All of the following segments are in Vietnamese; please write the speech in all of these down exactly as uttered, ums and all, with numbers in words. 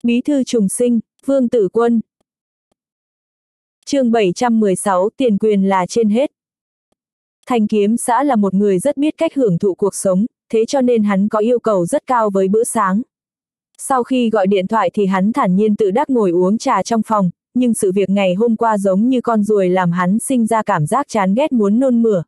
Bí thư trùng sinh, Vương Tử Quân. Chương bảy trăm mười sáu, tiền quyền là trên hết. Thành Kiếm xã là một người rất biết cách hưởng thụ cuộc sống, thế cho nên hắn có yêu cầu rất cao với bữa sáng. Sau khi gọi điện thoại thì hắn thản nhiên tự đắc ngồi uống trà trong phòng, nhưng sự việc ngày hôm qua giống như con ruồi làm hắn sinh ra cảm giác chán ghét muốn nôn mửa.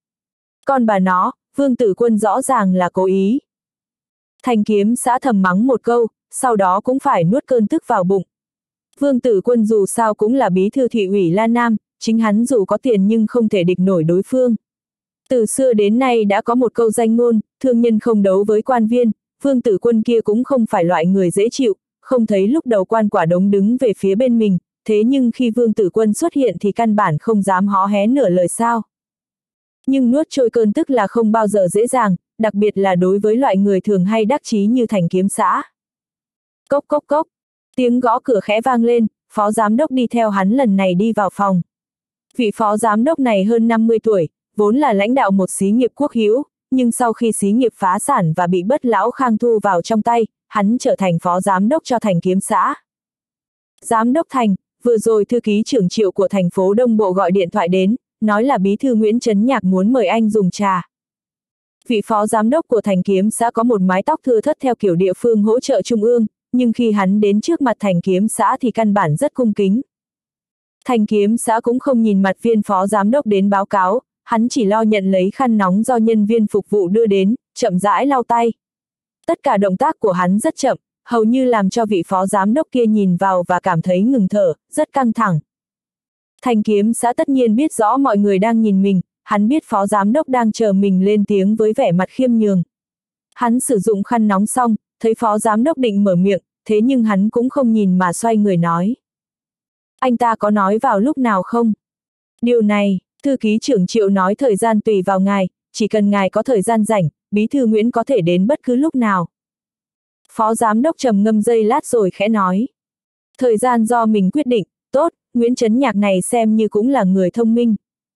Con bà nó, Vương Tử Quân rõ ràng là cố ý. Thành Kiếm xã thầm mắng một câu, sau đó cũng phải nuốt cơn tức vào bụng. Vương Tử Quân dù sao cũng là bí thư thị ủy Lan Nam, chính hắn dù có tiền nhưng không thể địch nổi đối phương. Từ xưa đến nay đã có một câu danh ngôn, thương nhân không đấu với quan viên, Vương Tử Quân kia cũng không phải loại người dễ chịu, không thấy lúc đầu quan quả đống đứng về phía bên mình, thế nhưng khi Vương Tử Quân xuất hiện thì căn bản không dám hó hé nửa lời sao. Nhưng nuốt trôi cơn tức là không bao giờ dễ dàng, đặc biệt là đối với loại người thường hay đắc chí như Thành Kiếm xã. Cốc cốc cốc, tiếng gõ cửa khẽ vang lên, phó giám đốc đi theo hắn lần này đi vào phòng. Vị phó giám đốc này hơn năm mươi tuổi, vốn là lãnh đạo một xí nghiệp quốc hữu, nhưng sau khi xí nghiệp phá sản và bị Bất Lão Khang thu vào trong tay, hắn trở thành phó giám đốc cho Thành Kiếm xã. Giám đốc Thành, vừa rồi thư ký trưởng Triệu của thành phố Đông Bộ gọi điện thoại đến, nói là bí thư Nguyễn Chấn Nhạc muốn mời anh dùng trà. Vị phó giám đốc của Thành Kiếm xã có một mái tóc thưa thớt theo kiểu địa phương hỗ trợ trung ương, nhưng khi hắn đến trước mặt Thành Kiếm xã thì căn bản rất cung kính. Thành Kiếm xã cũng không nhìn mặt viên phó giám đốc đến báo cáo, hắn chỉ lo nhận lấy khăn nóng do nhân viên phục vụ đưa đến, chậm rãi lau tay. Tất cả động tác của hắn rất chậm, hầu như làm cho vị phó giám đốc kia nhìn vào và cảm thấy ngừng thở, rất căng thẳng. Thành Kiếm xã tất nhiên biết rõ mọi người đang nhìn mình, hắn biết phó giám đốc đang chờ mình lên tiếng với vẻ mặt khiêm nhường. Hắn sử dụng khăn nóng xong, thấy phó giám đốc định mở miệng, thế nhưng hắn cũng không nhìn mà xoay người nói. Anh ta có nói vào lúc nào không? Điều này, thư ký trưởng Triệu nói thời gian tùy vào ngài, chỉ cần ngài có thời gian rảnh, bí thư Nguyễn có thể đến bất cứ lúc nào. Phó giám đốc trầm ngâm giây lát rồi khẽ nói. Thời gian do mình quyết định, tốt, Nguyễn Chấn Nhạc này xem như cũng là người thông minh.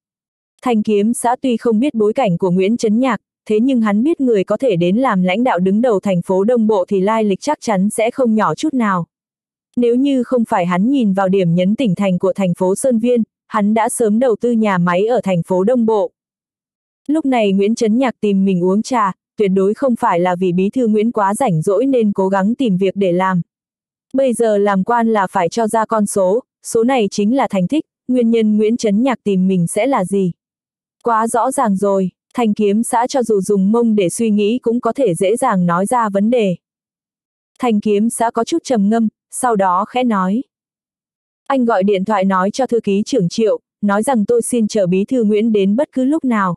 Thành Kiếm xã tuy không biết bối cảnh của Nguyễn Chấn Nhạc, thế nhưng hắn biết người có thể đến làm lãnh đạo đứng đầu thành phố Đông Bộ thì lai lịch chắc chắn sẽ không nhỏ chút nào. Nếu như không phải hắn nhìn vào điểm nhấn tỉnh thành của thành phố Sơn Viên, hắn đã sớm đầu tư nhà máy ở thành phố Đông Bộ. Lúc này Nguyễn Chấn Nhạc tìm mình uống trà, tuyệt đối không phải là vì bí thư Nguyễn quá rảnh rỗi nên cố gắng tìm việc để làm. Bây giờ làm quan là phải cho ra con số, số này chính là thành tích, nguyên nhân Nguyễn Chấn Nhạc tìm mình sẽ là gì? Quá rõ ràng rồi, Thành Kiếm xã cho dù dùng mông để suy nghĩ cũng có thể dễ dàng nói ra vấn đề. Thành Kiếm xã có chút trầm ngâm, sau đó khẽ nói. Anh gọi điện thoại nói cho thư ký trưởng Triệu, nói rằng tôi xin chờ bí thư Nguyễn đến bất cứ lúc nào.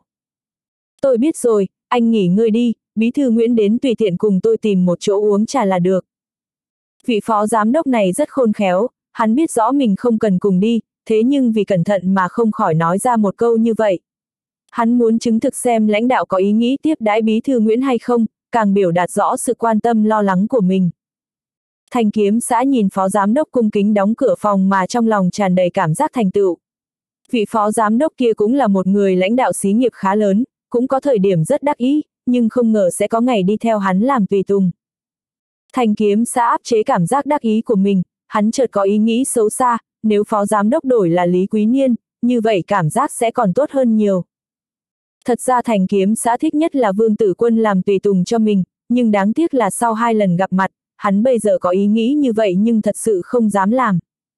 Tôi biết rồi, anh nghỉ ngơi đi, bí thư Nguyễn đến tùy tiện cùng tôi tìm một chỗ uống trà là được. Vị phó giám đốc này rất khôn khéo, hắn biết rõ mình không cần cùng đi, thế nhưng vì cẩn thận mà không khỏi nói ra một câu như vậy. Hắn muốn chứng thực xem lãnh đạo có ý nghĩ tiếp đãi bí thư Nguyễn hay không, càng biểu đạt rõ sự quan tâm lo lắng của mình. Thành Kiếm xã nhìn phó giám đốc cung kính đóng cửa phòng mà trong lòng tràn đầy cảm giác thành tựu. Vị phó giám đốc kia cũng là một người lãnh đạo xí nghiệp khá lớn, cũng có thời điểm rất đắc ý, nhưng không ngờ sẽ có ngày đi theo hắn làm tùy tùng. Thành Kiếm xã áp chế cảm giác đắc ý của mình, hắn chợt có ý nghĩ xấu xa, nếu phó giám đốc đổi là Lý Quý Niên, như vậy cảm giác sẽ còn tốt hơn nhiều. Thật ra Thành Kiếm xã thích nhất là Vương Tử Quân làm tùy tùng cho mình, nhưng đáng tiếc là sau hai lần gặp mặt, hắn bây giờ có ý nghĩ như vậy nhưng thật sự không dám làm.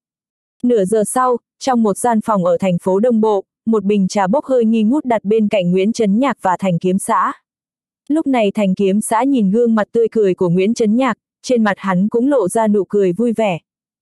Nửa giờ sau, trong một gian phòng ở thành phố Đông Bộ, một bình trà bốc hơi nghi ngút đặt bên cạnh Nguyễn Chấn Nhạc và Thành Kiếm xã. Lúc này Thành Kiếm xã nhìn gương mặt tươi cười của Nguyễn Chấn Nhạc, trên mặt hắn cũng lộ ra nụ cười vui vẻ.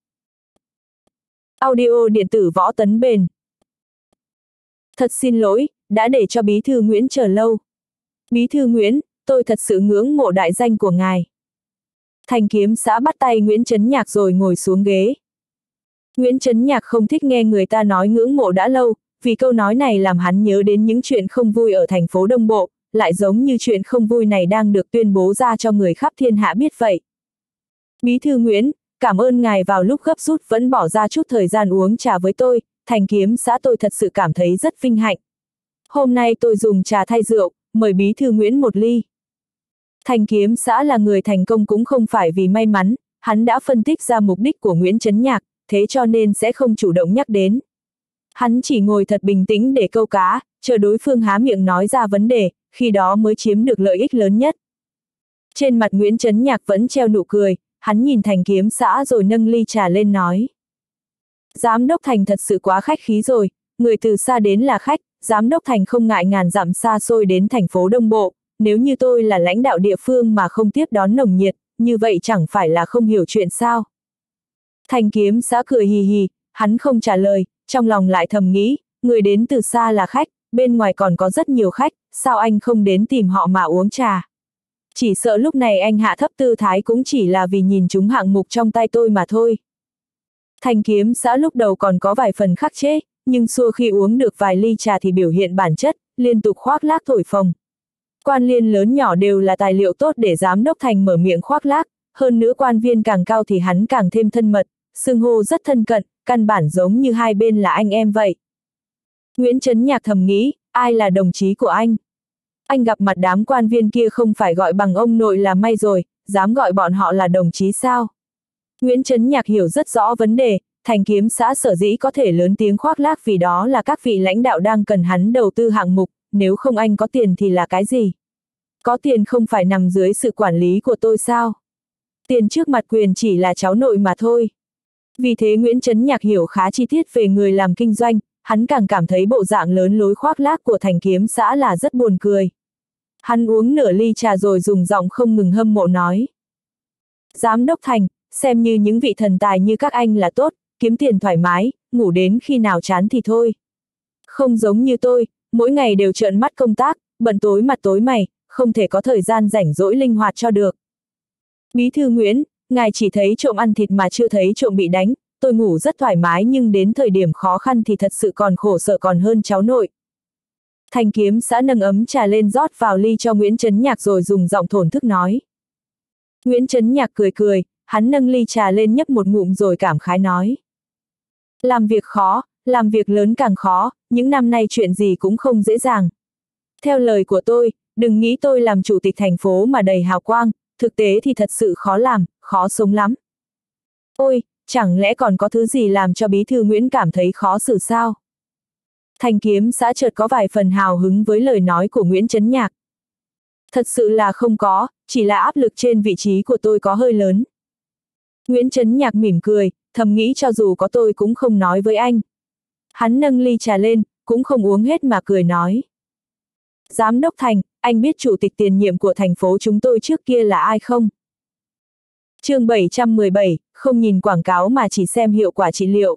Audio điện tử Võ Tấn Bền. Thật xin lỗi, đã để cho bí thư Nguyễn chờ lâu. Bí thư Nguyễn, tôi thật sự ngưỡng mộ đại danh của ngài. Thành Kiếm xã bắt tay Nguyễn Chấn Nhạc rồi ngồi xuống ghế. Nguyễn Chấn Nhạc không thích nghe người ta nói ngưỡng mộ đã lâu, vì câu nói này làm hắn nhớ đến những chuyện không vui ở thành phố Đông Bộ, lại giống như chuyện không vui này đang được tuyên bố ra cho người khắp thiên hạ biết vậy. Bí thư Nguyễn, cảm ơn ngài vào lúc gấp rút vẫn bỏ ra chút thời gian uống trà với tôi, Thành Kiếm xã tôi thật sự cảm thấy rất vinh hạnh. Hôm nay tôi dùng trà thay rượu, mời bí thư Nguyễn một ly. Thành Kiếm xã là người thành công cũng không phải vì may mắn, hắn đã phân tích ra mục đích của Nguyễn Chấn Nhạc, thế cho nên sẽ không chủ động nhắc đến. Hắn chỉ ngồi thật bình tĩnh để câu cá, chờ đối phương há miệng nói ra vấn đề, khi đó mới chiếm được lợi ích lớn nhất. Trên mặt Nguyễn Chấn Nhạc vẫn treo nụ cười, hắn nhìn Thành Kiếm xã rồi nâng ly trà lên nói. Giám đốc Thành thật sự quá khách khí rồi, người từ xa đến là khách, giám đốc Thành không ngại ngàn dặm xa xôi đến thành phố Đông Bộ, nếu như tôi là lãnh đạo địa phương mà không tiếp đón nồng nhiệt, như vậy chẳng phải là không hiểu chuyện sao. Thành Kiếm xã cười hì hì, hắn không trả lời, trong lòng lại thầm nghĩ, người đến từ xa là khách, bên ngoài còn có rất nhiều khách, sao anh không đến tìm họ mà uống trà. Chỉ sợ lúc này anh hạ thấp tư thái cũng chỉ là vì nhìn chúng hạng mục trong tay tôi mà thôi. Thành Kiếm xã lúc đầu còn có vài phần khắc chế, nhưng xua khi uống được vài ly trà thì biểu hiện bản chất, liên tục khoác lác thổi phồng. Quan liên lớn nhỏ đều là tài liệu tốt để giám đốc Thành mở miệng khoác lác, hơn nữa quan viên càng cao thì hắn càng thêm thân mật, xưng hô rất thân cận, căn bản giống như hai bên là anh em vậy. Nguyễn Chấn Nhạc thầm nghĩ, ai là đồng chí của anh? Anh gặp mặt đám quan viên kia không phải gọi bằng ông nội là may rồi, dám gọi bọn họ là đồng chí sao? Nguyễn Chấn Nhạc hiểu rất rõ vấn đề, Thành Kiếm xã sở dĩ có thể lớn tiếng khoác lác vì đó là các vị lãnh đạo đang cần hắn đầu tư hạng mục, nếu không anh có tiền thì là cái gì? Có tiền không phải nằm dưới sự quản lý của tôi sao? Tiền trước mặt quyền chỉ là cháu nội mà thôi. Vì thế Nguyễn Chấn Nhạc hiểu khá chi tiết về người làm kinh doanh, hắn càng cảm thấy bộ dạng lớn lối khoác lác của Thành Kiếm xã là rất buồn cười. Hắn uống nửa ly trà rồi dùng giọng không ngừng hâm mộ nói. Giám đốc Thành, xem như những vị thần tài như các anh là tốt, kiếm tiền thoải mái, ngủ đến khi nào chán thì thôi. Không giống như tôi, mỗi ngày đều trợn mắt công tác, bận tối mặt tối mày, không thể có thời gian rảnh rỗi linh hoạt cho được. Bí thư Nguyễn, ngài chỉ thấy trộm ăn thịt mà chưa thấy trộm bị đánh, tôi ngủ rất thoải mái nhưng đến thời điểm khó khăn thì thật sự còn khổ sở còn hơn cháu nội. Thành Kiếm xã nâng ấm trà lên rót vào ly cho Nguyễn Chấn Nhạc rồi dùng giọng thổn thức nói. Nguyễn Chấn Nhạc cười cười, hắn nâng ly trà lên nhấp một ngụm rồi cảm khái nói. Làm việc khó, làm việc lớn càng khó, những năm nay chuyện gì cũng không dễ dàng. Theo lời của tôi, đừng nghĩ tôi làm chủ tịch thành phố mà đầy hào quang, thực tế thì thật sự khó làm, khó sống lắm. Ôi, chẳng lẽ còn có thứ gì làm cho bí thư Nguyễn cảm thấy khó xử sao? Thành Kiếm xã chợt có vài phần hào hứng với lời nói của Nguyễn Chấn Nhạc. Thật sự là không có, chỉ là áp lực trên vị trí của tôi có hơi lớn. Nguyễn Chấn Nhạc mỉm cười, thầm nghĩ cho dù có tôi cũng không nói với anh. Hắn nâng ly trà lên, cũng không uống hết mà cười nói. Giám đốc Thành, anh biết chủ tịch tiền nhiệm của thành phố chúng tôi trước kia là ai không? Chương bảy trăm mười bảy, không nhìn quảng cáo mà chỉ xem hiệu quả trị liệu.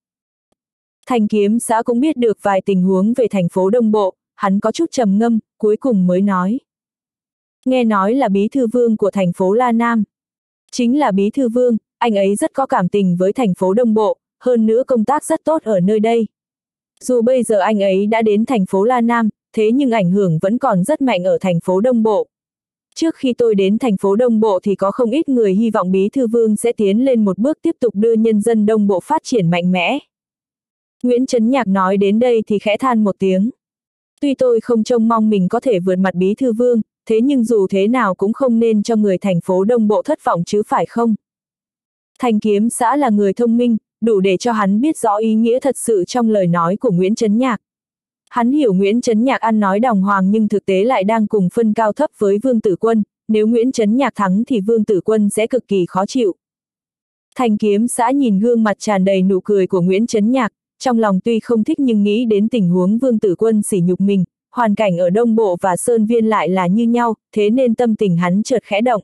Thành Kiếm xã cũng biết được vài tình huống về thành phố Đông Bộ, hắn có chút trầm ngâm, cuối cùng mới nói. Nghe nói là bí thư Vương của thành phố La Nam. Chính là bí thư Vương, anh ấy rất có cảm tình với thành phố Đông Bộ, hơn nữa công tác rất tốt ở nơi đây. Dù bây giờ anh ấy đã đến thành phố La Nam, thế nhưng ảnh hưởng vẫn còn rất mạnh ở thành phố Đông Bộ. Trước khi tôi đến thành phố Đông Bộ thì có không ít người hy vọng bí thư Vương sẽ tiến lên một bước tiếp tục đưa nhân dân Đông Bộ phát triển mạnh mẽ. Nguyễn Chấn Nhạc nói đến đây thì khẽ than một tiếng. Tuy tôi không trông mong mình có thể vượt mặt bí thư Vương, thế nhưng dù thế nào cũng không nên cho người thành phố Đông Bộ thất vọng chứ phải không? Thành Kiếm xã là người thông minh, đủ để cho hắn biết rõ ý nghĩa thật sự trong lời nói của Nguyễn Chấn Nhạc. Hắn hiểu Nguyễn Chấn Nhạc ăn nói đàng hoàng nhưng thực tế lại đang cùng phân cao thấp với Vương Tử Quân, nếu Nguyễn Chấn Nhạc thắng thì Vương Tử Quân sẽ cực kỳ khó chịu. Thành Kiếm xã nhìn gương mặt tràn đầy nụ cười của Nguyễn Chấn Nhạc, trong lòng tuy không thích nhưng nghĩ đến tình huống Vương Tử Quân sỉ nhục mình, hoàn cảnh ở Đông Bộ và Sơn Viên lại là như nhau, thế nên tâm tình hắn chợt khẽ động.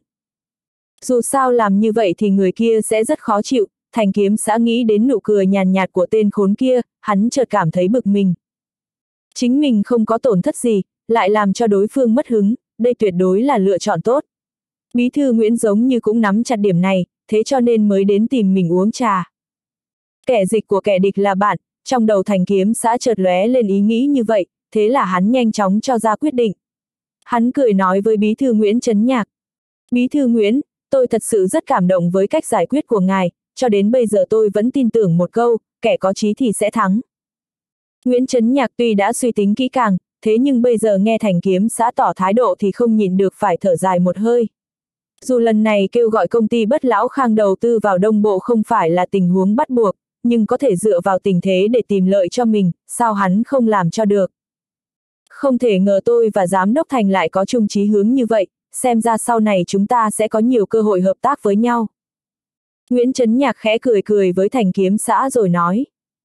Dù sao làm như vậy thì người kia sẽ rất khó chịu, Thành Kiếm xã nghĩ đến nụ cười nhàn nhạt của tên khốn kia, hắn chợt cảm thấy bực mình. Chính mình không có tổn thất gì, lại làm cho đối phương mất hứng, đây tuyệt đối là lựa chọn tốt. Bí thư Nguyễn giống như cũng nắm chặt điểm này, thế cho nên mới đến tìm mình uống trà. Kẻ dịch của kẻ địch là bạn, trong đầu Thành Kiếm xã chợt lóe lên ý nghĩ như vậy, thế là hắn nhanh chóng cho ra quyết định. Hắn cười nói với bí thư Nguyễn Chấn Nhạc. Bí thư Nguyễn, tôi thật sự rất cảm động với cách giải quyết của ngài, cho đến bây giờ tôi vẫn tin tưởng một câu, kẻ có chí thì sẽ thắng. Nguyễn Chấn Nhạc tuy đã suy tính kỹ càng, thế nhưng bây giờ nghe Thành Kiếm xã tỏ thái độ thì không nhịn được phải thở dài một hơi. Dù lần này kêu gọi công ty Bất Lão Khang đầu tư vào Đông Bộ không phải là tình huống bắt buộc, nhưng có thể dựa vào tình thế để tìm lợi cho mình, sao hắn không làm cho được. Không thể ngờ tôi và Giám đốc Thành lại có chung chí hướng như vậy, xem ra sau này chúng ta sẽ có nhiều cơ hội hợp tác với nhau. Nguyễn Chấn Nhạc khẽ cười cười với Thành Kiếm Xã rồi nói.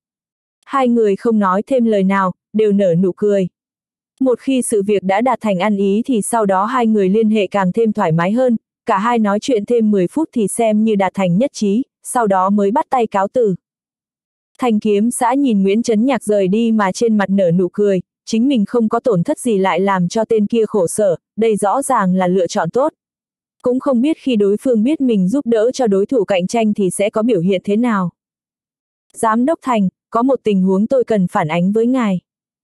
Hai người không nói thêm lời nào, đều nở nụ cười. Một khi sự việc đã đạt thành ăn ý thì sau đó hai người liên hệ càng thêm thoải mái hơn, cả hai nói chuyện thêm mười phút thì xem như đạt thành nhất trí, sau đó mới bắt tay cáo từ. Thành Kiếm Xã nhìn Nguyễn Chấn Nhạc rời đi mà trên mặt nở nụ cười, chính mình không có tổn thất gì lại làm cho tên kia khổ sở, đây rõ ràng là lựa chọn tốt. Cũng không biết khi đối phương biết mình giúp đỡ cho đối thủ cạnh tranh thì sẽ có biểu hiện thế nào. Giám đốc Thành, có một tình huống tôi cần phản ánh với ngài.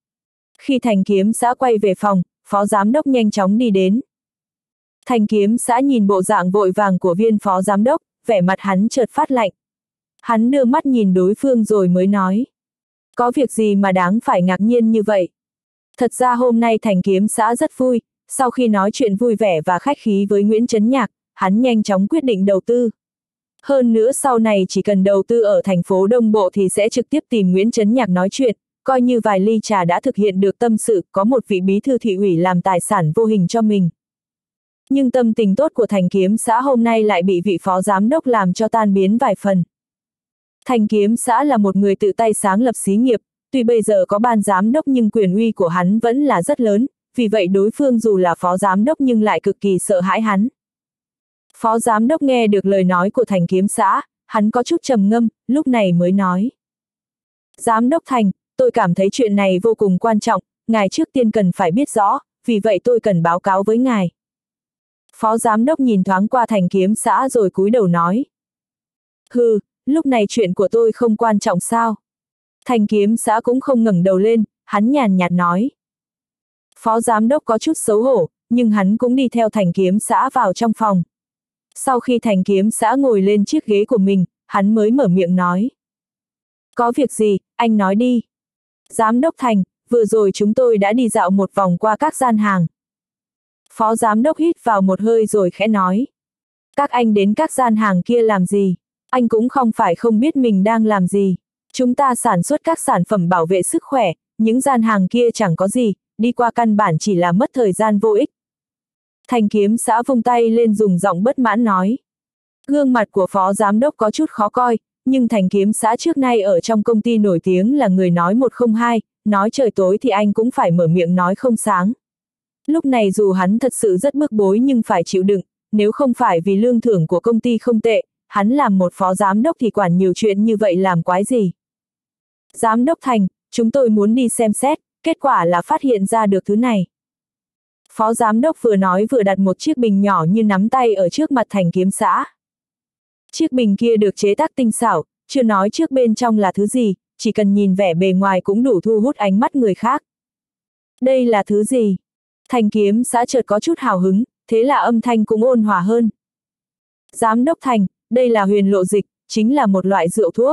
Khi Thành Kiếm Xã quay về phòng, phó giám đốc nhanh chóng đi đến. Thành Kiếm Xã nhìn bộ dạng vội vàng của viên phó giám đốc, vẻ mặt hắn chợt phát lạnh. Hắn đưa mắt nhìn đối phương rồi mới nói. Có việc gì mà đáng phải ngạc nhiên như vậy? Thật ra hôm nay Thành Kiếm Xã rất vui, sau khi nói chuyện vui vẻ và khách khí với Nguyễn Chấn Nhạc, hắn nhanh chóng quyết định đầu tư. Hơn nữa sau này chỉ cần đầu tư ở thành phố Đông Bộ thì sẽ trực tiếp tìm Nguyễn Chấn Nhạc nói chuyện, coi như vài ly trà đã thực hiện được tâm sự, có một vị bí thư thị ủy làm tài sản vô hình cho mình. Nhưng tâm tình tốt của Thành Kiếm Xã hôm nay lại bị vị phó giám đốc làm cho tan biến vài phần. Thành Kiếm Xã là một người tự tay sáng lập xí nghiệp, tuy bây giờ có ban giám đốc nhưng quyền uy của hắn vẫn là rất lớn, vì vậy đối phương dù là phó giám đốc nhưng lại cực kỳ sợ hãi hắn. Phó giám đốc nghe được lời nói của Thành Kiếm Xã, hắn có chút trầm ngâm, lúc này mới nói. Giám đốc Thành, tôi cảm thấy chuyện này vô cùng quan trọng, ngài trước tiên cần phải biết rõ, vì vậy tôi cần báo cáo với ngài. Phó giám đốc nhìn thoáng qua Thành Kiếm Xã rồi cúi đầu nói. Hừ, lúc này chuyện của tôi không quan trọng sao? Thành Kiếm Xã cũng không ngẩng đầu lên, hắn nhàn nhạt nói. Phó giám đốc có chút xấu hổ, nhưng hắn cũng đi theo Thành Kiếm Xã vào trong phòng. Sau khi Thành Kiếm Xã ngồi lên chiếc ghế của mình, hắn mới mở miệng nói. Có việc gì, anh nói đi. Giám đốc Thành, vừa rồi chúng tôi đã đi dạo một vòng qua các gian hàng. Phó giám đốc hít vào một hơi rồi khẽ nói. Các anh đến các gian hàng kia làm gì? Anh cũng không phải không biết mình đang làm gì. Chúng ta sản xuất các sản phẩm bảo vệ sức khỏe, những gian hàng kia chẳng có gì, đi qua căn bản chỉ là mất thời gian vô ích. Thành Kiếm Xã vung tay lên dùng giọng bất mãn nói. Gương mặt của phó giám đốc có chút khó coi, nhưng Thành Kiếm Xã trước nay ở trong công ty nổi tiếng là người nói một không hai, nói trời tối thì anh cũng phải mở miệng nói không sáng. Lúc này dù hắn thật sự rất bức bối nhưng phải chịu đựng, nếu không phải vì lương thưởng của công ty không tệ, hắn làm một phó giám đốc thì quản nhiều chuyện như vậy làm quái gì. Giám đốc Thành, chúng tôi muốn đi xem xét, kết quả là phát hiện ra được thứ này. Phó giám đốc vừa nói vừa đặt một chiếc bình nhỏ như nắm tay ở trước mặt Thành Kiếm Xã. Chiếc bình kia được chế tác tinh xảo, chưa nói trước bên trong là thứ gì, chỉ cần nhìn vẻ bề ngoài cũng đủ thu hút ánh mắt người khác. Đây là thứ gì? Thành Kiếm Xã chợt có chút hào hứng, thế là âm thanh cũng ôn hòa hơn. Giám đốc Thành, đây là huyền lộ dịch, chính là một loại rượu thuốc.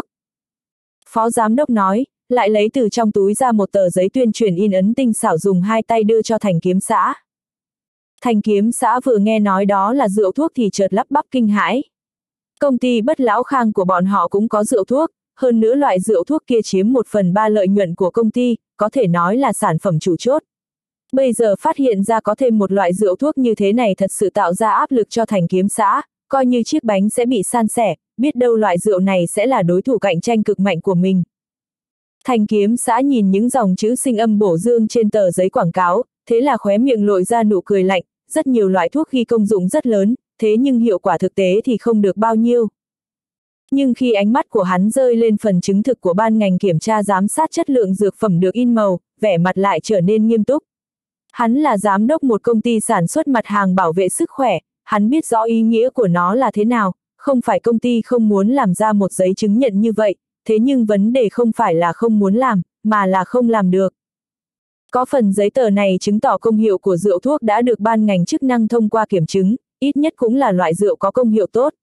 Phó giám đốc nói, lại lấy từ trong túi ra một tờ giấy tuyên truyền in ấn tinh xảo dùng hai tay đưa cho Thành Kiếm Xã. Thành Kiếm Xã vừa nghe nói đó là rượu thuốc thì chợt lắp bắp kinh hãi. Công ty Bất Lão Khang của bọn họ cũng có rượu thuốc, hơn nữa loại rượu thuốc kia chiếm một phần ba lợi nhuận của công ty, có thể nói là sản phẩm chủ chốt. Bây giờ phát hiện ra có thêm một loại rượu thuốc như thế này thật sự tạo ra áp lực cho Thành Kiếm Xã, coi như chiếc bánh sẽ bị san sẻ, biết đâu loại rượu này sẽ là đối thủ cạnh tranh cực mạnh của mình. Thành Kiếm Xã nhìn những dòng chữ sinh âm bổ dương trên tờ giấy quảng cáo, thế là khóe miệng lộ ra nụ cười lạnh, rất nhiều loại thuốc ghi công dụng rất lớn, thế nhưng hiệu quả thực tế thì không được bao nhiêu. Nhưng khi ánh mắt của hắn rơi lên phần chứng thực của ban ngành kiểm tra giám sát chất lượng dược phẩm được in màu, vẻ mặt lại trở nên nghiêm túc. Hắn là giám đốc một công ty sản xuất mặt hàng bảo vệ sức khỏe, hắn biết rõ ý nghĩa của nó là thế nào, không phải công ty không muốn làm ra một giấy chứng nhận như vậy, thế nhưng vấn đề không phải là không muốn làm, mà là không làm được. Có phần giấy tờ này chứng tỏ công hiệu của rượu thuốc đã được ban ngành chức năng thông qua kiểm chứng, ít nhất cũng là loại rượu có công hiệu tốt.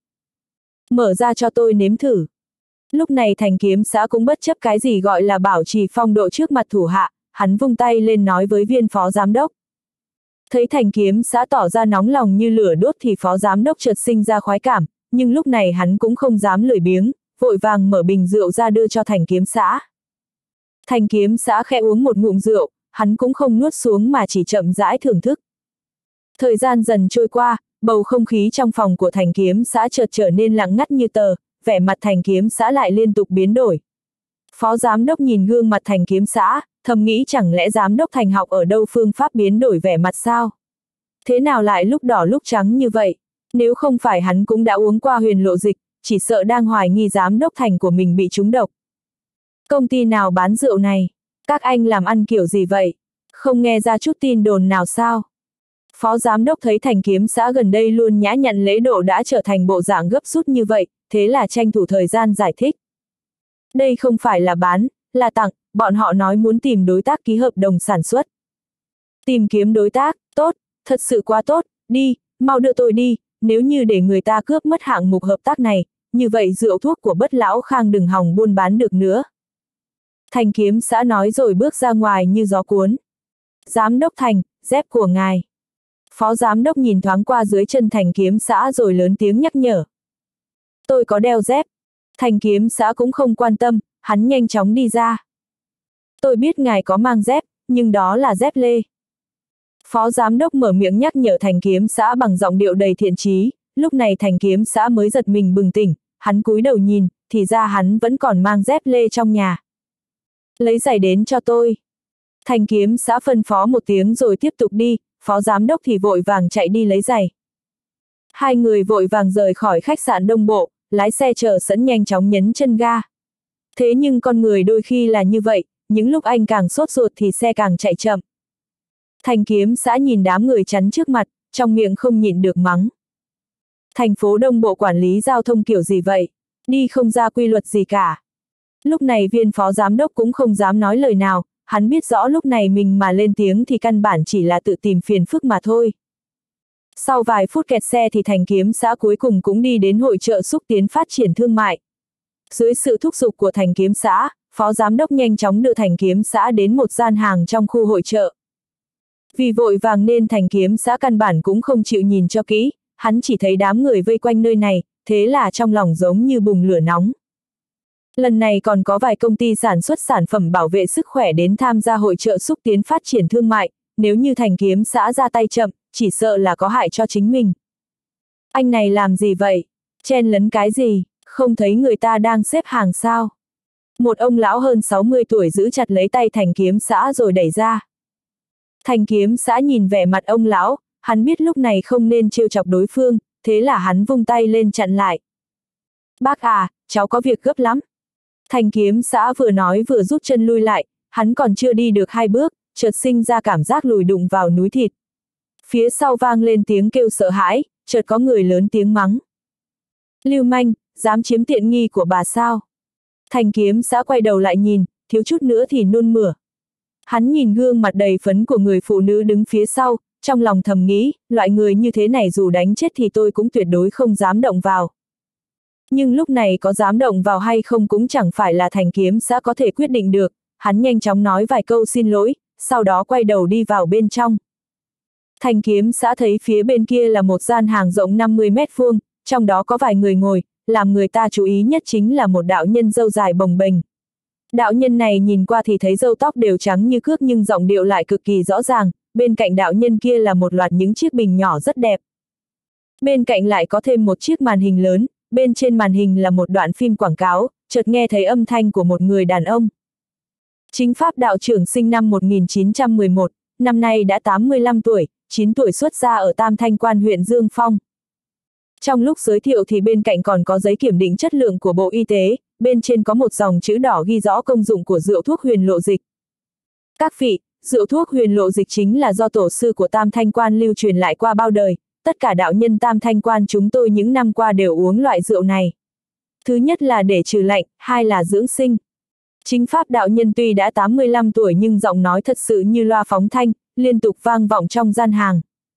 Mở ra cho tôi nếm thử. Lúc này Thành Kiếm Xã cũng bất chấp cái gì gọi là bảo trì phong độ trước mặt thủ hạ, hắn vung tay lên nói với viên phó giám đốc. Thấy Thành Kiếm Xã tỏ ra nóng lòng như lửa đốt thì phó giám đốc chợt sinh ra khoái cảm, nhưng lúc này hắn cũng không dám lười biếng, vội vàng mở bình rượu ra đưa cho Thành Kiếm Xã. Thành Kiếm Xã khẽ uống một ngụm rượu, hắn cũng không nuốt xuống mà chỉ chậm rãi thưởng thức. Thời gian dần trôi qua, bầu không khí trong phòng của Thành Kiếm Xã chợt trở nên lặng ngắt như tờ, vẻ mặt Thành Kiếm Xã lại liên tục biến đổi. Phó giám đốc nhìn gương mặt Thành Kiếm Xã, thầm nghĩ chẳng lẽ giám đốc Thành học ở đâu phương pháp biến đổi vẻ mặt sao? Thế nào lại lúc đỏ lúc trắng như vậy? Nếu không phải hắn cũng đã uống qua huyền lộ dịch, chỉ sợ đang hoài nghi giám đốc Thành của mình bị trúng độc. Công ty nào bán rượu này? Các anh làm ăn kiểu gì vậy? Không nghe ra chút tin đồn nào sao? Phó giám đốc thấy Thành Kiếm Xã gần đây luôn nhã nhặn lễ độ đã trở thành bộ dạng gấp rút như vậy, thế là tranh thủ thời gian giải thích. Đây không phải là bán, là tặng, bọn họ nói muốn tìm đối tác ký hợp đồng sản xuất. Tìm kiếm đối tác, tốt, thật sự quá tốt, đi, mau đưa tôi đi, nếu như để người ta cướp mất hạng mục hợp tác này, như vậy rượu thuốc của Bất Lão Khang đừng hòng buôn bán được nữa. Thành Kiếm Xã nói rồi bước ra ngoài như gió cuốn. Giám đốc Thành, dép của ngài. Phó giám đốc nhìn thoáng qua dưới chân Thành Kiếm Xã rồi lớn tiếng nhắc nhở. Tôi có đeo dép. Thành Kiếm Xã cũng không quan tâm, hắn nhanh chóng đi ra. Tôi biết ngài có mang dép, nhưng đó là dép lê. Phó giám đốc mở miệng nhắc nhở Thành Kiếm Xã bằng giọng điệu đầy thiện chí, lúc này Thành Kiếm Xã mới giật mình bừng tỉnh, hắn cúi đầu nhìn, thì ra hắn vẫn còn mang dép lê trong nhà. Lấy giày đến cho tôi. Thành Kiếm Xã phân phó một tiếng rồi tiếp tục đi, phó giám đốc thì vội vàng chạy đi lấy giày. Hai người vội vàng rời khỏi khách sạn Đông Bộ, lái xe chờ sẵn nhanh chóng nhấn chân ga. Thế nhưng con người đôi khi là như vậy, những lúc anh càng sốt ruột thì xe càng chạy chậm. Thành Kiếm Xã nhìn đám người chắn trước mặt, trong miệng không nhịn được mắng. Thành phố Đông Bộ quản lý giao thông kiểu gì vậy? Đi không ra quy luật gì cả. Lúc này viên phó giám đốc cũng không dám nói lời nào, hắn biết rõ lúc này mình mà lên tiếng thì căn bản chỉ là tự tìm phiền phức mà thôi. Sau vài phút kẹt xe thì Thành Kiếm Xã cuối cùng cũng đi đến hội chợ xúc tiến phát triển thương mại. Dưới sự thúc giục của Thành Kiếm Xã, phó giám đốc nhanh chóng đưa Thành Kiếm Xã đến một gian hàng trong khu hội chợ. Vì vội vàng nên Thành Kiếm Xã căn bản cũng không chịu nhìn cho kỹ, hắn chỉ thấy đám người vây quanh nơi này, thế là trong lòng giống như bùng lửa nóng. Lần này còn có vài công ty sản xuất sản phẩm bảo vệ sức khỏe đến tham gia hội chợ xúc tiến phát triển thương mại, nếu như Thành Kiếm Xã ra tay chậm, chỉ sợ là có hại cho chính mình. Anh này làm gì vậy? Chen lấn cái gì? Không thấy người ta đang xếp hàng sao? Một ông lão hơn sáu mươi tuổi giữ chặt lấy tay Thành Kiếm Xã rồi đẩy ra. Thành Kiếm Xã nhìn vẻ mặt ông lão, hắn biết lúc này không nên trêu chọc đối phương, thế là hắn vung tay lên chặn lại. Bác à, cháu có việc gấp lắm. Thành Kiếm Xã vừa nói vừa rút chân lui lại, hắn còn chưa đi được hai bước, chợt sinh ra cảm giác lùi đụng vào núi thịt. Phía sau vang lên tiếng kêu sợ hãi, chợt có người lớn tiếng mắng. Lưu manh, dám chiếm tiện nghi của bà sao? Thành Kiếm Xã quay đầu lại nhìn, thiếu chút nữa thì nôn mửa. Hắn nhìn gương mặt đầy phấn của người phụ nữ đứng phía sau, trong lòng thầm nghĩ, loại người như thế này dù đánh chết thì tôi cũng tuyệt đối không dám động vào. Nhưng lúc này có dám động vào hay không cũng chẳng phải là Thành Kiếm Xã có thể quyết định được, hắn nhanh chóng nói vài câu xin lỗi, sau đó quay đầu đi vào bên trong. Thành Kiếm Xã thấy phía bên kia là một gian hàng rộng năm mươi mét vuông, trong đó có vài người ngồi, làm người ta chú ý nhất chính là một đạo nhân râu dài bồng bềnh. Đạo nhân này nhìn qua thì thấy râu tóc đều trắng như cước nhưng giọng điệu lại cực kỳ rõ ràng, bên cạnh đạo nhân kia là một loạt những chiếc bình nhỏ rất đẹp. Bên cạnh lại có thêm một chiếc màn hình lớn, bên trên màn hình là một đoạn phim quảng cáo, chợt nghe thấy âm thanh của một người đàn ông. Chính Pháp đạo trưởng sinh năm một nghìn chín trăm mười một, năm nay đã tám mươi lăm tuổi, chín tuổi xuất gia ở Tam Thanh Quan huyện Dương Phong. Trong lúc giới thiệu thì bên cạnh còn có giấy kiểm định chất lượng của Bộ Y tế, bên trên có một dòng chữ đỏ ghi rõ công dụng của rượu thuốc huyền lộ dịch. Các vị, rượu thuốc huyền lộ dịch chính là do tổ sư của Tam Thanh Quan lưu truyền lại qua bao đời, tất cả đạo nhân Tam Thanh Quan chúng tôi những năm qua đều uống loại rượu này. Thứ nhất là để trừ lạnh, hai là dưỡng sinh. Chính Pháp đạo nhân tuy đã tám mươi lăm tuổi nhưng giọng nói thật sự như loa phóng thanh, liên tục vang vọng trong gian hàng.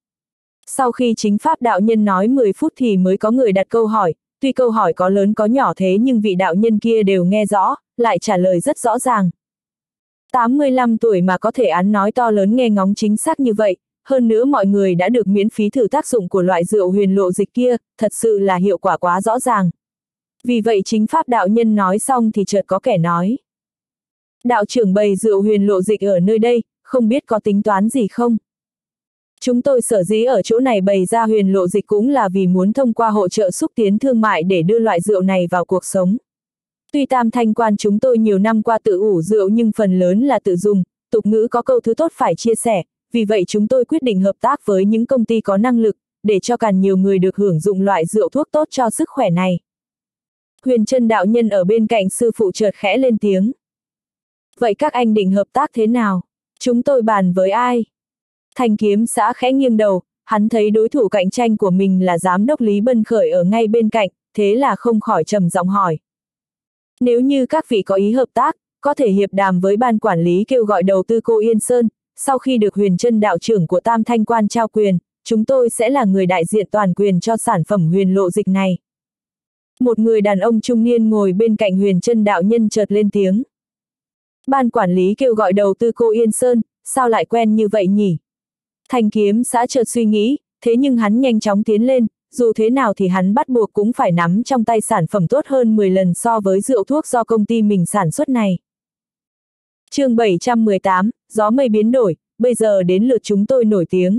Sau khi Chính Pháp đạo nhân nói mười phút thì mới có người đặt câu hỏi, tuy câu hỏi có lớn có nhỏ thế nhưng vị đạo nhân kia đều nghe rõ, lại trả lời rất rõ ràng. tám mươi lăm tuổi mà có thể ăn nói to lớn nghe ngóng chính xác như vậy, hơn nữa mọi người đã được miễn phí thử tác dụng của loại rượu huyền lộ dịch kia, thật sự là hiệu quả quá rõ ràng. Vì vậy chính pháp đạo nhân nói xong thì chợt có kẻ nói. Đạo trưởng bày rượu huyền lộ dịch ở nơi đây, không biết có tính toán gì không? Chúng tôi sở dĩ ở chỗ này bày ra huyền lộ dịch cũng là vì muốn thông qua hỗ trợ xúc tiến thương mại để đưa loại rượu này vào cuộc sống. Tuy Tam Thanh Quan chúng tôi nhiều năm qua tự ủ rượu nhưng phần lớn là tự dùng, tục ngữ có câu thứ tốt phải chia sẻ, vì vậy chúng tôi quyết định hợp tác với những công ty có năng lực, để cho càng nhiều người được hưởng dụng loại rượu thuốc tốt cho sức khỏe này. Huyền Trân đạo nhân ở bên cạnh sư phụ chợt khẽ lên tiếng. Vậy các anh định hợp tác thế nào? Chúng tôi bàn với ai? Thanh kiếm xã khẽ nghiêng đầu, hắn thấy đối thủ cạnh tranh của mình là giám đốc Lý Bân Khởi ở ngay bên cạnh, thế là không khỏi trầm giọng hỏi. Nếu như các vị có ý hợp tác, có thể hiệp đàm với ban quản lý kêu gọi đầu tư cô Yên Sơn, sau khi được Huyền Trân đạo trưởng của Tam Thanh Quan trao quyền, chúng tôi sẽ là người đại diện toàn quyền cho sản phẩm huyền lộ dịch này. Một người đàn ông trung niên ngồi bên cạnh Huyền Trân đạo nhân chợt lên tiếng. Ban quản lý kêu gọi đầu tư cô Yên Sơn, sao lại quen như vậy nhỉ? Thanh kiếm xã chợt suy nghĩ, thế nhưng hắn nhanh chóng tiến lên, dù thế nào thì hắn bắt buộc cũng phải nắm trong tay sản phẩm tốt hơn mười lần so với rượu thuốc do công ty mình sản xuất này. Chương bảy trăm mười tám, gió mây biến đổi, bây giờ đến lượt chúng tôi nổi tiếng.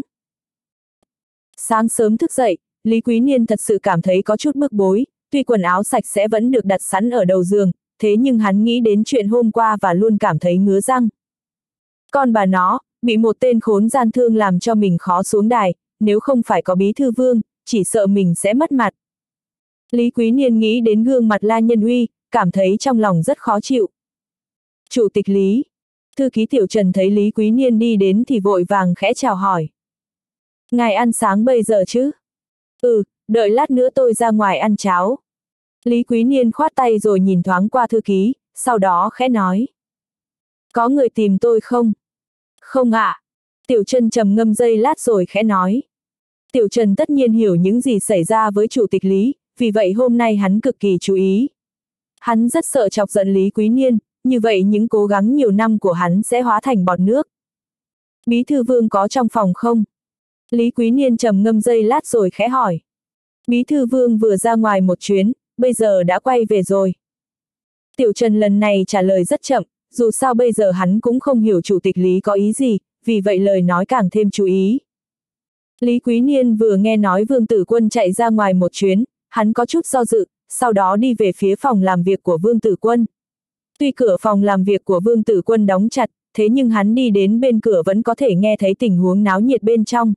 Sáng sớm thức dậy, Lý Quý Niên thật sự cảm thấy có chút bức bối, tuy quần áo sạch sẽ vẫn được đặt sẵn ở đầu giường, thế nhưng hắn nghĩ đến chuyện hôm qua và luôn cảm thấy ngứa răng. Con bà nó, bị một tên khốn gian thương làm cho mình khó xuống đài, nếu không phải có bí thư Vương, chỉ sợ mình sẽ mất mặt. Lý Quý Niên nghĩ đến gương mặt La Nhân Uy, cảm thấy trong lòng rất khó chịu. Chủ tịch Lý. Thư ký Tiểu Trần thấy Lý Quý Niên đi đến thì vội vàng khẽ chào hỏi. Ngài ăn sáng bây giờ chứ? Ừ, đợi lát nữa tôi ra ngoài ăn cháo. Lý Quý Niên khoát tay rồi nhìn thoáng qua thư ký, sau đó khẽ nói. Có người tìm tôi không? Không ạ. À. Tiểu Trần trầm ngâm giây lát rồi khẽ nói. Tiểu Trần tất nhiên hiểu những gì xảy ra với chủ tịch Lý, vì vậy hôm nay hắn cực kỳ chú ý. Hắn rất sợ chọc giận Lý Quý Niên, như vậy những cố gắng nhiều năm của hắn sẽ hóa thành bọt nước. Bí thư Vương có trong phòng không? Lý Quý Niên trầm ngâm giây lát rồi khẽ hỏi. Bí thư Vương vừa ra ngoài một chuyến, bây giờ đã quay về rồi. Tiểu Trần lần này trả lời rất chậm, dù sao bây giờ hắn cũng không hiểu chủ tịch Lý có ý gì, vì vậy lời nói càng thêm chú ý. Lý Quý Niên vừa nghe nói Vương Tử Quân chạy ra ngoài một chuyến, hắn có chút do dự, sau đó đi về phía phòng làm việc của Vương Tử Quân. Tuy cửa phòng làm việc của Vương Tử Quân đóng chặt, thế nhưng hắn đi đến bên cửa vẫn có thể nghe thấy tình huống náo nhiệt bên trong.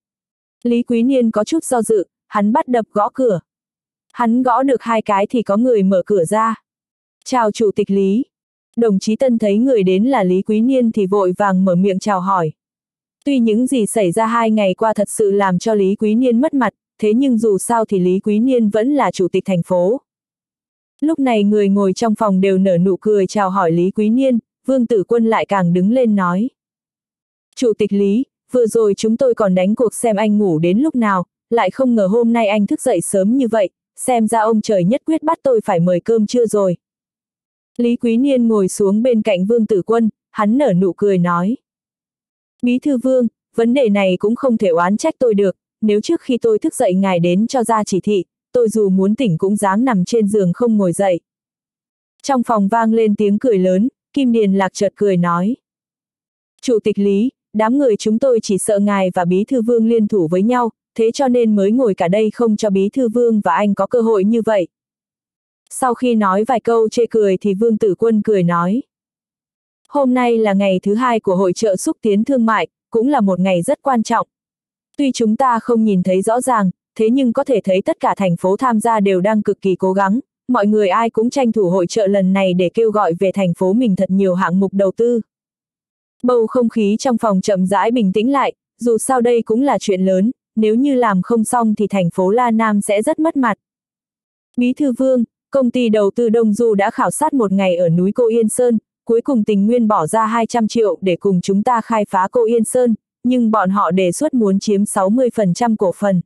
Lý Quý Niên có chút do dự, hắn bắt đập gõ cửa. Hắn gõ được hai cái thì có người mở cửa ra. Chào chủ tịch Lý. Đồng chí Tân thấy người đến là Lý Quý Niên thì vội vàng mở miệng chào hỏi. Tuy những gì xảy ra hai ngày qua thật sự làm cho Lý Quý Niên mất mặt, thế nhưng dù sao thì Lý Quý Niên vẫn là chủ tịch thành phố. Lúc này người ngồi trong phòng đều nở nụ cười chào hỏi Lý Quý Niên, Vương Tử Quân lại càng đứng lên nói. Chủ tịch Lý, vừa rồi chúng tôi còn đánh cuộc xem anh ngủ đến lúc nào, lại không ngờ hôm nay anh thức dậy sớm như vậy, xem ra ông trời nhất quyết bắt tôi phải mời cơm trưa rồi. Lý Quý Niên ngồi xuống bên cạnh Vương Tử Quân, hắn nở nụ cười nói. Bí thư Vương, vấn đề này cũng không thể oán trách tôi được, nếu trước khi tôi thức dậy ngài đến cho ra chỉ thị, tôi dù muốn tỉnh cũng dáng nằm trên giường không ngồi dậy. Trong phòng vang lên tiếng cười lớn, Kim Điền Lạc chợt cười nói. Chủ tịch Lý, đám người chúng tôi chỉ sợ ngài và Bí thư Vương liên thủ với nhau, thế cho nên mới ngồi cả đây không cho Bí thư Vương và anh có cơ hội như vậy. Sau khi nói vài câu chê cười thì Vương Tử Quân cười nói. Hôm nay là ngày thứ hai của hội chợ xúc tiến thương mại, cũng là một ngày rất quan trọng. Tuy chúng ta không nhìn thấy rõ ràng, thế nhưng có thể thấy tất cả thành phố tham gia đều đang cực kỳ cố gắng, mọi người ai cũng tranh thủ hội chợ lần này để kêu gọi về thành phố mình thật nhiều hạng mục đầu tư. Bầu không khí trong phòng chậm rãi bình tĩnh lại, dù sao đây cũng là chuyện lớn, nếu như làm không xong thì thành phố La Nam sẽ rất mất mặt. Bí thư Vương, công ty đầu tư Đông Du đã khảo sát một ngày ở núi Cô Yên Sơn, cuối cùng Tình Nguyên bỏ ra hai trăm triệu để cùng chúng ta khai phá Cô Yên Sơn, nhưng bọn họ đề xuất muốn chiếm sáu mươi phần trăm cổ phần.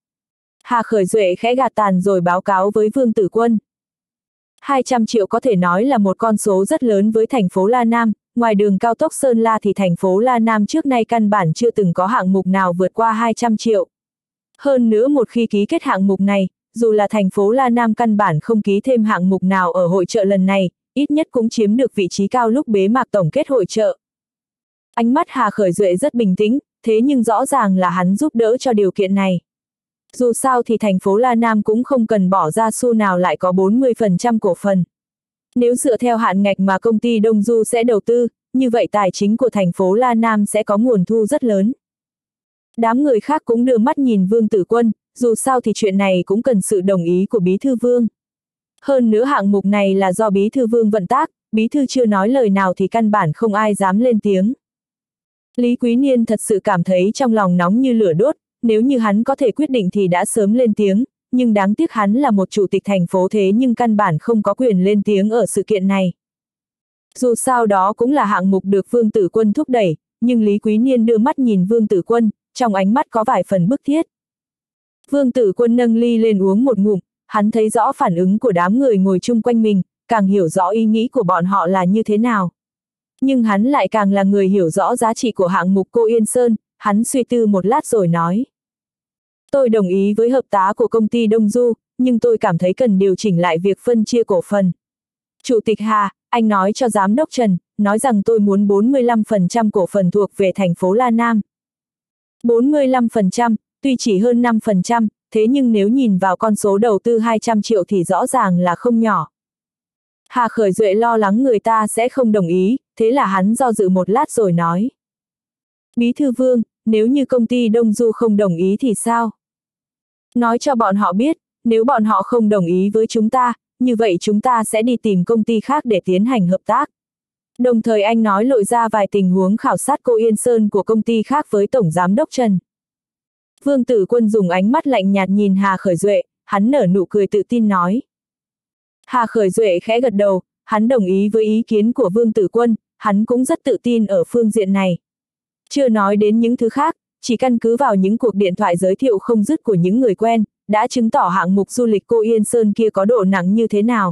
Hà Khởi Duệ khẽ gạt tàn rồi báo cáo với Vương Tử Quân. hai trăm triệu có thể nói là một con số rất lớn với thành phố La Nam, ngoài đường cao tốc Sơn La thì thành phố La Nam trước nay căn bản chưa từng có hạng mục nào vượt qua hai trăm triệu. Hơn nữa một khi ký kết hạng mục này, dù là thành phố La Nam căn bản không ký thêm hạng mục nào ở hội chợ lần này, ít nhất cũng chiếm được vị trí cao lúc bế mạc tổng kết hội chợ. Ánh mắt Hà Khởi Duệ rất bình tĩnh, thế nhưng rõ ràng là hắn giúp đỡ cho điều kiện này. Dù sao thì thành phố La Nam cũng không cần bỏ ra xu nào lại có bốn mươi phần trăm cổ phần. Nếu dựa theo hạn ngạch mà công ty Đông Du sẽ đầu tư, như vậy tài chính của thành phố La Nam sẽ có nguồn thu rất lớn. Đám người khác cũng đưa mắt nhìn Vương Tử Quân, dù sao thì chuyện này cũng cần sự đồng ý của Bí Thư Vương. Hơn nữa hạng mục này là do Bí Thư Vương vận tác, Bí Thư chưa nói lời nào thì căn bản không ai dám lên tiếng. Lý Quý Niên thật sự cảm thấy trong lòng nóng như lửa đốt, nếu như hắn có thể quyết định thì đã sớm lên tiếng, nhưng đáng tiếc hắn là một chủ tịch thành phố thế nhưng căn bản không có quyền lên tiếng ở sự kiện này. Dù sao đó cũng là hạng mục được Vương Tử Quân thúc đẩy, nhưng Lý Quý Niên đưa mắt nhìn Vương Tử Quân, trong ánh mắt có vài phần bức thiết. Vương Tử Quân nâng ly lên uống một ngụm, hắn thấy rõ phản ứng của đám người ngồi chung quanh mình, càng hiểu rõ ý nghĩ của bọn họ là như thế nào. Nhưng hắn lại càng là người hiểu rõ giá trị của hạng mục Cô Yên Sơn, hắn suy tư một lát rồi nói. Tôi đồng ý với hợp tá của công ty Đông Du, nhưng tôi cảm thấy cần điều chỉnh lại việc phân chia cổ phần. Chủ tịch Hà, anh nói cho Giám đốc Trần, nói rằng tôi muốn bốn mươi lăm phần trăm cổ phần thuộc về thành phố La Nam. bốn mươi lăm phần trăm, tuy chỉ hơn năm phần trăm, thế nhưng nếu nhìn vào con số đầu tư hai trăm triệu thì rõ ràng là không nhỏ. Hà Khởi Duệ lo lắng người ta sẽ không đồng ý, thế là hắn do dự một lát rồi nói. Bí thư Vương, nếu như công ty Đông Du không đồng ý thì sao? Nói cho bọn họ biết, nếu bọn họ không đồng ý với chúng ta, như vậy chúng ta sẽ đi tìm công ty khác để tiến hành hợp tác. Đồng thời anh nói lội ra vài tình huống khảo sát Cô Yên Sơn của công ty khác với Tổng Giám đốc Trần. Vương Tử Quân dùng ánh mắt lạnh nhạt nhìn Hà Khởi Duệ, hắn nở nụ cười tự tin nói. Hà Khởi Duệ khẽ gật đầu, hắn đồng ý với ý kiến của Vương Tử Quân, hắn cũng rất tự tin ở phương diện này. Chưa nói đến những thứ khác, chỉ căn cứ vào những cuộc điện thoại giới thiệu không dứt của những người quen, đã chứng tỏ hạng mục du lịch Cô Yên Sơn kia có độ nặng như thế nào.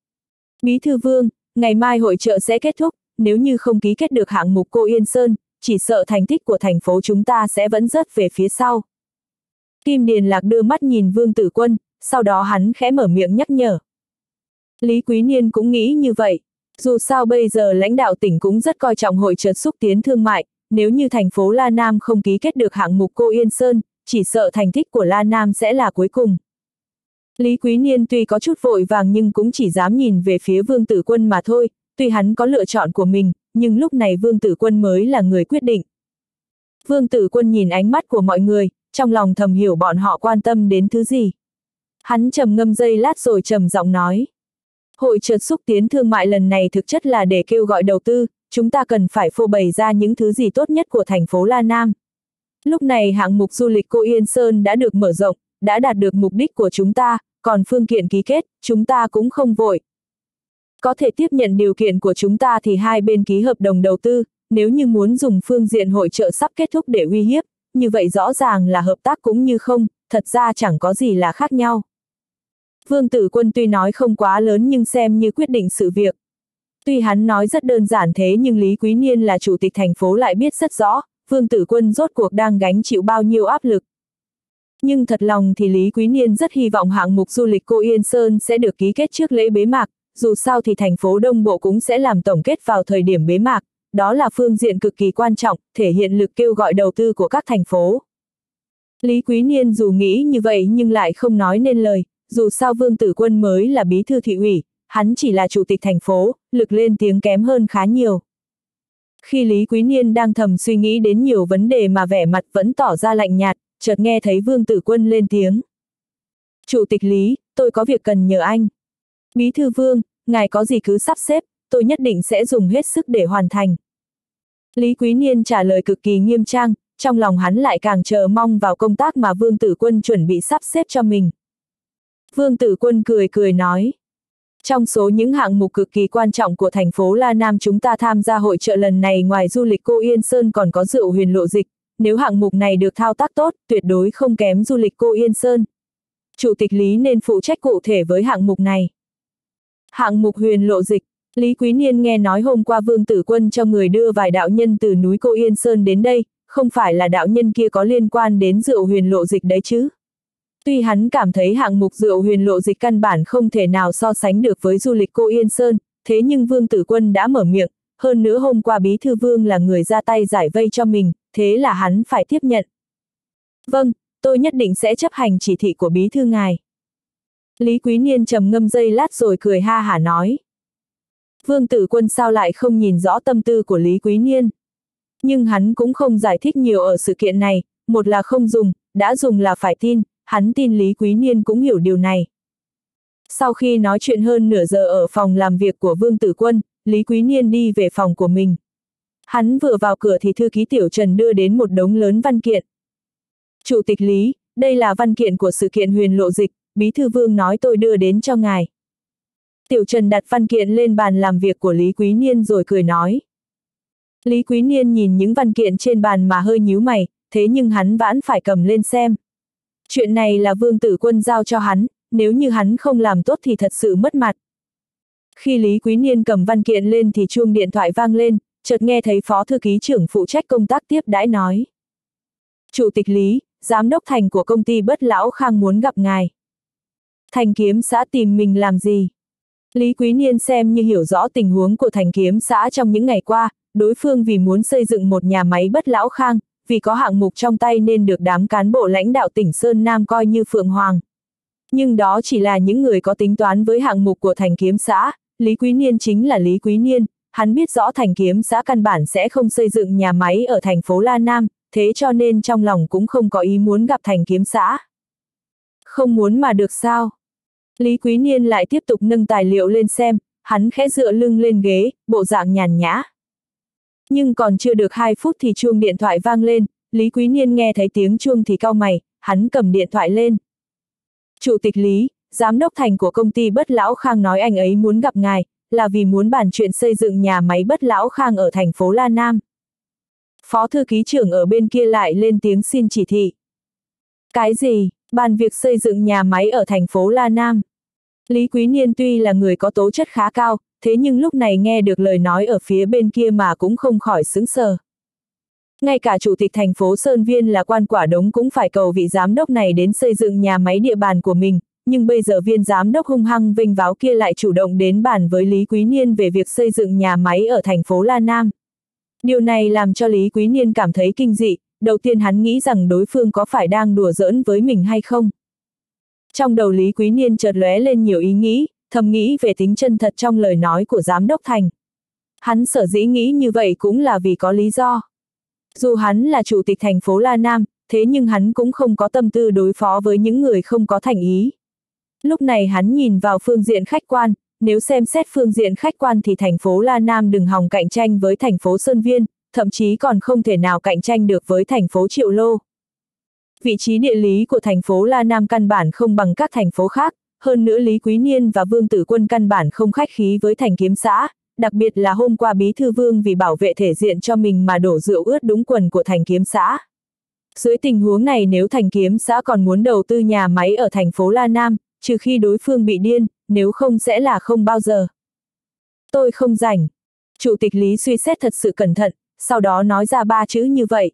Bí thư Vương, ngày mai hội chợ sẽ kết thúc, nếu như không ký kết được hạng mục Cô Yên Sơn, chỉ sợ thành tích của thành phố chúng ta sẽ vẫn rớt về phía sau. Kim Điền Lạc đưa mắt nhìn Vương Tử Quân, sau đó hắn khẽ mở miệng nhắc nhở. Lý Quý Niên cũng nghĩ như vậy, dù sao bây giờ lãnh đạo tỉnh cũng rất coi trọng hội chợ xúc tiến thương mại, nếu như thành phố La Nam không ký kết được hạng mục Cô Yên Sơn, chỉ sợ thành tích của La Nam sẽ là cuối cùng. Lý Quý Niên tuy có chút vội vàng nhưng cũng chỉ dám nhìn về phía Vương Tử Quân mà thôi, tuy hắn có lựa chọn của mình, nhưng lúc này Vương Tử Quân mới là người quyết định. Vương Tử Quân nhìn ánh mắt của mọi người, trong lòng thầm hiểu bọn họ quan tâm đến thứ gì. Hắn trầm ngâm giây lát rồi trầm giọng nói. Hội chợ xúc tiến thương mại lần này thực chất là để kêu gọi đầu tư, chúng ta cần phải phô bày ra những thứ gì tốt nhất của thành phố La Nam. Lúc này hạng mục du lịch Cô Yên Sơn đã được mở rộng, đã đạt được mục đích của chúng ta, còn phương kiện ký kết, chúng ta cũng không vội. Có thể tiếp nhận điều kiện của chúng ta thì hai bên ký hợp đồng đầu tư, nếu như muốn dùng phương diện hội chợ sắp kết thúc để uy hiếp, như vậy rõ ràng là hợp tác cũng như không, thật ra chẳng có gì là khác nhau. Vương Tử Quân tuy nói không quá lớn nhưng xem như quyết định sự việc. Tuy hắn nói rất đơn giản thế nhưng Lý Quý Niên là chủ tịch thành phố lại biết rất rõ, Vương Tử Quân rốt cuộc đang gánh chịu bao nhiêu áp lực. Nhưng thật lòng thì Lý Quý Niên rất hy vọng hạng mục du lịch Cô Yên Sơn sẽ được ký kết trước lễ bế mạc, dù sao thì thành phố Đông Bộ cũng sẽ làm tổng kết vào thời điểm bế mạc, đó là phương diện cực kỳ quan trọng, thể hiện lực kêu gọi đầu tư của các thành phố. Lý Quý Niên dù nghĩ như vậy nhưng lại không nói nên lời, dù sao Vương Tử Quân mới là bí thư thị ủy, hắn chỉ là chủ tịch thành phố, lực lên tiếng kém hơn khá nhiều. Khi Lý Quý Niên đang thầm suy nghĩ đến nhiều vấn đề mà vẻ mặt vẫn tỏ ra lạnh nhạt, chợt nghe thấy Vương Tử Quân lên tiếng. Chủ tịch Lý, tôi có việc cần nhờ anh. Bí thư Vương, ngài có gì cứ sắp xếp, tôi nhất định sẽ dùng hết sức để hoàn thành. Lý Quý Niên trả lời cực kỳ nghiêm trang, trong lòng hắn lại càng chờ mong vào công tác mà Vương Tử Quân chuẩn bị sắp xếp cho mình. Vương Tử Quân cười cười nói. Trong số những hạng mục cực kỳ quan trọng của thành phố La Nam chúng ta tham gia hội chợ lần này ngoài du lịch Cô Yên Sơn còn có rượu Huyền Lộ Dịch, nếu hạng mục này được thao tác tốt, tuyệt đối không kém du lịch Cô Yên Sơn. Chủ tịch Lý nên phụ trách cụ thể với hạng mục này. Hạng mục Huyền Lộ Dịch, Lý Quý Niên nghe nói hôm qua Vương Tử Quân cho người đưa vài đạo nhân từ núi Cô Yên Sơn đến đây, không phải là đạo nhân kia có liên quan đến rượu huyền lộ dịch đấy chứ. Tuy hắn cảm thấy hạng mục rượu huyền lộ dịch căn bản không thể nào so sánh được với du lịch Cô Yên Sơn, thế nhưng Vương Tử Quân đã mở miệng, hơn nữa hôm qua Bí Thư Vương là người ra tay giải vây cho mình, thế là hắn phải tiếp nhận. Vâng, tôi nhất định sẽ chấp hành chỉ thị của Bí Thư ngài. Lý Quý Niên trầm ngâm giây lát rồi cười ha hả nói. Vương Tử Quân sao lại không nhìn rõ tâm tư của Lý Quý Niên. Nhưng hắn cũng không giải thích nhiều ở sự kiện này, một là không dùng, đã dùng là phải tin, hắn tin Lý Quý Niên cũng hiểu điều này. Sau khi nói chuyện hơn nửa giờ ở phòng làm việc của Vương Tử Quân, Lý Quý Niên đi về phòng của mình. Hắn vừa vào cửa thì thư ký Tiểu Trần đưa đến một đống lớn văn kiện. Chủ tịch Lý, đây là văn kiện của sự kiện huyền lộ dịch, Bí Thư Vương nói tôi đưa đến cho ngài. Tiểu Trần đặt văn kiện lên bàn làm việc của Lý Quý Niên rồi cười nói. Lý Quý Niên nhìn những văn kiện trên bàn mà hơi nhíu mày, thế nhưng hắn vẫn phải cầm lên xem. Chuyện này là Vương Tử Quân giao cho hắn, nếu như hắn không làm tốt thì thật sự mất mặt. Khi Lý Quý Niên cầm văn kiện lên thì chuông điện thoại vang lên, chợt nghe thấy phó thư ký trưởng phụ trách công tác tiếp đãi nói. Chủ tịch Lý, giám đốc Thành của công ty Bất Lão Khang muốn gặp ngài. Thành Kiếm xã tìm mình làm gì? Lý Quý Niên xem như hiểu rõ tình huống của Thành Kiếm xã trong những ngày qua, đối phương vì muốn xây dựng một nhà máy Bất Lão Khang, vì có hạng mục trong tay nên được đám cán bộ lãnh đạo tỉnh Sơn Nam coi như Phượng Hoàng. Nhưng đó chỉ là những người có tính toán với hạng mục của Thành Kiếm xã, Lý Quý Niên chính là Lý Quý Niên, hắn biết rõ Thành Kiếm xã căn bản sẽ không xây dựng nhà máy ở thành phố La Nam, thế cho nên trong lòng cũng không có ý muốn gặp Thành Kiếm xã. Không muốn mà được sao? Lý Quý Niên lại tiếp tục nâng tài liệu lên xem, hắn khẽ dựa lưng lên ghế, bộ dạng nhàn nhã. Nhưng còn chưa được hai phút thì chuông điện thoại vang lên, Lý Quý Niên nghe thấy tiếng chuông thì cau mày, hắn cầm điện thoại lên. Chủ tịch Lý, giám đốc Thành của công ty Bất Lão Khang nói anh ấy muốn gặp ngài, là vì muốn bàn chuyện xây dựng nhà máy Bất Lão Khang ở thành phố La Nam. Phó thư ký trưởng ở bên kia lại lên tiếng xin chỉ thị. Cái gì, bàn việc xây dựng nhà máy ở thành phố La Nam? Lý Quý Niên tuy là người có tố chất khá cao, thế nhưng lúc này nghe được lời nói ở phía bên kia mà cũng không khỏi sững sờ. Ngay cả chủ tịch thành phố Sơn Viên là Quan Quả Đống cũng phải cầu vị giám đốc này đến xây dựng nhà máy địa bàn của mình, nhưng bây giờ viên giám đốc hung hăng vênh váo kia lại chủ động đến bàn với Lý Quý Niên về việc xây dựng nhà máy ở thành phố La Nam. Điều này làm cho Lý Quý Niên cảm thấy kinh dị, đầu tiên hắn nghĩ rằng đối phương có phải đang đùa giỡn với mình hay không. Trong đầu Lý Quý Niên chợt lóe lên nhiều ý nghĩ, thầm nghĩ về tính chân thật trong lời nói của giám đốc Thành. Hắn sở dĩ nghĩ như vậy cũng là vì có lý do. Dù hắn là chủ tịch thành phố La Nam, thế nhưng hắn cũng không có tâm tư đối phó với những người không có thành ý. Lúc này hắn nhìn vào phương diện khách quan, nếu xem xét phương diện khách quan thì thành phố La Nam đừng hòng cạnh tranh với thành phố Sơn Viên, thậm chí còn không thể nào cạnh tranh được với thành phố Triệu Lô. Vị trí địa lý của thành phố La Nam căn bản không bằng các thành phố khác, hơn nữa Lý Quý Niên và Vương Tử Quân căn bản không khách khí với Thành Kiếm xã, đặc biệt là hôm qua Bí Thư Vương vì bảo vệ thể diện cho mình mà đổ rượu ướt đúng quần của Thành Kiếm xã. Dưới tình huống này nếu Thành Kiếm xã còn muốn đầu tư nhà máy ở thành phố La Nam, trừ khi đối phương bị điên, nếu không sẽ là không bao giờ. Tôi không rảnh. Chủ tịch Lý suy xét thật sự cẩn thận, sau đó nói ra ba chữ như vậy.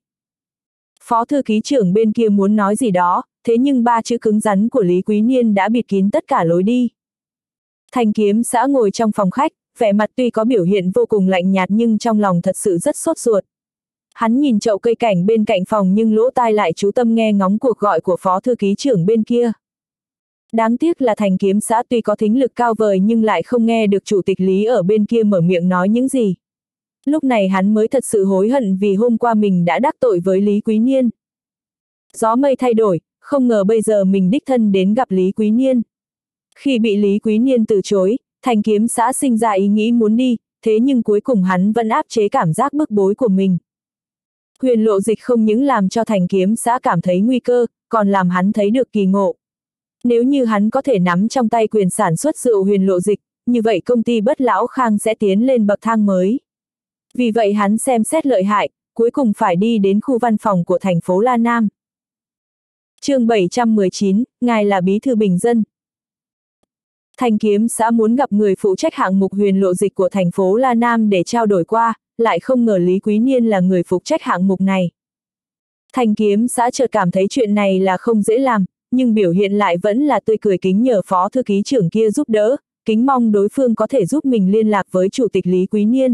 Phó thư ký trưởng bên kia muốn nói gì đó, thế nhưng ba chữ cứng rắn của Lý Quý Niên đã bịt kín tất cả lối đi. Thành Kiếm xã ngồi trong phòng khách, vẻ mặt tuy có biểu hiện vô cùng lạnh nhạt nhưng trong lòng thật sự rất sốt ruột. Hắn nhìn chậu cây cảnh bên cạnh phòng nhưng lỗ tai lại chú tâm nghe ngóng cuộc gọi của phó thư ký trưởng bên kia. Đáng tiếc là Thành Kiếm xã tuy có thính lực cao vời nhưng lại không nghe được chủ tịch Lý ở bên kia mở miệng nói những gì. Lúc này hắn mới thật sự hối hận vì hôm qua mình đã đắc tội với Lý Quý Niên. Gió mây thay đổi, không ngờ bây giờ mình đích thân đến gặp Lý Quý Niên. Khi bị Lý Quý Niên từ chối, Thành Kiếm xã sinh ra ý nghĩ muốn đi, thế nhưng cuối cùng hắn vẫn áp chế cảm giác bức bối của mình. Huyền lộ dịch không những làm cho Thành Kiếm xã cảm thấy nguy cơ, còn làm hắn thấy được kỳ ngộ. Nếu như hắn có thể nắm trong tay quyền sản xuất rượu huyền lộ dịch, như vậy công ty Bất Lão Khang sẽ tiến lên bậc thang mới. Vì vậy hắn xem xét lợi hại, cuối cùng phải đi đến khu văn phòng của thành phố La Nam. Chương bảy trăm mười chín, ngài là bí thư bình dân. Thành kiếm xã muốn gặp người phụ trách hạng mục huyền lộ dịch của thành phố La Nam để trao đổi qua, lại không ngờ Lý Quý Niên là người phụ trách hạng mục này. Thành kiếm xã chợt cảm thấy chuyện này là không dễ làm, nhưng biểu hiện lại vẫn là tươi cười kính nhờ phó thư ký trưởng kia giúp đỡ, kính mong đối phương có thể giúp mình liên lạc với chủ tịch Lý Quý Niên.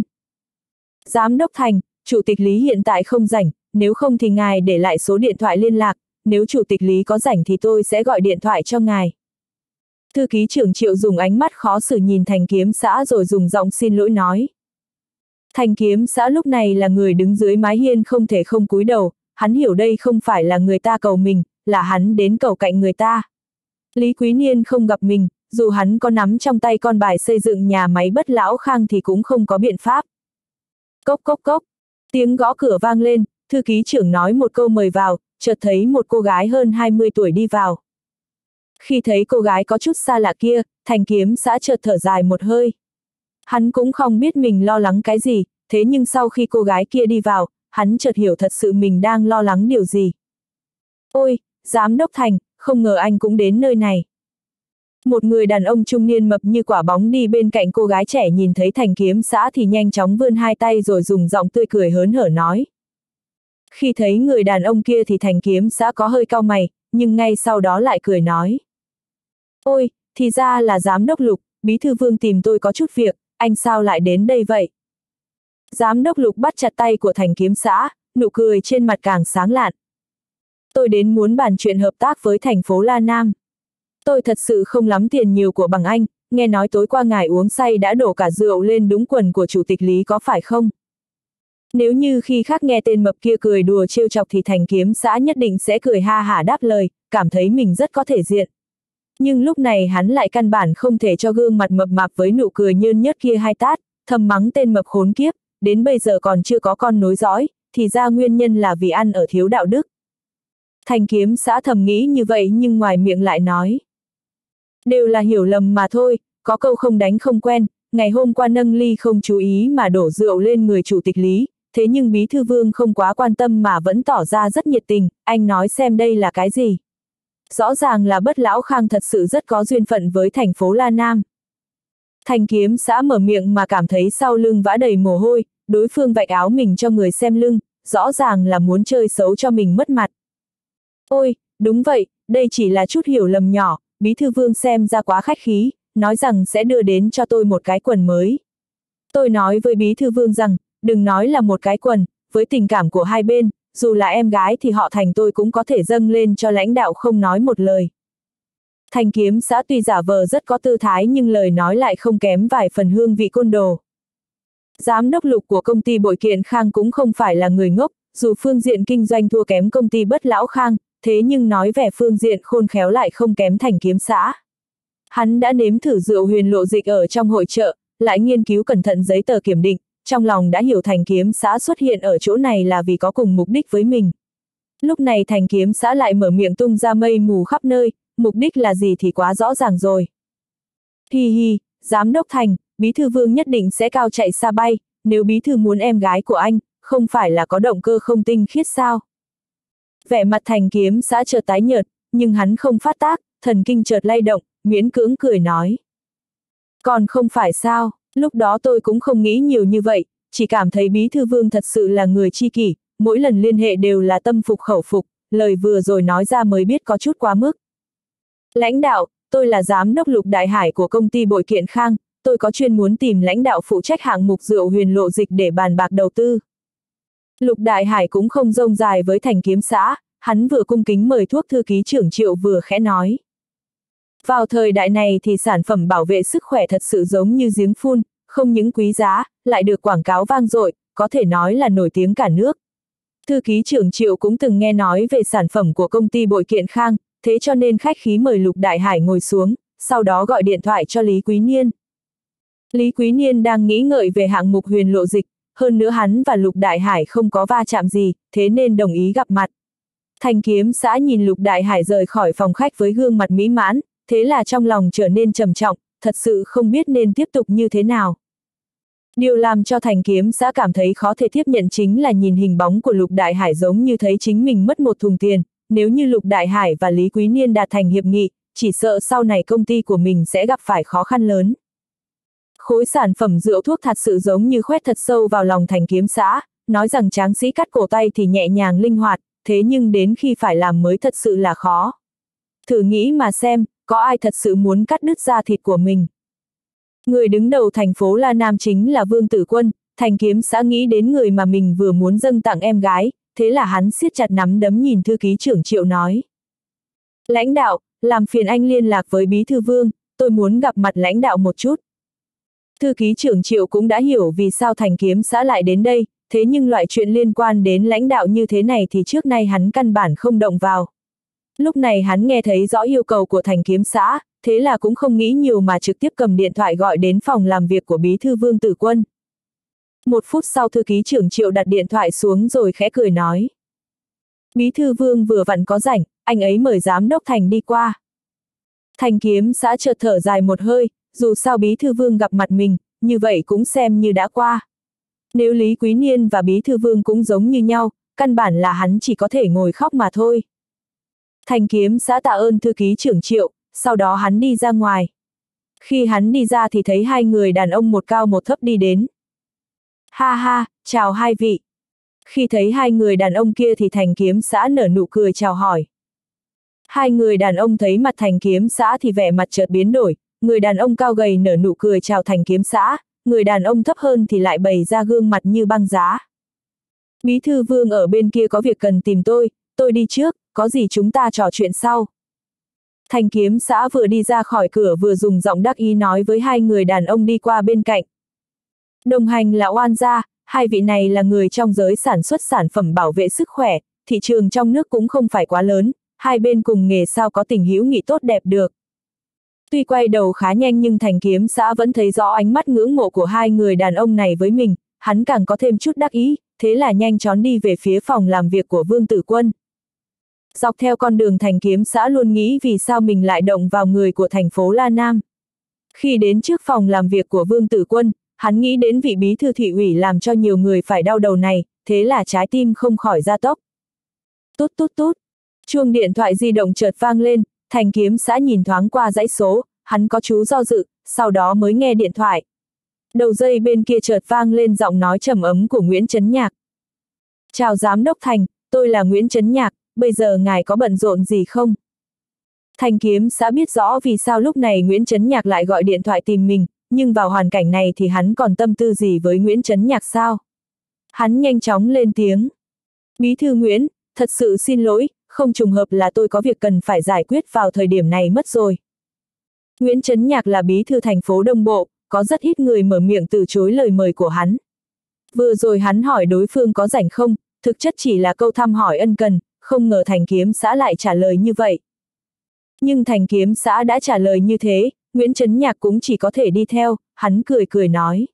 Giám đốc Thành, chủ tịch Lý hiện tại không rảnh, nếu không thì ngài để lại số điện thoại liên lạc, nếu chủ tịch Lý có rảnh thì tôi sẽ gọi điện thoại cho ngài. Thư ký trưởng Triệu dùng ánh mắt khó xử nhìn Thành kiếm xã rồi dùng giọng xin lỗi nói. Thành kiếm xã lúc này là người đứng dưới mái hiên không thể không cúi đầu, hắn hiểu đây không phải là người ta cầu mình, là hắn đến cầu cạnh người ta. Lý Quý Niên không gặp mình, dù hắn có nắm trong tay con bài xây dựng nhà máy Bất Lão Khang thì cũng không có biện pháp. Cốc cốc cốc, tiếng gõ cửa vang lên, thư ký trưởng nói một câu mời vào, chợt thấy một cô gái hơn hai mươi tuổi đi vào. Khi thấy cô gái có chút xa lạ kia, Thành kiếm xã chợt thở dài một hơi. Hắn cũng không biết mình lo lắng cái gì, thế nhưng sau khi cô gái kia đi vào, hắn chợt hiểu thật sự mình đang lo lắng điều gì. Ôi, giám đốc Thành, không ngờ anh cũng đến nơi này. Một người đàn ông trung niên mập như quả bóng đi bên cạnh cô gái trẻ nhìn thấy Thành kiếm xã thì nhanh chóng vươn hai tay rồi dùng giọng tươi cười hớn hở nói. Khi thấy người đàn ông kia thì Thành kiếm xã có hơi cau mày, nhưng ngay sau đó lại cười nói. Ôi, thì ra là giám đốc Lục, bí thư Vương tìm tôi có chút việc, anh sao lại đến đây vậy? Giám đốc Lục bắt chặt tay của Thành kiếm xã, nụ cười trên mặt càng sáng lạn. Tôi đến muốn bàn chuyện hợp tác với thành phố La Nam. Tôi thật sự không lắm tiền nhiều của bằng anh, nghe nói tối qua ngài uống say đã đổ cả rượu lên đúng quần của chủ tịch Lý có phải không? Nếu như khi khác nghe tên mập kia cười đùa trêu chọc thì Thành kiếm xã nhất định sẽ cười ha hả đáp lời, cảm thấy mình rất có thể diện. Nhưng lúc này hắn lại căn bản không thể cho gương mặt mập mạp với nụ cười nhơn nhớt kia hai tát, thầm mắng tên mập khốn kiếp, đến bây giờ còn chưa có con nối dõi, thì ra nguyên nhân là vì ăn ở thiếu đạo đức. Thành kiếm xã thầm nghĩ như vậy nhưng ngoài miệng lại nói. Đều là hiểu lầm mà thôi, có câu không đánh không quen, ngày hôm qua nâng ly không chú ý mà đổ rượu lên người chủ tịch Lý, thế nhưng bí thư Vương không quá quan tâm mà vẫn tỏ ra rất nhiệt tình, anh nói xem đây là cái gì. Rõ ràng là Bất Lão Khang thật sự rất có duyên phận với thành phố La Nam. Thành kiếm xã mở miệng mà cảm thấy sau lưng vã đầy mồ hôi, đối phương vạch áo mình cho người xem lưng, rõ ràng là muốn chơi xấu cho mình mất mặt. Ôi, đúng vậy, đây chỉ là chút hiểu lầm nhỏ, bí thư Vương xem ra quá khách khí, nói rằng sẽ đưa đến cho tôi một cái quần mới. Tôi nói với bí thư Vương rằng, đừng nói là một cái quần, với tình cảm của hai bên, dù là em gái thì họ Thành tôi cũng có thể dâng lên cho lãnh đạo không nói một lời. Thành kiếm xã tuy giả vờ rất có tư thái nhưng lời nói lại không kém vài phần hương vị côn đồ. Giám đốc Lục của công ty Bội Kiện Khang cũng không phải là người ngốc, dù phương diện kinh doanh thua kém công ty Bất Lão Khang, thế nhưng nói về phương diện khôn khéo lại không kém Thành kiếm xã. Hắn đã nếm thử rượu huyền lộ dịch ở trong hội chợ, lại nghiên cứu cẩn thận giấy tờ kiểm định, trong lòng đã hiểu Thành kiếm xã xuất hiện ở chỗ này là vì có cùng mục đích với mình. Lúc này Thành kiếm xã lại mở miệng tung ra mây mù khắp nơi, mục đích là gì thì quá rõ ràng rồi. Hi hi, giám đốc Thành, bí thư Vương nhất định sẽ cao chạy xa bay, nếu bí thư muốn em gái của anh, không phải là có động cơ không tinh khiết sao? Vẻ mặt Thành kiếm xã chợt tái nhợt, nhưng hắn không phát tác, thần kinh chợt lay động, miễn cưỡng cười nói. Còn không phải sao, lúc đó tôi cũng không nghĩ nhiều như vậy, chỉ cảm thấy bí thư Vương thật sự là người chi kỷ, mỗi lần liên hệ đều là tâm phục khẩu phục, lời vừa rồi nói ra mới biết có chút quá mức. Lãnh đạo, tôi là giám đốc Lục Đại Hải của công ty Bội Kiện Khang, tôi có chuyên muốn tìm lãnh đạo phụ trách hạng mục rượu huyền lộ dịch để bàn bạc đầu tư. Lục Đại Hải cũng không rông dài với Thành kiếm xã, hắn vừa cung kính mời thuốc thư ký trưởng Triệu vừa khẽ nói. Vào thời đại này thì sản phẩm bảo vệ sức khỏe thật sự giống như giếng phun, không những quý giá, lại được quảng cáo vang dội, có thể nói là nổi tiếng cả nước. Thư ký trưởng Triệu cũng từng nghe nói về sản phẩm của công ty Bội Kiện Khang, thế cho nên khách khí mời Lục Đại Hải ngồi xuống, sau đó gọi điện thoại cho Lý Quý Niên. Lý Quý Niên đang nghĩ ngợi về hạng mục huyền lộ dịch, hơn nữa hắn và Lục Đại Hải không có va chạm gì, thế nên đồng ý gặp mặt. Thành kiếm xã nhìn Lục Đại Hải rời khỏi phòng khách với gương mặt mỹ mãn, thế là trong lòng trở nên trầm trọng, thật sự không biết nên tiếp tục như thế nào. Điều làm cho Thành kiếm xã cảm thấy khó thể tiếp nhận chính là nhìn hình bóng của Lục Đại Hải giống như thấy chính mình mất một thùng tiền, nếu như Lục Đại Hải và Lý Quý Niên đạt thành hiệp nghị, chỉ sợ sau này công ty của mình sẽ gặp phải khó khăn lớn. Khối sản phẩm rượu thuốc thật sự giống như khoét thật sâu vào lòng Thành Kiếm xã, nói rằng tráng sĩ cắt cổ tay thì nhẹ nhàng linh hoạt, thế nhưng đến khi phải làm mới thật sự là khó. Thử nghĩ mà xem, có ai thật sự muốn cắt đứt da thịt của mình. Người đứng đầu thành phố La Nam chính là Vương Tử Quân. Thành Kiếm xã nghĩ đến người mà mình vừa muốn dâng tặng em gái, thế là hắn siết chặt nắm đấm nhìn thư ký trưởng Triệu nói. Lãnh đạo, làm phiền anh liên lạc với bí thư Vương, tôi muốn gặp mặt lãnh đạo một chút. Thư ký trưởng Triệu cũng đã hiểu vì sao Thành Kiếm xã lại đến đây, thế nhưng loại chuyện liên quan đến lãnh đạo như thế này thì trước nay hắn căn bản không động vào. Lúc này hắn nghe thấy rõ yêu cầu của Thành Kiếm xã, thế là cũng không nghĩ nhiều mà trực tiếp cầm điện thoại gọi đến phòng làm việc của bí thư Vương Tử Quân. Một phút sau thư ký trưởng Triệu đặt điện thoại xuống rồi khẽ cười nói. Bí thư Vương vừa vặn có rảnh, anh ấy mời giám đốc Thành đi qua. Thành Kiếm xã chợt thở dài một hơi, dù sao bí thư Vương gặp mặt mình, như vậy cũng xem như đã qua. Nếu Lý Quý Niên và bí thư Vương cũng giống như nhau, căn bản là hắn chỉ có thể ngồi khóc mà thôi. Thành Kiếm xã tạ ơn thư ký trưởng Triệu, sau đó hắn đi ra ngoài. Khi hắn đi ra thì thấy hai người đàn ông một cao một thấp đi đến. Ha ha, chào hai vị. Khi thấy hai người đàn ông kia thì Thành Kiếm xã nở nụ cười chào hỏi. Hai người đàn ông thấy mặt Thành Kiếm xã thì vẻ mặt chợt biến đổi, người đàn ông cao gầy nở nụ cười chào Thành Kiếm xã, người đàn ông thấp hơn thì lại bày ra gương mặt như băng giá. Bí thư Vương ở bên kia có việc cần tìm tôi, tôi đi trước, có gì chúng ta trò chuyện sau. Thành Kiếm xã vừa đi ra khỏi cửa vừa dùng giọng đắc ý nói với hai người đàn ông đi qua bên cạnh. Đồng hành là Oan gia, hai vị này là người trong giới sản xuất sản phẩm bảo vệ sức khỏe, thị trường trong nước cũng không phải quá lớn, hai bên cùng nghề sao có tình hữu nghị tốt đẹp được. Tuy quay đầu khá nhanh nhưng Thành Kiếm xã vẫn thấy rõ ánh mắt ngưỡng mộ của hai người đàn ông này với mình, hắn càng có thêm chút đắc ý, thế là nhanh chóng đi về phía phòng làm việc của Vương Tử Quân. Dọc theo con đường Thành Kiếm xã luôn nghĩ vì sao mình lại động vào người của thành phố La Nam. Khi đến trước phòng làm việc của Vương Tử Quân, hắn nghĩ đến vị bí thư thị ủy làm cho nhiều người phải đau đầu này, thế là trái tim không khỏi gia tốc. Tút tút tút, chuông điện thoại di động chợt vang lên, Thành Kiếm xã nhìn thoáng qua dãy số, hắn có chú do dự, sau đó mới nghe điện thoại. Đầu dây bên kia chợt vang lên giọng nói trầm ấm của Nguyễn Chấn Nhạc. Chào Giám đốc Thành, tôi là Nguyễn Chấn Nhạc, bây giờ ngài có bận rộn gì không? Thành Kiếm xã biết rõ vì sao lúc này Nguyễn Chấn Nhạc lại gọi điện thoại tìm mình, nhưng vào hoàn cảnh này thì hắn còn tâm tư gì với Nguyễn Chấn Nhạc sao? Hắn nhanh chóng lên tiếng. Bí thư Nguyễn, thật sự xin lỗi, không trùng hợp là tôi có việc cần phải giải quyết vào thời điểm này mất rồi. Nguyễn Chấn Nhạc là bí thư thành phố Đông Bộ, có rất ít người mở miệng từ chối lời mời của hắn. Vừa rồi hắn hỏi đối phương có rảnh không, thực chất chỉ là câu thăm hỏi ân cần, không ngờ Thành Kiếm xã lại trả lời như vậy. Nhưng Thành Kiếm xã đã trả lời như thế, Nguyễn Chấn Nhạc cũng chỉ có thể đi theo, hắn cười cười nói.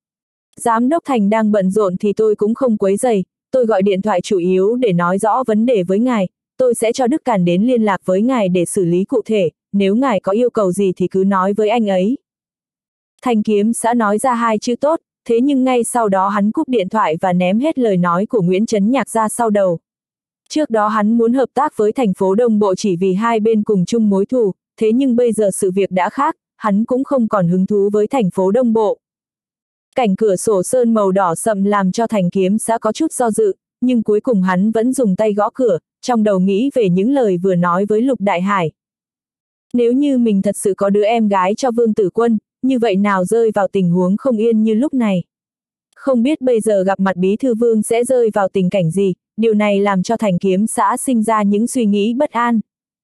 Giám đốc Thành đang bận rộn thì tôi cũng không quấy rầy, tôi gọi điện thoại chủ yếu để nói rõ vấn đề với ngài, tôi sẽ cho Đức Càn đến liên lạc với ngài để xử lý cụ thể, nếu ngài có yêu cầu gì thì cứ nói với anh ấy. Thành Kiếm xã nói ra hai chữ tốt, thế nhưng ngay sau đó hắn cúp điện thoại và ném hết lời nói của Nguyễn Chấn Nhạc ra sau đầu. Trước đó hắn muốn hợp tác với thành phố Đông Bộ chỉ vì hai bên cùng chung mối thù, thế nhưng bây giờ sự việc đã khác, hắn cũng không còn hứng thú với thành phố Đông Bộ. Cảnh cửa sổ sơn màu đỏ sậm làm cho Thành Kiếm xã có chút do dự, nhưng cuối cùng hắn vẫn dùng tay gõ cửa, trong đầu nghĩ về những lời vừa nói với Lục Đại Hải. Nếu như mình thật sự có đứa em gái cho Vương Tử Quân, như vậy nào rơi vào tình huống không yên như lúc này. Không biết bây giờ gặp mặt bí thư Vương sẽ rơi vào tình cảnh gì, điều này làm cho Thành Kiếm xã sinh ra những suy nghĩ bất an.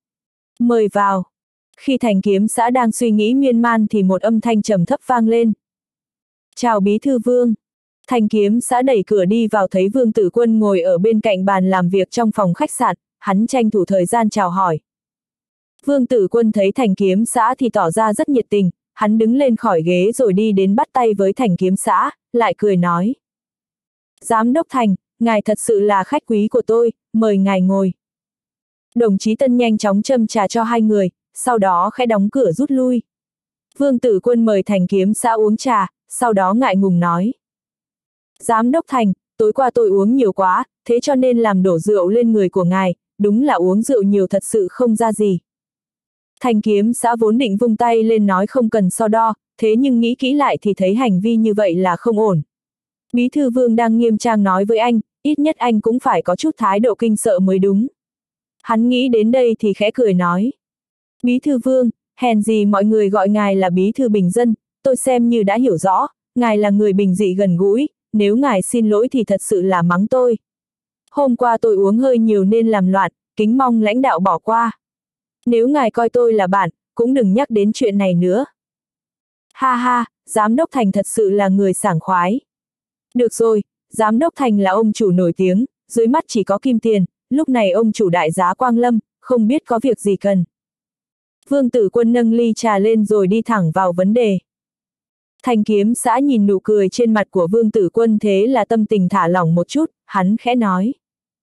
Mời vào. Khi Thành Kiếm xã đang suy nghĩ miên man thì một âm thanh trầm thấp vang lên. Chào bí thư Vương. Thành Kiếm xã đẩy cửa đi vào thấy Vương Tử Quân ngồi ở bên cạnh bàn làm việc trong phòng khách sạn, hắn tranh thủ thời gian chào hỏi. Vương Tử Quân thấy Thành Kiếm xã thì tỏ ra rất nhiệt tình, hắn đứng lên khỏi ghế rồi đi đến bắt tay với Thành Kiếm xã, lại cười nói. Giám đốc Thành, ngài thật sự là khách quý của tôi, mời ngài ngồi. Đồng chí Tân nhanh chóng châm trà cho hai người, sau đó khẽ đóng cửa rút lui. Vương Tử Quân mời Thành Kiếm xã uống trà, sau đó ngại ngùng nói. Giám đốc Thành, tối qua tôi uống nhiều quá, thế cho nên làm đổ rượu lên người của ngài, đúng là uống rượu nhiều thật sự không ra gì. Thành kiếm xã vốn định vung tay lên nói không cần so đo, thế nhưng nghĩ kỹ lại thì thấy hành vi như vậy là không ổn. Bí thư Vương đang nghiêm trang nói với anh, ít nhất anh cũng phải có chút thái độ kinh sợ mới đúng. Hắn nghĩ đến đây thì khẽ cười nói. Bí thư Vương, hèn gì mọi người gọi ngài là bí thư bình dân, tôi xem như đã hiểu rõ, ngài là người bình dị gần gũi, nếu ngài xin lỗi thì thật sự là mắng tôi. Hôm qua tôi uống hơi nhiều nên làm loạn, kính mong lãnh đạo bỏ qua. Nếu ngài coi tôi là bạn, cũng đừng nhắc đến chuyện này nữa. Ha ha, Giám đốc Thành thật sự là người sảng khoái. Được rồi, Giám đốc Thành là ông chủ nổi tiếng, dưới mắt chỉ có kim tiền, lúc này ông chủ đại giá Quang Lâm, không biết có việc gì cần. Vương Tử Quân nâng ly trà lên rồi đi thẳng vào vấn đề. Thành kiếm xã nhìn nụ cười trên mặt của Vương Tử Quân thế là tâm tình thả lỏng một chút, hắn khẽ nói.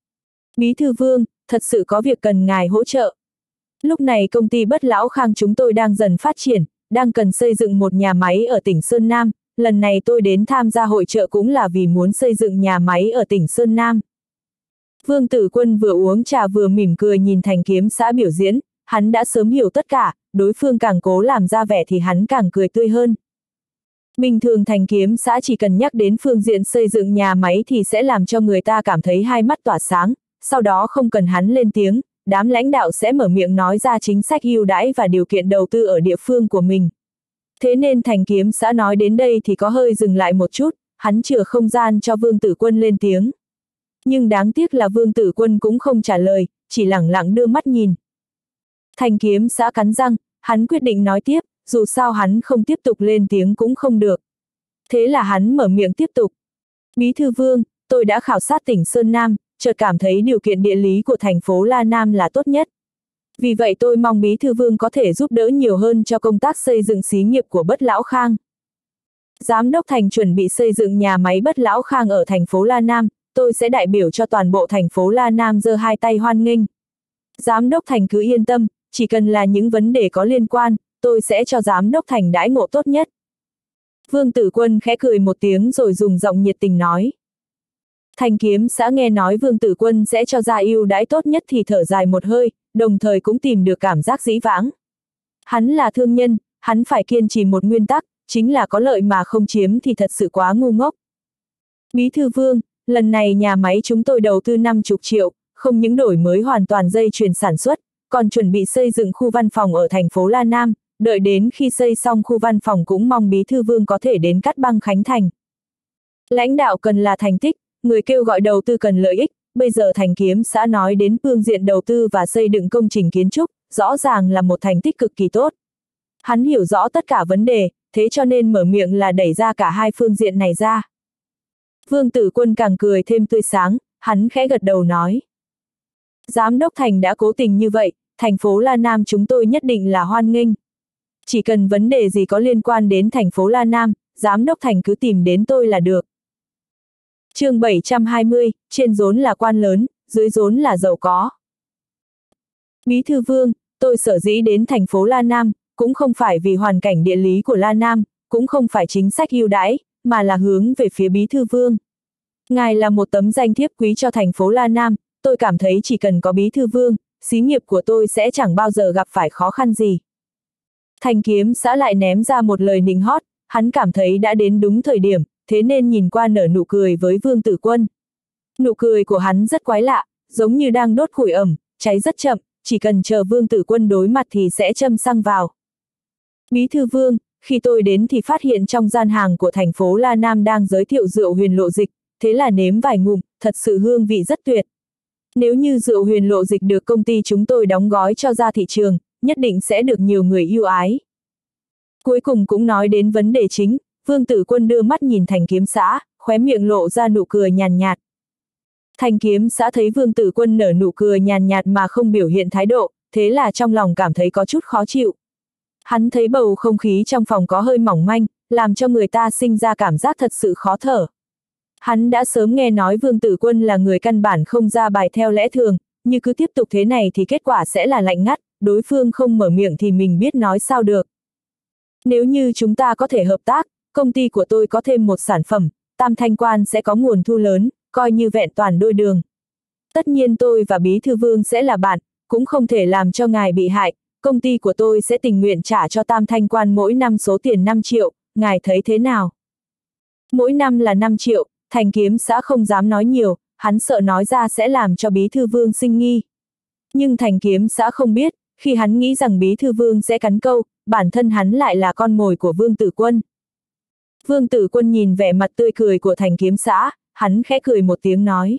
Bí thư Vương, thật sự có việc cần ngài hỗ trợ. Lúc này công ty Bất Lão Khang chúng tôi đang dần phát triển, đang cần xây dựng một nhà máy ở tỉnh Sơn Nam, lần này tôi đến tham gia hội chợ cũng là vì muốn xây dựng nhà máy ở tỉnh Sơn Nam. Vương Tử Quân vừa uống trà vừa mỉm cười nhìn Thành kiếm xã biểu diễn, hắn đã sớm hiểu tất cả, đối phương càng cố làm ra vẻ thì hắn càng cười tươi hơn. Bình thường Thành kiếm xã chỉ cần nhắc đến phương diện xây dựng nhà máy thì sẽ làm cho người ta cảm thấy hai mắt tỏa sáng, sau đó không cần hắn lên tiếng, đám lãnh đạo sẽ mở miệng nói ra chính sách ưu đãi và điều kiện đầu tư ở địa phương của mình. Thế nên Thành kiếm xã nói đến đây thì có hơi dừng lại một chút, hắn chừa không gian cho Vương Tử Quân lên tiếng. Nhưng đáng tiếc là Vương Tử Quân cũng không trả lời, chỉ lẳng lặng đưa mắt nhìn. Thành kiếm xã cắn răng, hắn quyết định nói tiếp, dù sao hắn không tiếp tục lên tiếng cũng không được. Thế là hắn mở miệng tiếp tục. Bí thư Vương, tôi đã khảo sát tỉnh Sơn Nam, chợt cảm thấy điều kiện địa lý của thành phố La Nam là tốt nhất. Vì vậy tôi mong Bí thư Vương có thể giúp đỡ nhiều hơn cho công tác xây dựng xí nghiệp của Bất Lão Khang. Giám đốc Thành chuẩn bị xây dựng nhà máy Bất Lão Khang ở thành phố La Nam, tôi sẽ đại biểu cho toàn bộ thành phố La Nam giơ hai tay hoan nghênh. Giám đốc Thành cứ yên tâm, chỉ cần là những vấn đề có liên quan, tôi sẽ cho Giám đốc Thành đãi ngộ tốt nhất. Vương Tử Quân khẽ cười một tiếng rồi dùng giọng nhiệt tình nói. Thành kiếm xã nghe nói Vương Tử Quân sẽ cho ra ưu đãi tốt nhất thì thở dài một hơi, đồng thời cũng tìm được cảm giác dĩ vãng. Hắn là thương nhân, hắn phải kiên trì một nguyên tắc, chính là có lợi mà không chiếm thì thật sự quá ngu ngốc. Bí thư Vương, lần này nhà máy chúng tôi đầu tư năm mươi triệu, không những đổi mới hoàn toàn dây chuyền sản xuất, còn chuẩn bị xây dựng khu văn phòng ở thành phố La Nam, đợi đến khi xây xong khu văn phòng cũng mong Bí thư Vương có thể đến Cát Băng khánh thành. Lãnh đạo cần là thành tích, người kêu gọi đầu tư cần lợi ích, bây giờ Thành kiếm xã nói đến phương diện đầu tư và xây dựng công trình kiến trúc, rõ ràng là một thành tích cực kỳ tốt. Hắn hiểu rõ tất cả vấn đề, thế cho nên mở miệng là đẩy ra cả hai phương diện này ra. Vương Tử Quân càng cười thêm tươi sáng, hắn khẽ gật đầu nói. Giám đốc Thành đã cố tình như vậy, thành phố La Nam chúng tôi nhất định là hoan nghênh. Chỉ cần vấn đề gì có liên quan đến thành phố La Nam, Giám đốc Thành cứ tìm đến tôi là được. Chương bảy trăm hai mươi, trên rốn là quan lớn, dưới rốn là giàu có. Bí thư Vương, tôi sở dĩ đến thành phố La Nam, cũng không phải vì hoàn cảnh địa lý của La Nam, cũng không phải chính sách ưu đãi, mà là hướng về phía Bí thư Vương. Ngài là một tấm danh thiếp quý cho thành phố La Nam, tôi cảm thấy chỉ cần có Bí thư Vương, xí nghiệp của tôi sẽ chẳng bao giờ gặp phải khó khăn gì. Thành kiếm xã lại ném ra một lời nịnh hót, hắn cảm thấy đã đến đúng thời điểm, thế nên nhìn qua nở nụ cười với Vương Tử Quân. Nụ cười của hắn rất quái lạ, giống như đang đốt củi ẩm, cháy rất chậm, chỉ cần chờ Vương Tử Quân đối mặt thì sẽ châm xăng vào. Bí thư Vương, khi tôi đến thì phát hiện trong gian hàng của thành phố La Nam đang giới thiệu rượu Huyền Lộ Dịch, thế là nếm vài ngụm, thật sự hương vị rất tuyệt. Nếu như rượu Huyền Lộ Dịch được công ty chúng tôi đóng gói cho ra thị trường, nhất định sẽ được nhiều người yêu ái. Cuối cùng cũng nói đến vấn đề chính, Vương Tử Quân đưa mắt nhìn Thành kiếm xã, khóe miệng lộ ra nụ cười nhàn nhạt. Thành kiếm xã thấy Vương Tử Quân nở nụ cười nhàn nhạt mà không biểu hiện thái độ, thế là trong lòng cảm thấy có chút khó chịu. Hắn thấy bầu không khí trong phòng có hơi mỏng manh, làm cho người ta sinh ra cảm giác thật sự khó thở. Hắn đã sớm nghe nói Vương Tử Quân là người căn bản không ra bài theo lẽ thường, như cứ tiếp tục thế này thì kết quả sẽ là lạnh ngắt, đối phương không mở miệng thì mình biết nói sao được. Nếu như chúng ta có thể hợp tác, công ty của tôi có thêm một sản phẩm, Tam Thanh Quan sẽ có nguồn thu lớn, coi như vẹn toàn đôi đường. Tất nhiên tôi và Bí thư Vương sẽ là bạn, cũng không thể làm cho ngài bị hại, công ty của tôi sẽ tình nguyện trả cho Tam Thanh Quan mỗi năm số tiền năm triệu, ngài thấy thế nào? Mỗi năm là năm triệu, Thành Kiếm Xã không dám nói nhiều, hắn sợ nói ra sẽ làm cho Bí Thư Vương sinh nghi. Nhưng Thành Kiếm Xã không biết, khi hắn nghĩ rằng Bí Thư Vương sẽ cắn câu, bản thân hắn lại là con mồi của Vương Tử Quân. Vương Tử Quân nhìn vẻ mặt tươi cười của Thành Kiếm Xã, hắn khẽ cười một tiếng nói.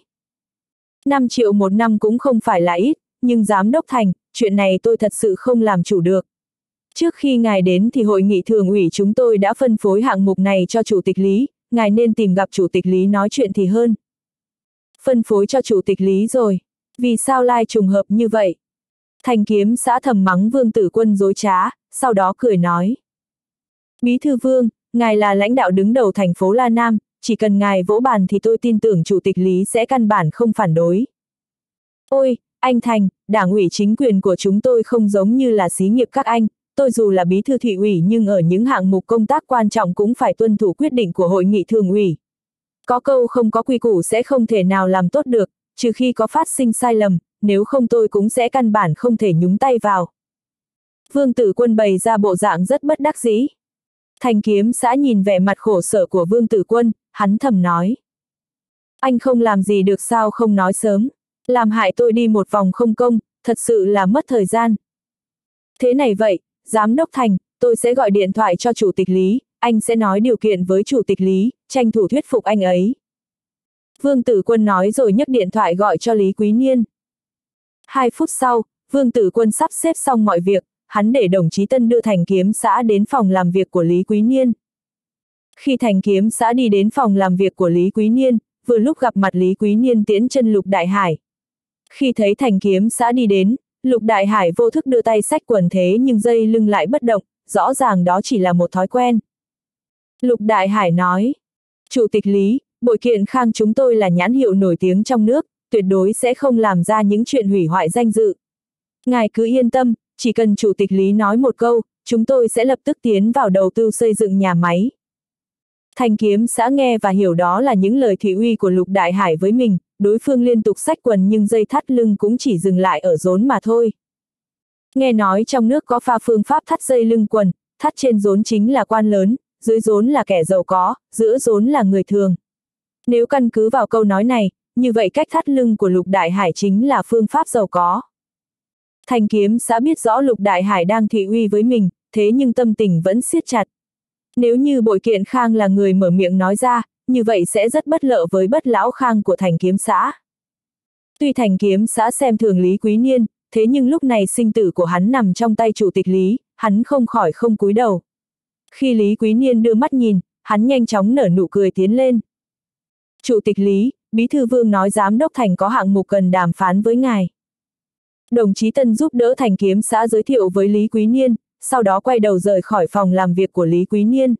năm triệu một năm cũng không phải là ít, nhưng giám đốc Thành, chuyện này tôi thật sự không làm chủ được. Trước khi ngài đến thì hội nghị thường ủy chúng tôi đã phân phối hạng mục này cho chủ tịch Lý, ngài nên tìm gặp chủ tịch Lý nói chuyện thì hơn. Phân phối cho chủ tịch Lý rồi, vì sao lai trùng hợp như vậy? Thành Kiếm Xã thầm mắng Vương Tử Quân dối trá, sau đó cười nói. Bí thư Vương, ngài là lãnh đạo đứng đầu thành phố La Nam, chỉ cần ngài vỗ bàn thì tôi tin tưởng chủ tịch Lý sẽ căn bản không phản đối. Ôi, anh Thành, đảng ủy chính quyền của chúng tôi không giống như là xí nghiệp các anh, tôi dù là bí thư thị ủy nhưng ở những hạng mục công tác quan trọng cũng phải tuân thủ quyết định của hội nghị thường ủy. Có câu không có quy củ sẽ không thể nào làm tốt được, trừ khi có phát sinh sai lầm, nếu không tôi cũng sẽ căn bản không thể nhúng tay vào. Vương Tử Quân bày ra bộ dạng rất bất đắc dĩ. Thành Kiếm Xã nhìn vẻ mặt khổ sở của Vương Tử Quân, hắn thầm nói. Anh không làm gì được sao không nói sớm, làm hại tôi đi một vòng không công, thật sự là mất thời gian. Thế này vậy, Giám đốc Thành, tôi sẽ gọi điện thoại cho Chủ tịch Lý, anh sẽ nói điều kiện với Chủ tịch Lý, tranh thủ thuyết phục anh ấy. Vương Tử Quân nói rồi nhấc điện thoại gọi cho Lý Quý Niên. Hai phút sau, Vương Tử Quân sắp xếp xong mọi việc, hắn để đồng chí Tân đưa Thành Kiếm Xã đến phòng làm việc của Lý Quý Niên. Khi Thành Kiếm Xã đi đến phòng làm việc của Lý Quý Niên, vừa lúc gặp mặt Lý Quý Niên tiễn chân Lục Đại Hải. Khi thấy Thành Kiếm Xã đi đến, Lục Đại Hải vô thức đưa tay xách quần thế nhưng dây lưng lại bất động, rõ ràng đó chỉ là một thói quen. Lục Đại Hải nói, Chủ tịch Lý, Bội Kiện Khang chúng tôi là nhãn hiệu nổi tiếng trong nước, tuyệt đối sẽ không làm ra những chuyện hủy hoại danh dự. Ngài cứ yên tâm, chỉ cần Chủ tịch Lý nói một câu, chúng tôi sẽ lập tức tiến vào đầu tư xây dựng nhà máy. Thành Kiếm Xã nghe và hiểu đó là những lời thị uy của Lục Đại Hải với mình, đối phương liên tục xách quần nhưng dây thắt lưng cũng chỉ dừng lại ở rốn mà thôi. Nghe nói trong nước có pha phương pháp thắt dây lưng quần, thắt trên rốn chính là quan lớn, dưới rốn là kẻ giàu có, giữa rốn là người thường. Nếu căn cứ vào câu nói này, như vậy cách thắt lưng của Lục Đại Hải chính là phương pháp giàu có. Thành Kiếm Xã biết rõ Lục Đại Hải đang thị uy với mình, thế nhưng tâm tình vẫn siết chặt. Nếu như Bội Kiện Khang là người mở miệng nói ra, như vậy sẽ rất bất lợi với Bất Lão Khang của Thành Kiếm Xã. Tuy Thành Kiếm Xã xem thường Lý Quý Niên, thế nhưng lúc này sinh tử của hắn nằm trong tay Chủ tịch Lý, hắn không khỏi không cúi đầu. Khi Lý Quý Niên đưa mắt nhìn, hắn nhanh chóng nở nụ cười tiến lên. Chủ tịch Lý, Bí thư Vương nói Giám đốc Thành có hạng mục cần đàm phán với ngài. Đồng chí Tân giúp đỡ Thành Kiếm Xã giới thiệu với Lý Quý Niên, sau đó quay đầu rời khỏi phòng làm việc của Lý Quý Niên.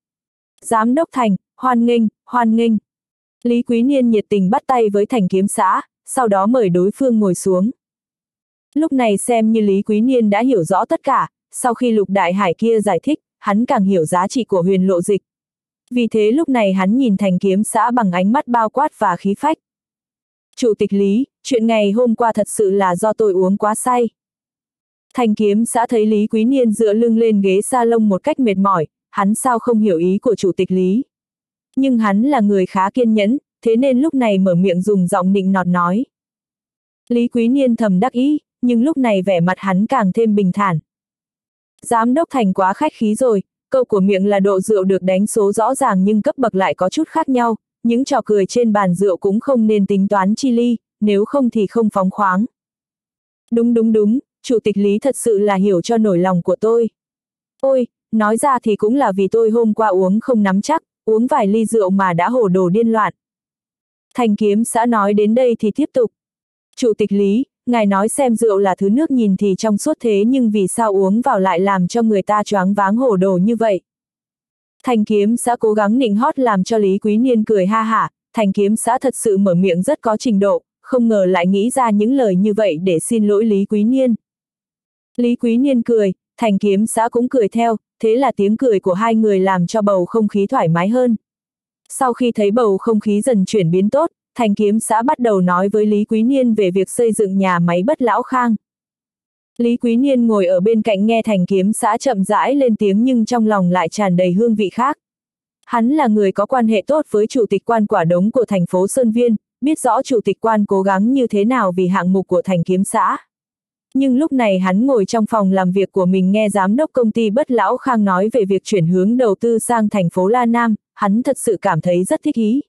Giám đốc Thành, hoan nghênh, hoan nghênh. Lý Quý Niên nhiệt tình bắt tay với Thành Kiếm Xã, sau đó mời đối phương ngồi xuống. Lúc này xem như Lý Quý Niên đã hiểu rõ tất cả, sau khi Lục Đại Hải kia giải thích, hắn càng hiểu giá trị của Huyền Lộ Dịch. Vì thế lúc này hắn nhìn Thành Kiếm Xã bằng ánh mắt bao quát và khí phách. Chủ tịch Lý, chuyện ngày hôm qua thật sự là do tôi uống quá say. Thành Kiếm Xã thấy Lý Quý Niên dựa lưng lên ghế salon một cách mệt mỏi, hắn sao không hiểu ý của Chủ tịch Lý. Nhưng hắn là người khá kiên nhẫn, thế nên lúc này mở miệng dùng giọng nịnh nọt nói. Lý Quý Niên thầm đắc ý, nhưng lúc này vẻ mặt hắn càng thêm bình thản. Giám đốc Thành quá khách khí rồi, câu của miệng là độ rượu được đánh số rõ ràng nhưng cấp bậc lại có chút khác nhau, những trò cười trên bàn rượu cũng không nên tính toán chi ly, nếu không thì không phóng khoáng. Đúng đúng đúng, Chủ tịch Lý thật sự là hiểu cho nổi lòng của tôi. Ôi, nói ra thì cũng là vì tôi hôm qua uống không nắm chắc, uống vài ly rượu mà đã hồ đồ điên loạn. Thành Kiếm Xã nói đến đây thì tiếp tục. Chủ tịch Lý, ngài nói xem rượu là thứ nước nhìn thì trong suốt thế nhưng vì sao uống vào lại làm cho người ta choáng váng hồ đồ như vậy. Thành Kiếm Xã cố gắng nịnh hót làm cho Lý Quý Niên cười ha hả, Thành Kiếm Xã thật sự mở miệng rất có trình độ, không ngờ lại nghĩ ra những lời như vậy để xin lỗi Lý Quý Niên. Lý Quý Niên cười, Thành Kiếm Xã cũng cười theo, thế là tiếng cười của hai người làm cho bầu không khí thoải mái hơn. Sau khi thấy bầu không khí dần chuyển biến tốt, Thành Kiếm Xã bắt đầu nói với Lý Quý Niên về việc xây dựng nhà máy Bất Lão Khang. Lý Quý Niên ngồi ở bên cạnh nghe Thành Kiếm Xã chậm rãi lên tiếng nhưng trong lòng lại tràn đầy hương vị khác. Hắn là người có quan hệ tốt với chủ tịch quan Quả Đống của thành phố Sơn Viên, biết rõ chủ tịch quan cố gắng như thế nào vì hạng mục của Thành Kiếm Xã. Nhưng lúc này hắn ngồi trong phòng làm việc của mình nghe giám đốc công ty Bất Lão Khang nói về việc chuyển hướng đầu tư sang thành phố La Nam, hắn thật sự cảm thấy rất thích ý.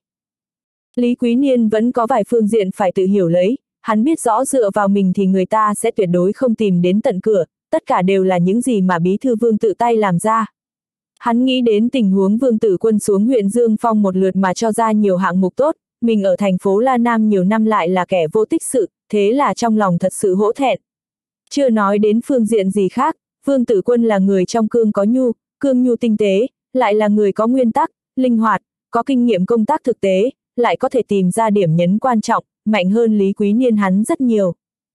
Lý Quý Niên vẫn có vài phương diện phải tự hiểu lấy, hắn biết rõ dựa vào mình thì người ta sẽ tuyệt đối không tìm đến tận cửa, tất cả đều là những gì mà Bí thư Vương tự tay làm ra. Hắn nghĩ đến tình huống Vương Tử Quân xuống huyện Dương Phong một lượt mà cho ra nhiều hạng mục tốt, mình ở thành phố La Nam nhiều năm lại là kẻ vô tích sự, thế là trong lòng thật sự hổ thẹn. Chưa nói đến phương diện gì khác, Vương Tử Quân là người trong cương có nhu, cương nhu tinh tế, lại là người có nguyên tắc, linh hoạt, có kinh nghiệm công tác thực tế, lại có thể tìm ra điểm nhấn quan trọng, mạnh hơn Lý Quý Niên hắn rất nhiều.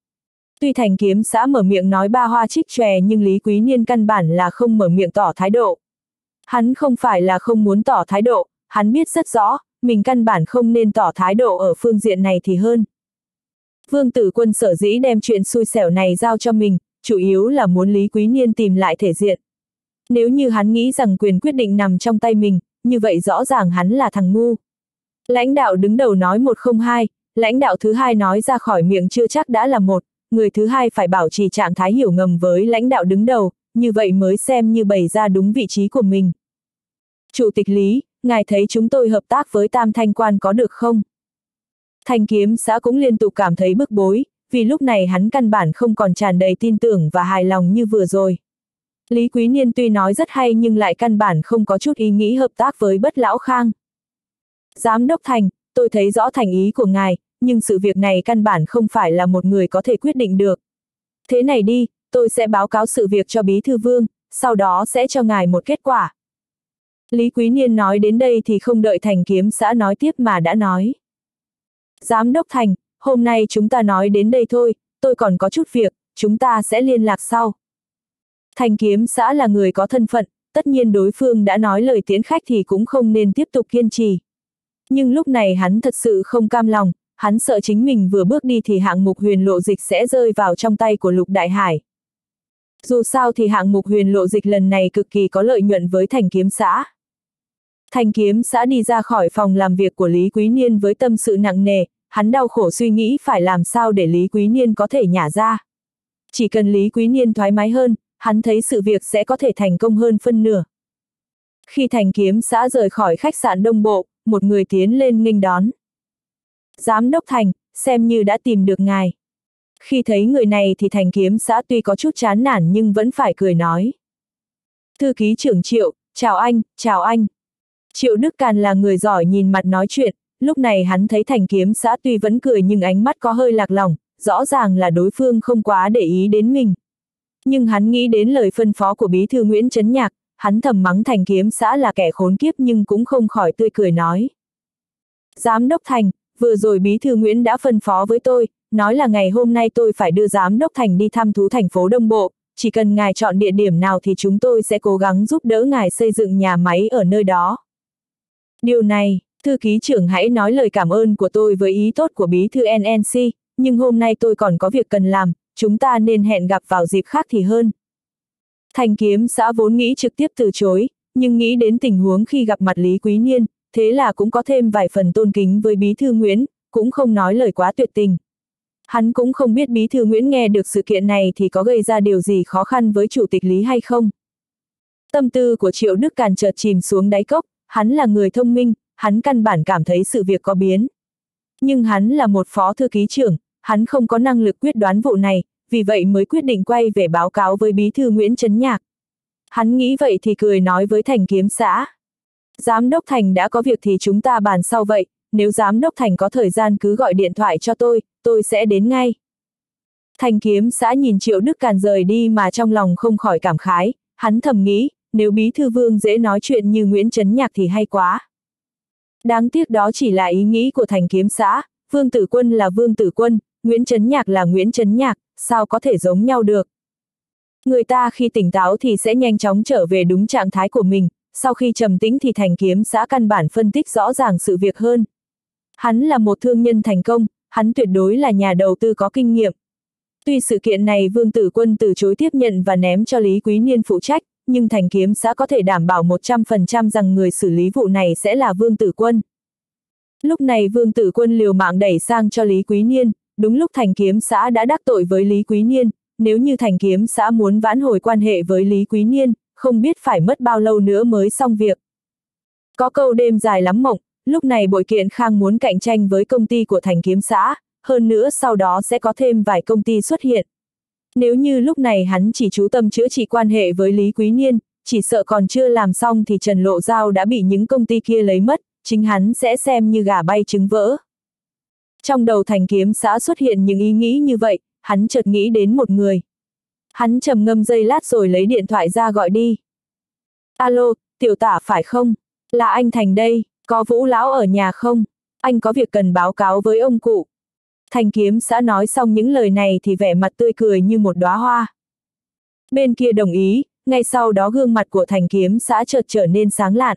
Tuy Thành Kiếm Xã mở miệng nói ba hoa trích chòe nhưng Lý Quý Niên căn bản là không mở miệng tỏ thái độ. Hắn không phải là không muốn tỏ thái độ, hắn biết rất rõ, mình căn bản không nên tỏ thái độ ở phương diện này thì hơn. Vương Tử Quân sở dĩ đem chuyện xui xẻo này giao cho mình, chủ yếu là muốn Lý Quý Niên tìm lại thể diện. Nếu như hắn nghĩ rằng quyền quyết định nằm trong tay mình, như vậy rõ ràng hắn là thằng ngu. Lãnh đạo đứng đầu nói một không hai, lãnh đạo thứ hai nói ra khỏi miệng chưa chắc đã là một, người thứ hai phải bảo trì trạng thái hiểu ngầm với lãnh đạo đứng đầu, như vậy mới xem như bày ra đúng vị trí của mình. Chủ tịch Lý, ngài thấy chúng tôi hợp tác với Tam Thanh Quan có được không? Thành Kiếm Xã cũng liên tục cảm thấy bức bối, vì lúc này hắn căn bản không còn tràn đầy tin tưởng và hài lòng như vừa rồi. Lý Quý Niên tuy nói rất hay nhưng lại căn bản không có chút ý nghĩ hợp tác với Bất Lão Khang. Giám đốc Thành, tôi thấy rõ thành ý của ngài, nhưng sự việc này căn bản không phải là một người có thể quyết định được. Thế này đi, tôi sẽ báo cáo sự việc cho Bí thư Vương, sau đó sẽ cho ngài một kết quả. Lý Quý Niên nói đến đây thì không đợi Thành Kiếm Xã nói tiếp mà đã nói. Giám đốc Thành, hôm nay chúng ta nói đến đây thôi, tôi còn có chút việc, chúng ta sẽ liên lạc sau. Thành Kiếm Xã là người có thân phận, tất nhiên đối phương đã nói lời tiễn khách thì cũng không nên tiếp tục kiên trì. Nhưng lúc này hắn thật sự không cam lòng, hắn sợ chính mình vừa bước đi thì hạng mục huyền lộ dịch sẽ rơi vào trong tay của Lục Đại Hải. Dù sao thì hạng mục huyền lộ dịch lần này cực kỳ có lợi nhuận với Thành Kiếm Xã. Thành Kiếm Xã đi ra khỏi phòng làm việc của Lý Quý Niên với tâm sự nặng nề, hắn đau khổ suy nghĩ phải làm sao để Lý Quý Niên có thể nhả ra. Chỉ cần Lý Quý Niên thoải mái hơn, hắn thấy sự việc sẽ có thể thành công hơn phân nửa. Khi Thành Kiếm Xã rời khỏi khách sạn Đông Bộ, một người tiến lên nghênh đón. Giám đốc Thành, xem như đã tìm được ngài. Khi thấy người này thì Thành Kiếm Xã tuy có chút chán nản nhưng vẫn phải cười nói. Thư ký trưởng Triệu, chào anh, chào anh. Triệu Đức Càn là người giỏi nhìn mặt nói chuyện, lúc này hắn thấy Thành Kiếm Xã tuy vẫn cười nhưng ánh mắt có hơi lạc lòng, rõ ràng là đối phương không quá để ý đến mình. Nhưng hắn nghĩ đến lời phân phó của Bí thư Nguyễn Chấn Nhạc, hắn thầm mắng Thành Kiếm Xã là kẻ khốn kiếp nhưng cũng không khỏi tươi cười nói. Giám đốc Thành, vừa rồi Bí thư Nguyễn đã phân phó với tôi, nói là ngày hôm nay tôi phải đưa Giám đốc Thành đi thăm thú thành phố Đông Bộ, chỉ cần ngài chọn địa điểm nào thì chúng tôi sẽ cố gắng giúp đỡ ngài xây dựng nhà máy ở nơi đó. Điều này, thư ký trưởng hãy nói lời cảm ơn của tôi với ý tốt của Bí thư en en xê, nhưng hôm nay tôi còn có việc cần làm, chúng ta nên hẹn gặp vào dịp khác thì hơn. Thành Kiếm Xã vốn nghĩ trực tiếp từ chối, nhưng nghĩ đến tình huống khi gặp mặt Lý Quý Niên, thế là cũng có thêm vài phần tôn kính với Bí thư Nguyễn, cũng không nói lời quá tuyệt tình. Hắn cũng không biết Bí thư Nguyễn nghe được sự kiện này thì có gây ra điều gì khó khăn với Chủ tịch Lý hay không. Tâm tư của Triệu Đức Càn chợt chìm xuống đáy cốc, hắn là người thông minh, hắn căn bản cảm thấy sự việc có biến. Nhưng hắn là một phó thư ký trưởng, hắn không có năng lực quyết đoán vụ này, vì vậy mới quyết định quay về báo cáo với Bí thư Nguyễn Chấn Nhạc. Hắn nghĩ vậy thì cười nói với Thành Kiếm Xã. Giám đốc Thành đã có việc thì chúng ta bàn sau vậy, nếu Giám đốc Thành có thời gian cứ gọi điện thoại cho tôi, tôi sẽ đến ngay. Thành Kiếm Xã nhìn Triệu Đức Càn rời đi mà trong lòng không khỏi cảm khái, hắn thầm nghĩ, nếu Bí thư Vương dễ nói chuyện như Nguyễn Chấn Nhạc thì hay quá. Đáng tiếc đó chỉ là ý nghĩ của Thành Kiếm Xã, Vương Tử Quân là Vương Tử Quân, Nguyễn Chấn Nhạc là Nguyễn Chấn Nhạc, sao có thể giống nhau được. Người ta khi tỉnh táo thì sẽ nhanh chóng trở về đúng trạng thái của mình, sau khi trầm tĩnh thì Thành Kiếm Xã căn bản phân tích rõ ràng sự việc hơn. Hắn là một thương nhân thành công, hắn tuyệt đối là nhà đầu tư có kinh nghiệm. Tuy sự kiện này Vương Tử Quân từ chối tiếp nhận và ném cho Lý Quý Niên phụ trách, nhưng Thành Kiếm xã có thể đảm bảo một trăm phần trăm rằng người xử lý vụ này sẽ là Vương Tử Quân. Lúc này Vương Tử Quân liều mạng đẩy sang cho Lý Quý Niên, đúng lúc Thành Kiếm xã đã đắc tội với Lý Quý Niên, nếu như Thành Kiếm xã muốn vãn hồi quan hệ với Lý Quý Niên, không biết phải mất bao lâu nữa mới xong việc. Có câu đêm dài lắm mộng, lúc này Bội Kiện Khang muốn cạnh tranh với công ty của Thành Kiếm xã, hơn nữa sau đó sẽ có thêm vài công ty xuất hiện. Nếu như lúc này hắn chỉ chú tâm chữa trị quan hệ với Lý Quý Niên, chỉ sợ còn chưa làm xong thì Trần Lộ Giao đã bị những công ty kia lấy mất, chính hắn sẽ xem như gà bay trứng vỡ. Trong đầu Thành Kiếm xã xuất hiện những ý nghĩ như vậy, hắn chợt nghĩ đến một người. Hắn trầm ngâm giây lát rồi lấy điện thoại ra gọi đi. Alo, Tiểu Tả phải không? Là anh Thành đây, có Vũ lão ở nhà không? Anh có việc cần báo cáo với ông cụ. Thành Kiếm xã nói xong những lời này thì vẻ mặt tươi cười như một đóa hoa. Bên kia đồng ý, ngay sau đó gương mặt của Thành Kiếm xã chợt trở nên sáng lạn.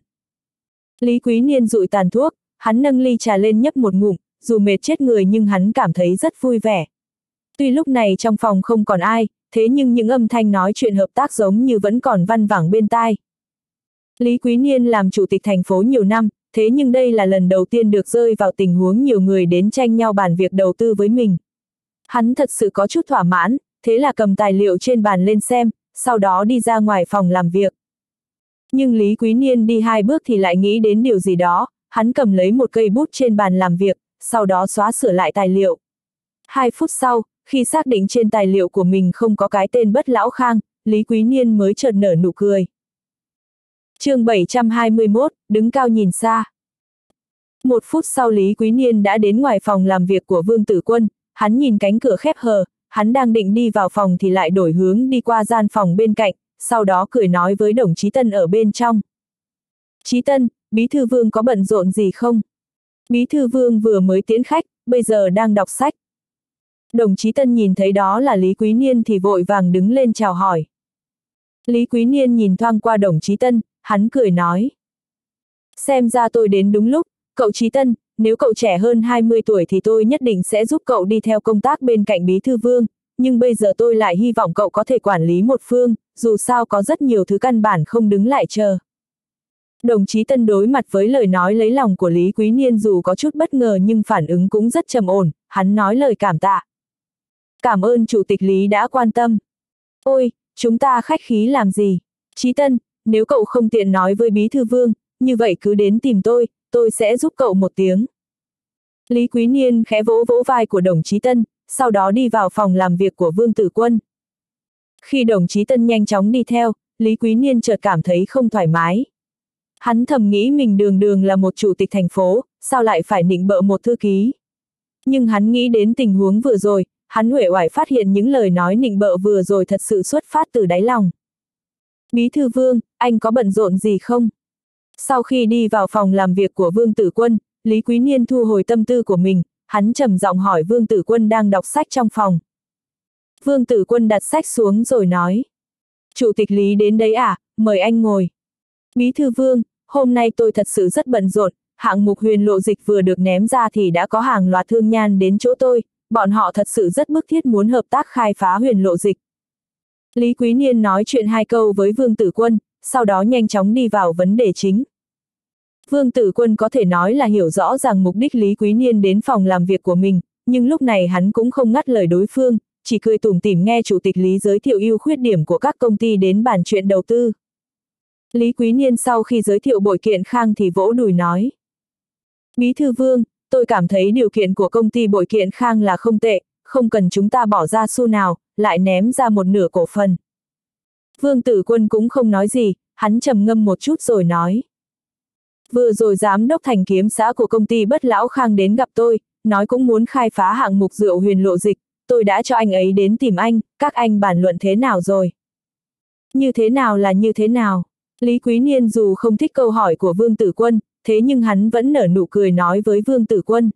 Lý Quý Niên dụi tàn thuốc, hắn nâng ly trà lên nhấp một ngụm, dù mệt chết người nhưng hắn cảm thấy rất vui vẻ. Tuy lúc này trong phòng không còn ai, thế nhưng những âm thanh nói chuyện hợp tác giống như vẫn còn văng vẳng bên tai. Lý Quý Niên làm chủ tịch thành phố nhiều năm, thế nhưng đây là lần đầu tiên được rơi vào tình huống nhiều người đến tranh nhau bàn việc đầu tư với mình. Hắn thật sự có chút thỏa mãn, thế là cầm tài liệu trên bàn lên xem, sau đó đi ra ngoài phòng làm việc. Nhưng Lý Quý Niên đi hai bước thì lại nghĩ đến điều gì đó, hắn cầm lấy một cây bút trên bàn làm việc, sau đó xóa sửa lại tài liệu. Hai phút sau, khi xác định trên tài liệu của mình không có cái tên Bất Lão Khang, Lý Quý Niên mới chợt nở nụ cười. Chương bảy trăm hai mươi mốt, đứng cao nhìn xa. Một phút sau Lý Quý Niên đã đến ngoài phòng làm việc của Vương Tử Quân, hắn nhìn cánh cửa khép hờ, hắn đang định đi vào phòng thì lại đổi hướng đi qua gian phòng bên cạnh, sau đó cười nói với đồng chí Tân ở bên trong. Chí Tân, Bí thư Vương có bận rộn gì không? Bí thư Vương vừa mới tiễn khách, bây giờ đang đọc sách. Đồng chí Tân nhìn thấy đó là Lý Quý Niên thì vội vàng đứng lên chào hỏi. Lý Quý Niên nhìn thoáng qua đồng chí Tân, hắn cười nói. Xem ra tôi đến đúng lúc, cậu Chí Tân, nếu cậu trẻ hơn hai mươi tuổi thì tôi nhất định sẽ giúp cậu đi theo công tác bên cạnh Bí thư Vương, nhưng bây giờ tôi lại hy vọng cậu có thể quản lý một phương, dù sao có rất nhiều thứ căn bản không đứng lại chờ. Đồng chí Tân đối mặt với lời nói lấy lòng của Lý Quý Niên dù có chút bất ngờ nhưng phản ứng cũng rất trầm ổn, hắn nói lời cảm tạ. Cảm ơn Chủ tịch Lý đã quan tâm. Ôi, chúng ta khách khí làm gì? Chí Tân, nếu cậu không tiện nói với Bí thư Vương, như vậy cứ đến tìm tôi, tôi sẽ giúp cậu một tiếng. Lý Quý Niên khẽ vỗ vỗ vai của đồng chí Tân, sau đó đi vào phòng làm việc của Vương Tử Quân. Khi đồng chí Tân nhanh chóng đi theo, Lý Quý Niên chợt cảm thấy không thoải mái. Hắn thầm nghĩ mình đường đường là một chủ tịch thành phố, sao lại phải nịnh bợ một thư ký. Nhưng hắn nghĩ đến tình huống vừa rồi, hắn uể oải phát hiện những lời nói nịnh bợ vừa rồi thật sự xuất phát từ đáy lòng. Bí thư Vương, anh có bận rộn gì không? Sau khi đi vào phòng làm việc của Vương Tử Quân, Lý Quý Niên thu hồi tâm tư của mình, hắn trầm giọng hỏi Vương Tử Quân đang đọc sách trong phòng. Vương Tử Quân đặt sách xuống rồi nói. Chủ tịch Lý đến đấy à, mời anh ngồi. Bí thư Vương, hôm nay tôi thật sự rất bận rộn, hạng mục huyền lộ dịch vừa được ném ra thì đã có hàng loạt thương nhan đến chỗ tôi, bọn họ thật sự rất bức thiết muốn hợp tác khai phá huyền lộ dịch. Lý Quý Niên nói chuyện hai câu với Vương Tử Quân, sau đó nhanh chóng đi vào vấn đề chính. Vương Tử Quân có thể nói là hiểu rõ ràng mục đích Lý Quý Niên đến phòng làm việc của mình, nhưng lúc này hắn cũng không ngắt lời đối phương, chỉ cười tủm tỉm nghe Chủ tịch Lý giới thiệu ưu khuyết điểm của các công ty đến bàn chuyện đầu tư. Lý Quý Niên sau khi giới thiệu Bội Kiện Khang thì vỗ đùi nói. Bí thư Vương, tôi cảm thấy điều kiện của công ty Bội Kiện Khang là không tệ, không cần chúng ta bỏ ra xu nào, lại ném ra một nửa cổ phần. Vương Tử Quân cũng không nói gì, hắn trầm ngâm một chút rồi nói. Vừa rồi giám đốc Thành Kiếm xã của công ty Bất Lão Khang đến gặp tôi, nói cũng muốn khai phá hạng mục rượu huyền lộ dịch, tôi đã cho anh ấy đến tìm anh, các anh bàn luận thế nào rồi? Như thế nào là như thế nào? Lý Quý Niên dù không thích câu hỏi của Vương Tử Quân, thế nhưng hắn vẫn nở nụ cười nói với Vương Tử Quân.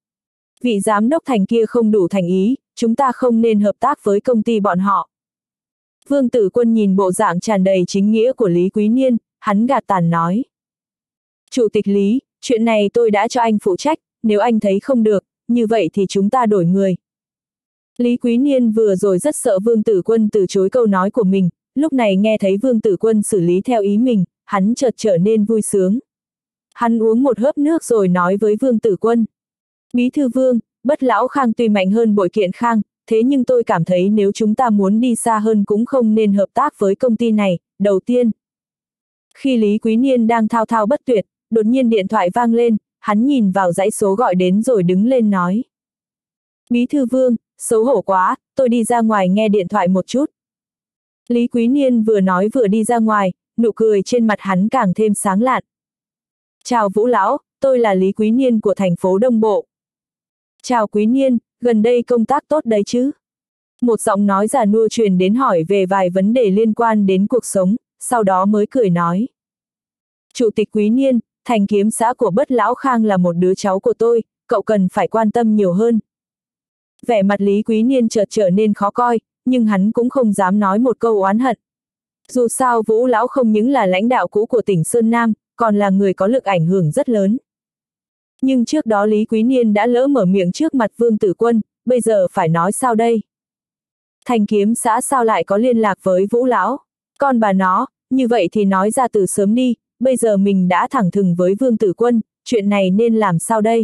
Vị giám đốc Thành kia không đủ thành ý, chúng ta không nên hợp tác với công ty bọn họ. Vương Tử Quân nhìn bộ dạng tràn đầy chính nghĩa của Lý Quý Niên, hắn gạt tàn nói. Chủ tịch Lý, chuyện này tôi đã cho anh phụ trách, nếu anh thấy không được, như vậy thì chúng ta đổi người. Lý Quý Niên vừa rồi rất sợ Vương Tử Quân từ chối câu nói của mình, lúc này nghe thấy Vương Tử Quân xử lý theo ý mình, hắn chợt trở nên vui sướng. Hắn uống một hớp nước rồi nói với Vương Tử Quân. Bí thư Vương, Bất Lão Khang tuy mạnh hơn Bội Kiện Khang, thế nhưng tôi cảm thấy nếu chúng ta muốn đi xa hơn cũng không nên hợp tác với công ty này, đầu tiên. Khi Lý Quý Niên đang thao thao bất tuyệt, đột nhiên điện thoại vang lên, hắn nhìn vào dãy số gọi đến rồi đứng lên nói. Bí thư Vương, xấu hổ quá, tôi đi ra ngoài nghe điện thoại một chút. Lý Quý Niên vừa nói vừa đi ra ngoài, nụ cười trên mặt hắn càng thêm sáng lạn. Chào Vũ Lão, tôi là Lý Quý Niên của thành phố Đông Bộ. Chào Quý Niên, gần đây công tác tốt đấy chứ? Một giọng nói già nua truyền đến hỏi về vài vấn đề liên quan đến cuộc sống, sau đó mới cười nói. Chủ tịch Quý Niên, thành kiếm xã của Bất Lão Khang là một đứa cháu của tôi, cậu cần phải quan tâm nhiều hơn. Vẻ mặt Lý Quý Niên chợt trở nên khó coi, nhưng hắn cũng không dám nói một câu oán hận. Dù sao Vũ Lão không những là lãnh đạo cũ của tỉnh Sơn Nam, còn là người có lực ảnh hưởng rất lớn. Nhưng trước đó Lý Quý Niên đã lỡ mở miệng trước mặt Vương Tử Quân, bây giờ phải nói sao đây? Thành kiếm xã sao lại có liên lạc với Vũ Lão? Con bà nó, như vậy thì nói ra từ sớm đi, bây giờ mình đã thẳng thừng với Vương Tử Quân, chuyện này nên làm sao đây?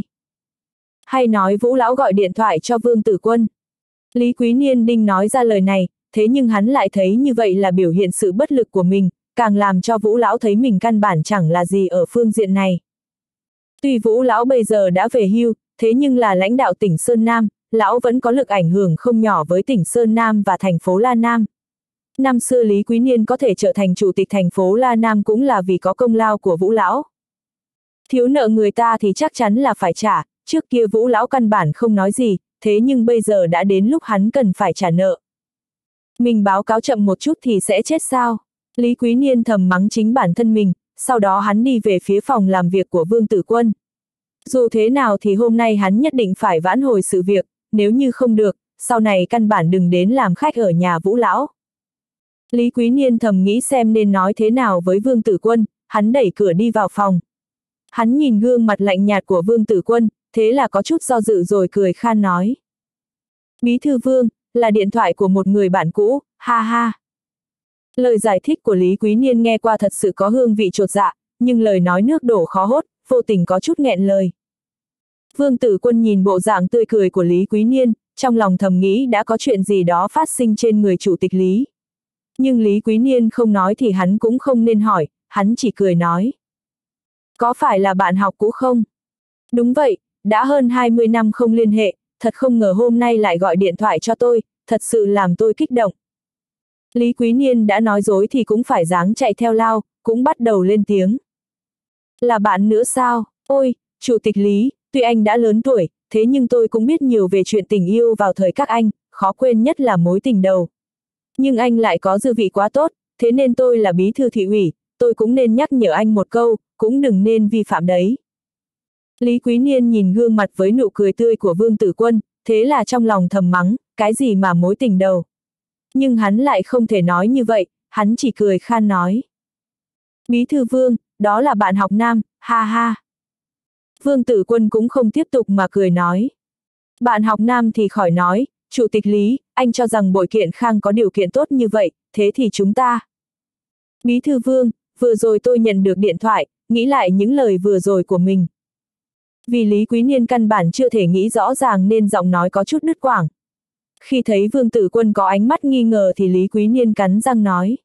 Hay nói Vũ Lão gọi điện thoại cho Vương Tử Quân? Lý Quý Niên định nói ra lời này, thế nhưng hắn lại thấy như vậy là biểu hiện sự bất lực của mình, càng làm cho Vũ Lão thấy mình căn bản chẳng là gì ở phương diện này. Tuy Vũ Lão bây giờ đã về hưu, thế nhưng là lãnh đạo tỉnh Sơn Nam, Lão vẫn có lực ảnh hưởng không nhỏ với tỉnh Sơn Nam và thành phố La Nam. Năm xưa Lý Quý Niên có thể trở thành chủ tịch thành phố La Nam cũng là vì có công lao của Vũ Lão. Thiếu nợ người ta thì chắc chắn là phải trả, trước kia Vũ Lão căn bản không nói gì, thế nhưng bây giờ đã đến lúc hắn cần phải trả nợ. Mình báo cáo chậm một chút thì sẽ chết sao? Lý Quý Niên thầm mắng chính bản thân mình, sau đó hắn đi về phía phòng làm việc của Vương Tử Quân. Dù thế nào thì hôm nay hắn nhất định phải vãn hồi sự việc, nếu như không được, sau này căn bản đừng đến làm khách ở nhà Vũ Lão. Lý Quý Niên thầm nghĩ xem nên nói thế nào với Vương Tử Quân, hắn đẩy cửa đi vào phòng. Hắn nhìn gương mặt lạnh nhạt của Vương Tử Quân, thế là có chút do dự rồi cười khan nói. Bí thư Vương, là điện thoại của một người bạn cũ, ha ha. Lời giải thích của Lý Quý Niên nghe qua thật sự có hương vị chột dạ, nhưng lời nói nước đổ khó hốt, vô tình có chút nghẹn lời. Vương Tử Quân nhìn bộ dạng tươi cười của Lý Quý Niên, trong lòng thầm nghĩ đã có chuyện gì đó phát sinh trên người chủ tịch Lý. Nhưng Lý Quý Niên không nói thì hắn cũng không nên hỏi, hắn chỉ cười nói. Có phải là bạn học cũ không? Đúng vậy, đã hơn hai mươi năm không liên hệ, thật không ngờ hôm nay lại gọi điện thoại cho tôi, thật sự làm tôi kích động. Lý Quý Niên đã nói dối thì cũng phải dáng chạy theo lao, cũng bắt đầu lên tiếng. Là bạn nữa sao? Ôi, Chủ tịch Lý, tuy anh đã lớn tuổi, thế nhưng tôi cũng biết nhiều về chuyện tình yêu vào thời các anh, khó quên nhất là mối tình đầu. Nhưng anh lại có dư vị quá tốt, thế nên tôi là bí thư thị ủy, tôi cũng nên nhắc nhở anh một câu, cũng đừng nên vi phạm đấy. Lý Quý Niên nhìn gương mặt với nụ cười tươi của Vương Tử Quân, thế là trong lòng thầm mắng, cái gì mà mối tình đầu. Nhưng hắn lại không thể nói như vậy, hắn chỉ cười khan nói. Bí thư Vương, đó là bạn học nam, ha ha. Vương Tử Quân cũng không tiếp tục mà cười nói. Bạn học nam thì khỏi nói, Chủ tịch Lý, anh cho rằng Bội Kiện Khang có điều kiện tốt như vậy, thế thì chúng ta. Bí thư Vương, vừa rồi tôi nhận được điện thoại, nghĩ lại những lời vừa rồi của mình. Vì Lý Quý Niên căn bản chưa thể nghĩ rõ ràng nên giọng nói có chút đứt quãng. Khi thấy Vương Tử Quân có ánh mắt nghi ngờ thì Lý Quý Niên cắn răng nói.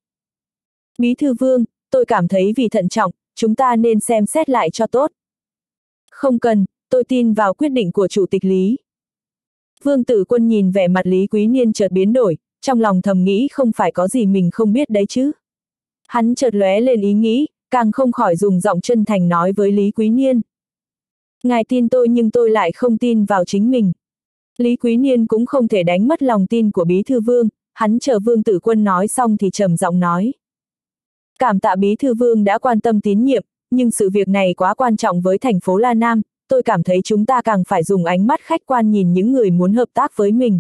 Bí thư Vương, tôi cảm thấy vì thận trọng, chúng ta nên xem xét lại cho tốt. Không cần, tôi tin vào quyết định của Chủ tịch Lý. Vương Tử Quân nhìn vẻ mặt Lý Quý Niên chợt biến đổi, trong lòng thầm nghĩ không phải có gì mình không biết đấy chứ. Hắn chợt lóe lên ý nghĩ, càng không khỏi dùng giọng chân thành nói với Lý Quý Niên. Ngài tin tôi nhưng tôi lại không tin vào chính mình. Lý Quý Niên cũng không thể đánh mất lòng tin của Bí thư Vương, hắn chờ Vương Tử Quân nói xong thì trầm giọng nói. Cảm tạ Bí thư Vương đã quan tâm tín nhiệm, nhưng sự việc này quá quan trọng với thành phố La Nam, tôi cảm thấy chúng ta càng phải dùng ánh mắt khách quan nhìn những người muốn hợp tác với mình.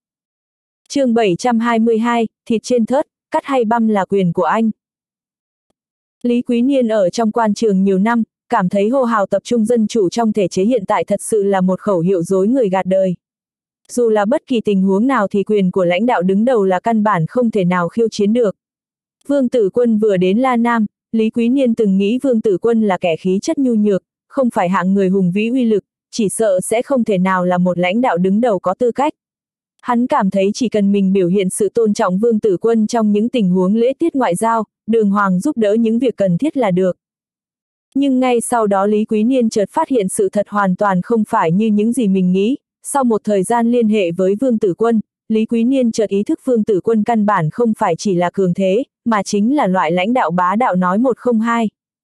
Chương bảy trăm hai mươi hai, thịt trên thớt, cắt hay băm là quyền của anh. Lý Quý Niên ở trong quan trường nhiều năm, cảm thấy hô hào tập trung dân chủ trong thể chế hiện tại thật sự là một khẩu hiệu dối người gạt đời. Dù là bất kỳ tình huống nào thì quyền của lãnh đạo đứng đầu là căn bản không thể nào khiêu chiến được. Vương Tử Quân vừa đến La Nam, Lý Quý Niên từng nghĩ Vương Tử Quân là kẻ khí chất nhu nhược, không phải hạng người hùng vĩ uy lực, chỉ sợ sẽ không thể nào là một lãnh đạo đứng đầu có tư cách. Hắn cảm thấy chỉ cần mình biểu hiện sự tôn trọng Vương Tử Quân trong những tình huống lễ tiết ngoại giao, đường hoàng giúp đỡ những việc cần thiết là được. Nhưng ngay sau đó Lý Quý Niên chợt phát hiện sự thật hoàn toàn không phải như những gì mình nghĩ. Sau một thời gian liên hệ với Vương Tử Quân, Lý Quý Niên chợt ý thức Vương Tử Quân căn bản không phải chỉ là cường thế, mà chính là loại lãnh đạo bá đạo nói một không hai.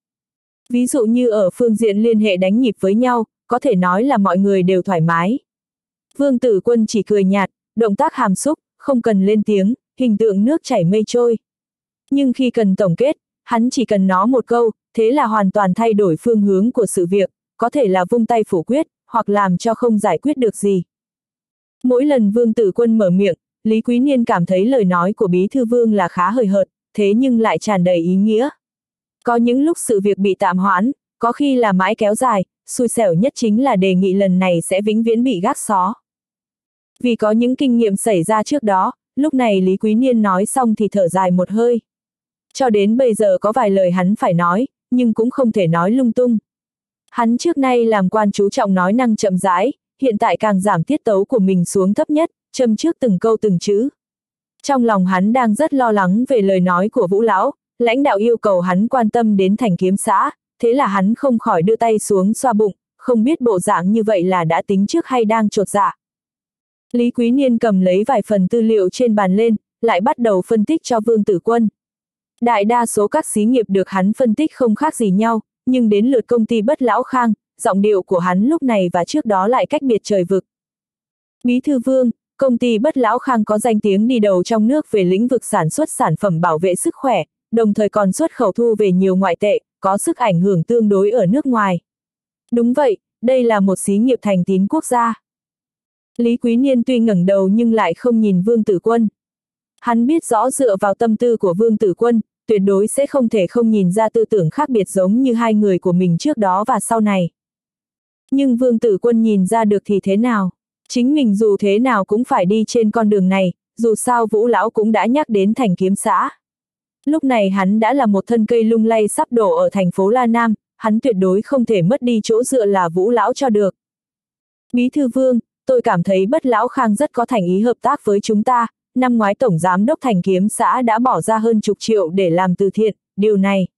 Ví dụ như ở phương diện liên hệ đánh nhịp với nhau, có thể nói là mọi người đều thoải mái. Vương Tử Quân chỉ cười nhạt, động tác hàm xúc, không cần lên tiếng, hình tượng nước chảy mây trôi. Nhưng khi cần tổng kết, hắn chỉ cần nói một câu, thế là hoàn toàn thay đổi phương hướng của sự việc, có thể là vung tay phủ quyết, hoặc làm cho không giải quyết được gì. Mỗi lần Vương Tử Quân mở miệng, Lý Quý Niên cảm thấy lời nói của Bí Thư Vương là khá hời hợt, thế nhưng lại tràn đầy ý nghĩa. Có những lúc sự việc bị tạm hoãn, có khi là mãi kéo dài, xui xẻo nhất chính là đề nghị lần này sẽ vĩnh viễn bị gác xó. Vì có những kinh nghiệm xảy ra trước đó, lúc này Lý Quý Niên nói xong thì thở dài một hơi. Cho đến bây giờ có vài lời hắn phải nói, nhưng cũng không thể nói lung tung. Hắn trước nay làm quan chú trọng nói năng chậm rãi, hiện tại càng giảm tiết tấu của mình xuống thấp nhất, châm trước từng câu từng chữ. Trong lòng hắn đang rất lo lắng về lời nói của Vũ Lão, lãnh đạo yêu cầu hắn quan tâm đến thành kiếm xã, thế là hắn không khỏi đưa tay xuống xoa bụng, không biết bộ dạng như vậy là đã tính trước hay đang chột dạ. Lý Quý Niên cầm lấy vài phần tư liệu trên bàn lên, lại bắt đầu phân tích cho Vương Tử Quân. Đại đa số các xí nghiệp được hắn phân tích không khác gì nhau, nhưng đến lượt công ty Bất Lão Khang, giọng điệu của hắn lúc này và trước đó lại cách biệt trời vực. Bí thư Vương, công ty Bất Lão Khang có danh tiếng đi đầu trong nước về lĩnh vực sản xuất sản phẩm bảo vệ sức khỏe, đồng thời còn xuất khẩu thu về nhiều ngoại tệ, có sức ảnh hưởng tương đối ở nước ngoài. Đúng vậy, đây là một xí nghiệp thành tín quốc gia. Lý Quý Niên tuy ngẩng đầu nhưng lại không nhìn Vương Tử Quân. Hắn biết rõ dựa vào tâm tư của Vương Tử Quân, tuyệt đối sẽ không thể không nhìn ra tư tưởng khác biệt giống như hai người của mình trước đó và sau này. Nhưng Vương Tử Quân nhìn ra được thì thế nào? Chính mình dù thế nào cũng phải đi trên con đường này, dù sao Vũ Lão cũng đã nhắc đến thành kiếm xã. Lúc này hắn đã là một thân cây lung lay sắp đổ ở thành phố La Nam, hắn tuyệt đối không thể mất đi chỗ dựa là Vũ Lão cho được. Bí thư Vương, tôi cảm thấy Bất Lão Khang rất có thành ý hợp tác với chúng ta. Năm ngoái Tổng Giám đốc thành kiếm xã đã bỏ ra hơn chục triệu để làm từ thiện, điều này.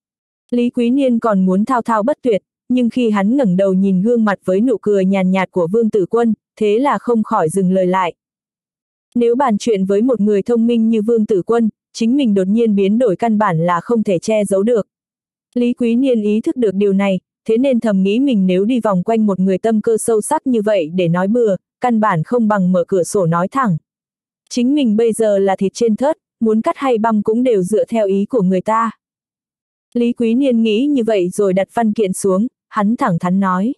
Lý Quý Niên còn muốn thao thao bất tuyệt, nhưng khi hắn ngẩng đầu nhìn gương mặt với nụ cười nhàn nhạt của Vương Tử Quân, thế là không khỏi dừng lời lại. Nếu bàn chuyện với một người thông minh như Vương Tử Quân, chính mình đột nhiên biến đổi căn bản là không thể che giấu được. Lý Quý Niên ý thức được điều này, thế nên thầm nghĩ mình nếu đi vòng quanh một người tâm cơ sâu sắc như vậy để nói bừa, căn bản không bằng mở cửa sổ nói thẳng. Chính mình bây giờ là thịt trên thớt, muốn cắt hay băm cũng đều dựa theo ý của người ta. Lý Quý Niên nghĩ như vậy rồi đặt văn kiện xuống, hắn thẳng thắn nói.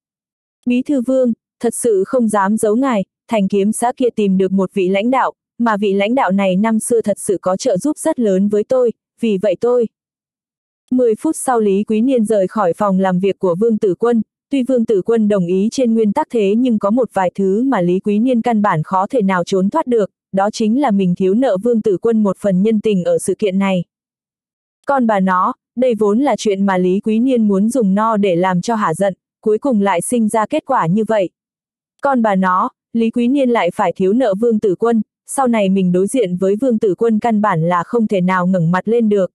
Bí thư Vương, thật sự không dám giấu ngài, thành kiếm xã kia tìm được một vị lãnh đạo, mà vị lãnh đạo này năm xưa thật sự có trợ giúp rất lớn với tôi, vì vậy tôi. Mười phút sau Lý Quý Niên rời khỏi phòng làm việc của Vương Tử Quân, tuy Vương Tử Quân đồng ý trên nguyên tắc thế nhưng có một vài thứ mà Lý Quý Niên căn bản khó thể nào trốn thoát được, đó chính là mình thiếu nợ Vương Tử Quân một phần nhân tình ở sự kiện này. Còn bà nó, đây vốn là chuyện mà Lý Quý Niên muốn dùng no để làm cho hả giận, cuối cùng lại sinh ra kết quả như vậy. Còn bà nó, Lý Quý Niên lại phải thiếu nợ Vương Tử Quân, sau này mình đối diện với Vương Tử Quân căn bản là không thể nào ngẩng mặt lên được.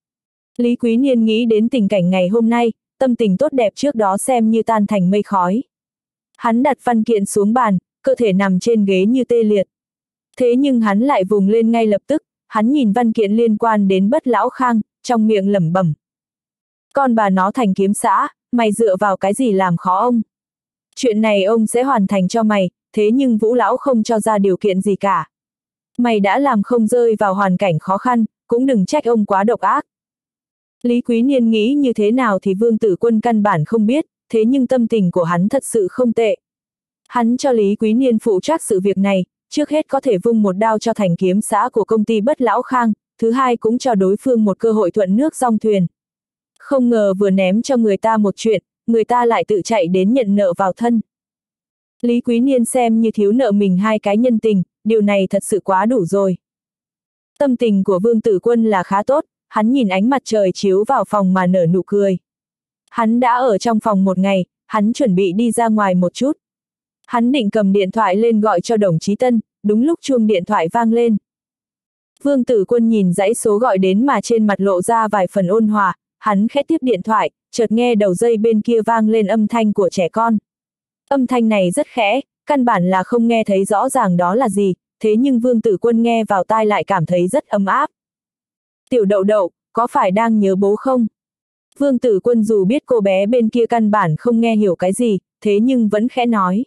Lý Quý Niên nghĩ đến tình cảnh ngày hôm nay, tâm tình tốt đẹp trước đó xem như tan thành mây khói. Hắn đặt văn kiện xuống bàn, cơ thể nằm trên ghế như tê liệt. Thế nhưng hắn lại vùng lên ngay lập tức, hắn nhìn văn kiện liên quan đến Bất Lão Khang, trong miệng lẩm bẩm. Con bà nó thành kiếm xã, mày dựa vào cái gì làm khó ông? Chuyện này ông sẽ hoàn thành cho mày, thế nhưng Vũ Lão không cho ra điều kiện gì cả. Mày đã làm không rơi vào hoàn cảnh khó khăn, cũng đừng trách ông quá độc ác. Lý Quý Niên nghĩ như thế nào thì Vương Tử Quân căn bản không biết, thế nhưng tâm tình của hắn thật sự không tệ. Hắn cho Lý Quý Niên phụ trách sự việc này, trước hết có thể vung một đao cho thành kiếm xã của công ty Bất Lão Khang, thứ hai cũng cho đối phương một cơ hội thuận nước dong thuyền. Không ngờ vừa ném cho người ta một chuyện, người ta lại tự chạy đến nhận nợ vào thân. Lý Quý Niên xem như thiếu nợ mình hai cái nhân tình, điều này thật sự quá đủ rồi. Tâm tình của Vương Tử Quân là khá tốt, hắn nhìn ánh mặt trời chiếu vào phòng mà nở nụ cười. Hắn đã ở trong phòng một ngày, hắn chuẩn bị đi ra ngoài một chút. Hắn định cầm điện thoại lên gọi cho Đồng Chí Tân, đúng lúc chuông điện thoại vang lên. Vương Tử Quân nhìn dãy số gọi đến mà trên mặt lộ ra vài phần ôn hòa, hắn khẽ tiếp điện thoại, chợt nghe đầu dây bên kia vang lên âm thanh của trẻ con. Âm thanh này rất khẽ, căn bản là không nghe thấy rõ ràng đó là gì, thế nhưng Vương Tử Quân nghe vào tai lại cảm thấy rất ấm áp. Tiểu Đậu Đậu, có phải đang nhớ bố không? Vương Tử Quân dù biết cô bé bên kia căn bản không nghe hiểu cái gì, thế nhưng vẫn khẽ nói.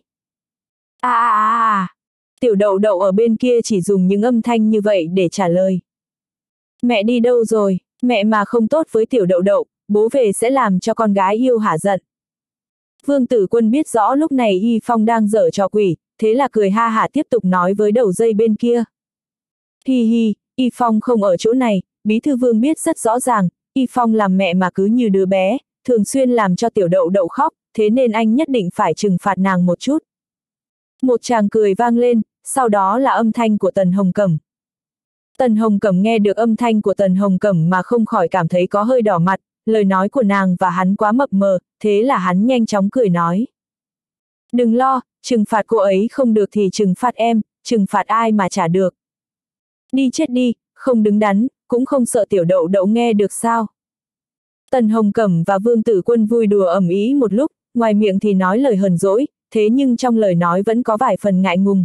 À à à à, Tiểu Đậu Đậu ở bên kia chỉ dùng những âm thanh như vậy để trả lời. Mẹ đi đâu rồi, mẹ mà không tốt với Tiểu Đậu Đậu, bố về sẽ làm cho con gái yêu hả giận. Vương Tử Quân biết rõ lúc này Y Phong đang giở trò quỷ, thế là cười ha hả tiếp tục nói với đầu dây bên kia. Hi hi, Y Phong không ở chỗ này, Bí thư Vương biết rất rõ ràng, Y Phong làm mẹ mà cứ như đứa bé, thường xuyên làm cho Tiểu Đậu Đậu khóc, thế nên anh nhất định phải trừng phạt nàng một chút. Một tràng cười vang lên, sau đó là âm thanh của Tần Hồng Cẩm. Tần Hồng Cẩm nghe được âm thanh của Tần Hồng Cẩm mà không khỏi cảm thấy có hơi đỏ mặt, lời nói của nàng và hắn quá mập mờ, thế là hắn nhanh chóng cười nói. Đừng lo, trừng phạt cô ấy không được thì trừng phạt em, trừng phạt ai mà chả được. Đi chết đi, không đứng đắn, cũng không sợ Tiểu Đậu Đậu nghe được sao. Tần Hồng Cẩm và Vương Tử Quân vui đùa ầm ĩ một lúc, ngoài miệng thì nói lời hờn dỗi, thế nhưng trong lời nói vẫn có vài phần ngại ngùng.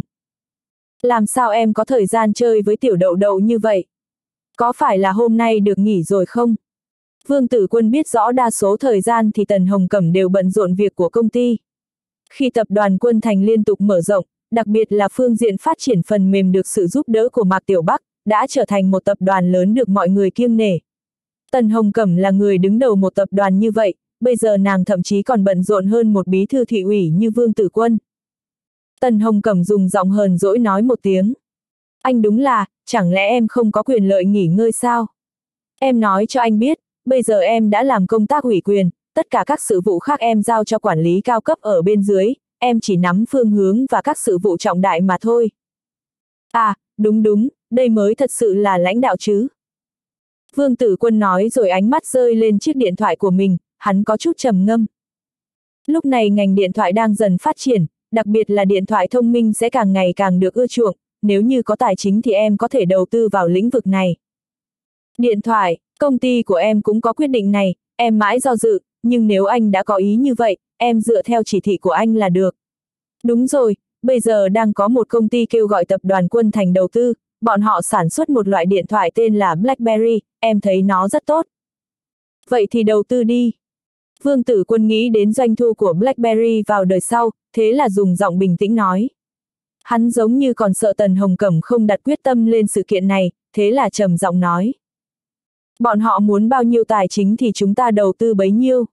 Làm sao em có thời gian chơi với Tiểu Đậu Đậu như vậy? Có phải là hôm nay được nghỉ rồi không? Vương Tử Quân biết rõ đa số thời gian thì Tần Hồng Cẩm đều bận rộn việc của công ty. Khi tập đoàn Quân Thành liên tục mở rộng, đặc biệt là phương diện phát triển phần mềm được sự giúp đỡ của Mạc Tiểu Bắc, đã trở thành một tập đoàn lớn được mọi người kiêng nể. Tần Hồng Cẩm là người đứng đầu một tập đoàn như vậy, bây giờ nàng thậm chí còn bận rộn hơn một bí thư thị ủy như Vương Tử Quân. Tần Hồng Cẩm dùng giọng hờn dỗi nói một tiếng. Anh đúng là, chẳng lẽ em không có quyền lợi nghỉ ngơi sao? Em nói cho anh biết, bây giờ em đã làm công tác ủy quyền, tất cả các sự vụ khác em giao cho quản lý cao cấp ở bên dưới, em chỉ nắm phương hướng và các sự vụ trọng đại mà thôi. À, đúng đúng, đây mới thật sự là lãnh đạo chứ. Vương Tử Quân nói rồi ánh mắt rơi lên chiếc điện thoại của mình, hắn có chút trầm ngâm. Lúc này ngành điện thoại đang dần phát triển, đặc biệt là điện thoại thông minh sẽ càng ngày càng được ưa chuộng, nếu như có tài chính thì em có thể đầu tư vào lĩnh vực này. Điện thoại, công ty của em cũng có quyết định này, em mãi do dự, nhưng nếu anh đã có ý như vậy, em dựa theo chỉ thị của anh là được. Đúng rồi, bây giờ đang có một công ty kêu gọi tập đoàn Quân Thành đầu tư, bọn họ sản xuất một loại điện thoại tên là BlackBerry, em thấy nó rất tốt. Vậy thì đầu tư đi. Vương Tử Quân nghĩ đến doanh thu của BlackBerry vào đời sau, thế là dùng giọng bình tĩnh nói. Hắn giống như còn sợ Tần Hồng Cẩm không đặt quyết tâm lên sự kiện này, thế là trầm giọng nói. Bọn họ muốn bao nhiêu tài chính thì chúng ta đầu tư bấy nhiêu.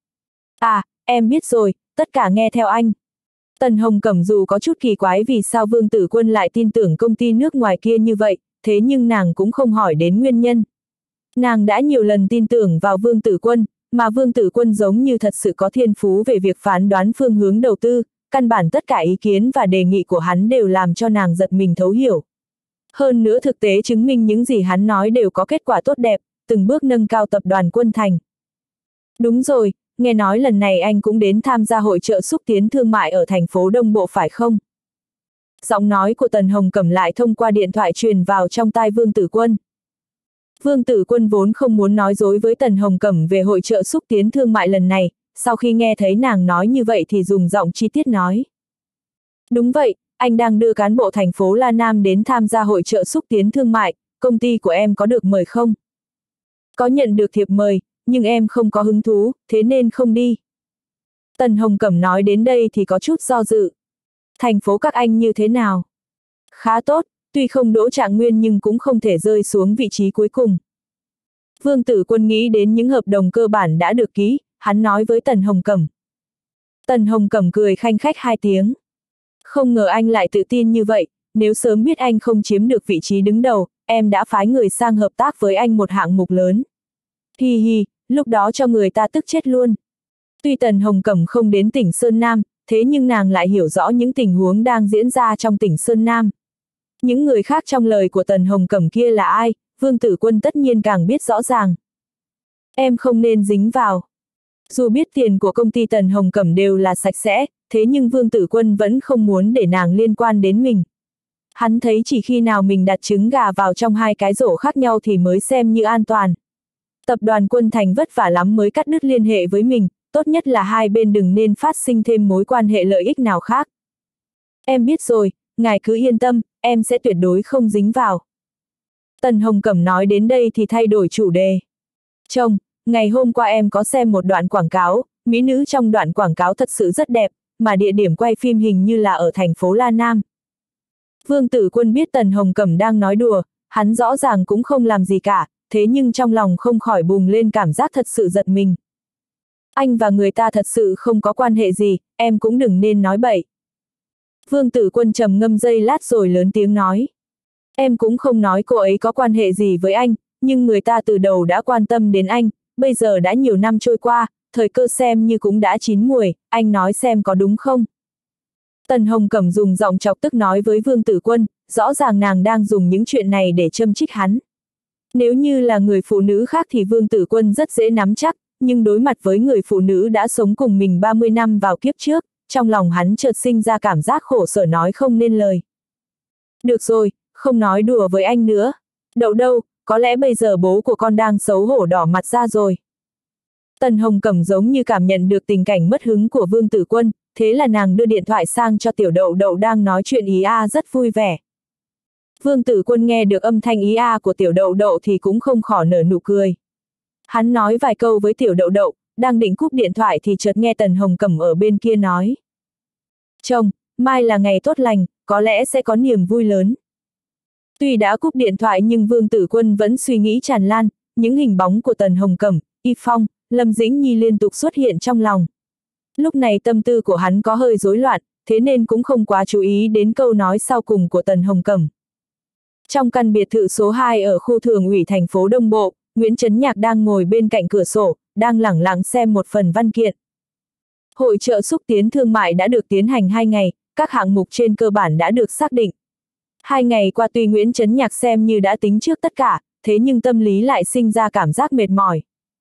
À, em biết rồi, tất cả nghe theo anh. Tần Hồng Cẩm dù có chút kỳ quái vì sao Vương Tử Quân lại tin tưởng công ty nước ngoài kia như vậy, thế nhưng nàng cũng không hỏi đến nguyên nhân. Nàng đã nhiều lần tin tưởng vào Vương Tử Quân, mà Vương Tử Quân giống như thật sự có thiên phú về việc phán đoán phương hướng đầu tư, căn bản tất cả ý kiến và đề nghị của hắn đều làm cho nàng giật mình thấu hiểu. Hơn nữa thực tế chứng minh những gì hắn nói đều có kết quả tốt đẹp, từng bước nâng cao tập đoàn Quân Thành. Đúng rồi, nghe nói lần này anh cũng đến tham gia hội chợ xúc tiến thương mại ở thành phố Đông Bộ phải không? Giọng nói của Tần Hồng Cẩm lại thông qua điện thoại truyền vào trong tai Vương Tử Quân. Vương Tử Quân vốn không muốn nói dối với Tần Hồng Cẩm về hội chợ xúc tiến thương mại lần này, sau khi nghe thấy nàng nói như vậy thì dùng giọng chi tiết nói. Đúng vậy, anh đang đưa cán bộ thành phố La Nam đến tham gia hội chợ xúc tiến thương mại, công ty của em có được mời không? Có nhận được thiệp mời, nhưng em không có hứng thú, thế nên không đi. Tần Hồng Cẩm nói đến đây thì có chút do dự. Thành phố các anh như thế nào? Khá tốt, tuy không đỗ trạng nguyên nhưng cũng không thể rơi xuống vị trí cuối cùng. Vương Tử Quân nghĩ đến những hợp đồng cơ bản đã được ký, hắn nói với Tần Hồng Cẩm. Tần Hồng Cẩm cười khanh khách hai tiếng. Không ngờ anh lại tự tin như vậy, nếu sớm biết anh không chiếm được vị trí đứng đầu, em đã phái người sang hợp tác với anh một hạng mục lớn. Hi hi, lúc đó cho người ta tức chết luôn. Tuy Tần Hồng Cẩm không đến tỉnh Sơn Nam, thế nhưng nàng lại hiểu rõ những tình huống đang diễn ra trong tỉnh Sơn Nam. Những người khác trong lời của Tần Hồng Cẩm kia là ai, Vương Tử Quân tất nhiên càng biết rõ ràng. Em không nên dính vào. Dù biết tiền của công ty Tần Hồng Cẩm đều là sạch sẽ, thế nhưng Vương Tử Quân vẫn không muốn để nàng liên quan đến mình. Hắn thấy chỉ khi nào mình đặt trứng gà vào trong hai cái rổ khác nhau thì mới xem như an toàn. Tập đoàn Quân Thành vất vả lắm mới cắt đứt liên hệ với mình, tốt nhất là hai bên đừng nên phát sinh thêm mối quan hệ lợi ích nào khác. Em biết rồi, ngài cứ yên tâm, em sẽ tuyệt đối không dính vào. Tần Hồng Cẩm nói đến đây thì thay đổi chủ đề. Chồng, ngày hôm qua em có xem một đoạn quảng cáo, mỹ nữ trong đoạn quảng cáo thật sự rất đẹp, mà địa điểm quay phim hình như là ở thành phố La Nam. Vương Tử Quân biết Tần Hồng Cẩm đang nói đùa, hắn rõ ràng cũng không làm gì cả, thế nhưng trong lòng không khỏi bùng lên cảm giác thật sự giật mình. Anh và người ta thật sự không có quan hệ gì, em cũng đừng nên nói bậy. Vương Tử Quân trầm ngâm giây lát rồi lớn tiếng nói. Em cũng không nói cô ấy có quan hệ gì với anh, nhưng người ta từ đầu đã quan tâm đến anh, bây giờ đã nhiều năm trôi qua, thời cơ xem như cũng đã chín muồi, anh nói xem có đúng không? Tần Hồng Cẩm dùng giọng chọc tức nói với Vương Tử Quân, rõ ràng nàng đang dùng những chuyện này để châm chích hắn. Nếu như là người phụ nữ khác thì Vương Tử Quân rất dễ nắm chắc, nhưng đối mặt với người phụ nữ đã sống cùng mình ba mươi năm vào kiếp trước, trong lòng hắn chợt sinh ra cảm giác khổ sở nói không nên lời. Được rồi, không nói đùa với anh nữa. Đậu đâu, có lẽ bây giờ bố của con đang xấu hổ đỏ mặt ra rồi. Tần Hồng Cẩm giống như cảm nhận được tình cảnh mất hứng của Vương Tử Quân, thế là nàng đưa điện thoại sang cho Tiểu Đậu Đậu đang nói chuyện ý a rất vui vẻ. Vương Tử Quân nghe được âm thanh ý a của Tiểu Đậu Đậu thì cũng không khỏi nở nụ cười. Hắn nói vài câu với Tiểu Đậu Đậu, đang định cúp điện thoại thì chợt nghe Tần Hồng Cẩm ở bên kia nói. Chồng, mai là ngày tốt lành, có lẽ sẽ có niềm vui lớn. Tuy đã cúp điện thoại nhưng Vương Tử Quân vẫn suy nghĩ tràn lan, những hình bóng của Tần Hồng Cẩm, Y Phong, Lâm Dĩnh Nhi liên tục xuất hiện trong lòng. Lúc này tâm tư của hắn có hơi rối loạn, thế nên cũng không quá chú ý đến câu nói sau cùng của Tần Hồng Cẩm. Trong căn biệt thự số hai ở khu thường ủy thành phố Đông Bộ, Nguyễn Chấn Nhạc đang ngồi bên cạnh cửa sổ, đang lẳng lặng xem một phần văn kiện. Hội chợ xúc tiến thương mại đã được tiến hành hai ngày, các hạng mục trên cơ bản đã được xác định. Hai ngày qua tuy Nguyễn Chấn Nhạc xem như đã tính trước tất cả, thế nhưng tâm lý lại sinh ra cảm giác mệt mỏi.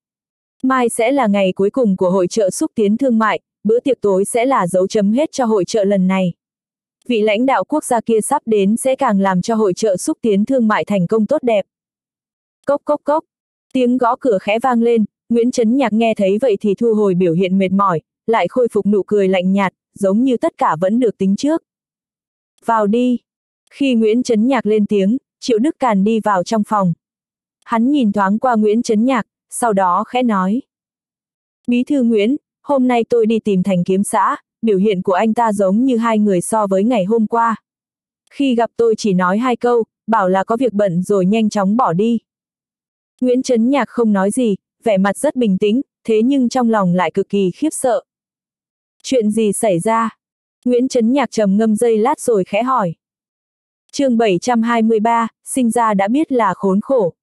Mai sẽ là ngày cuối cùng của hội chợ xúc tiến thương mại, bữa tiệc tối sẽ là dấu chấm hết cho hội chợ lần này. Vị lãnh đạo quốc gia kia sắp đến sẽ càng làm cho hội chợ xúc tiến thương mại thành công tốt đẹp. Cốc cốc cốc, tiếng gõ cửa khẽ vang lên, Nguyễn Chấn Nhạc nghe thấy vậy thì thu hồi biểu hiện mệt mỏi, lại khôi phục nụ cười lạnh nhạt, giống như tất cả vẫn được tính trước. Vào đi. Khi Nguyễn Chấn Nhạc lên tiếng, Triệu Đức Càn đi vào trong phòng. Hắn nhìn thoáng qua Nguyễn Chấn Nhạc, sau đó khẽ nói. Bí thư Nguyễn, hôm nay tôi đi tìm Thành Kiếm xã, biểu hiện của anh ta giống như hai người so với ngày hôm qua. Khi gặp tôi chỉ nói hai câu, bảo là có việc bận rồi nhanh chóng bỏ đi. Nguyễn Chấn Nhạc không nói gì, vẻ mặt rất bình tĩnh, thế nhưng trong lòng lại cực kỳ khiếp sợ. Chuyện gì xảy ra? Nguyễn Chấn Nhạc trầm ngâm giây lát rồi khẽ hỏi. Chương bảy trăm hai mươi ba, sinh ra đã biết là khốn khổ.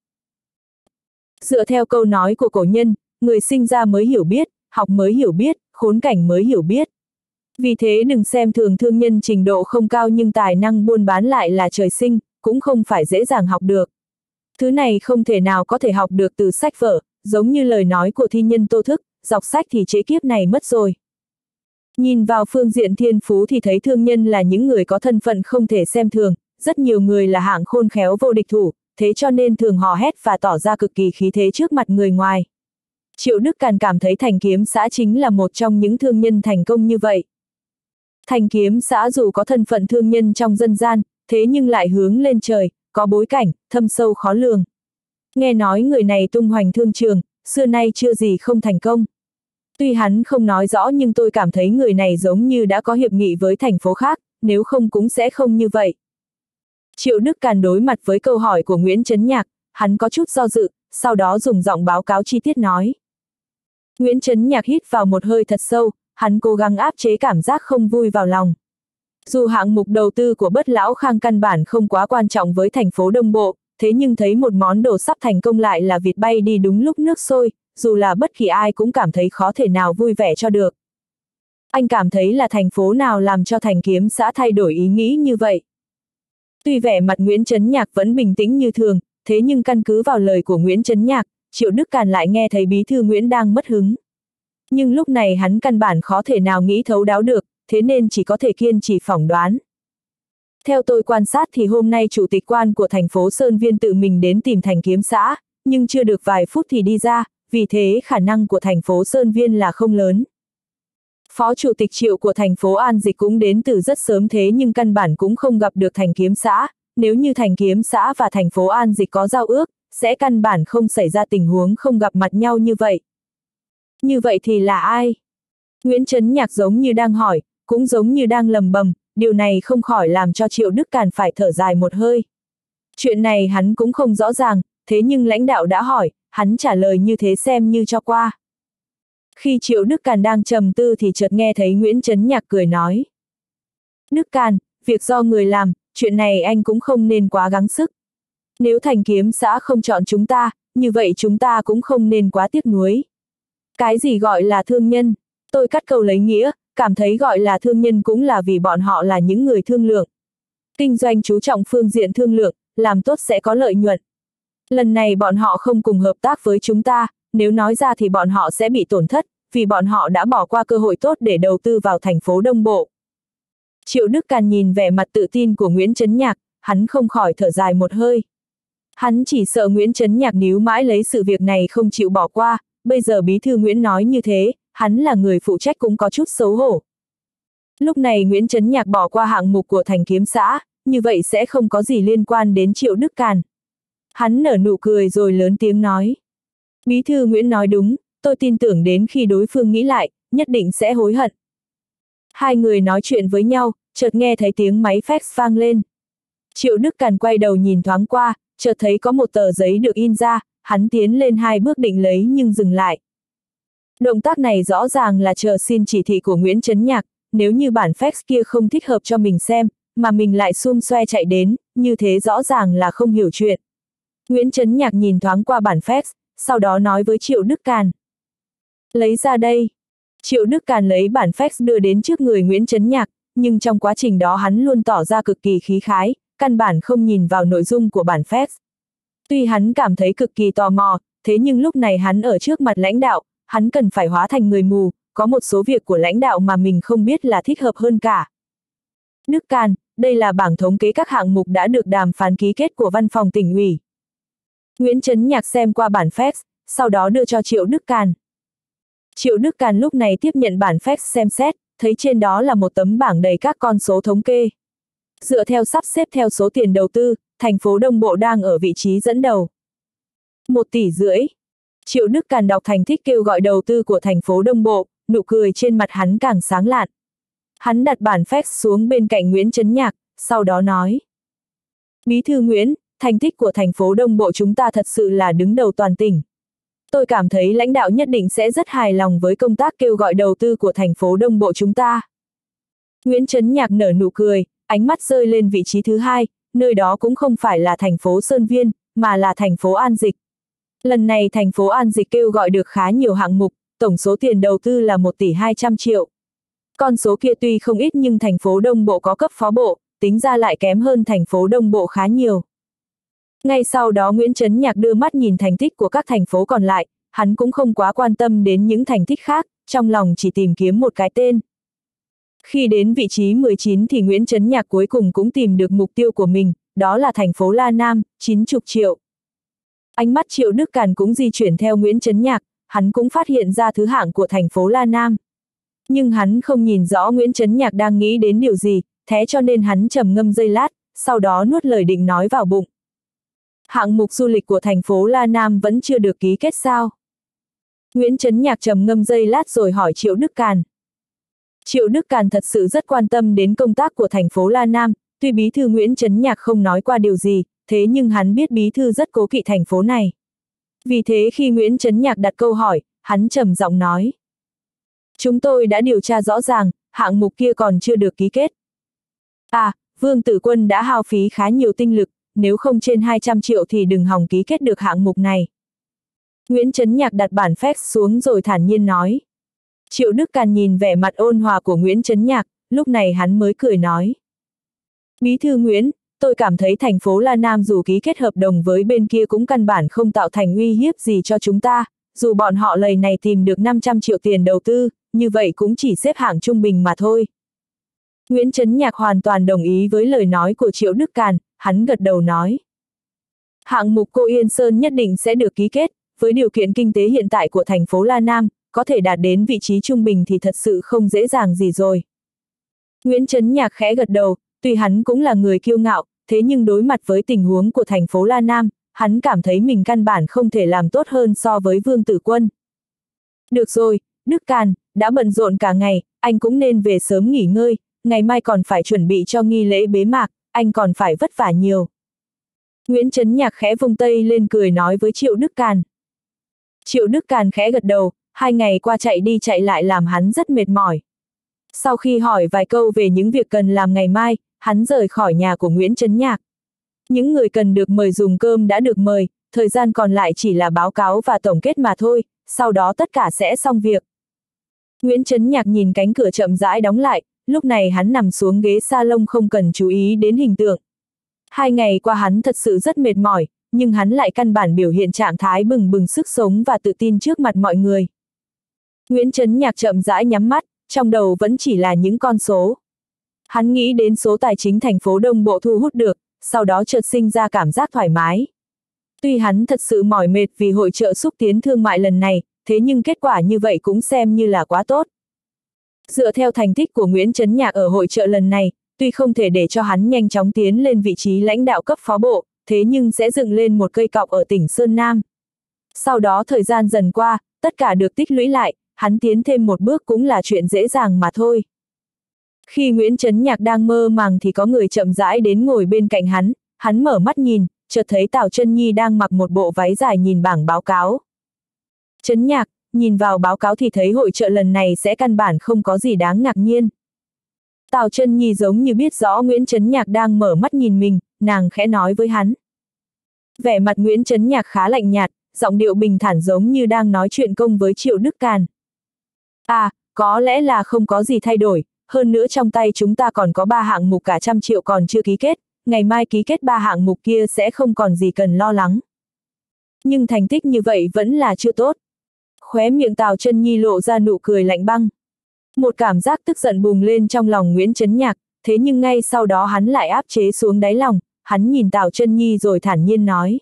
Dựa theo câu nói của cổ nhân, người sinh ra mới hiểu biết, học mới hiểu biết, khốn cảnh mới hiểu biết. Vì thế đừng xem thường thương nhân trình độ không cao nhưng tài năng buôn bán lại là trời sinh, cũng không phải dễ dàng học được. Thứ này không thể nào có thể học được từ sách vở, giống như lời nói của thi nhân Tô Thức, đọc sách thì trễ kiếp này mất rồi. Nhìn vào phương diện thiên phú thì thấy thương nhân là những người có thân phận không thể xem thường, rất nhiều người là hạng khôn khéo vô địch thủ, thế cho nên thường hò hét và tỏ ra cực kỳ khí thế trước mặt người ngoài. Triệu Đức Càn cảm thấy Thành Kiếm xã chính là một trong những thương nhân thành công như vậy. Thành Kiếm xã dù có thân phận thương nhân trong dân gian, thế nhưng lại hướng lên trời, có bối cảnh, thâm sâu khó lường. Nghe nói người này tung hoành thương trường, xưa nay chưa gì không thành công. Tuy hắn không nói rõ nhưng tôi cảm thấy người này giống như đã có hiệp nghị với thành phố khác, nếu không cũng sẽ không như vậy. Triệu Đức Càn đối mặt với câu hỏi của Nguyễn Chấn Nhạc, hắn có chút do dự, sau đó dùng giọng báo cáo chi tiết nói. Nguyễn Chấn Nhạc hít vào một hơi thật sâu, hắn cố gắng áp chế cảm giác không vui vào lòng. Dù hạng mục đầu tư của Bất Lão Khang căn bản không quá quan trọng với thành phố Đông Bộ, thế nhưng thấy một món đồ sắp thành công lại là vịt bay đi đúng lúc nước sôi, dù là bất kỳ ai cũng cảm thấy khó thể nào vui vẻ cho được. Anh cảm thấy là thành phố nào làm cho Thành Kiếm xã thay đổi ý nghĩ như vậy? Tuy vẻ mặt Nguyễn Chấn Nhạc vẫn bình tĩnh như thường, thế nhưng căn cứ vào lời của Nguyễn Chấn Nhạc, Triệu Đức Càn lại nghe thấy bí thư Nguyễn đang mất hứng. Nhưng lúc này hắn căn bản khó thể nào nghĩ thấu đáo được, thế nên chỉ có thể kiên trì phỏng đoán. Theo tôi quan sát thì hôm nay chủ tịch quan của thành phố Sơn Viên tự mình đến tìm Thành Kiếm xã, nhưng chưa được vài phút thì đi ra, vì thế khả năng của thành phố Sơn Viên là không lớn. Phó chủ tịch Triệu của thành phố An Dịch cũng đến từ rất sớm thế nhưng căn bản cũng không gặp được Thành Kiếm xã, nếu như Thành Kiếm xã và thành phố An Dịch có giao ước, sẽ căn bản không xảy ra tình huống không gặp mặt nhau như vậy. Như vậy thì là ai? Nguyễn Chấn Nhạc giống như đang hỏi, cũng giống như đang lầm bầm, điều này không khỏi làm cho Triệu Đức Càn phải thở dài một hơi. Chuyện này hắn cũng không rõ ràng, thế nhưng lãnh đạo đã hỏi, hắn trả lời như thế xem như cho qua. Khi Triệu Đức Càn đang trầm tư thì chợt nghe thấy Nguyễn Chấn Nhạc cười nói. Đức Càn, việc do người làm, chuyện này anh cũng không nên quá gắng sức. Nếu Thành Kiếm xã không chọn chúng ta, như vậy chúng ta cũng không nên quá tiếc nuối. Cái gì gọi là thương nhân? Tôi cắt câu lấy nghĩa, cảm thấy gọi là thương nhân cũng là vì bọn họ là những người thương lượng. Kinh doanh chú trọng phương diện thương lượng, làm tốt sẽ có lợi nhuận. Lần này bọn họ không cùng hợp tác với chúng ta, nếu nói ra thì bọn họ sẽ bị tổn thất, vì bọn họ đã bỏ qua cơ hội tốt để đầu tư vào thành phố Đông Bộ. Triệu Đức Càn nhìn vẻ mặt tự tin của Nguyễn Chấn Nhạc, hắn không khỏi thở dài một hơi. Hắn chỉ sợ Nguyễn Chấn Nhạc níu mãi lấy sự việc này không chịu bỏ qua, bây giờ bí thư Nguyễn nói như thế, hắn là người phụ trách cũng có chút xấu hổ. Lúc này Nguyễn Chấn Nhạc bỏ qua hạng mục của Thành Kiếm xã, như vậy sẽ không có gì liên quan đến Triệu Đức Càn. Hắn nở nụ cười rồi lớn tiếng nói. Bí thư Nguyễn nói đúng, tôi tin tưởng đến khi đối phương nghĩ lại, nhất định sẽ hối hận. Hai người nói chuyện với nhau, chợt nghe thấy tiếng máy fax vang lên. Triệu Đức Càn quay đầu nhìn thoáng qua, chợt thấy có một tờ giấy được in ra, hắn tiến lên hai bước định lấy nhưng dừng lại. Động tác này rõ ràng là chờ xin chỉ thị của Nguyễn Chấn Nhạc, nếu như bản fax kia không thích hợp cho mình xem, mà mình lại xum xoe chạy đến, như thế rõ ràng là không hiểu chuyện. Nguyễn Chấn Nhạc nhìn thoáng qua bản fax, sau đó nói với Triệu Đức Càn. Lấy ra đây. Triệu Đức Càn lấy bản fax đưa đến trước người Nguyễn Chấn Nhạc, nhưng trong quá trình đó hắn luôn tỏ ra cực kỳ khí khái, căn bản không nhìn vào nội dung của bản fax. Tuy hắn cảm thấy cực kỳ tò mò, thế nhưng lúc này hắn ở trước mặt lãnh đạo, hắn cần phải hóa thành người mù, có một số việc của lãnh đạo mà mình không biết là thích hợp hơn cả. Đức Càn, đây là bảng thống kê các hạng mục đã được đàm phán ký kết của văn phòng tỉnh ủy. Nguyễn Chấn Nhạc xem qua bản fax, sau đó đưa cho Triệu Đức Càn. Triệu Đức Càn lúc này tiếp nhận bản fax xem xét, thấy trên đó là một tấm bảng đầy các con số thống kê. Dựa theo sắp xếp theo số tiền đầu tư, thành phố Đông Bộ đang ở vị trí dẫn đầu. Một tỷ rưỡi. Triệu Đức Càn đọc thành tích kêu gọi đầu tư của thành phố Đông Bộ, nụ cười trên mặt hắn càng sáng lạn. Hắn đặt bản fax xuống bên cạnh Nguyễn Chấn Nhạc, sau đó nói. Bí thư Nguyễn, thành tích của thành phố Đông Bộ chúng ta thật sự là đứng đầu toàn tỉnh. Tôi cảm thấy lãnh đạo nhất định sẽ rất hài lòng với công tác kêu gọi đầu tư của thành phố Đông Bộ chúng ta. Nguyễn Chấn Nhạc nở nụ cười, ánh mắt rơi lên vị trí thứ hai, nơi đó cũng không phải là thành phố Sơn Viên, mà là thành phố An Dịch. Lần này thành phố An Dịch kêu gọi được khá nhiều hạng mục, tổng số tiền đầu tư là một tỷ hai trăm triệu. Con số kia tuy không ít nhưng thành phố Đông Bộ có cấp phó bộ, tính ra lại kém hơn thành phố Đông Bộ khá nhiều. Ngay sau đó Nguyễn Chấn Nhạc đưa mắt nhìn thành tích của các thành phố còn lại, hắn cũng không quá quan tâm đến những thành tích khác, trong lòng chỉ tìm kiếm một cái tên. Khi đến vị trí mười chín thì Nguyễn Chấn Nhạc cuối cùng cũng tìm được mục tiêu của mình, đó là thành phố La Nam, chín mươi triệu. Ánh mắt Triệu Đức Càn cũng di chuyển theo Nguyễn Chấn Nhạc, hắn cũng phát hiện ra thứ hạng của thành phố La Nam. Nhưng hắn không nhìn rõ Nguyễn Chấn Nhạc đang nghĩ đến điều gì, thế cho nên hắn trầm ngâm giây lát, sau đó nuốt lời định nói vào bụng. Hạng mục du lịch của thành phố La Nam vẫn chưa được ký kết sao? Nguyễn Chấn Nhạc trầm ngâm giây lát rồi hỏi Triệu Đức Càn. Triệu Đức Càn thật sự rất quan tâm đến công tác của thành phố La Nam, tuy bí thư Nguyễn Chấn Nhạc không nói qua điều gì, thế nhưng hắn biết bí thư rất cố kỵ thành phố này. Vì thế khi Nguyễn Chấn Nhạc đặt câu hỏi, hắn trầm giọng nói. Chúng tôi đã điều tra rõ ràng, hạng mục kia còn chưa được ký kết. À, Vương Tử Quân đã hao phí khá nhiều tinh lực, nếu không trên hai trăm triệu thì đừng hòng ký kết được hạng mục này. Nguyễn Chấn Nhạc đặt bản fax xuống rồi thản nhiên nói. Triệu Đức Càn nhìn vẻ mặt ôn hòa của Nguyễn Chấn Nhạc, lúc này hắn mới cười nói. Bí thư Nguyễn, tôi cảm thấy thành phố La Nam dù ký kết hợp đồng với bên kia cũng căn bản không tạo thành uy hiếp gì cho chúng ta, dù bọn họ lần này tìm được năm trăm triệu tiền đầu tư, như vậy cũng chỉ xếp hạng trung bình mà thôi. Nguyễn Chấn Nhạc hoàn toàn đồng ý với lời nói của Triệu Đức Càn, hắn gật đầu nói. Hạng mục Cô Yên Sơn nhất định sẽ được ký kết, với điều kiện kinh tế hiện tại của thành phố La Nam, có thể đạt đến vị trí trung bình thì thật sự không dễ dàng gì rồi. Nguyễn Chấn Nhạc khẽ gật đầu, tuy hắn cũng là người kiêu ngạo, thế nhưng đối mặt với tình huống của thành phố La Nam, hắn cảm thấy mình căn bản không thể làm tốt hơn so với Vương Tử Quân. Được rồi, Đức Càn, đã bận rộn cả ngày, anh cũng nên về sớm nghỉ ngơi, ngày mai còn phải chuẩn bị cho nghi lễ bế mạc, anh còn phải vất vả nhiều. Nguyễn Chấn Nhạc khẽ vung tay lên cười nói với Triệu Đức Càn. Triệu Đức Càn khẽ gật đầu, hai ngày qua chạy đi chạy lại làm hắn rất mệt mỏi. Sau khi hỏi vài câu về những việc cần làm ngày mai, hắn rời khỏi nhà của Nguyễn Chấn Nhạc. Những người cần được mời dùng cơm đã được mời, thời gian còn lại chỉ là báo cáo và tổng kết mà thôi, sau đó tất cả sẽ xong việc. Nguyễn Chấn Nhạc nhìn cánh cửa chậm rãi đóng lại, lúc này hắn nằm xuống ghế salon không cần chú ý đến hình tượng. Hai ngày qua hắn thật sự rất mệt mỏi, nhưng hắn lại căn bản biểu hiện trạng thái bừng bừng sức sống và tự tin trước mặt mọi người. Nguyễn Chấn Nhạc chậm rãi nhắm mắt, trong đầu vẫn chỉ là những con số. Hắn nghĩ đến số tài chính thành phố Đông Bộ thu hút được, sau đó chợt sinh ra cảm giác thoải mái. Tuy hắn thật sự mỏi mệt vì hội chợ xúc tiến thương mại lần này, thế nhưng kết quả như vậy cũng xem như là quá tốt. Dựa theo thành tích của Nguyễn Chấn Nhạc ở hội chợ lần này, tuy không thể để cho hắn nhanh chóng tiến lên vị trí lãnh đạo cấp phó bộ, thế nhưng sẽ dựng lên một cây cọc ở tỉnh Sơn Nam. Sau đó thời gian dần qua, tất cả được tích lũy lại, hắn tiến thêm một bước cũng là chuyện dễ dàng mà thôi. Khi Nguyễn Chấn Nhạc đang mơ màng thì có người chậm rãi đến ngồi bên cạnh hắn, hắn mở mắt nhìn, chợt thấy Tào Chân Nhi đang mặc một bộ váy dài nhìn bảng báo cáo. Chấn Nhạc, nhìn vào báo cáo thì thấy hội chợ lần này sẽ căn bản không có gì đáng ngạc nhiên. Tào Chân Nhi giống như biết rõ Nguyễn Chấn Nhạc đang mở mắt nhìn mình, nàng khẽ nói với hắn. Vẻ mặt Nguyễn Chấn Nhạc khá lạnh nhạt, giọng điệu bình thản giống như đang nói chuyện công với Triệu Đức Càn. À, có lẽ là không có gì thay đổi, hơn nữa trong tay chúng ta còn có ba hạng mục cả trăm triệu còn chưa ký kết, ngày mai ký kết ba hạng mục kia sẽ không còn gì cần lo lắng. Nhưng thành tích như vậy vẫn là chưa tốt. Khóe miệng Tào Chân Nhi lộ ra nụ cười lạnh băng. Một cảm giác tức giận bùng lên trong lòng Nguyễn Chấn Nhạc, thế nhưng ngay sau đó hắn lại áp chế xuống đáy lòng, hắn nhìn Tào Chân Nhi rồi thản nhiên nói.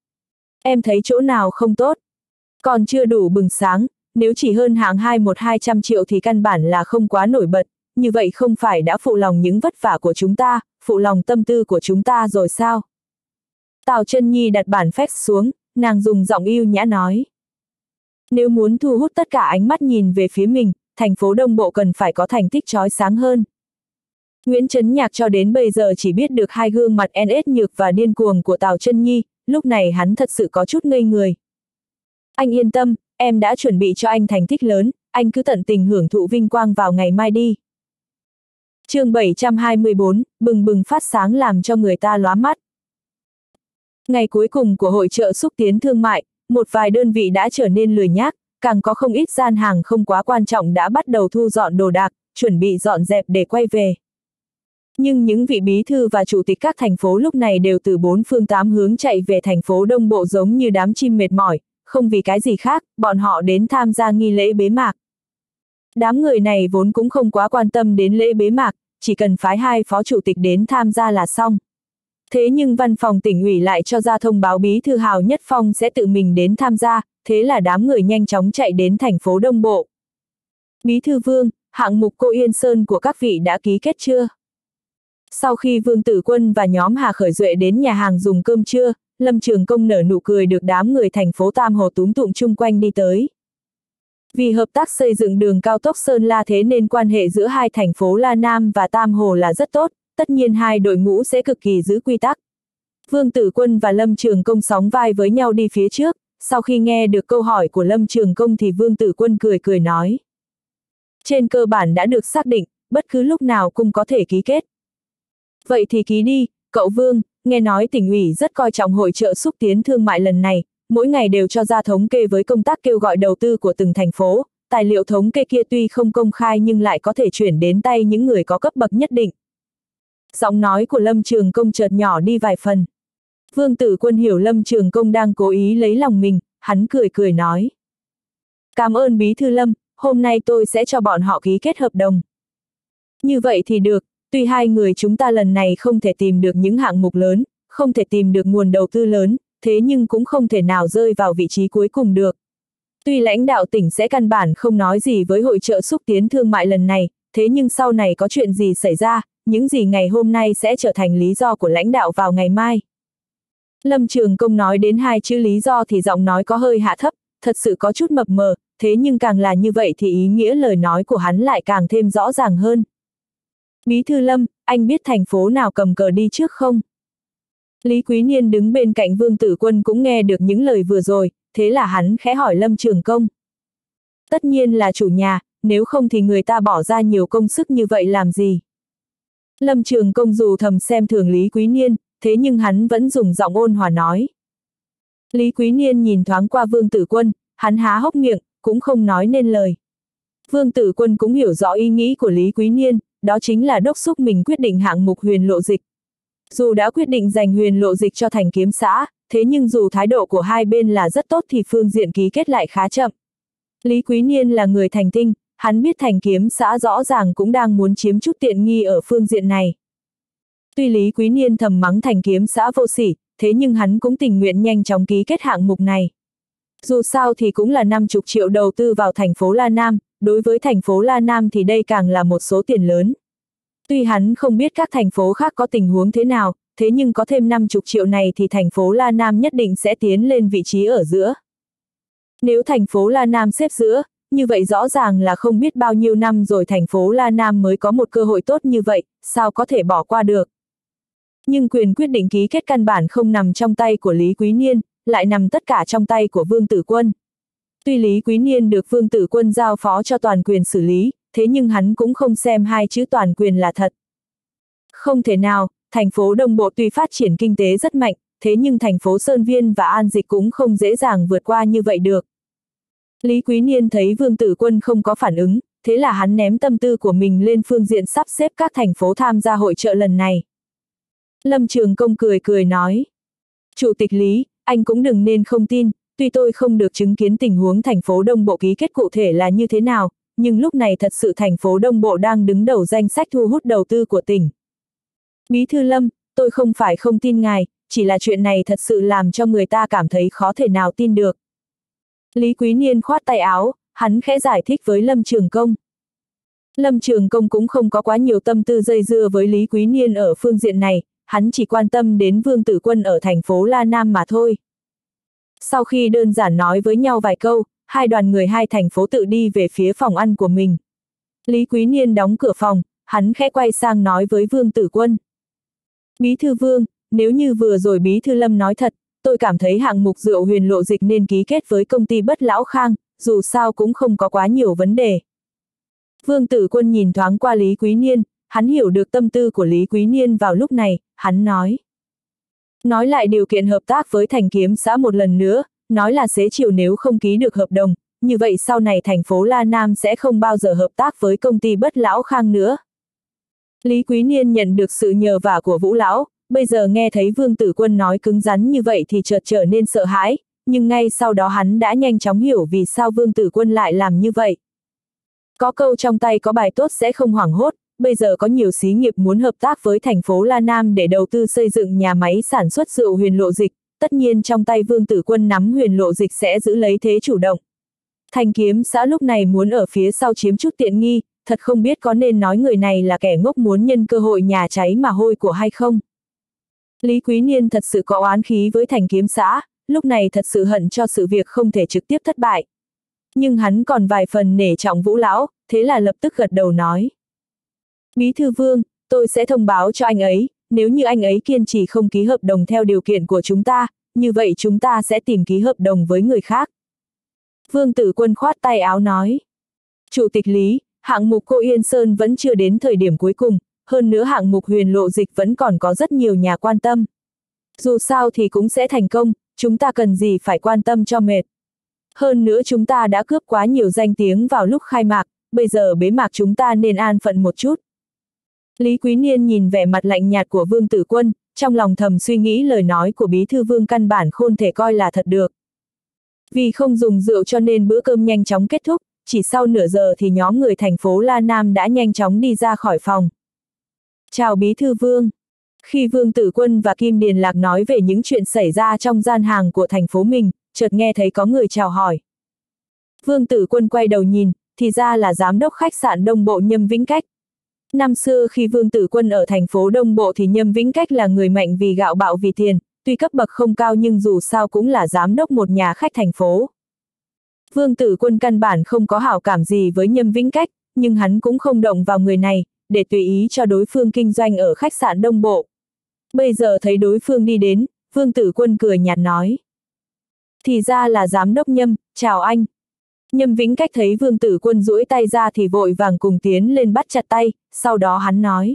Em thấy chỗ nào không tốt? Còn chưa đủ bừng sáng, nếu chỉ hơn hạng hai một hai trăm triệu thì căn bản là không quá nổi bật, như vậy không phải đã phụ lòng những vất vả của chúng ta, phụ lòng tâm tư của chúng ta rồi sao? Tào Chân Nhi đặt bản fax xuống, nàng dùng giọng yêu nhã nói. Nếu muốn thu hút tất cả ánh mắt nhìn về phía mình, thành phố Đông Bộ cần phải có thành tích chói sáng hơn. Nguyễn Chấn Nhạc cho đến bây giờ chỉ biết được hai gương mặt en ét nhược và điên cuồng của Tào Chân Nhi, lúc này hắn thật sự có chút ngây người. Anh yên tâm, em đã chuẩn bị cho anh thành tích lớn, anh cứ tận tình hưởng thụ vinh quang vào ngày mai đi. Chương bảy trăm hai mươi bốn, bừng bừng phát sáng làm cho người ta lóa mắt. Ngày cuối cùng của hội chợ xúc tiến thương mại, một vài đơn vị đã trở nên lười nhác, càng có không ít gian hàng không quá quan trọng đã bắt đầu thu dọn đồ đạc, chuẩn bị dọn dẹp để quay về. Nhưng những vị bí thư và chủ tịch các thành phố lúc này đều từ bốn phương tám hướng chạy về thành phố Đông Bộ giống như đám chim mệt mỏi, không vì cái gì khác, bọn họ đến tham gia nghi lễ bế mạc. Đám người này vốn cũng không quá quan tâm đến lễ bế mạc, chỉ cần phái hai phó chủ tịch đến tham gia là xong. Thế nhưng văn phòng tỉnh ủy lại cho ra thông báo bí thư Hào Nhất Phong sẽ tự mình đến tham gia, thế là đám người nhanh chóng chạy đến thành phố Đông Bộ. Bí thư Vương, hạng mục Cô Yên Sơn của các vị đã ký kết chưa? Sau khi Vương Tử Quân và nhóm Hà Khởi Duệ đến nhà hàng dùng cơm trưa, Lâm Trường Công nở nụ cười được đám người thành phố Tam Hồ túm tụm chung quanh đi tới. Vì hợp tác xây dựng đường cao tốc Sơn La thế nên quan hệ giữa hai thành phố La Nam và Tam Hồ là rất tốt, tất nhiên hai đội ngũ sẽ cực kỳ giữ quy tắc. Vương Tử Quân và Lâm Trường Công sóng vai với nhau đi phía trước, sau khi nghe được câu hỏi của Lâm Trường Công thì Vương Tử Quân cười cười nói. Trên cơ bản đã được xác định, bất cứ lúc nào cũng có thể ký kết. Vậy thì ký đi, cậu Vương, nghe nói tỉnh ủy rất coi trọng hội chợ xúc tiến thương mại lần này, mỗi ngày đều cho ra thống kê với công tác kêu gọi đầu tư của từng thành phố, tài liệu thống kê kia tuy không công khai nhưng lại có thể chuyển đến tay những người có cấp bậc nhất định. Giọng nói của Lâm Trường Công chợt nhỏ đi vài phần. Vương Tử Quân hiểu Lâm Trường Công đang cố ý lấy lòng mình, hắn cười cười nói. Cảm ơn Bí thư Lâm, hôm nay tôi sẽ cho bọn họ ký kết hợp đồng. Như vậy thì được, tuy hai người chúng ta lần này không thể tìm được những hạng mục lớn, không thể tìm được nguồn đầu tư lớn, thế nhưng cũng không thể nào rơi vào vị trí cuối cùng được. Tuy lãnh đạo tỉnh sẽ căn bản không nói gì với hội chợ xúc tiến thương mại lần này, thế nhưng sau này có chuyện gì xảy ra, những gì ngày hôm nay sẽ trở thành lý do của lãnh đạo vào ngày mai. Lâm Trường Công nói đến hai chữ lý do thì giọng nói có hơi hạ thấp, thật sự có chút mập mờ, thế nhưng càng là như vậy thì ý nghĩa lời nói của hắn lại càng thêm rõ ràng hơn. Bí thư Lâm, anh biết thành phố nào cầm cờ đi trước không? Lý Quý Niên đứng bên cạnh Vương Tử Quân cũng nghe được những lời vừa rồi, thế là hắn khẽ hỏi Lâm Trường Công. Tất nhiên là chủ nhà, nếu không thì người ta bỏ ra nhiều công sức như vậy làm gì? Lâm Trường Công dù thầm xem thường Lý Quý Niên, thế nhưng hắn vẫn dùng giọng ôn hòa nói. Lý Quý Niên nhìn thoáng qua Vương Tử Quân, hắn há hốc miệng, cũng không nói nên lời. Vương Tử Quân cũng hiểu rõ ý nghĩ của Lý Quý Niên, đó chính là đốc thúc mình quyết định hạng mục Huyền Lộ Dịch. Dù đã quyết định dành Huyền Lộ Dịch cho Thành Kiếm xã, thế nhưng dù thái độ của hai bên là rất tốt thì phương diện ký kết lại khá chậm. Lý Quý Niên là người thành tinh, hắn biết Thành Kiếm xã rõ ràng cũng đang muốn chiếm chút tiện nghi ở phương diện này. Tuy Lý Quý Niên thầm mắng Thành Kiếm xã vô sỉ, thế nhưng hắn cũng tình nguyện nhanh chóng ký kết hạng mục này. Dù sao thì cũng là năm mươi triệu đầu tư vào thành phố La Nam, đối với thành phố La Nam thì đây càng là một số tiền lớn. Tuy hắn không biết các thành phố khác có tình huống thế nào, thế nhưng có thêm năm mươi triệu này thì thành phố La Nam nhất định sẽ tiến lên vị trí ở giữa. Nếu thành phố La Nam xếp giữa, như vậy rõ ràng là không biết bao nhiêu năm rồi thành phố La Nam mới có một cơ hội tốt như vậy, sao có thể bỏ qua được. Nhưng quyền quyết định ký kết căn bản không nằm trong tay của Lý Quý Niên, lại nằm tất cả trong tay của Vương Tử Quân. Tuy Lý Quý Niên được Vương Tử Quân giao phó cho toàn quyền xử lý, thế nhưng hắn cũng không xem hai chữ toàn quyền là thật. Không thể nào, thành phố Đông Bộ tuy phát triển kinh tế rất mạnh, thế nhưng thành phố Sơn Viên và An Dịch cũng không dễ dàng vượt qua như vậy được. Lý Quý Niên thấy Vương Tử Quân không có phản ứng, thế là hắn ném tâm tư của mình lên phương diện sắp xếp các thành phố tham gia hội chợ lần này. Lâm Trường Công cười cười nói. Chủ tịch Lý, anh cũng đừng nên không tin, tuy tôi không được chứng kiến tình huống thành phố Đông Bộ ký kết cụ thể là như thế nào, nhưng lúc này thật sự thành phố Đông Bộ đang đứng đầu danh sách thu hút đầu tư của tỉnh. Bí thư Lâm, tôi không phải không tin ngài, chỉ là chuyện này thật sự làm cho người ta cảm thấy khó thể nào tin được. Lý Quý Niên khoát tay áo, hắn khẽ giải thích với Lâm Trường Công. Lâm Trường Công cũng không có quá nhiều tâm tư dây dưa với Lý Quý Niên ở phương diện này, hắn chỉ quan tâm đến Vương Tử Quân ở thành phố La Nam mà thôi. Sau khi đơn giản nói với nhau vài câu, hai đoàn người hai thành phố tự đi về phía phòng ăn của mình. Lý Quý Niên đóng cửa phòng, hắn khẽ quay sang nói với Vương Tử Quân. Bí thư Vương, nếu như vừa rồi Bí thư Lâm nói thật, tôi cảm thấy hạng mục rượu Huyền Lộ Dịch nên ký kết với công ty Bất Lão Khang, dù sao cũng không có quá nhiều vấn đề. Vương Tử Quân nhìn thoáng qua Lý Quý Niên, hắn hiểu được tâm tư của Lý Quý Niên vào lúc này, hắn nói. Nói lại điều kiện hợp tác với Thành Kiếm xã một lần nữa, nói là xế chiều nếu không ký được hợp đồng, như vậy sau này thành phố La Nam sẽ không bao giờ hợp tác với công ty Bất Lão Khang nữa. Lý Quý Niên nhận được sự nhờ vả của Vũ Lão, bây giờ nghe thấy Vương Tử Quân nói cứng rắn như vậy thì chợt trở nên sợ hãi, nhưng ngay sau đó hắn đã nhanh chóng hiểu vì sao Vương Tử Quân lại làm như vậy. Có câu trong tay có bài tốt sẽ không hoảng hốt, bây giờ có nhiều xí nghiệp muốn hợp tác với thành phố La Nam để đầu tư xây dựng nhà máy sản xuất rượu Huyền Lộ Dịch, tất nhiên trong tay Vương Tử Quân nắm Huyền Lộ Dịch sẽ giữ lấy thế chủ động. Thành Kiếm xã lúc này muốn ở phía sau chiếm chút tiện nghi, thật không biết có nên nói người này là kẻ ngốc muốn nhân cơ hội nhà cháy mà hôi của hay không. Lý Quý Niên thật sự có oán khí với Thành Kiếm xã, lúc này thật sự hận cho sự việc không thể trực tiếp thất bại. Nhưng hắn còn vài phần nể trọng Vũ Lão, thế là lập tức gật đầu nói. Bí thư Vương, tôi sẽ thông báo cho anh ấy, nếu như anh ấy kiên trì không ký hợp đồng theo điều kiện của chúng ta, như vậy chúng ta sẽ tìm ký hợp đồng với người khác. Vương Tử Quân khoát tay áo nói. Chủ tịch Lý, hạng mục Cô Yên Sơn vẫn chưa đến thời điểm cuối cùng, hơn nữa hạng mục Huyền Lộ Dịch vẫn còn có rất nhiều nhà quan tâm. Dù sao thì cũng sẽ thành công, chúng ta cần gì phải quan tâm cho mệt. Hơn nữa chúng ta đã cướp quá nhiều danh tiếng vào lúc khai mạc, bây giờ bế mạc chúng ta nên an phận một chút. Lý Quý Niên nhìn vẻ mặt lạnh nhạt của Vương Tử Quân, trong lòng thầm suy nghĩ lời nói của bí thư Vương căn bản không thể coi là thật được. Vì không dùng rượu cho nên bữa cơm nhanh chóng kết thúc, chỉ sau nửa giờ thì nhóm người thành phố La Nam đã nhanh chóng đi ra khỏi phòng. Chào bí thư Vương. Khi Vương Tử Quân và Kim Điền Lạc nói về những chuyện xảy ra trong gian hàng của thành phố mình, chợt nghe thấy có người chào hỏi. Vương Tử Quân quay đầu nhìn, thì ra là giám đốc khách sạn Đông Bộ Nhâm Vĩnh Cách. Năm xưa khi Vương Tử Quân ở thành phố Đông Bộ thì Nhâm Vĩnh Cách là người mạnh vì gạo bạo vì tiền, tuy cấp bậc không cao nhưng dù sao cũng là giám đốc một nhà khách thành phố. Vương Tử Quân căn bản không có hảo cảm gì với Nhâm Vĩnh Cách, nhưng hắn cũng không động vào người này, để tùy ý cho đối phương kinh doanh ở khách sạn Đông Bộ. Bây giờ thấy đối phương đi đến, Vương Tử Quân cười nhạt nói. Thì ra là giám đốc Nhâm, chào anh. Nhâm Vĩnh Cách thấy Vương Tử Quân duỗi tay ra thì vội vàng cùng tiến lên bắt chặt tay, sau đó hắn nói.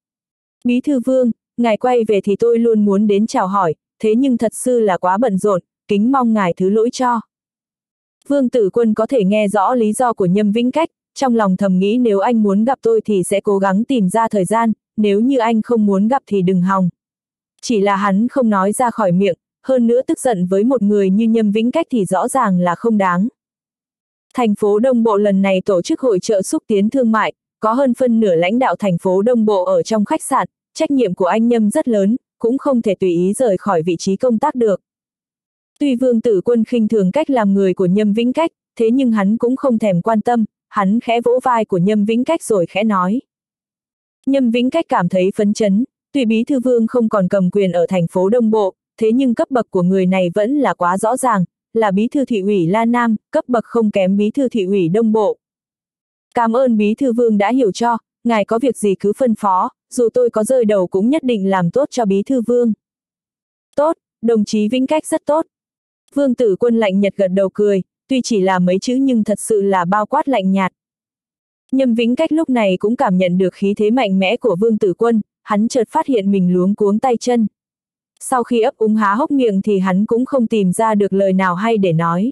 Bí thư Vương, ngài quay về thì tôi luôn muốn đến chào hỏi, thế nhưng thật sự là quá bận rộn, kính mong ngài thứ lỗi cho. Vương Tử Quân có thể nghe rõ lý do của Nhâm Vĩnh Cách, trong lòng thầm nghĩ nếu anh muốn gặp tôi thì sẽ cố gắng tìm ra thời gian, nếu như anh không muốn gặp thì đừng hòng. Chỉ là hắn không nói ra khỏi miệng, hơn nữa tức giận với một người như Nhâm Vĩnh Cách thì rõ ràng là không đáng. Thành phố Đông Bộ lần này tổ chức hội chợ xúc tiến thương mại, có hơn phân nửa lãnh đạo thành phố Đông Bộ ở trong khách sạn, trách nhiệm của anh Nhâm rất lớn, cũng không thể tùy ý rời khỏi vị trí công tác được. Tuy Vương Tử Quân khinh thường cách làm người của Nhâm Vĩnh Cách, thế nhưng hắn cũng không thèm quan tâm, hắn khẽ vỗ vai của Nhâm Vĩnh Cách rồi khẽ nói. Nhâm Vĩnh Cách cảm thấy phấn chấn, tuy bí thư Vương không còn cầm quyền ở thành phố Đông Bộ, thế nhưng cấp bậc của người này vẫn là quá rõ ràng, là bí thư thị ủy La Nam, cấp bậc không kém bí thư thị ủy Đông Bộ. Cảm ơn bí thư Vương đã hiểu cho, ngài có việc gì cứ phân phó, dù tôi có rơi đầu cũng nhất định làm tốt cho bí thư Vương. Tốt, đồng chí Vĩnh Cách rất tốt. Vương Tử Quân lạnh nhạt gật đầu cười, tuy chỉ là mấy chữ nhưng thật sự là bao quát lạnh nhạt. Nhâm Vĩnh Cách lúc này cũng cảm nhận được khí thế mạnh mẽ của Vương Tử Quân, hắn chợt phát hiện mình luống cuống tay chân. Sau khi ấp úng há hốc miệng thì hắn cũng không tìm ra được lời nào hay để nói.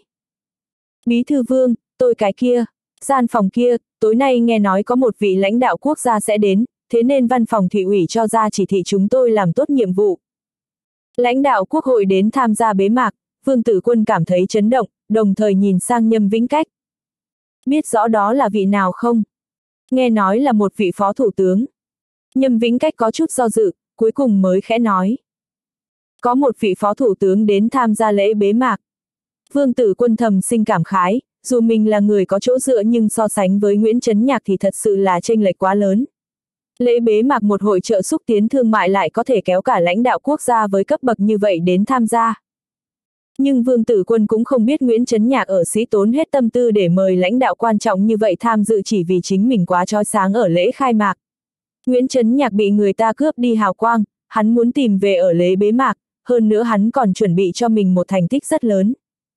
Bí thư Vương, tôi cái kia, gian phòng kia, tối nay nghe nói có một vị lãnh đạo quốc gia sẽ đến, thế nên văn phòng thị ủy cho ra chỉ thị chúng tôi làm tốt nhiệm vụ. Lãnh đạo quốc hội đến tham gia bế mạc, Vương Tử Quân cảm thấy chấn động, đồng thời nhìn sang Nhâm Vĩnh Cách. Biết rõ đó là vị nào không? Nghe nói là một vị phó thủ tướng. Nhâm Vĩnh Cách có chút do dự, cuối cùng mới khẽ nói. Có một vị phó thủ tướng đến tham gia lễ bế mạc. Vương Tử Quân thầm sinh cảm khái, dù mình là người có chỗ dựa nhưng so sánh với Nguyễn Chấn Nhạc thì thật sự là chênh lệch quá lớn. Lễ bế mạc một hội chợ xúc tiến thương mại lại có thể kéo cả lãnh đạo quốc gia với cấp bậc như vậy đến tham gia. Nhưng Vương Tử Quân cũng không biết Nguyễn Chấn Nhạc ở Sĩ tốn hết tâm tư để mời lãnh đạo quan trọng như vậy tham dự chỉ vì chính mình quá chói sáng ở lễ khai mạc. Nguyễn Chấn Nhạc bị người ta cướp đi hào quang, hắn muốn tìm về ở lễ bế mạc, hơn nữa hắn còn chuẩn bị cho mình một thành tích rất lớn.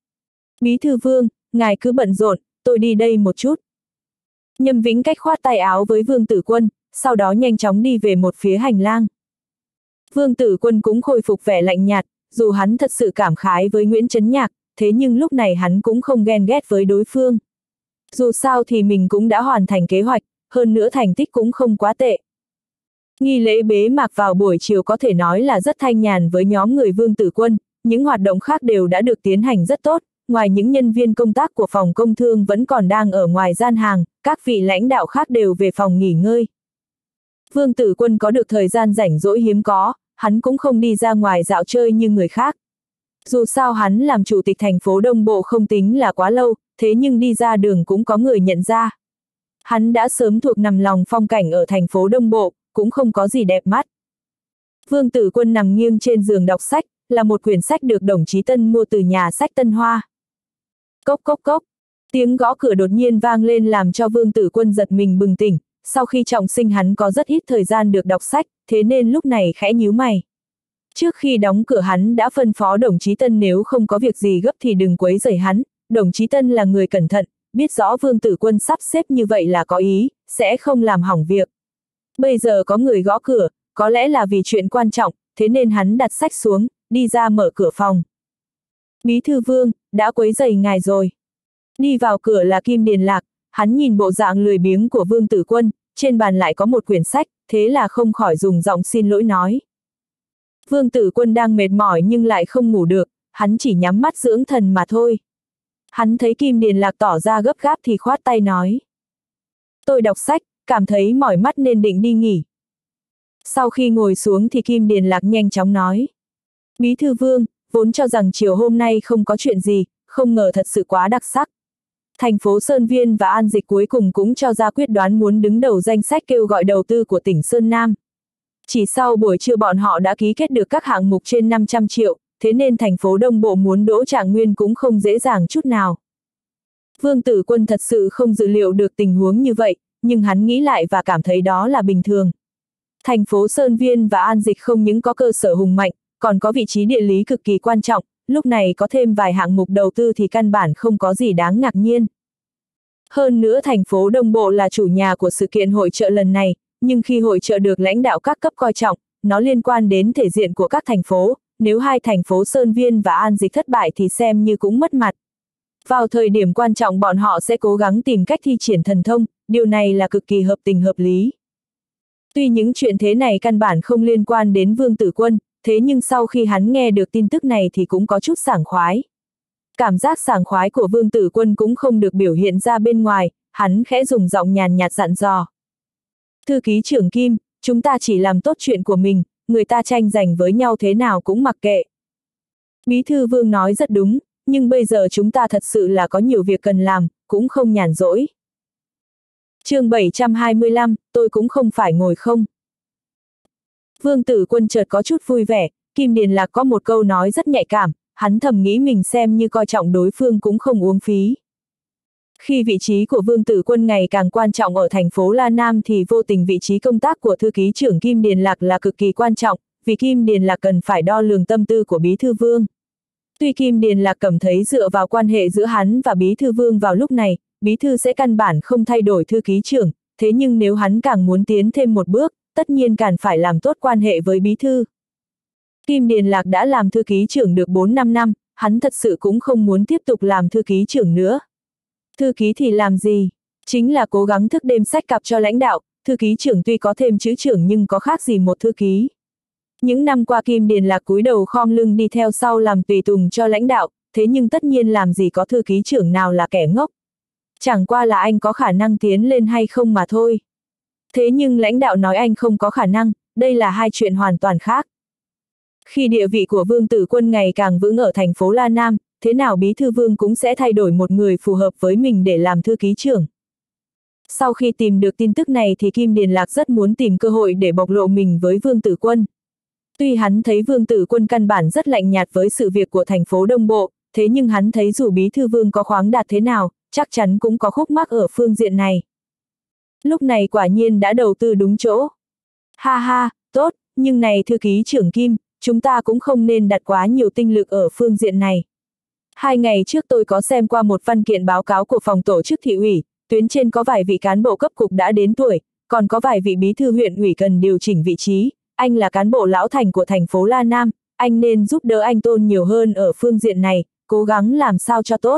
Bí thư Vương, ngài cứ bận rộn, tôi đi đây một chút. Nhâm Vĩnh Cách khoát tay áo với Vương Tử Quân, sau đó nhanh chóng đi về một phía hành lang. Vương Tử Quân cũng khôi phục vẻ lạnh nhạt, dù hắn thật sự cảm khái với Nguyễn Chấn Nhạc, thế nhưng lúc này hắn cũng không ghen ghét với đối phương. Dù sao thì mình cũng đã hoàn thành kế hoạch, hơn nữa thành tích cũng không quá tệ. Nghi lễ bế mạc vào buổi chiều có thể nói là rất thanh nhàn với nhóm người Vương Tử Quân, những hoạt động khác đều đã được tiến hành rất tốt, ngoài những nhân viên công tác của phòng công thương vẫn còn đang ở ngoài gian hàng, các vị lãnh đạo khác đều về phòng nghỉ ngơi. Vương Tử Quân có được thời gian rảnh rỗi hiếm có, hắn cũng không đi ra ngoài dạo chơi như người khác. Dù sao hắn làm chủ tịch thành phố Đông Bộ không tính là quá lâu, thế nhưng đi ra đường cũng có người nhận ra. Hắn đã sớm thuộc nằm lòng phong cảnh ở thành phố Đông Bộ, cũng không có gì đẹp mắt. Vương Tử Quân nằm nghiêng trên giường đọc sách, là một quyển sách được đồng chí Tân mua từ nhà sách Tân Hoa. Cốc cốc cốc, tiếng gõ cửa đột nhiên vang lên làm cho Vương Tử Quân giật mình bừng tỉnh, sau khi trọng sinh hắn có rất ít thời gian được đọc sách, thế nên lúc này khẽ nhíu mày. Trước khi đóng cửa hắn đã phân phó đồng chí Tân nếu không có việc gì gấp thì đừng quấy rầy hắn, đồng chí Tân là người cẩn thận, biết rõ Vương Tử Quân sắp xếp như vậy là có ý, sẽ không làm hỏng việc. Bây giờ có người gõ cửa, có lẽ là vì chuyện quan trọng, thế nên hắn đặt sách xuống, đi ra mở cửa phòng. Bí thư Vương, đã quấy rầy ngài rồi. Đi vào cửa là Kim Điền Lạc, hắn nhìn bộ dạng lười biếng của Vương Tử Quân, trên bàn lại có một quyển sách, thế là không khỏi dùng giọng xin lỗi nói. Vương Tử Quân đang mệt mỏi nhưng lại không ngủ được, hắn chỉ nhắm mắt dưỡng thần mà thôi. Hắn thấy Kim Điền Lạc tỏ ra gấp gáp thì khoát tay nói. Tôi đọc sách, cảm thấy mỏi mắt nên định đi nghỉ. Sau khi ngồi xuống thì Kim Điền Lạc nhanh chóng nói. Bí thư Vương, vốn cho rằng chiều hôm nay không có chuyện gì, không ngờ thật sự quá đặc sắc. Thành phố Sơn Viên và An Dịch cuối cùng cũng cho ra quyết đoán muốn đứng đầu danh sách kêu gọi đầu tư của tỉnh Sơn Nam. Chỉ sau buổi trưa bọn họ đã ký kết được các hạng mục trên năm trăm triệu, thế nên thành phố Đông Bộ muốn đỗ Trạng Nguyên cũng không dễ dàng chút nào. Vương Tử Quân thật sự không dự liệu được tình huống như vậy, nhưng hắn nghĩ lại và cảm thấy đó là bình thường. Thành phố Sơn Viên và An Dịch không những có cơ sở hùng mạnh, còn có vị trí địa lý cực kỳ quan trọng, lúc này có thêm vài hạng mục đầu tư thì căn bản không có gì đáng ngạc nhiên. Hơn nữa thành phố Đông Bộ là chủ nhà của sự kiện hội chợ lần này, nhưng khi hội chợ được lãnh đạo các cấp coi trọng, nó liên quan đến thể diện của các thành phố, nếu hai thành phố Sơn Viên và An Dịch thất bại thì xem như cũng mất mặt. Vào thời điểm quan trọng bọn họ sẽ cố gắng tìm cách thi triển thần thông, điều này là cực kỳ hợp tình hợp lý. Tuy những chuyện thế này căn bản không liên quan đến Vương Tử Quân, thế nhưng sau khi hắn nghe được tin tức này thì cũng có chút sảng khoái. Cảm giác sảng khoái của Vương Tử Quân cũng không được biểu hiện ra bên ngoài, hắn khẽ dùng giọng nhàn nhạt dặn dò. Thư ký trưởng Kim, chúng ta chỉ làm tốt chuyện của mình, người ta tranh giành với nhau thế nào cũng mặc kệ. Bí thư Vương nói rất đúng, nhưng bây giờ chúng ta thật sự là có nhiều việc cần làm, cũng không nhàn rỗi. Chương bảy trăm hai mươi lăm, tôi cũng không phải ngồi không. Vương Tử Quân chợt có chút vui vẻ, Kim Điền Lạc có một câu nói rất nhạy cảm, hắn thầm nghĩ mình xem như coi trọng đối phương cũng không uống phí. Khi vị trí của Vương Tử Quân ngày càng quan trọng ở thành phố La Nam thì vô tình vị trí công tác của thư ký trưởng Kim Điền Lạc là cực kỳ quan trọng, vì Kim Điền Lạc cần phải đo lường tâm tư của Bí thư Vương. Tuy Kim Điền Lạc cảm thấy dựa vào quan hệ giữa hắn và Bí thư Vương vào lúc này, Bí thư sẽ căn bản không thay đổi thư ký trưởng, thế nhưng nếu hắn càng muốn tiến thêm một bước, tất nhiên càng phải làm tốt quan hệ với Bí thư. Kim Điền Lạc đã làm thư ký trưởng được bốn năm năm, hắn thật sự cũng không muốn tiếp tục làm thư ký trưởng nữa. Thư ký thì làm gì? Chính là cố gắng thức đêm sách cặp cho lãnh đạo, thư ký trưởng tuy có thêm chữ trưởng nhưng có khác gì một thư ký. Những năm qua Kim Điền Lạc cúi đầu khom lưng đi theo sau làm tùy tùng cho lãnh đạo, thế nhưng tất nhiên làm gì có thư ký trưởng nào là kẻ ngốc. Chẳng qua là anh có khả năng tiến lên hay không mà thôi. Thế nhưng lãnh đạo nói anh không có khả năng, đây là hai chuyện hoàn toàn khác. Khi địa vị của Vương Tử Quân ngày càng vững ở thành phố La Nam, thế nào Bí thư Vương cũng sẽ thay đổi một người phù hợp với mình để làm thư ký trưởng. Sau khi tìm được tin tức này thì Kim Điền Lạc rất muốn tìm cơ hội để bộc lộ mình với Vương Tử Quân. Tuy hắn thấy Vương Tử Quân căn bản rất lạnh nhạt với sự việc của thành phố Đông Bộ, thế nhưng hắn thấy dù Bí thư Vương có khoáng đạt thế nào, chắc chắn cũng có khúc mắc ở phương diện này. Lúc này quả nhiên đã đầu tư đúng chỗ. Ha ha, tốt, nhưng này thư ký trưởng Kim, chúng ta cũng không nên đặt quá nhiều tinh lực ở phương diện này. Hai ngày trước tôi có xem qua một văn kiện báo cáo của phòng tổ chức thị ủy, tuyến trên có vài vị cán bộ cấp cục đã đến tuổi, còn có vài vị bí thư huyện ủy cần điều chỉnh vị trí. Anh là cán bộ lão thành của thành phố La Nam, anh nên giúp đỡ anh Tôn nhiều hơn ở phương diện này, cố gắng làm sao cho tốt.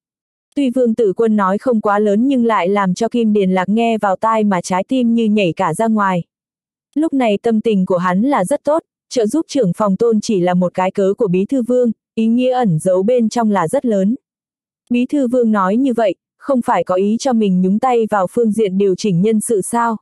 Tuy Vương Tử Quân nói không quá lớn nhưng lại làm cho Kim Điền Lạc nghe vào tai mà trái tim như nhảy cả ra ngoài. Lúc này tâm tình của hắn là rất tốt, trợ giúp trưởng phòng Tôn chỉ là một cái cớ của Bí thư Vương, ý nghĩa ẩn giấu bên trong là rất lớn. Bí thư Vương nói như vậy, không phải có ý cho mình nhúng tay vào phương diện điều chỉnh nhân sự sao?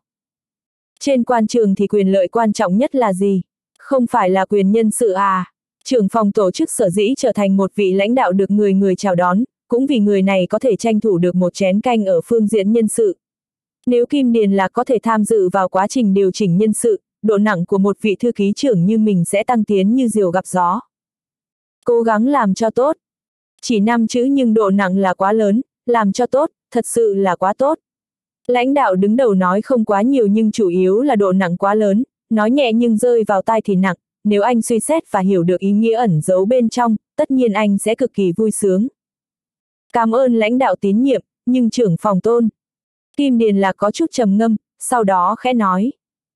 Trên quan trường thì quyền lợi quan trọng nhất là gì? Không phải là quyền nhân sự à? Trưởng phòng tổ chức sở dĩ trở thành một vị lãnh đạo được người người chào đón, cũng vì người này có thể tranh thủ được một chén canh ở phương diện nhân sự. Nếu Kim Điền Lạc có thể tham dự vào quá trình điều chỉnh nhân sự, độ nặng của một vị thư ký trưởng như mình sẽ tăng tiến như diều gặp gió. Cố gắng làm cho tốt. Chỉ năm chữ nhưng độ nặng là quá lớn, làm cho tốt, thật sự là quá tốt. Lãnh đạo đứng đầu nói không quá nhiều nhưng chủ yếu là độ nặng quá lớn, nói nhẹ nhưng rơi vào tai thì nặng, nếu anh suy xét và hiểu được ý nghĩa ẩn giấu bên trong, tất nhiên anh sẽ cực kỳ vui sướng. Cảm ơn lãnh đạo tín nhiệm, nhưng trưởng phòng Tôn. Kim Điền Lạc có chút trầm ngâm, sau đó khẽ nói.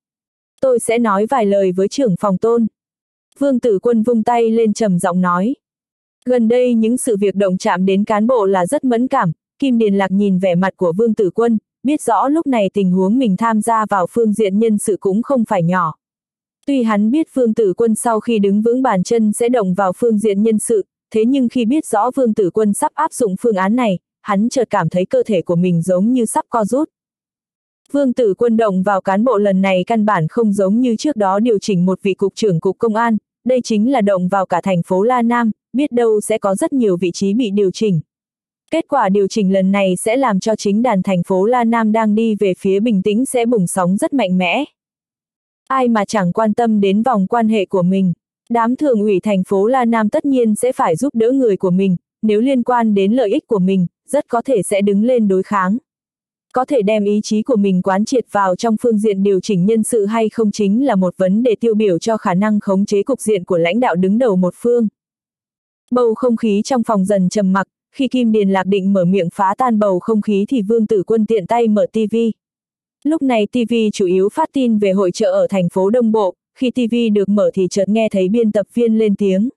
Tôi sẽ nói vài lời với trưởng phòng Tôn. Vương Tử Quân vung tay lên trầm giọng nói. Gần đây những sự việc động chạm đến cán bộ là rất mẫn cảm, Kim Điền Lạc nhìn vẻ mặt của Vương Tử Quân, biết rõ lúc này tình huống mình tham gia vào phương diện nhân sự cũng không phải nhỏ. Tuy hắn biết Vương Tử Quân sau khi đứng vững bàn chân sẽ động vào phương diện nhân sự, thế nhưng khi biết rõ Vương Tử Quân sắp áp dụng phương án này, hắn chợt cảm thấy cơ thể của mình giống như sắp co rút. Vương Tử Quân động vào cán bộ lần này căn bản không giống như trước đó điều chỉnh một vị cục trưởng cục công an, đây chính là động vào cả thành phố La Nam, biết đâu sẽ có rất nhiều vị trí bị điều chỉnh. Kết quả điều chỉnh lần này sẽ làm cho chính đàn thành phố La Nam đang đi về phía bình tĩnh sẽ bùng sóng rất mạnh mẽ. Ai mà chẳng quan tâm đến vòng quan hệ của mình. Đám thường ủy thành phố La Nam tất nhiên sẽ phải giúp đỡ người của mình, nếu liên quan đến lợi ích của mình, rất có thể sẽ đứng lên đối kháng. Có thể đem ý chí của mình quán triệt vào trong phương diện điều chỉnh nhân sự hay không chính là một vấn đề tiêu biểu cho khả năng khống chế cục diện của lãnh đạo đứng đầu một phương. Bầu không khí trong phòng dần trầm mặc, khi Kim Điền Lạc định mở miệng phá tan bầu không khí thì Vương Tử Quân tiện tay mở ti vi. Lúc này ti vi chủ yếu phát tin về hội chợ ở thành phố Đông Bộ, khi ti vi được mở thì chợt nghe thấy biên tập viên lên tiếng.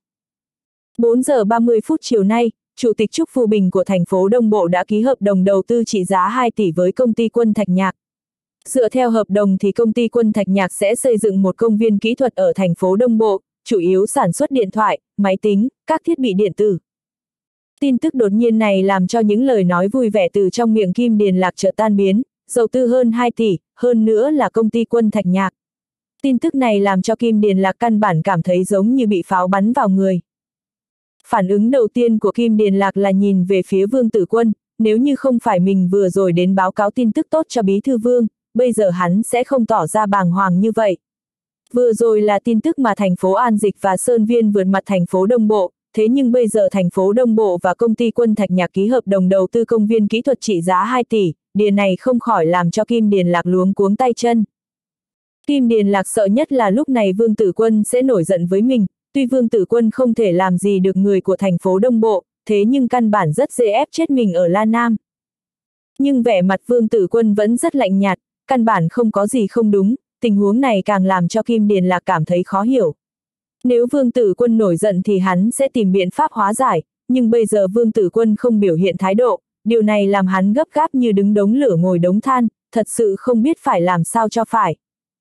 bốn giờ ba mươi phút chiều nay, Chủ tịch Trúc Phù Bình của thành phố Đông Bộ đã ký hợp đồng đầu tư trị giá hai tỷ với công ty Quân Thạch Nhạc. Dựa theo hợp đồng thì công ty Quân Thạch Nhạc sẽ xây dựng một công viên kỹ thuật ở thành phố Đông Bộ, chủ yếu sản xuất điện thoại, máy tính, các thiết bị điện tử. Tin tức đột nhiên này làm cho những lời nói vui vẻ từ trong miệng Kim Điền Lạc chợt tan biến, đầu tư hơn hai tỷ, hơn nữa là công ty Quân Thạch Nhạc. Tin tức này làm cho Kim Điền Lạc căn bản cảm thấy giống như bị pháo bắn vào người. Phản ứng đầu tiên của Kim Điền Lạc là nhìn về phía Vương Tử Quân, nếu như không phải mình vừa rồi đến báo cáo tin tức tốt cho Bí Thư Vương, bây giờ hắn sẽ không tỏ ra bàng hoàng như vậy. Vừa rồi là tin tức mà thành phố An Dịch và Sơn Viên vượt mặt thành phố Đông Bộ, thế nhưng bây giờ thành phố Đông Bộ và công ty Quân Thạch Nhạc ký hợp đồng đầu tư công viên kỹ thuật trị giá hai tỷ, điều này không khỏi làm cho Kim Điền Lạc luống cuống tay chân. Kim Điền Lạc sợ nhất là lúc này Vương Tử Quân sẽ nổi giận với mình, tuy Vương Tử Quân không thể làm gì được người của thành phố Đông Bộ, thế nhưng căn bản rất dễ ép chết mình ở La Nam. Nhưng vẻ mặt Vương Tử Quân vẫn rất lạnh nhạt, căn bản không có gì không đúng, tình huống này càng làm cho Kim Điền Lạc cảm thấy khó hiểu. Nếu Vương Tử Quân nổi giận thì hắn sẽ tìm biện pháp hóa giải, nhưng bây giờ Vương Tử Quân không biểu hiện thái độ, điều này làm hắn gấp gáp như đứng đống lửa ngồi đống than, thật sự không biết phải làm sao cho phải.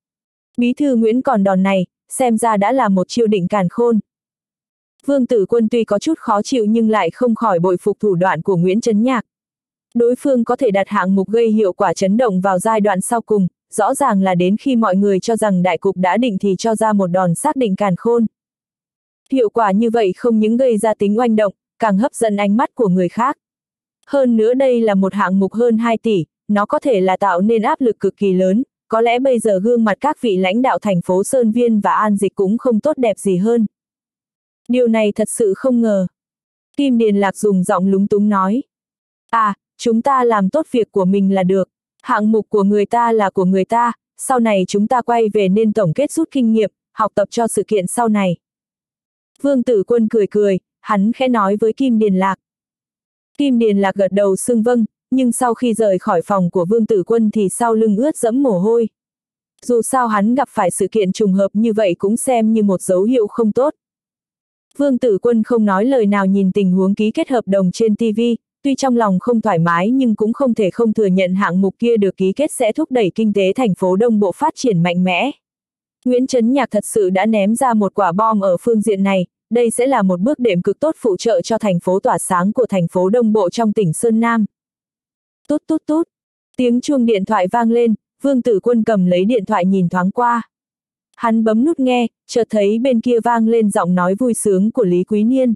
Bí thư Nguyễn còn đòn này, xem ra đã là một chiêu định càn khôn. Vương Tử Quân tuy có chút khó chịu nhưng lại không khỏi bội phục thủ đoạn của Nguyễn Chấn Nhạc. Đối phương có thể đặt hạng mục gây hiệu quả chấn động vào giai đoạn sau cùng, rõ ràng là đến khi mọi người cho rằng đại cục đã định thì cho ra một đòn xác định càn khôn. Hiệu quả như vậy không những gây ra tính oanh động, càng hấp dẫn ánh mắt của người khác. Hơn nữa đây là một hạng mục hơn hai tỷ, nó có thể là tạo nên áp lực cực kỳ lớn, có lẽ bây giờ gương mặt các vị lãnh đạo thành phố Sơn Viên và An Dịch cũng không tốt đẹp gì hơn. Điều này thật sự không ngờ. Kim Điền Lạc dùng giọng lúng túng nói. À, chúng ta làm tốt việc của mình là được. Hạng mục của người ta là của người ta, sau này chúng ta quay về nên tổng kết rút kinh nghiệm, học tập cho sự kiện sau này. Vương Tử Quân cười cười, hắn khẽ nói với Kim Điền Lạc. Kim Điền Lạc gật đầu xưng vâng, nhưng sau khi rời khỏi phòng của Vương Tử Quân thì sau lưng ướt đẫm mồ hôi. Dù sao hắn gặp phải sự kiện trùng hợp như vậy cũng xem như một dấu hiệu không tốt. Vương Tử Quân không nói lời nào nhìn tình huống ký kết hợp đồng trên ti vi, tuy trong lòng không thoải mái nhưng cũng không thể không thừa nhận hạng mục kia được ký kết sẽ thúc đẩy kinh tế thành phố Đông Bộ phát triển mạnh mẽ. Nguyễn Chấn Nhạc thật sự đã ném ra một quả bom ở phương diện này, đây sẽ là một bước đệm cực tốt phụ trợ cho thành phố tỏa sáng của thành phố Đông Bộ trong tỉnh Sơn Nam. Tút tút tút, tiếng chuông điện thoại vang lên, Vương Tử Quân cầm lấy điện thoại nhìn thoáng qua. Hắn bấm nút nghe, chợt thấy bên kia vang lên giọng nói vui sướng của Lý Quý Niên.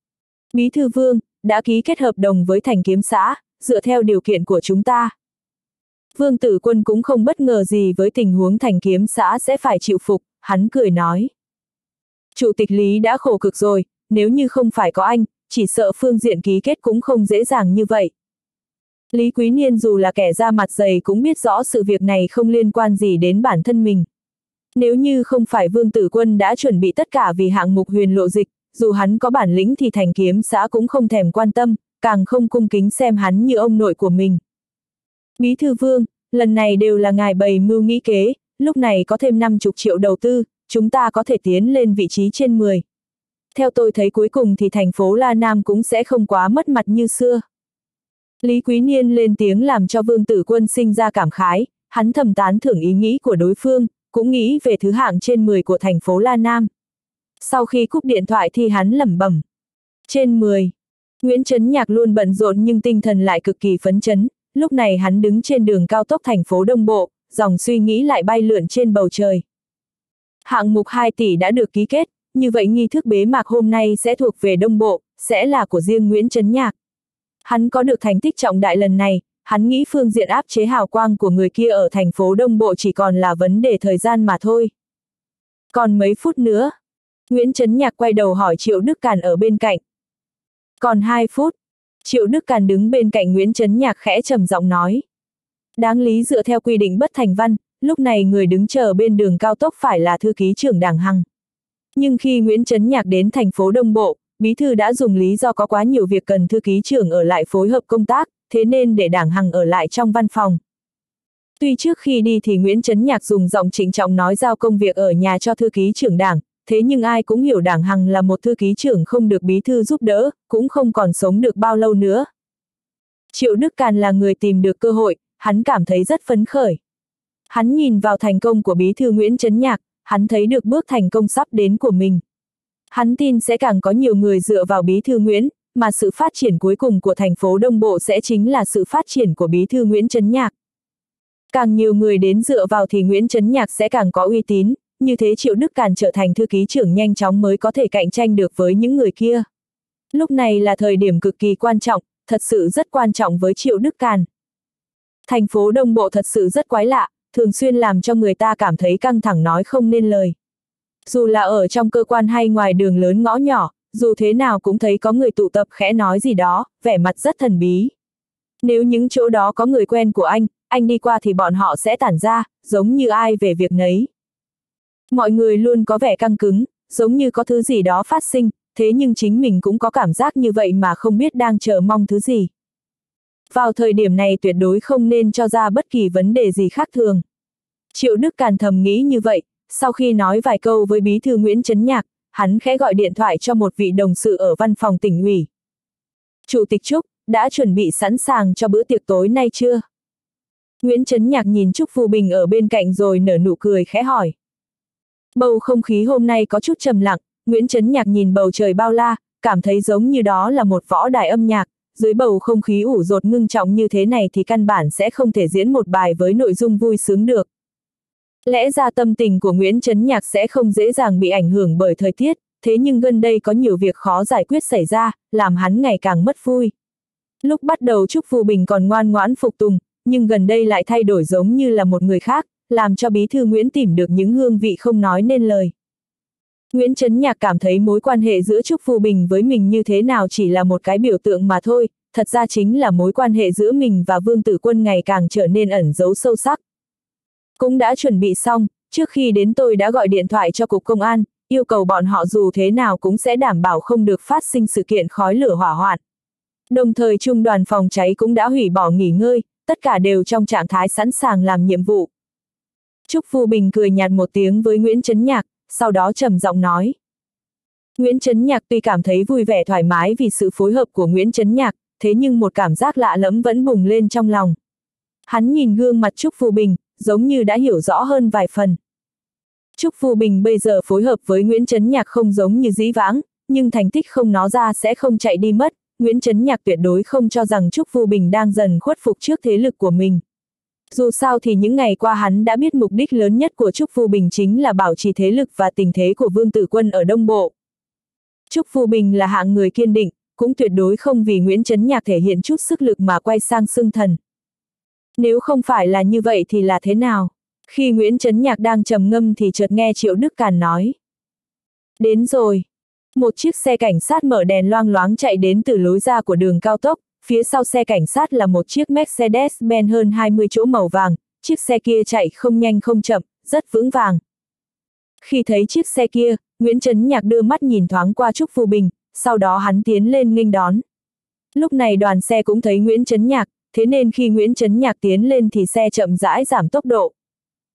Bí thư Vương, đã ký kết hợp đồng với Thành Kiếm xã, dựa theo điều kiện của chúng ta. Vương Tử Quân cũng không bất ngờ gì với tình huống Thành Kiếm xã sẽ phải chịu phục, hắn cười nói. Chủ tịch Lý đã khổ cực rồi, nếu như không phải có anh, chỉ sợ phương diện ký kết cũng không dễ dàng như vậy. Lý Quý Niên dù là kẻ da mặt dày cũng biết rõ sự việc này không liên quan gì đến bản thân mình. Nếu như không phải Vương Tử Quân đã chuẩn bị tất cả vì hạng mục Huyền Lộ Dịch, dù hắn có bản lĩnh thì Thành Kiếm xã cũng không thèm quan tâm, càng không cung kính xem hắn như ông nội của mình. Bí thư Vương, lần này đều là ngài bày mưu nghĩ kế, lúc này có thêm năm mươi triệu đầu tư, chúng ta có thể tiến lên vị trí trên mười. Theo tôi thấy cuối cùng thì thành phố La Nam cũng sẽ không quá mất mặt như xưa. Lý Quý Niên lên tiếng làm cho Vương Tử Quân sinh ra cảm khái, hắn thầm tán thưởng ý nghĩ của đối phương, cũng nghĩ về thứ hạng trên mười của thành phố La Nam. Sau khi cúp điện thoại thì hắn lẩm bẩm. Trên mười. Nguyễn Chấn Nhạc luôn bận rộn nhưng tinh thần lại cực kỳ phấn chấn, lúc này hắn đứng trên đường cao tốc thành phố Đông Bộ, dòng suy nghĩ lại bay lượn trên bầu trời. Hạng mục hai tỷ đã được ký kết, như vậy nghi thức bế mạc hôm nay sẽ thuộc về Đông Bộ, sẽ là của riêng Nguyễn Chấn Nhạc. Hắn có được thành tích trọng đại lần này, hắn nghĩ phương diện áp chế hào quang của người kia ở thành phố Đông Bộ chỉ còn là vấn đề thời gian mà thôi. Còn mấy phút nữa, Nguyễn Chấn Nhạc quay đầu hỏi Triệu Đức Càn ở bên cạnh. Còn hai phút, Triệu Đức Càn đứng bên cạnh Nguyễn Chấn Nhạc khẽ trầm giọng nói. Đáng lý dựa theo quy định bất thành văn, lúc này người đứng chờ bên đường cao tốc phải là thư ký trưởng Đảng Hằng. Nhưng khi Nguyễn Chấn Nhạc đến thành phố Đông Bộ, bí thư đã dùng lý do có quá nhiều việc cần thư ký trưởng ở lại phối hợp công tác, thế nên để Đảng Hằng ở lại trong văn phòng. Tuy trước khi đi thì Nguyễn Chấn Nhạc dùng giọng trịnh trọng nói giao công việc ở nhà cho thư ký trưởng Đảng, thế nhưng ai cũng hiểu Đảng Hằng là một thư ký trưởng không được bí thư giúp đỡ, cũng không còn sống được bao lâu nữa. Triệu Đức Càn là người tìm được cơ hội, hắn cảm thấy rất phấn khởi. Hắn nhìn vào thành công của bí thư Nguyễn Chấn Nhạc, hắn thấy được bước thành công sắp đến của mình. Hắn tin sẽ càng có nhiều người dựa vào bí thư Nguyễn, mà sự phát triển cuối cùng của thành phố Đông Bộ sẽ chính là sự phát triển của bí thư Nguyễn Chấn Nhạc. Càng nhiều người đến dựa vào thì Nguyễn Chấn Nhạc sẽ càng có uy tín, như thế Triệu Đức Càn trở thành thư ký trưởng nhanh chóng mới có thể cạnh tranh được với những người kia. Lúc này là thời điểm cực kỳ quan trọng, thật sự rất quan trọng với Triệu Đức Càn. Thành phố Đông Bộ thật sự rất quái lạ, thường xuyên làm cho người ta cảm thấy căng thẳng nói không nên lời. Dù là ở trong cơ quan hay ngoài đường lớn ngõ nhỏ, dù thế nào cũng thấy có người tụ tập khẽ nói gì đó, vẻ mặt rất thần bí. Nếu những chỗ đó có người quen của anh, anh đi qua thì bọn họ sẽ tản ra, giống như ai về việc nấy. Mọi người luôn có vẻ căng cứng, giống như có thứ gì đó phát sinh, thế nhưng chính mình cũng có cảm giác như vậy mà không biết đang chờ mong thứ gì. Vào thời điểm này tuyệt đối không nên cho ra bất kỳ vấn đề gì khác thường. Triệu Đức Càn thầm nghĩ như vậy, sau khi nói vài câu với bí thư Nguyễn Chấn Nhạc, hắn khẽ gọi điện thoại cho một vị đồng sự ở văn phòng tỉnh ủy. Chủ tịch Trúc, đã chuẩn bị sẵn sàng cho bữa tiệc tối nay chưa? Nguyễn Chấn Nhạc nhìn Trúc Phu Bình ở bên cạnh rồi nở nụ cười khẽ hỏi. Bầu không khí hôm nay có chút trầm lặng, Nguyễn Chấn Nhạc nhìn bầu trời bao la, cảm thấy giống như đó là một võ đài âm nhạc, dưới bầu không khí ủ rột ngưng trọng như thế này thì căn bản sẽ không thể diễn một bài với nội dung vui sướng được. Lẽ ra tâm tình của Nguyễn Chấn Nhạc sẽ không dễ dàng bị ảnh hưởng bởi thời tiết, thế nhưng gần đây có nhiều việc khó giải quyết xảy ra, làm hắn ngày càng mất vui. Lúc bắt đầu Trúc Phu Bình còn ngoan ngoãn phục tùng, nhưng gần đây lại thay đổi giống như là một người khác, làm cho bí thư Nguyễn tìm được những hương vị không nói nên lời. Nguyễn Chấn Nhạc cảm thấy mối quan hệ giữa Trúc Phu Bình với mình như thế nào chỉ là một cái biểu tượng mà thôi, thật ra chính là mối quan hệ giữa mình và Vương Tử Quân ngày càng trở nên ẩn giấu sâu sắc. Cũng đã chuẩn bị xong, trước khi đến tôi đã gọi điện thoại cho Cục Công an, yêu cầu bọn họ dù thế nào cũng sẽ đảm bảo không được phát sinh sự kiện khói lửa hỏa hoạn. Đồng thời Trung đoàn phòng cháy cũng đã hủy bỏ nghỉ ngơi, tất cả đều trong trạng thái sẵn sàng làm nhiệm vụ. Trúc Phu Bình cười nhạt một tiếng với Nguyễn Chấn Nhạc, sau đó trầm giọng nói. Nguyễn Chấn Nhạc tuy cảm thấy vui vẻ thoải mái vì sự phối hợp của Nguyễn Chấn Nhạc, thế nhưng một cảm giác lạ lẫm vẫn bùng lên trong lòng. Hắn nhìn gương mặt Trúc Phu Bình, giống như đã hiểu rõ hơn vài phần. Trúc Phu Bình bây giờ phối hợp với Nguyễn Chấn Nhạc không giống như dĩ vãng, nhưng thành tích không nó ra sẽ không chạy đi mất, Nguyễn Chấn Nhạc tuyệt đối không cho rằng Trúc Phu Bình đang dần khuất phục trước thế lực của mình. Dù sao thì những ngày qua hắn đã biết mục đích lớn nhất của Trúc Phu Bình chính là bảo trì thế lực và tình thế của Vương Tử Quân ở Đông Bộ. Trúc Phu Bình là hạng người kiên định, cũng tuyệt đối không vì Nguyễn Chấn Nhạc thể hiện chút sức lực mà quay sang xưng thần. Nếu không phải là như vậy thì là thế nào? Khi Nguyễn Chấn Nhạc đang trầm ngâm thì chợt nghe Triệu Đức Càn nói. Đến rồi. Một chiếc xe cảnh sát mở đèn loang loáng chạy đến từ lối ra của đường cao tốc, phía sau xe cảnh sát là một chiếc Mercedes-Benz hơn hai mươi chỗ màu vàng, chiếc xe kia chạy không nhanh không chậm, rất vững vàng. Khi thấy chiếc xe kia, Nguyễn Chấn Nhạc đưa mắt nhìn thoáng qua Trúc Phu Bình, sau đó hắn tiến lên nghênh đón. Lúc này đoàn xe cũng thấy Nguyễn Chấn Nhạc, thế nên khi Nguyễn Chấn Nhạc tiến lên thì xe chậm rãi giảm tốc độ.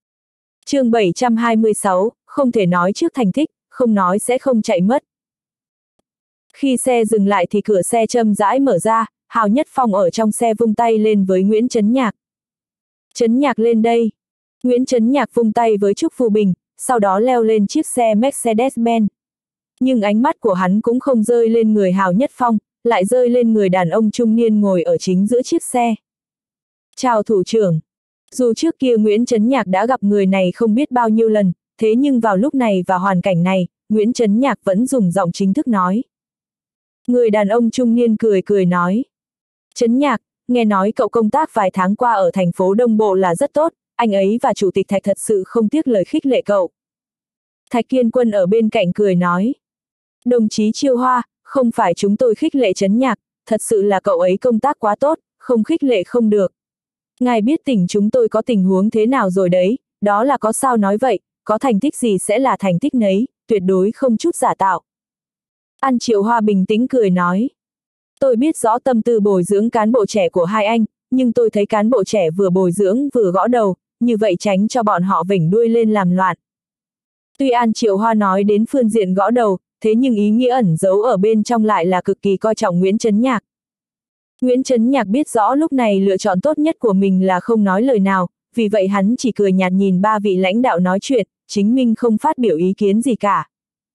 Chương bảy trăm hai mươi sáu, không thể nói trước thành tích, không nói sẽ không chạy mất. Khi xe dừng lại thì cửa xe chậm rãi mở ra, Hào Nhất Phong ở trong xe vung tay lên với Nguyễn Chấn Nhạc. Chấn Nhạc lên đây. Nguyễn Chấn Nhạc vung tay với Trúc Phù Bình, sau đó leo lên chiếc xe Mercedes-Benz. Nhưng ánh mắt của hắn cũng không rơi lên người Hào Nhất Phong, lại rơi lên người đàn ông trung niên ngồi ở chính giữa chiếc xe. Chào thủ trưởng. Dù trước kia Nguyễn Chấn Nhạc đã gặp người này không biết bao nhiêu lần, thế nhưng vào lúc này và hoàn cảnh này, Nguyễn Chấn Nhạc vẫn dùng giọng chính thức nói. Người đàn ông trung niên cười cười nói. Chấn Nhạc, nghe nói cậu công tác vài tháng qua ở thành phố Đông Bộ là rất tốt, anh ấy và Chủ tịch Thạch thật sự không tiếc lời khích lệ cậu. Thạch Kiên Quân ở bên cạnh cười nói. Đồng chí Chiêu Hoa, không phải chúng tôi khích lệ Chấn Nhạc, thật sự là cậu ấy công tác quá tốt, không khích lệ không được. Ngài biết tỉnh chúng tôi có tình huống thế nào rồi đấy, đó là có sao nói vậy, có thành tích gì sẽ là thành tích nấy, tuyệt đối không chút giả tạo. An Triệu Hoa bình tĩnh cười nói. Tôi biết rõ tâm tư bồi dưỡng cán bộ trẻ của hai anh, nhưng tôi thấy cán bộ trẻ vừa bồi dưỡng vừa gõ đầu, như vậy tránh cho bọn họ vểnh đuôi lên làm loạn. Tuy An Triệu Hoa nói đến phương diện gõ đầu, thế nhưng ý nghĩa ẩn giấu ở bên trong lại là cực kỳ coi trọng Nguyễn Chấn Nhạc. Nguyễn Chấn Nhạc biết rõ lúc này lựa chọn tốt nhất của mình là không nói lời nào, vì vậy hắn chỉ cười nhạt nhìn ba vị lãnh đạo nói chuyện, chính mình không phát biểu ý kiến gì cả.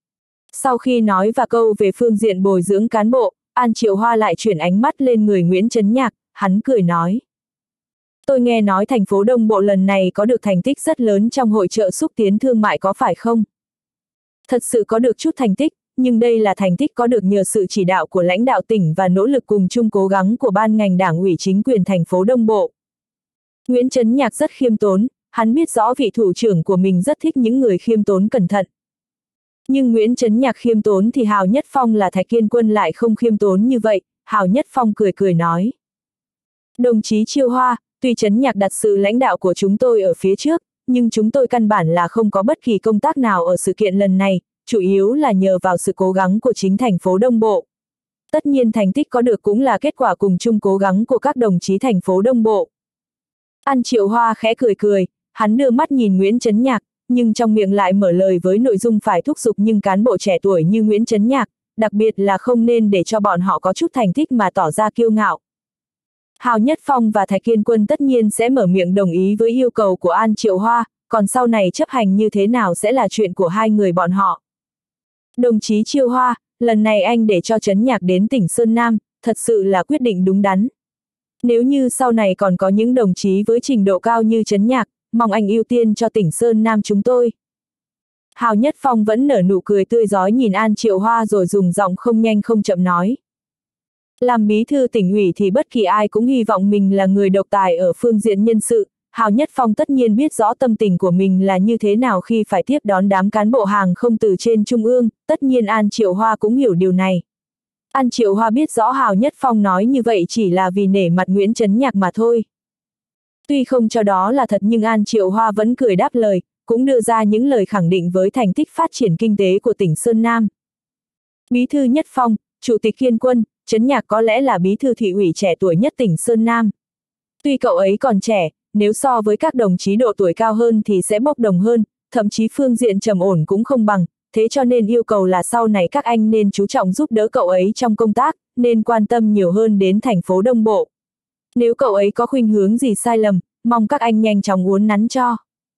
Sau khi nói và câu về phương diện bồi dưỡng cán bộ, An Triệu Hoa lại chuyển ánh mắt lên người Nguyễn Chấn Nhạc, hắn cười nói. Tôi nghe nói thành phố Đông Bộ lần này có được thành tích rất lớn trong hội chợ xúc tiến thương mại có phải không? Thật sự có được chút thành tích, nhưng đây là thành tích có được nhờ sự chỉ đạo của lãnh đạo tỉnh và nỗ lực cùng chung cố gắng của ban ngành đảng ủy chính quyền thành phố Đông Bộ. Nguyễn Chấn Nhạc rất khiêm tốn, hắn biết rõ vị thủ trưởng của mình rất thích những người khiêm tốn cẩn thận. Nhưng Nguyễn Chấn Nhạc khiêm tốn thì Hào Nhất Phong là Thạch Kiên Quân lại không khiêm tốn như vậy, Hào Nhất Phong cười cười nói. Đồng chí Chiêu Hoa, tuy Chấn Nhạc đặt sự lãnh đạo của chúng tôi ở phía trước, nhưng chúng tôi căn bản là không có bất kỳ công tác nào ở sự kiện lần này, chủ yếu là nhờ vào sự cố gắng của chính thành phố Đông Bộ. Tất nhiên thành tích có được cũng là kết quả cùng chung cố gắng của các đồng chí thành phố Đông Bộ. An Triệu Hoa khẽ cười cười, hắn đưa mắt nhìn Nguyễn Chấn Nhạc, nhưng trong miệng lại mở lời với nội dung phải thúc giục nhưng cán bộ trẻ tuổi như Nguyễn Chấn Nhạc, đặc biệt là không nên để cho bọn họ có chút thành tích mà tỏ ra kiêu ngạo. Hào Nhất Phong và Thạch Kiên Quân tất nhiên sẽ mở miệng đồng ý với yêu cầu của An Triệu Hoa, còn sau này chấp hành như thế nào sẽ là chuyện của hai người bọn họ. Đồng chí Chiêu Hoa, lần này anh để cho Chấn Nhạc đến tỉnh Sơn Nam, thật sự là quyết định đúng đắn. Nếu như sau này còn có những đồng chí với trình độ cao như Chấn Nhạc, mong anh ưu tiên cho tỉnh Sơn Nam chúng tôi. Hào Nhất Phong vẫn nở nụ cười tươi rói nhìn An Triệu Hoa rồi dùng giọng không nhanh không chậm nói. Làm bí thư tỉnh ủy thì bất kỳ ai cũng hy vọng mình là người độc tài ở phương diện nhân sự, Hào Nhất Phong tất nhiên biết rõ tâm tình của mình là như thế nào khi phải tiếp đón đám cán bộ hàng không từ trên trung ương, tất nhiên An Triệu Hoa cũng hiểu điều này. An Triệu Hoa biết rõ Hào Nhất Phong nói như vậy chỉ là vì nể mặt Nguyễn Chấn Nhạc mà thôi. Tuy không cho đó là thật nhưng An Triệu Hoa vẫn cười đáp lời, cũng đưa ra những lời khẳng định với thành tích phát triển kinh tế của tỉnh Sơn Nam. Bí thư Nhất Phong, Chủ tịch Kiên Quân, Chấn Nhạc có lẽ là bí thư thị ủy trẻ tuổi nhất tỉnh Sơn Nam. Tuy cậu ấy còn trẻ, nếu so với các đồng chí độ tuổi cao hơn thì sẽ bốc đồng hơn, thậm chí phương diện trầm ổn cũng không bằng, thế cho nên yêu cầu là sau này các anh nên chú trọng giúp đỡ cậu ấy trong công tác, nên quan tâm nhiều hơn đến thành phố Đông Bộ. Nếu cậu ấy có khuynh hướng gì sai lầm, mong các anh nhanh chóng uốn nắn cho.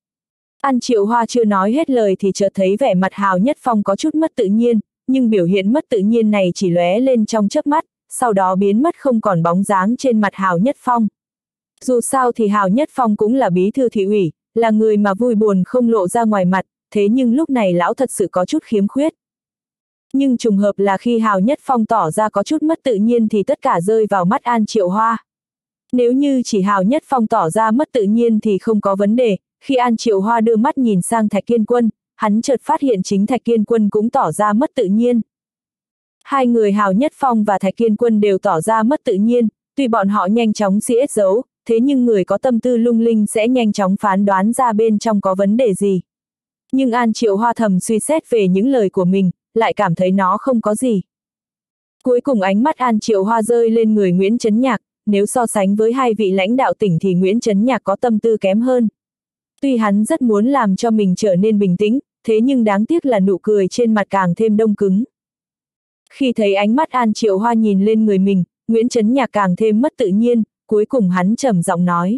An Triệu Hoa chưa nói hết lời thì chợt thấy vẻ mặt Hào Nhất Phong có chút mất tự nhiên, nhưng biểu hiện mất tự nhiên này chỉ lóe lên trong chớp mắt, sau đó biến mất không còn bóng dáng trên mặt Hào Nhất Phong. Dù sao thì Hào Nhất Phong cũng là bí thư thị ủy, là người mà vui buồn không lộ ra ngoài mặt, thế nhưng lúc này lão thật sự có chút khiếm khuyết. Nhưng trùng hợp là khi Hào Nhất Phong tỏ ra có chút mất tự nhiên thì tất cả rơi vào mắt An Triệu Hoa. Nếu như chỉ Hào Nhất Phong tỏ ra mất tự nhiên thì không có vấn đề, khi An Triệu Hoa đưa mắt nhìn sang Thạch Kiên Quân, hắn chợt phát hiện chính Thạch Kiên Quân cũng tỏ ra mất tự nhiên. Hai người Hào Nhất Phong và Thạch Kiên Quân đều tỏ ra mất tự nhiên, tuy bọn họ nhanh chóng siết giấu, thế nhưng người có tâm tư lung linh sẽ nhanh chóng phán đoán ra bên trong có vấn đề gì. Nhưng An Triệu Hoa thầm suy xét về những lời của mình, lại cảm thấy nó không có gì. Cuối cùng ánh mắt An Triệu Hoa rơi lên người Nguyễn Chấn Nhạc, nếu so sánh với hai vị lãnh đạo tỉnh thì Nguyễn Chấn Nhạc có tâm tư kém hơn. Tuy hắn rất muốn làm cho mình trở nên bình tĩnh, thế nhưng đáng tiếc là nụ cười trên mặt càng thêm đông cứng. Khi thấy ánh mắt An Triệu Hoa nhìn lên người mình, Nguyễn Chấn Nhạc càng thêm mất tự nhiên, cuối cùng hắn trầm giọng nói.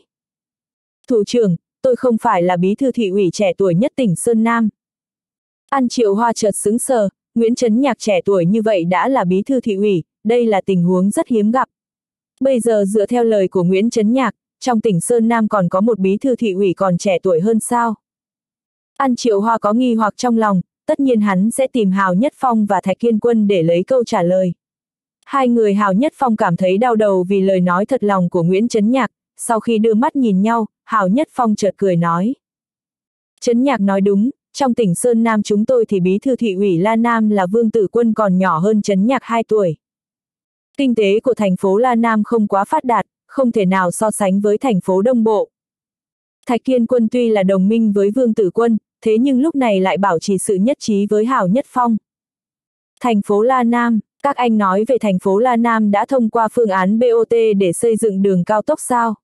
Thủ trưởng, tôi không phải là bí thư thị ủy trẻ tuổi nhất tỉnh Sơn Nam. An Triệu Hoa chợt sững sờ, Nguyễn Chấn Nhạc trẻ tuổi như vậy đã là bí thư thị ủy, đây là tình huống rất hiếm gặp. Bây giờ dựa theo lời của Nguyễn Chấn Nhạc, trong tỉnh Sơn Nam còn có một bí thư thị ủy còn trẻ tuổi hơn sao? An Triệu Hoa có nghi hoặc trong lòng, tất nhiên hắn sẽ tìm Hào Nhất Phong và Thạch Kiên Quân để lấy câu trả lời. Hai người Hào Nhất Phong cảm thấy đau đầu vì lời nói thật lòng của Nguyễn Chấn Nhạc, sau khi đưa mắt nhìn nhau, Hào Nhất Phong chợt cười nói. Chấn Nhạc nói đúng, trong tỉnh Sơn Nam chúng tôi thì bí thư thị ủy La Nam là Vương Tử Quân còn nhỏ hơn Chấn Nhạc hai tuổi. Kinh tế của thành phố La Nam không quá phát đạt, không thể nào so sánh với thành phố Đông Bộ. Thạch Kiên Quân tuy là đồng minh với Vương Tử Quân, thế nhưng lúc này lại bảo trì sự nhất trí với Hào Nhất Phong. Thành phố La Nam, các anh nói về thành phố La Nam đã thông qua phương án bê o tê để xây dựng đường cao tốc sao?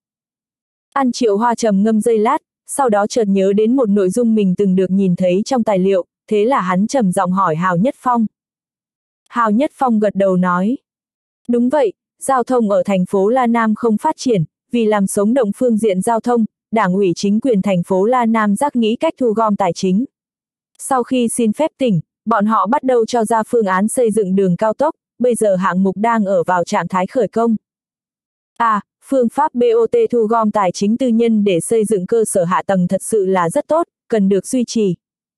An Triệu Hoa trầm ngâm giây lát, sau đó chợt nhớ đến một nội dung mình từng được nhìn thấy trong tài liệu, thế là hắn trầm giọng hỏi Hào Nhất Phong. Hào Nhất Phong gật đầu nói. Đúng vậy, giao thông ở thành phố La Nam không phát triển, vì làm sống động phương diện giao thông, Đảng ủy chính quyền thành phố La Nam giác nghĩ cách thu gom tài chính. Sau khi xin phép tỉnh, bọn họ bắt đầu cho ra phương án xây dựng đường cao tốc, bây giờ hạng mục đang ở vào trạng thái khởi công. À, phương pháp bê o tê thu gom tài chính tư nhân để xây dựng cơ sở hạ tầng thật sự là rất tốt, cần được duy trì.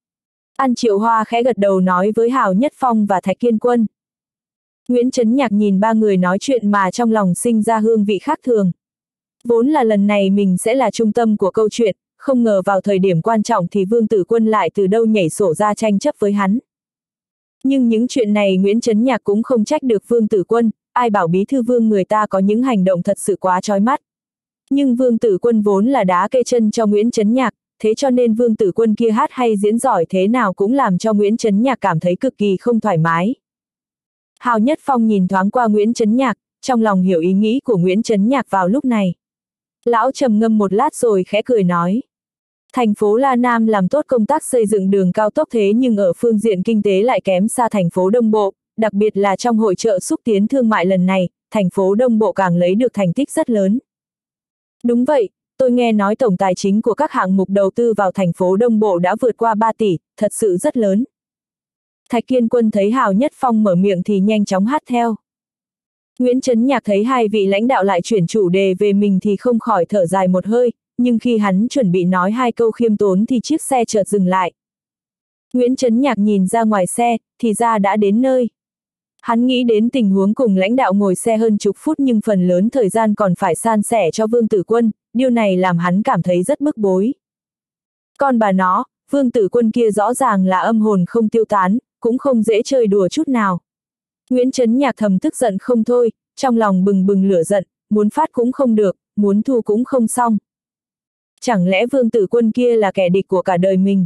An Triệu Hoa khẽ gật đầu nói với Hào Nhất Phong và Thạch Kiên Quân. Nguyễn Chấn Nhạc nhìn ba người nói chuyện mà trong lòng sinh ra hương vị khác thường. Vốn là lần này mình sẽ là trung tâm của câu chuyện, không ngờ vào thời điểm quan trọng thì Vương Tử Quân lại từ đâu nhảy sổ ra tranh chấp với hắn. Nhưng những chuyện này Nguyễn Chấn Nhạc cũng không trách được Vương Tử Quân, ai bảo bí thư Vương người ta có những hành động thật sự quá chói mắt. Nhưng Vương Tử Quân vốn là đá kê chân cho Nguyễn Chấn Nhạc, thế cho nên Vương Tử Quân kia hát hay diễn giỏi thế nào cũng làm cho Nguyễn Chấn Nhạc cảm thấy cực kỳ không thoải mái. Hào Nhất Phong nhìn thoáng qua Nguyễn Chấn Nhạc, trong lòng hiểu ý nghĩ của Nguyễn Chấn Nhạc vào lúc này. Lão trầm ngâm một lát rồi khẽ cười nói. Thành phố La Nam làm tốt công tác xây dựng đường cao tốc thế nhưng ở phương diện kinh tế lại kém xa thành phố Đông Bộ, đặc biệt là trong hội chợ xúc tiến thương mại lần này, thành phố Đông Bộ càng lấy được thành tích rất lớn. Đúng vậy, tôi nghe nói tổng tài chính của các hạng mục đầu tư vào thành phố Đông Bộ đã vượt qua ba tỷ, thật sự rất lớn. Thạch Kiên Quân thấy Hào Nhất Phong mở miệng thì nhanh chóng hát theo. Nguyễn Chấn Nhạc thấy hai vị lãnh đạo lại chuyển chủ đề về mình thì không khỏi thở dài một hơi, nhưng khi hắn chuẩn bị nói hai câu khiêm tốn thì chiếc xe chợt dừng lại. Nguyễn Chấn Nhạc nhìn ra ngoài xe, thì ra đã đến nơi. Hắn nghĩ đến tình huống cùng lãnh đạo ngồi xe hơn chục phút nhưng phần lớn thời gian còn phải san sẻ cho Vương Tử Quân, điều này làm hắn cảm thấy rất bức bối. Còn bà nó, Vương Tử Quân kia rõ ràng là âm hồn không tiêu tán, cũng không dễ chơi đùa chút nào. Nguyễn Chấn Nhạc thầm tức giận không thôi, trong lòng bừng bừng lửa giận, muốn phát cũng không được, muốn thu cũng không xong. Chẳng lẽ Vương Tử Quân kia là kẻ địch của cả đời mình?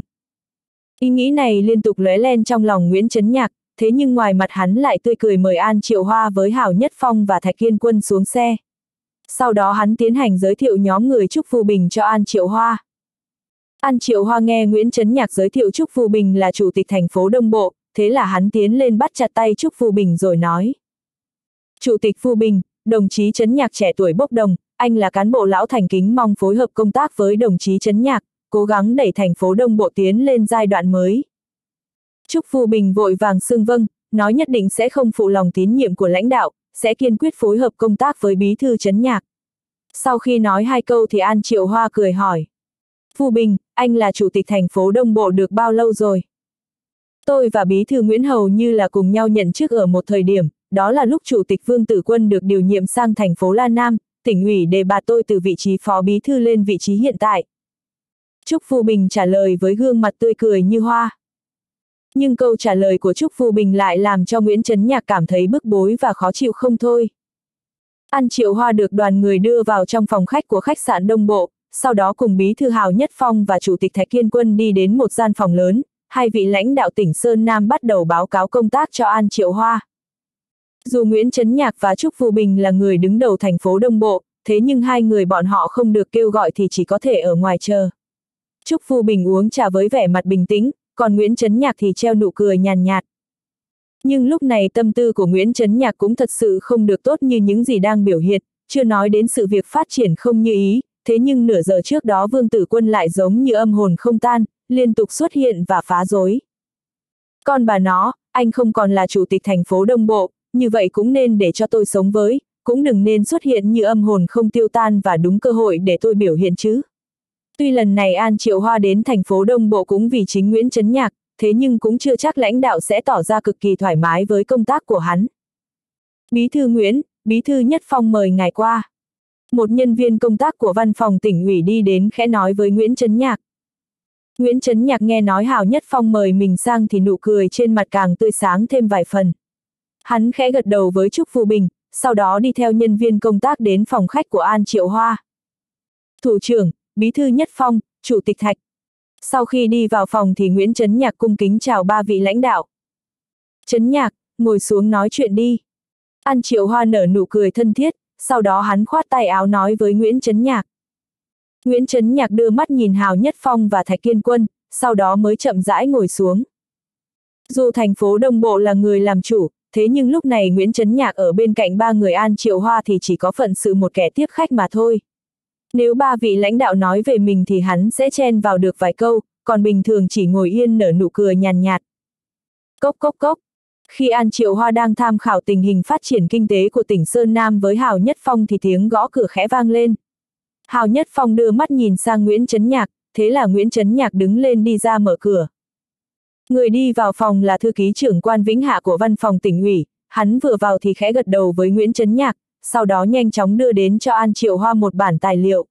Ý nghĩ này liên tục lóe lên trong lòng Nguyễn Chấn Nhạc, thế nhưng ngoài mặt hắn lại tươi cười mời An Triệu Hoa với Hào Nhất Phong và Thạch Kiên Quân xuống xe. Sau đó hắn tiến hành giới thiệu nhóm người Trúc Phù Bình cho An Triệu Hoa. An Triệu Hoa nghe Nguyễn Chấn Nhạc giới thiệu Trúc Phù Bình là chủ tịch thành phố Đông Bộ, thế là hắn tiến lên bắt chặt tay Trúc Phù Bình rồi nói. Chủ tịch Phù Bình, đồng chí Chấn Nhạc trẻ tuổi bốc đồng, anh là cán bộ lão thành kính mong phối hợp công tác với đồng chí Chấn Nhạc, cố gắng đẩy thành phố Đông Bộ tiến lên giai đoạn mới. Trúc Phù Bình vội vàng xưng vâng, nói nhất định sẽ không phụ lòng tín nhiệm của lãnh đạo, sẽ kiên quyết phối hợp công tác với bí thư Chấn Nhạc. Sau khi nói hai câu thì An Triệu Hoa cười hỏi. Phù Bình, anh là chủ tịch thành phố Đông Bộ được bao lâu rồi? Tôi và bí thư Nguyễn hầu như là cùng nhau nhận chức ở một thời điểm, đó là lúc chủ tịch Vương Tử Quân được điều nhiệm sang thành phố La Nam, tỉnh ủy đề bạt tôi từ vị trí phó bí thư lên vị trí hiện tại. Trúc Phù Bình trả lời với gương mặt tươi cười như hoa. Nhưng câu trả lời của Trúc Phù Bình lại làm cho Nguyễn Chấn Nhạc cảm thấy bức bối và khó chịu không thôi. An Triệu Hoa được đoàn người đưa vào trong phòng khách của khách sạn Đông Bộ, sau đó cùng bí thư Hào Nhất Phong và chủ tịch Thạch Kiên Quân đi đến một gian phòng lớn, hai vị lãnh đạo tỉnh Sơn Nam bắt đầu báo cáo công tác cho An Triệu Hoa. Dù Nguyễn Chấn Nhạc và Trúc Phù Bình là người đứng đầu thành phố Đông Bộ, thế nhưng hai người bọn họ không được kêu gọi thì chỉ có thể ở ngoài chờ. Trúc Phù Bình uống trà với vẻ mặt bình tĩnh, còn Nguyễn Chấn Nhạc thì treo nụ cười nhàn nhạt. Nhưng lúc này tâm tư của Nguyễn Chấn Nhạc cũng thật sự không được tốt như những gì đang biểu hiện, chưa nói đến sự việc phát triển không như ý, thế nhưng nửa giờ trước đó Vương Tử Quân lại giống như âm hồn không tan, liên tục xuất hiện và phá rối. Con bà nó, anh không còn là chủ tịch thành phố Đông Bộ, như vậy cũng nên để cho tôi sống với, cũng đừng nên xuất hiện như âm hồn không tiêu tan và đúng cơ hội để tôi biểu hiện chứ. Tuy lần này An Triệu Hoa đến thành phố Đông Bộ cũng vì chính Nguyễn Chấn Nhạc, thế nhưng cũng chưa chắc lãnh đạo sẽ tỏ ra cực kỳ thoải mái với công tác của hắn. Bí thư Nguyễn, Bí thư Nhất Phong mời ngài qua. Một nhân viên công tác của văn phòng tỉnh ủy đi đến khẽ nói với Nguyễn Chấn Nhạc. Nguyễn Chấn Nhạc nghe nói Hào Nhất Phong mời mình sang thì nụ cười trên mặt càng tươi sáng thêm vài phần. Hắn khẽ gật đầu với Trúc Phù Bình, sau đó đi theo nhân viên công tác đến phòng khách của An Triệu Hoa. Thủ trưởng, Bí thư Nhất Phong, Chủ tịch Thạch. Sau khi đi vào phòng thì Nguyễn Chấn Nhạc cung kính chào ba vị lãnh đạo. Chấn Nhạc, ngồi xuống nói chuyện đi. An Triệu Hoa nở nụ cười thân thiết, sau đó hắn khoát tay áo nói với Nguyễn Chấn Nhạc. Nguyễn Chấn Nhạc đưa mắt nhìn Hào Nhất Phong và Thạch Kiên Quân, sau đó mới chậm rãi ngồi xuống. Dù thành phố Đông Bộ là người làm chủ, thế nhưng lúc này Nguyễn Chấn Nhạc ở bên cạnh ba người An Triệu Hoa thì chỉ có phận sự một kẻ tiếp khách mà thôi. Nếu ba vị lãnh đạo nói về mình thì hắn sẽ chen vào được vài câu, còn bình thường chỉ ngồi yên nở nụ cười nhàn nhạt. Cốc cốc cốc. Khi An Triệu Hoa đang tham khảo tình hình phát triển kinh tế của tỉnh Sơn Nam với Hào Nhất Phong thì tiếng gõ cửa khẽ vang lên. Hào Nhất Phong đưa mắt nhìn sang Nguyễn Chấn Nhạc, thế là Nguyễn Chấn Nhạc đứng lên đi ra mở cửa. Người đi vào phòng là thư ký trưởng Quan Vĩnh Hạ của văn phòng tỉnh ủy, hắn vừa vào thì khẽ gật đầu với Nguyễn Chấn Nhạc, sau đó nhanh chóng đưa đến cho An Triệu Hoa một bản tài liệu.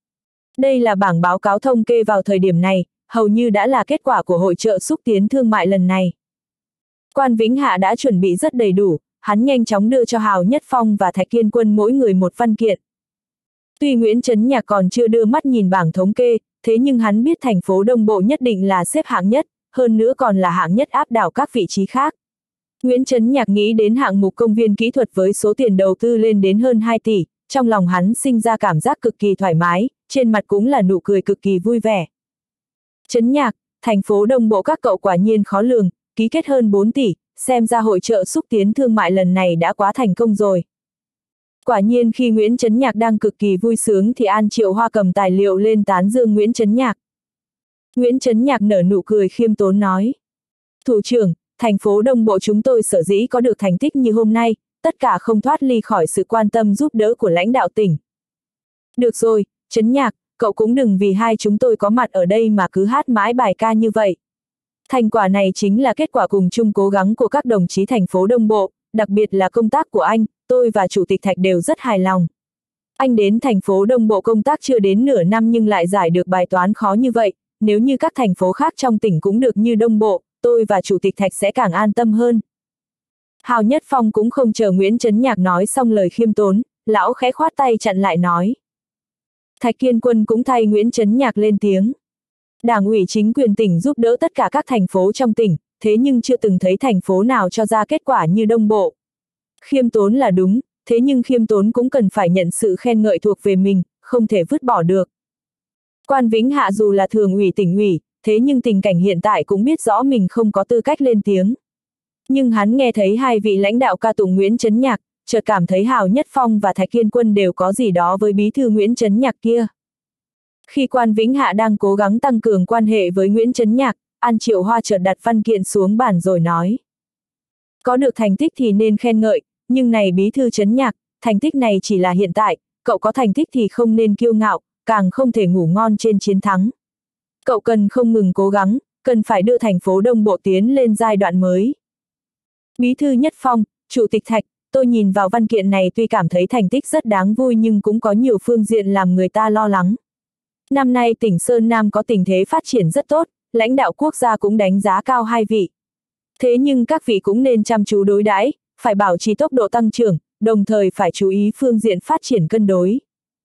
Đây là bảng báo cáo thống kê vào thời điểm này, hầu như đã là kết quả của hội chợ xúc tiến thương mại lần này. Quan Vĩnh Hạ đã chuẩn bị rất đầy đủ, hắn nhanh chóng đưa cho Hào Nhất Phong và Thạch Kiên Quân mỗi người một văn kiện. Tuy Nguyễn Chấn Nhạc còn chưa đưa mắt nhìn bảng thống kê, thế nhưng hắn biết thành phố Đông Bộ nhất định là xếp hạng nhất, hơn nữa còn là hạng nhất áp đảo các vị trí khác. Nguyễn Chấn Nhạc nghĩ đến hạng mục công viên kỹ thuật với số tiền đầu tư lên đến hơn hai tỷ, trong lòng hắn sinh ra cảm giác cực kỳ thoải mái, trên mặt cũng là nụ cười cực kỳ vui vẻ. Chấn Nhạc, thành phố Đông Bộ các cậu quả nhiên khó lường, ký kết hơn bốn tỷ, xem ra hội chợ xúc tiến thương mại lần này đã quá thành công rồi. Quả nhiên khi Nguyễn Chấn Nhạc đang cực kỳ vui sướng thì An Triệu Hoa cầm tài liệu lên tán dương Nguyễn Chấn Nhạc. Nguyễn Chấn Nhạc nở nụ cười khiêm tốn nói. Thủ trưởng, thành phố Đông Bộ chúng tôi sở dĩ có được thành tích như hôm nay, tất cả không thoát ly khỏi sự quan tâm giúp đỡ của lãnh đạo tỉnh. Được rồi, Chấn Nhạc, cậu cũng đừng vì hai chúng tôi có mặt ở đây mà cứ hát mãi bài ca như vậy. Thành quả này chính là kết quả cùng chung cố gắng của các đồng chí thành phố Đông Bộ, đặc biệt là công tác của anh, tôi và Chủ tịch Thạch đều rất hài lòng. Anh đến thành phố Đông Bộ công tác chưa đến nửa năm nhưng lại giải được bài toán khó như vậy, nếu như các thành phố khác trong tỉnh cũng được như Đông Bộ, tôi và Chủ tịch Thạch sẽ càng an tâm hơn. Hào Nhất Phong cũng không chờ Nguyễn Chấn Nhạc nói xong lời khiêm tốn, lão khẽ khoát tay chặn lại nói. Thạch Kiên Quân cũng thay Nguyễn Chấn Nhạc lên tiếng. Đảng ủy chính quyền tỉnh giúp đỡ tất cả các thành phố trong tỉnh, thế nhưng chưa từng thấy thành phố nào cho ra kết quả như Đông Bộ. Khiêm tốn là đúng, thế nhưng khiêm tốn cũng cần phải nhận sự khen ngợi thuộc về mình, không thể vứt bỏ được. Quan Vĩnh Hạ dù là thường ủy tỉnh ủy, thế nhưng tình cảnh hiện tại cũng biết rõ mình không có tư cách lên tiếng. Nhưng hắn nghe thấy hai vị lãnh đạo ca tụng Nguyễn Chấn Nhạc, chợt cảm thấy Hào Nhất Phong và Thạch Kiên Quân đều có gì đó với bí thư Nguyễn Chấn Nhạc kia. Khi Quan Vĩnh Hạ đang cố gắng tăng cường quan hệ với Nguyễn Chấn Nhạc, An Triệu Hoa chợt đặt văn kiện xuống bàn rồi nói. Có được thành tích thì nên khen ngợi, nhưng này bí thư Chấn Nhạc, thành tích này chỉ là hiện tại, cậu có thành tích thì không nên kiêu ngạo, càng không thể ngủ ngon trên chiến thắng. Cậu cần không ngừng cố gắng, cần phải đưa thành phố Đông Bộ tiến lên giai đoạn mới. Bí thư Nhất Phong, Chủ tịch Thạch, tôi nhìn vào văn kiện này tuy cảm thấy thành tích rất đáng vui nhưng cũng có nhiều phương diện làm người ta lo lắng. Năm nay tỉnh Sơn Nam có tình thế phát triển rất tốt, lãnh đạo quốc gia cũng đánh giá cao hai vị. Thế nhưng các vị cũng nên chăm chú đối đãi, phải bảo trì tốc độ tăng trưởng, đồng thời phải chú ý phương diện phát triển cân đối.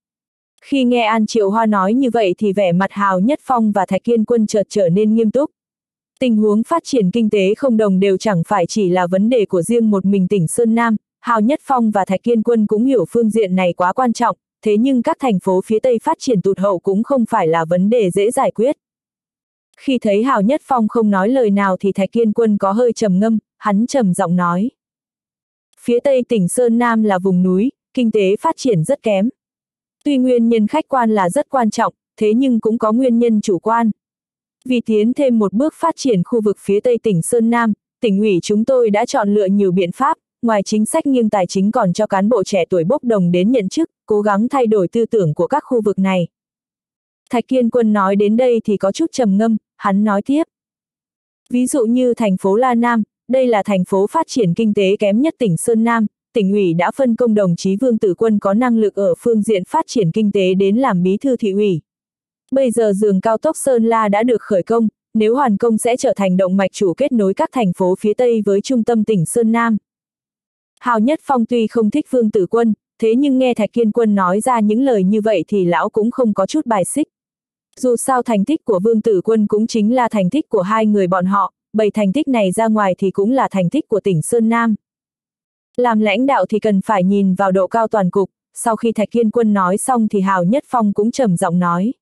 Khi nghe An Triệu Hoa nói như vậy thì vẻ mặt Hào Nhất Phong và Thạch Kiên Quân chợt trở nên nghiêm túc. Tình huống phát triển kinh tế không đồng đều chẳng phải chỉ là vấn đề của riêng một mình tỉnh Sơn Nam, Hào Nhất Phong và Thạch Kiên Quân cũng hiểu phương diện này quá quan trọng, thế nhưng các thành phố phía Tây phát triển tụt hậu cũng không phải là vấn đề dễ giải quyết. Khi thấy Hào Nhất Phong không nói lời nào thì Thạch Kiên Quân có hơi trầm ngâm, hắn trầm giọng nói. Phía tây tỉnh Sơn Nam là vùng núi, kinh tế phát triển rất kém. Tuy nguyên nhân khách quan là rất quan trọng, thế nhưng cũng có nguyên nhân chủ quan. Vì tiến thêm một bước phát triển khu vực phía tây tỉnh Sơn Nam, tỉnh ủy chúng tôi đã chọn lựa nhiều biện pháp, ngoài chính sách nghiêng tài chính còn cho cán bộ trẻ tuổi bốc đồng đến nhận chức, cố gắng thay đổi tư tưởng của các khu vực này. Thạch Kiên Quân nói đến đây thì có chút trầm ngâm, hắn nói tiếp. Ví dụ như thành phố La Nam, đây là thành phố phát triển kinh tế kém nhất tỉnh Sơn Nam, tỉnh ủy đã phân công đồng chí Vương Tử Quân có năng lực ở phương diện phát triển kinh tế đến làm bí thư thị ủy. Bây giờ giường cao tốc Sơn La đã được khởi công, nếu hoàn công sẽ trở thành động mạch chủ kết nối các thành phố phía Tây với trung tâm tỉnh Sơn Nam. Hào Nhất Phong tuy không thích Vương Tử Quân, thế nhưng nghe Thạch Kiên Quân nói ra những lời như vậy thì lão cũng không có chút bài xích. Dù sao thành tích của Vương Tử Quân cũng chính là thành tích của hai người bọn họ, bày thành tích này ra ngoài thì cũng là thành tích của tỉnh Sơn Nam. Làm lãnh đạo thì cần phải nhìn vào độ cao toàn cục, sau khi Thạch Kiên Quân nói xong thì Hào Nhất Phong cũng trầm giọng nói.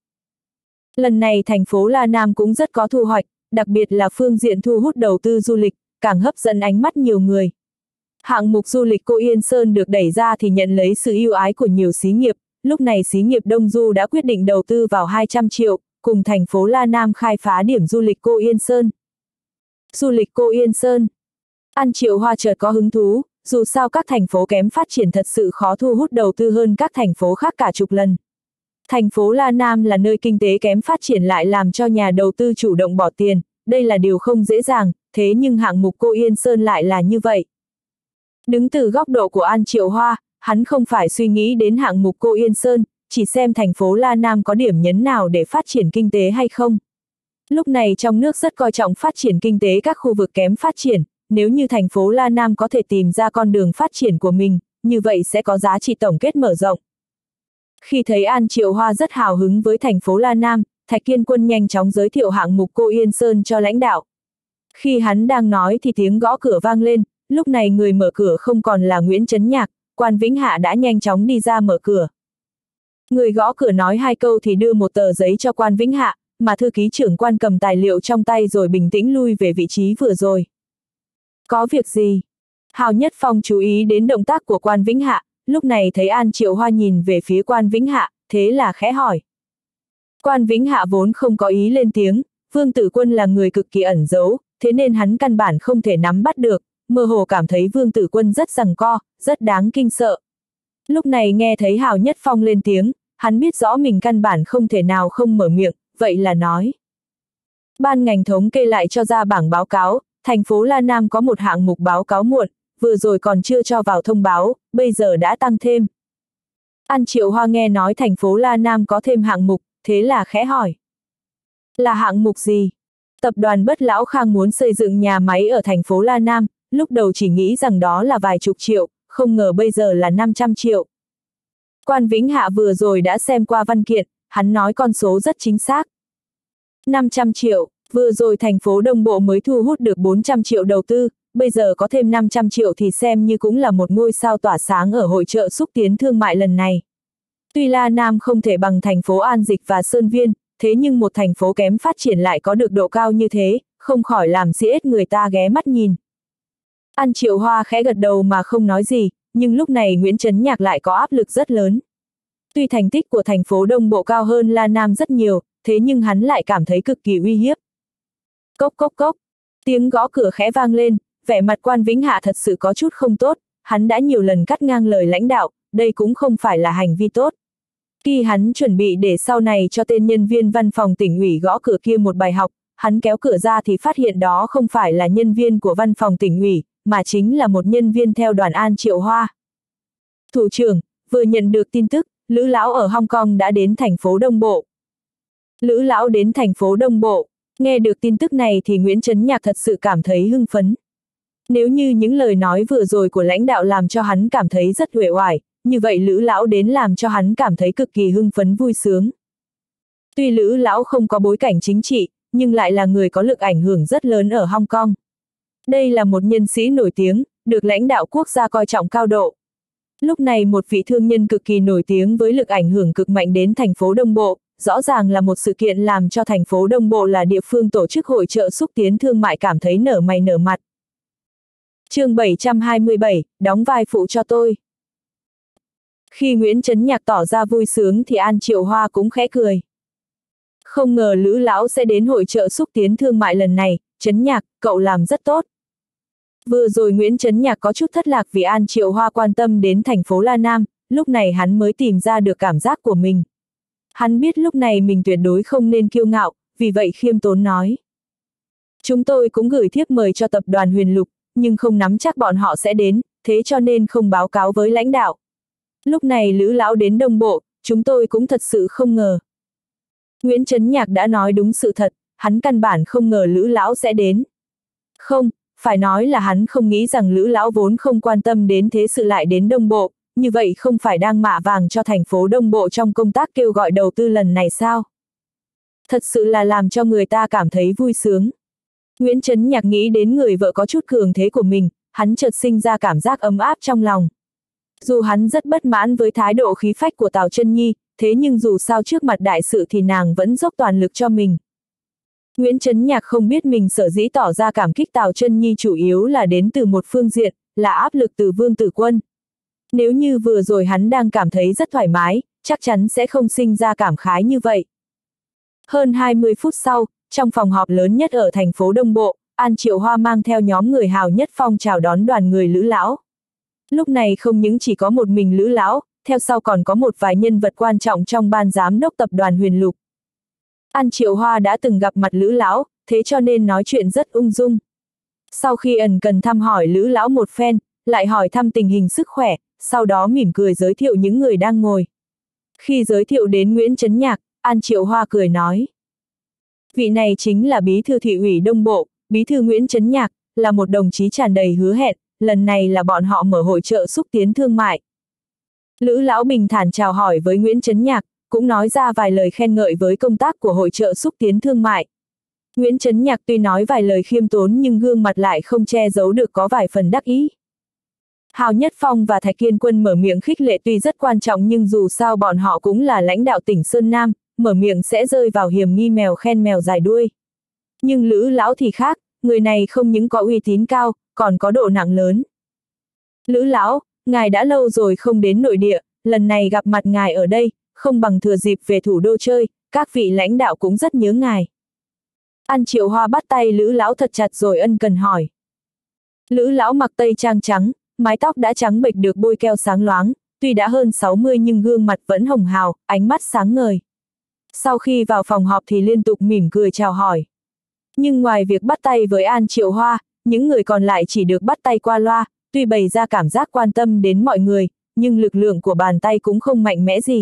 Lần này thành phố La Nam cũng rất có thu hoạch, đặc biệt là phương diện thu hút đầu tư du lịch, càng hấp dẫn ánh mắt nhiều người. Hạng mục du lịch Cô Yên Sơn được đẩy ra thì nhận lấy sự ưu ái của nhiều xí nghiệp, lúc này xí nghiệp Đông Du đã quyết định đầu tư vào hai trăm triệu, cùng thành phố La Nam khai phá điểm du lịch Cô Yên Sơn. Du lịch Cô Yên Sơn. An Triệu Hoa chợt có hứng thú, dù sao các thành phố kém phát triển thật sự khó thu hút đầu tư hơn các thành phố khác cả chục lần. Thành phố La Nam là nơi kinh tế kém phát triển lại làm cho nhà đầu tư chủ động bỏ tiền, đây là điều không dễ dàng, thế nhưng hạng mục Cô Yên Sơn lại là như vậy. Đứng từ góc độ của An Triệu Hoa, hắn không phải suy nghĩ đến hạng mục Cô Yên Sơn, chỉ xem thành phố La Nam có điểm nhấn nào để phát triển kinh tế hay không. Lúc này trong nước rất coi trọng phát triển kinh tế các khu vực kém phát triển, nếu như thành phố La Nam có thể tìm ra con đường phát triển của mình, như vậy sẽ có giá trị tổng kết mở rộng. Khi thấy An Triệu Hoa rất hào hứng với thành phố La Nam, Thạch Kiên Quân nhanh chóng giới thiệu hạng mục Cô Yên Sơn cho lãnh đạo. Khi hắn đang nói thì tiếng gõ cửa vang lên, lúc này người mở cửa không còn là Nguyễn Chấn Nhạc, Quan Vĩnh Hạ đã nhanh chóng đi ra mở cửa. Người gõ cửa nói hai câu thì đưa một tờ giấy cho Quan Vĩnh Hạ, mà thư ký trưởng Quan cầm tài liệu trong tay rồi bình tĩnh lui về vị trí vừa rồi. Có việc gì? Hào Nhất Phong chú ý đến động tác của Quan Vĩnh Hạ, lúc này thấy An Triệu Hoa nhìn về phía Quan Vĩnh Hạ, thế là khẽ hỏi. Quan Vĩnh Hạ vốn không có ý lên tiếng, Vương Tử Quân là người cực kỳ ẩn giấu, thế nên hắn căn bản không thể nắm bắt được, mơ hồ cảm thấy Vương Tử Quân rất giằng co, rất đáng kinh sợ. Lúc này nghe thấy Hào Nhất Phong lên tiếng, hắn biết rõ mình căn bản không thể nào không mở miệng, vậy là nói. Ban ngành thống kê lại cho ra bảng báo cáo, thành phố La Nam có một hạng mục báo cáo muộn, vừa rồi còn chưa cho vào thông báo, bây giờ đã tăng thêm. An Triệu Hoa nghe nói thành phố La Nam có thêm hạng mục, thế là khẽ hỏi. Là hạng mục gì? Tập đoàn Bất Lão Khang muốn xây dựng nhà máy ở thành phố La Nam, lúc đầu chỉ nghĩ rằng đó là vài chục triệu, không ngờ bây giờ là năm trăm triệu. Quan Vĩnh Hạ vừa rồi đã xem qua văn kiện, hắn nói con số rất chính xác. năm trăm triệu, vừa rồi thành phố Đông Bộ mới thu hút được bốn trăm triệu đầu tư, bây giờ có thêm năm trăm triệu thì xem như cũng là một ngôi sao tỏa sáng ở hội chợ xúc tiến thương mại lần này. Tuy La Nam không thể bằng thành phố An Dịch và Sơn Viên, thế nhưng một thành phố kém phát triển lại có được độ cao như thế, không khỏi làm si ết người ta ghé mắt nhìn. An Triệu Hoa khẽ gật đầu mà không nói gì, nhưng lúc này Nguyễn Chấn Nhạc lại có áp lực rất lớn. Tuy thành tích của thành phố Đông Bộ cao hơn La Nam rất nhiều, thế nhưng hắn lại cảm thấy cực kỳ uy hiếp. Cốc cốc cốc, tiếng gõ cửa khẽ vang lên, vẻ mặt Quan Vĩnh Hạ thật sự có chút không tốt, hắn đã nhiều lần cắt ngang lời lãnh đạo, đây cũng không phải là hành vi tốt. Khi hắn chuẩn bị để sau này cho tên nhân viên văn phòng tỉnh ủy gõ cửa kia một bài học, hắn kéo cửa ra thì phát hiện đó không phải là nhân viên của văn phòng tỉnh ủy, mà chính là một nhân viên theo đoàn An Triệu Hoa. Thủ trưởng, vừa nhận được tin tức, Lữ Lão ở Hong Kong đã đến thành phố Đông Bộ. Lữ Lão đến thành phố Đông Bộ, nghe được tin tức này thì Nguyễn Chấn Nhạc thật sự cảm thấy hưng phấn. Nếu như những lời nói vừa rồi của lãnh đạo làm cho hắn cảm thấy rất uể oải, như vậy Lữ Lão đến làm cho hắn cảm thấy cực kỳ hưng phấn vui sướng. Tuy Lữ Lão không có bối cảnh chính trị, nhưng lại là người có lực ảnh hưởng rất lớn ở Hong Kong. Đây là một nhân sĩ nổi tiếng, được lãnh đạo quốc gia coi trọng cao độ. Lúc này một vị thương nhân cực kỳ nổi tiếng với lực ảnh hưởng cực mạnh đến thành phố Đông Bộ, rõ ràng là một sự kiện làm cho thành phố Đông Bộ là địa phương tổ chức hội chợ xúc tiến thương mại cảm thấy nở mày nở mặt. Chương bảy trăm hai mươi bảy, đóng vai phụ cho tôi. Khi Nguyễn Chấn Nhạc tỏ ra vui sướng thì An Triệu Hoa cũng khẽ cười. Không ngờ Lữ lão sẽ đến hội chợ xúc tiến thương mại lần này, Chấn Nhạc, cậu làm rất tốt. Vừa rồi Nguyễn Chấn Nhạc có chút thất lạc vì An Triệu Hoa quan tâm đến thành phố La Nam, lúc này hắn mới tìm ra được cảm giác của mình. Hắn biết lúc này mình tuyệt đối không nên kiêu ngạo, vì vậy khiêm tốn nói. Chúng tôi cũng gửi thiếp mời cho tập đoàn Huyền Lục, nhưng không nắm chắc bọn họ sẽ đến, thế cho nên không báo cáo với lãnh đạo. Lúc này Lữ lão đến Đông Bộ, chúng tôi cũng thật sự không ngờ. Nguyễn Chấn Nhạc đã nói đúng sự thật, hắn căn bản không ngờ Lữ lão sẽ đến. Không, phải nói là hắn không nghĩ rằng Lữ lão vốn không quan tâm đến thế sự lại đến Đông Bộ, như vậy không phải đang mạ vàng cho thành phố Đông Bộ trong công tác kêu gọi đầu tư lần này sao? Thật sự là làm cho người ta cảm thấy vui sướng. Nguyễn Chấn Nhạc nghĩ đến người vợ có chút cường thế của mình, hắn chợt sinh ra cảm giác ấm áp trong lòng. Dù hắn rất bất mãn với thái độ khí phách của Tào Chân Nhi, thế nhưng dù sao trước mặt đại sự thì nàng vẫn dốc toàn lực cho mình. Nguyễn Chấn Nhạc không biết mình sở dĩ tỏ ra cảm kích Tào Chân Nhi chủ yếu là đến từ một phương diện, là áp lực từ Vương Tử Quân. Nếu như vừa rồi hắn đang cảm thấy rất thoải mái, chắc chắn sẽ không sinh ra cảm khái như vậy. Hơn hai mươi phút sau, trong phòng họp lớn nhất ở thành phố Đông Bộ, An Triệu Hoa mang theo nhóm người hào nhất phong chào đón đoàn người Lữ lão. Lúc này không những chỉ có một mình Lữ lão, theo sau còn có một vài nhân vật quan trọng trong ban giám đốc tập đoàn Huyền Lục. An Triệu Hoa đã từng gặp mặt Lữ lão, thế cho nên nói chuyện rất ung dung. Sau khi ẩn cần thăm hỏi Lữ lão một phen, lại hỏi thăm tình hình sức khỏe, sau đó mỉm cười giới thiệu những người đang ngồi. Khi giới thiệu đến Nguyễn Chấn Nhạc, An Triệu Hoa cười nói. Vị này chính là bí thư thị ủy Đông Bộ, bí thư Nguyễn Chấn Nhạc, là một đồng chí tràn đầy hứa hẹn, lần này là bọn họ mở hội chợ xúc tiến thương mại. Lữ lão bình thản chào hỏi với Nguyễn Chấn Nhạc, cũng nói ra vài lời khen ngợi với công tác của hội chợ xúc tiến thương mại. Nguyễn Chấn Nhạc tuy nói vài lời khiêm tốn nhưng gương mặt lại không che giấu được có vài phần đắc ý. Hào Nhất Phong và Thạch Kiên Quân mở miệng khích lệ tuy rất quan trọng nhưng dù sao bọn họ cũng là lãnh đạo tỉnh Sơn Nam, mở miệng sẽ rơi vào hiểm nghi mèo khen mèo dài đuôi. Nhưng Lữ lão thì khác, người này không những có uy tín cao, còn có độ nặng lớn. Lữ lão, ngài đã lâu rồi không đến nội địa, lần này gặp mặt ngài ở đây, không bằng thừa dịp về thủ đô chơi, các vị lãnh đạo cũng rất nhớ ngài. An Triệu Hoa bắt tay Lữ lão thật chặt rồi ân cần hỏi. Lữ lão mặc tây trang trắng, mái tóc đã trắng bệch được bôi keo sáng loáng, tuy đã hơn sáu mươi nhưng gương mặt vẫn hồng hào, ánh mắt sáng ngời. Sau khi vào phòng họp thì liên tục mỉm cười chào hỏi. Nhưng ngoài việc bắt tay với An Triệu Hoa, những người còn lại chỉ được bắt tay qua loa, tuy bày ra cảm giác quan tâm đến mọi người, nhưng lực lượng của bàn tay cũng không mạnh mẽ gì.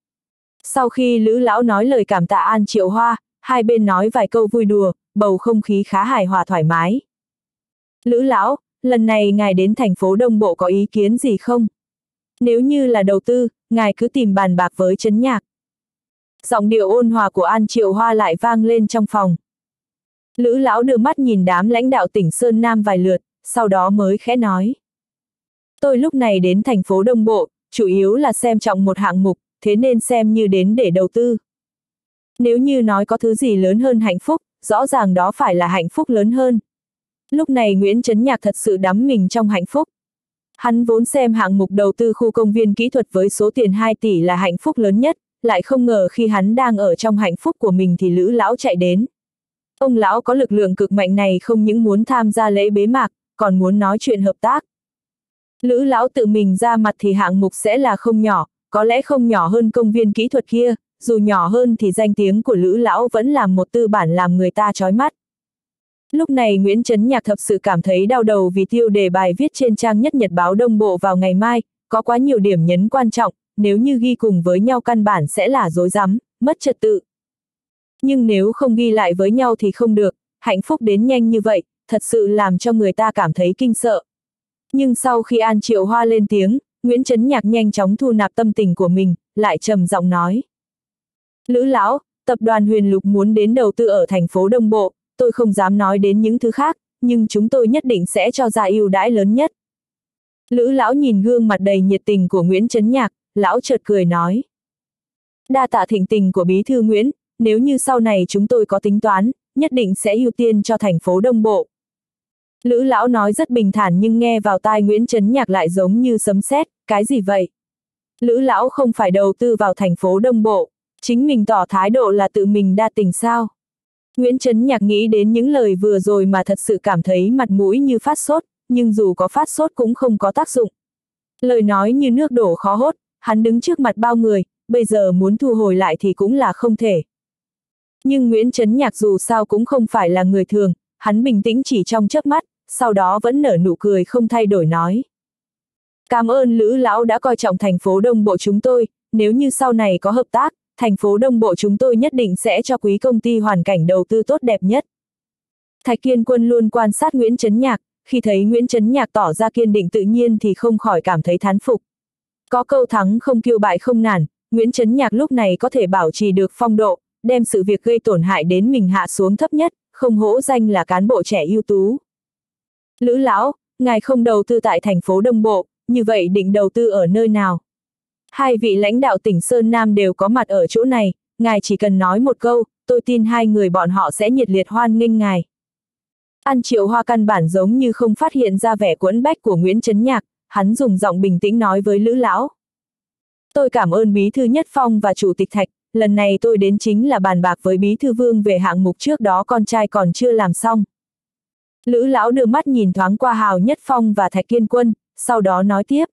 Sau khi Lữ lão nói lời cảm tạ An Triệu Hoa, hai bên nói vài câu vui đùa, bầu không khí khá hài hòa thoải mái. Lữ lão, lần này ngài đến thành phố Đông Bộ có ý kiến gì không? Nếu như là đầu tư, ngài cứ tìm bàn bạc với Chấn Nhạc. Giọng điệu ôn hòa của An Triệu Hoa lại vang lên trong phòng. Lữ lão đưa mắt nhìn đám lãnh đạo tỉnh Sơn Nam vài lượt, sau đó mới khẽ nói. Tôi lúc này đến thành phố Đông Bộ, chủ yếu là xem trọng một hạng mục, thế nên xem như đến để đầu tư. Nếu như nói có thứ gì lớn hơn hạnh phúc, rõ ràng đó phải là hạnh phúc lớn hơn. Lúc này Nguyễn Chấn Nhạc thật sự đắm mình trong hạnh phúc. Hắn vốn xem hạng mục đầu tư khu công viên kỹ thuật với số tiền hai tỷ là hạnh phúc lớn nhất, lại không ngờ khi hắn đang ở trong hạnh phúc của mình thì Lữ lão chạy đến. Ông lão có lực lượng cực mạnh này không những muốn tham gia lễ bế mạc, còn muốn nói chuyện hợp tác. Lữ lão tự mình ra mặt thì hạng mục sẽ là không nhỏ, có lẽ không nhỏ hơn công viên kỹ thuật kia, dù nhỏ hơn thì danh tiếng của Lữ lão vẫn là một tư bản làm người ta chói mắt. Lúc này Nguyễn Chấn Nhạc thật sự cảm thấy đau đầu vì tiêu đề bài viết trên trang nhất Nhật báo Đông Bộ vào ngày mai, có quá nhiều điểm nhấn quan trọng, nếu như ghi cùng với nhau căn bản sẽ là rối rắm, mất trật tự. Nhưng nếu không ghi lại với nhau thì không được, hạnh phúc đến nhanh như vậy, thật sự làm cho người ta cảm thấy kinh sợ. Nhưng sau khi An Triệu Hoa lên tiếng, Nguyễn Chấn Nhạc nhanh chóng thu nạp tâm tình của mình, lại trầm giọng nói. Lữ lão, tập đoàn Huyền Lục muốn đến đầu tư ở thành phố Đông Bộ, tôi không dám nói đến những thứ khác, nhưng chúng tôi nhất định sẽ cho ra ưu đãi lớn nhất. Lữ lão nhìn gương mặt đầy nhiệt tình của Nguyễn Chấn Nhạc, lão chợt cười nói. Đa tạ thịnh tình của bí thư Nguyễn, nếu như sau này chúng tôi có tính toán, nhất định sẽ ưu tiên cho thành phố Đông Bộ. Lữ lão nói rất bình thản nhưng nghe vào tai Nguyễn Chấn Nhạc lại giống như sấm sét, cái gì vậy? Lữ lão không phải đầu tư vào thành phố Đông Bộ, chính mình tỏ thái độ là tự mình đa tình sao? Nguyễn Chấn Nhạc nghĩ đến những lời vừa rồi mà thật sự cảm thấy mặt mũi như phát sốt, nhưng dù có phát sốt cũng không có tác dụng. Lời nói như nước đổ khó hốt, hắn đứng trước mặt bao người, bây giờ muốn thu hồi lại thì cũng là không thể. Nhưng Nguyễn Chấn Nhạc dù sao cũng không phải là người thường, hắn bình tĩnh chỉ trong chớp mắt, sau đó vẫn nở nụ cười không thay đổi nói. Cảm ơn Lữ lão đã coi trọng thành phố Đông Bộ chúng tôi, nếu như sau này có hợp tác, thành phố Đông Bộ chúng tôi nhất định sẽ cho quý công ty hoàn cảnh đầu tư tốt đẹp nhất. Thạch Kiên Quân luôn quan sát Nguyễn Chấn Nhạc, khi thấy Nguyễn Chấn Nhạc tỏ ra kiên định tự nhiên thì không khỏi cảm thấy thán phục. Có câu thắng không kiêu bại không nản, Nguyễn Chấn Nhạc lúc này có thể bảo trì được phong độ, đem sự việc gây tổn hại đến mình hạ xuống thấp nhất, không hổ danh là cán bộ trẻ ưu tú. Lữ lão, ngài không đầu tư tại thành phố Đông Bộ, như vậy định đầu tư ở nơi nào? Hai vị lãnh đạo tỉnh Sơn Nam đều có mặt ở chỗ này, ngài chỉ cần nói một câu, tôi tin hai người bọn họ sẽ nhiệt liệt hoan nghênh ngài. An Triệu Hoa căn bản giống như không phát hiện ra vẻ quẫn bách của Nguyễn Chấn Nhạc, hắn dùng giọng bình tĩnh nói với Lữ lão. Tôi cảm ơn Bí thư Nhất Phong và Chủ tịch Thạch, lần này tôi đến chính là bàn bạc với Bí thư Vương về hạng mục trước đó con trai còn chưa làm xong. Lữ lão đưa mắt nhìn thoáng qua Hào Nhất Phong và Thạch Kiên Quân, sau đó nói tiếp.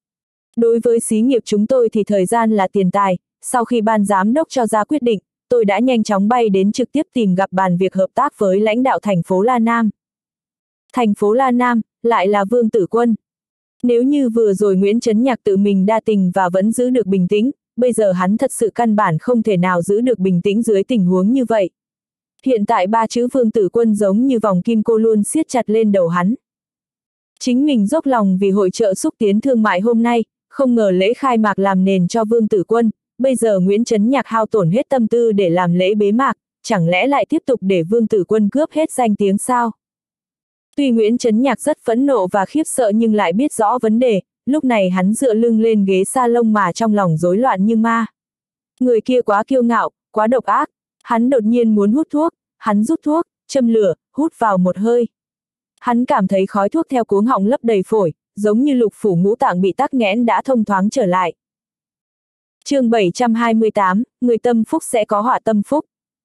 Đối với xí nghiệp chúng tôi thì thời gian là tiền tài, sau khi ban giám đốc cho ra quyết định, tôi đã nhanh chóng bay đến trực tiếp tìm gặp bàn việc hợp tác với lãnh đạo thành phố La Nam. Thành phố La Nam, lại là Vương Tử Quân. Nếu như vừa rồi Nguyễn Chấn Nhạc tự mình đa tình và vẫn giữ được bình tĩnh, bây giờ hắn thật sự căn bản không thể nào giữ được bình tĩnh dưới tình huống như vậy. Hiện tại ba chữ Vương Tử Quân giống như vòng kim cô luôn siết chặt lên đầu hắn. Chính mình dốc lòng vì hội chợ xúc tiến thương mại hôm nay, không ngờ lễ khai mạc làm nền cho Vương Tử Quân, bây giờ Nguyễn Chấn Nhạc hao tổn hết tâm tư để làm lễ bế mạc, chẳng lẽ lại tiếp tục để Vương Tử Quân cướp hết danh tiếng sao? Tuy Nguyễn Chấn Nhạc rất phẫn nộ và khiếp sợ nhưng lại biết rõ vấn đề, lúc này hắn dựa lưng lên ghế salon mà trong lòng rối loạn như ma. Người kia quá kiêu ngạo, quá độc ác, hắn đột nhiên muốn hút thuốc, hắn rút thuốc, châm lửa, hút vào một hơi. Hắn cảm thấy khói thuốc theo cuống họng lấp đầy phổi, giống như lục phủ ngũ tạng bị tắc nghẽn đã thông thoáng trở lại. Chương bảy trăm hai mươi tám, người tâm phúc sẽ có họa tâm phúc.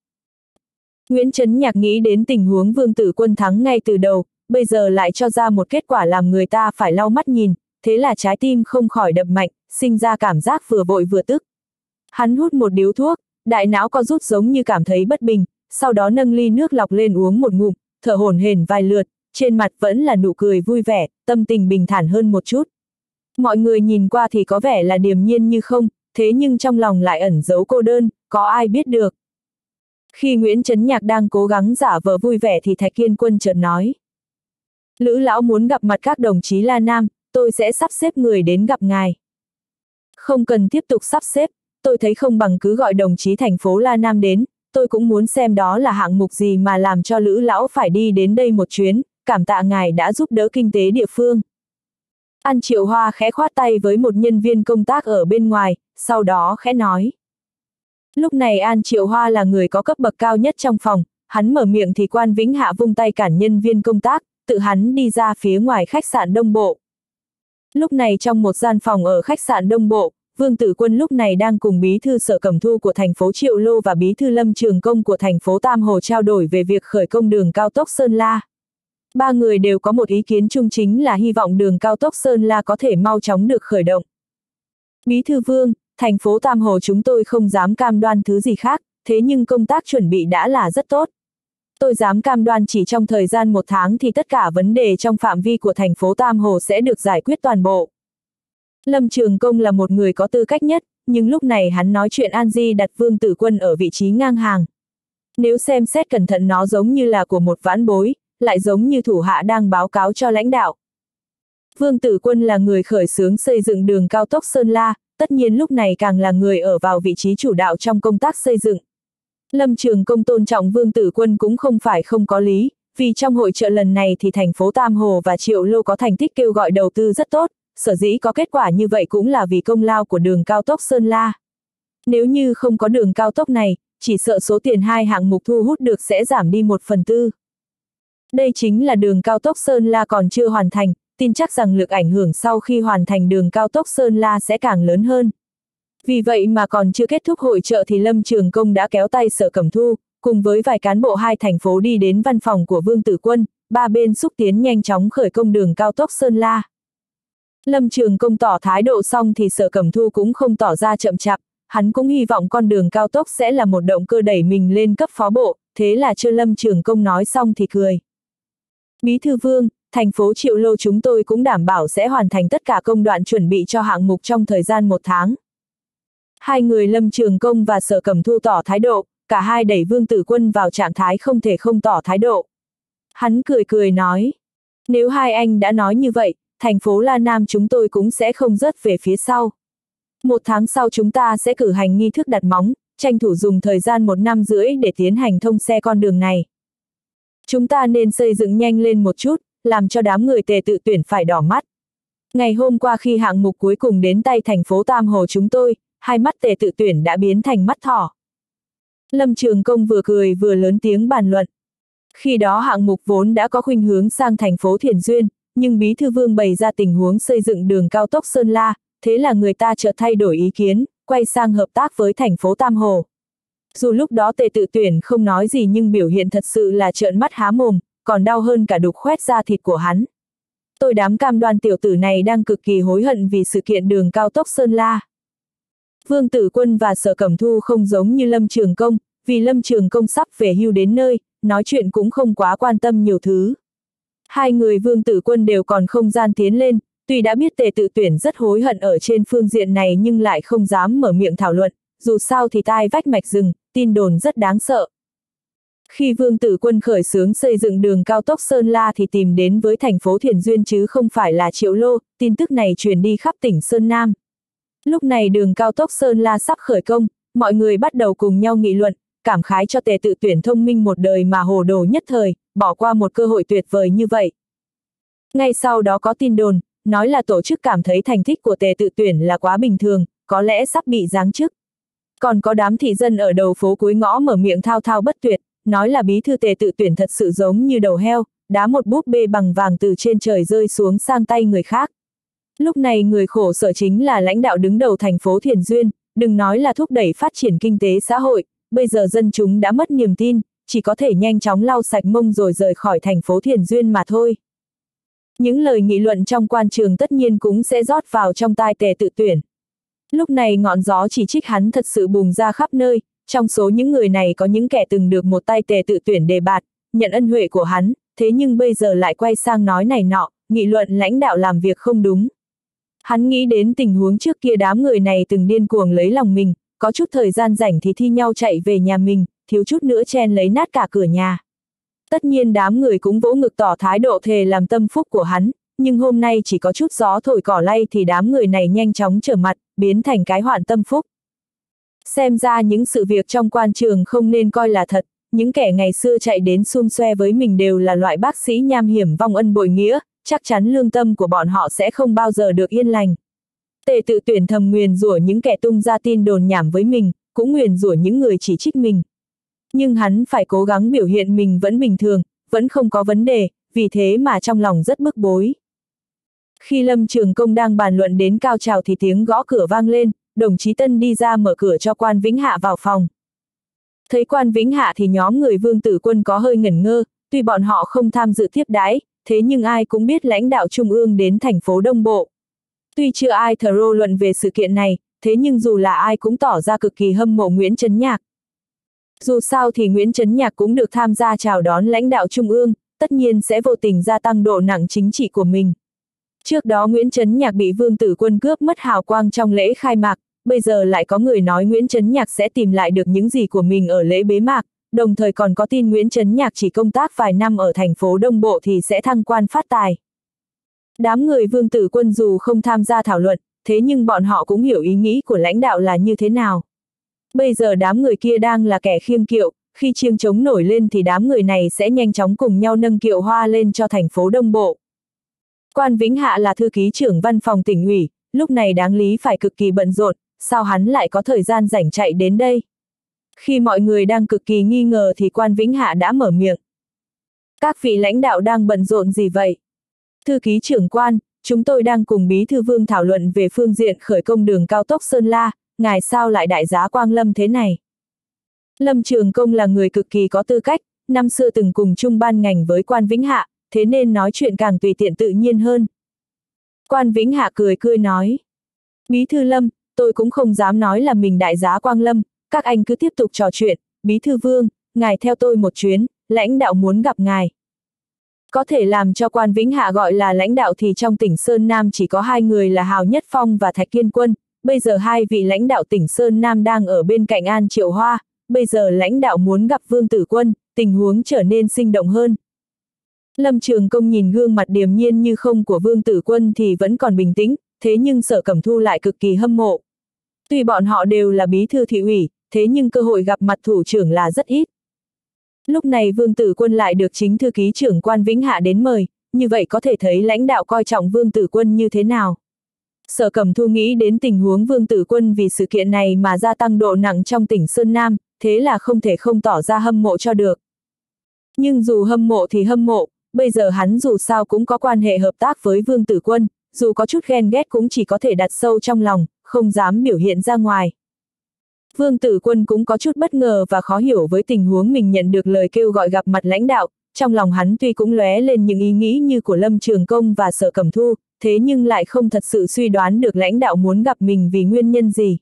Nguyễn Chấn Nhạc nghĩ đến tình huống Vương Tử Quân thắng ngay từ đầu, bây giờ lại cho ra một kết quả làm người ta phải lau mắt nhìn, thế là trái tim không khỏi đập mạnh, sinh ra cảm giác vừa vội vừa tức. Hắn hút một điếu thuốc, đại não co rút giống như cảm thấy bất bình, sau đó nâng ly nước lọc lên uống một ngụm, thở hổn hển vài lượt, trên mặt vẫn là nụ cười vui vẻ, tâm tình bình thản hơn một chút. Mọi người nhìn qua thì có vẻ là điềm nhiên như không, thế nhưng trong lòng lại ẩn giấu cô đơn, có ai biết được. Khi Nguyễn Chấn Nhạc đang cố gắng giả vờ vui vẻ thì Thạch Kiên Quân chợt nói. Lữ lão muốn gặp mặt các đồng chí La Nam, tôi sẽ sắp xếp người đến gặp ngài. Không cần tiếp tục sắp xếp, tôi thấy không bằng cứ gọi đồng chí thành phố La Nam đến, tôi cũng muốn xem đó là hạng mục gì mà làm cho Lữ lão phải đi đến đây một chuyến, cảm tạ ngài đã giúp đỡ kinh tế địa phương. An Triệu Hoa khẽ khoát tay với một nhân viên công tác ở bên ngoài, sau đó khẽ nói. Lúc này An Triệu Hoa là người có cấp bậc cao nhất trong phòng, hắn mở miệng thì Quan Vĩnh Hạ vung tay cản nhân viên công tác, tự hắn đi ra phía ngoài khách sạn Đông Bộ. Lúc này trong một gian phòng ở khách sạn Đông Bộ, Vương Tử Quân lúc này đang cùng bí thư Sở Cẩm Thu của thành phố Triệu Lô và bí thư Lâm Trường Công của thành phố Tam Hồ trao đổi về việc khởi công đường cao tốc Sơn La. Ba người đều có một ý kiến chung chính là hy vọng đường cao tốc Sơn La có thể mau chóng được khởi động. Bí thư Vương, thành phố Tam Hồ chúng tôi không dám cam đoan thứ gì khác, thế nhưng công tác chuẩn bị đã là rất tốt. Tôi dám cam đoan chỉ trong thời gian một tháng thì tất cả vấn đề trong phạm vi của thành phố Tam Hồ sẽ được giải quyết toàn bộ. Lâm Trường Công là một người có tư cách nhất, nhưng lúc này hắn nói chuyện An Di đặt Vương Tử Quân ở vị trí ngang hàng. Nếu xem xét cẩn thận nó giống như là của một vãn bối, lại giống như thủ hạ đang báo cáo cho lãnh đạo. Vương Tử Quân là người khởi xướng xây dựng đường cao tốc Sơn La, tất nhiên lúc này càng là người ở vào vị trí chủ đạo trong công tác xây dựng. Lâm Trường Công tôn trọng Vương Tử Quân cũng không phải không có lý, vì trong hội chợ lần này thì thành phố Tam Hồ và Triệu Lô có thành tích kêu gọi đầu tư rất tốt, sở dĩ có kết quả như vậy cũng là vì công lao của đường cao tốc Sơn La. Nếu như không có đường cao tốc này, chỉ sợ số tiền hai hạng mục thu hút được sẽ giảm đi một phần tư. Đây chính là đường cao tốc Sơn La còn chưa hoàn thành, tin chắc rằng lực ảnh hưởng sau khi hoàn thành đường cao tốc Sơn La sẽ càng lớn hơn. Vì vậy mà còn chưa kết thúc hội chợ thì Lâm Trường Công đã kéo tay Sở Cẩm Thu, cùng với vài cán bộ hai thành phố đi đến văn phòng của Vương Tử Quân, ba bên xúc tiến nhanh chóng khởi công đường cao tốc Sơn La. Lâm Trường Công tỏ thái độ xong thì Sở Cẩm Thu cũng không tỏ ra chậm chạp, hắn cũng hy vọng con đường cao tốc sẽ là một động cơ đẩy mình lên cấp phó bộ, thế là chưa Lâm Trường Công nói xong thì cười. Bí thư Vương, thành phố Triệu Lô chúng tôi cũng đảm bảo sẽ hoàn thành tất cả công đoạn chuẩn bị cho hạng mục trong thời gian một tháng. Hai người Lâm Trường Công và Sở Cẩm Thu tỏ thái độ, cả hai đẩy Vương Tử Quân vào trạng thái không thể không tỏ thái độ. Hắn cười cười nói, nếu hai anh đã nói như vậy, thành phố La Nam chúng tôi cũng sẽ không rớt về phía sau. Một tháng sau chúng ta sẽ cử hành nghi thức đặt móng, tranh thủ dùng thời gian một năm rưỡi để tiến hành thông xe con đường này. Chúng ta nên xây dựng nhanh lên một chút, làm cho đám người Tề Tự Tuyển phải đỏ mắt. Ngày hôm qua khi hạng mục cuối cùng đến tay thành phố Tam Hồ chúng tôi, hai mắt Tề Tự Tuyển đã biến thành mắt thỏ. Lâm Trường Công vừa cười vừa lớn tiếng bàn luận. Khi đó hạng mục vốn đã có khuynh hướng sang thành phố Thiền Duyên, nhưng Bí thư Vương bày ra tình huống xây dựng đường cao tốc Sơn La, thế là người ta chợt thay đổi ý kiến, quay sang hợp tác với thành phố Tam Hồ. Dù lúc đó Tề Tự Tuyển không nói gì nhưng biểu hiện thật sự là trợn mắt há mồm, còn đau hơn cả đục khoét da thịt của hắn. Tôi dám cam đoan tiểu tử này đang cực kỳ hối hận vì sự kiện đường cao tốc Sơn La. Vương Tử Quân và Sở Cẩm Thu không giống như Lâm Trường Công, vì Lâm Trường Công sắp về hưu đến nơi, nói chuyện cũng không quá quan tâm nhiều thứ. Hai người Vương Tử Quân đều còn không gian tiến lên, tuy đã biết Tề Tự Tuyển rất hối hận ở trên phương diện này nhưng lại không dám mở miệng thảo luận, dù sao thì tai vách mạch rừng, tin đồn rất đáng sợ. Khi Vương Tử Quân khởi xướng xây dựng đường cao tốc Sơn La thì tìm đến với thành phố Thiền Duyên chứ không phải là Triệu Lô, tin tức này truyền đi khắp tỉnh Sơn Nam. Lúc này đường cao tốc Sơn La sắp khởi công, mọi người bắt đầu cùng nhau nghị luận, cảm khái cho Tề Tự Tuyển thông minh một đời mà hồ đồ nhất thời, bỏ qua một cơ hội tuyệt vời như vậy. Ngay sau đó có tin đồn, nói là tổ chức cảm thấy thành tích của Tề Tự Tuyển là quá bình thường, có lẽ sắp bị giáng chức. Còn có đám thị dân ở đầu phố cuối ngõ mở miệng thao thao bất tuyệt, nói là bí thư Tề Tự Tuyển thật sự giống như đầu heo, đá một búp bê bằng vàng từ trên trời rơi xuống sang tay người khác. Lúc này người khổ sở chính là lãnh đạo đứng đầu thành phố Thiền Duyên, đừng nói là thúc đẩy phát triển kinh tế xã hội, bây giờ dân chúng đã mất niềm tin, chỉ có thể nhanh chóng lau sạch mông rồi rời khỏi thành phố Thiền Duyên mà thôi. Những lời nghị luận trong quan trường tất nhiên cũng sẽ rót vào trong tai Tề Tự Tuyển. Lúc này ngọn gió chỉ trích hắn thật sự bùng ra khắp nơi, trong số những người này có những kẻ từng được một tay Tề Tự Tuyển đề bạt, nhận ân huệ của hắn, thế nhưng bây giờ lại quay sang nói này nọ, nghị luận lãnh đạo làm việc không đúng. Hắn nghĩ đến tình huống trước kia đám người này từng điên cuồng lấy lòng mình, có chút thời gian rảnh thì thi nhau chạy về nhà mình, thiếu chút nữa chen lấy nát cả cửa nhà. Tất nhiên đám người cũng vỗ ngực tỏ thái độ thề làm tâm phúc của hắn, nhưng hôm nay chỉ có chút gió thổi cỏ lay thì đám người này nhanh chóng trở mặt, biến thành cái hoạn tâm phúc. Xem ra những sự việc trong quan trường không nên coi là thật, những kẻ ngày xưa chạy đến xum xoe với mình đều là loại bác sĩ nham hiểm vong ân bội nghĩa, chắc chắn lương tâm của bọn họ sẽ không bao giờ được yên lành. Tề Tự Tuyển thầm nguyền rủa những kẻ tung ra tin đồn nhảm với mình, cũng nguyền rủa những người chỉ trích mình. Nhưng hắn phải cố gắng biểu hiện mình vẫn bình thường, vẫn không có vấn đề, vì thế mà trong lòng rất bức bối. Khi Lâm Trường Công đang bàn luận đến cao trào thì tiếng gõ cửa vang lên, đồng chí Tân đi ra mở cửa cho Quan Vĩnh Hạ vào phòng. Thấy Quan Vĩnh Hạ thì nhóm người Vương Tử Quân có hơi ngẩn ngơ, tuy bọn họ không tham dự tiếp đãi, thế nhưng ai cũng biết lãnh đạo trung ương đến thành phố Đông Bộ. Tuy chưa ai thờ luận về sự kiện này, thế nhưng dù là ai cũng tỏ ra cực kỳ hâm mộ Nguyễn Chấn Nhạc. Dù sao thì Nguyễn Chấn Nhạc cũng được tham gia chào đón lãnh đạo trung ương, tất nhiên sẽ vô tình gia tăng độ nặng chính trị của mình. Trước đó Nguyễn Chấn Nhạc bị Vương Tử Quân cướp mất hào quang trong lễ khai mạc, bây giờ lại có người nói Nguyễn Chấn Nhạc sẽ tìm lại được những gì của mình ở lễ bế mạc, đồng thời còn có tin Nguyễn Chấn Nhạc chỉ công tác vài năm ở thành phố Đông Bộ thì sẽ thăng quan phát tài. Đám người Vương Tử Quân dù không tham gia thảo luận, thế nhưng bọn họ cũng hiểu ý nghĩ của lãnh đạo là như thế nào. Bây giờ đám người kia đang là kẻ khiêng kiệu, khi chiêng trống nổi lên thì đám người này sẽ nhanh chóng cùng nhau nâng kiệu hoa lên cho thành phố Đông Bộ. Quan Vĩnh Hạ là thư ký trưởng văn phòng tỉnh ủy, lúc này đáng lý phải cực kỳ bận rộn, sao hắn lại có thời gian rảnh chạy đến đây? Khi mọi người đang cực kỳ nghi ngờ thì Quan Vĩnh Hạ đã mở miệng. Các vị lãnh đạo đang bận rộn gì vậy? Thư ký trưởng quan, chúng tôi đang cùng Bí thư Vương thảo luận về phương diện khởi công đường cao tốc Sơn La, ngài sao lại đại giá Quang Lâm thế này? Lâm Trường Công là người cực kỳ có tư cách, năm xưa từng cùng chung ban ngành với Quan Vĩnh Hạ, thế nên nói chuyện càng tùy tiện tự nhiên hơn. Quan Vĩnh Hạ cười cười nói. Bí thư Lâm, tôi cũng không dám nói là mình đại giá Quang Lâm, các anh cứ tiếp tục trò chuyện, Bí thư Vương, ngài theo tôi một chuyến, lãnh đạo muốn gặp ngài. Có thể làm cho Quan Vĩnh Hạ gọi là lãnh đạo thì trong tỉnh Sơn Nam chỉ có hai người là Hào Nhất Phong và Thạch Kiên Quân, bây giờ hai vị lãnh đạo tỉnh Sơn Nam đang ở bên cạnh An Triệu Hoa, bây giờ lãnh đạo muốn gặp Vương Tử Quân, tình huống trở nên sinh động hơn. Lâm Trường Công nhìn gương mặt điềm nhiên như không của Vương Tử Quân thì vẫn còn bình tĩnh, thế nhưng Sở Cẩm Thu lại cực kỳ hâm mộ. Tuy bọn họ đều là bí thư thị ủy, thế nhưng cơ hội gặp mặt thủ trưởng là rất ít. Lúc này Vương Tử Quân lại được chính thư ký trưởng Quan Vĩnh Hạ đến mời, như vậy có thể thấy lãnh đạo coi trọng Vương Tử Quân như thế nào. Sở Cẩm Thu nghĩ đến tình huống Vương Tử Quân vì sự kiện này mà gia tăng độ nặng trong tỉnh Sơn Nam, thế là không thể không tỏ ra hâm mộ cho được. Nhưng dù hâm mộ thì hâm mộ, bây giờ hắn dù sao cũng có quan hệ hợp tác với Vương Tử Quân, dù có chút ghen ghét cũng chỉ có thể đặt sâu trong lòng, không dám biểu hiện ra ngoài. Vương Tử Quân cũng có chút bất ngờ và khó hiểu với tình huống mình nhận được lời kêu gọi gặp mặt lãnh đạo, trong lòng hắn tuy cũng lóe lên những ý nghĩ như của Lâm Trường Công và Sở Cẩm Thu, thế nhưng lại không thật sự suy đoán được lãnh đạo muốn gặp mình vì nguyên nhân gì.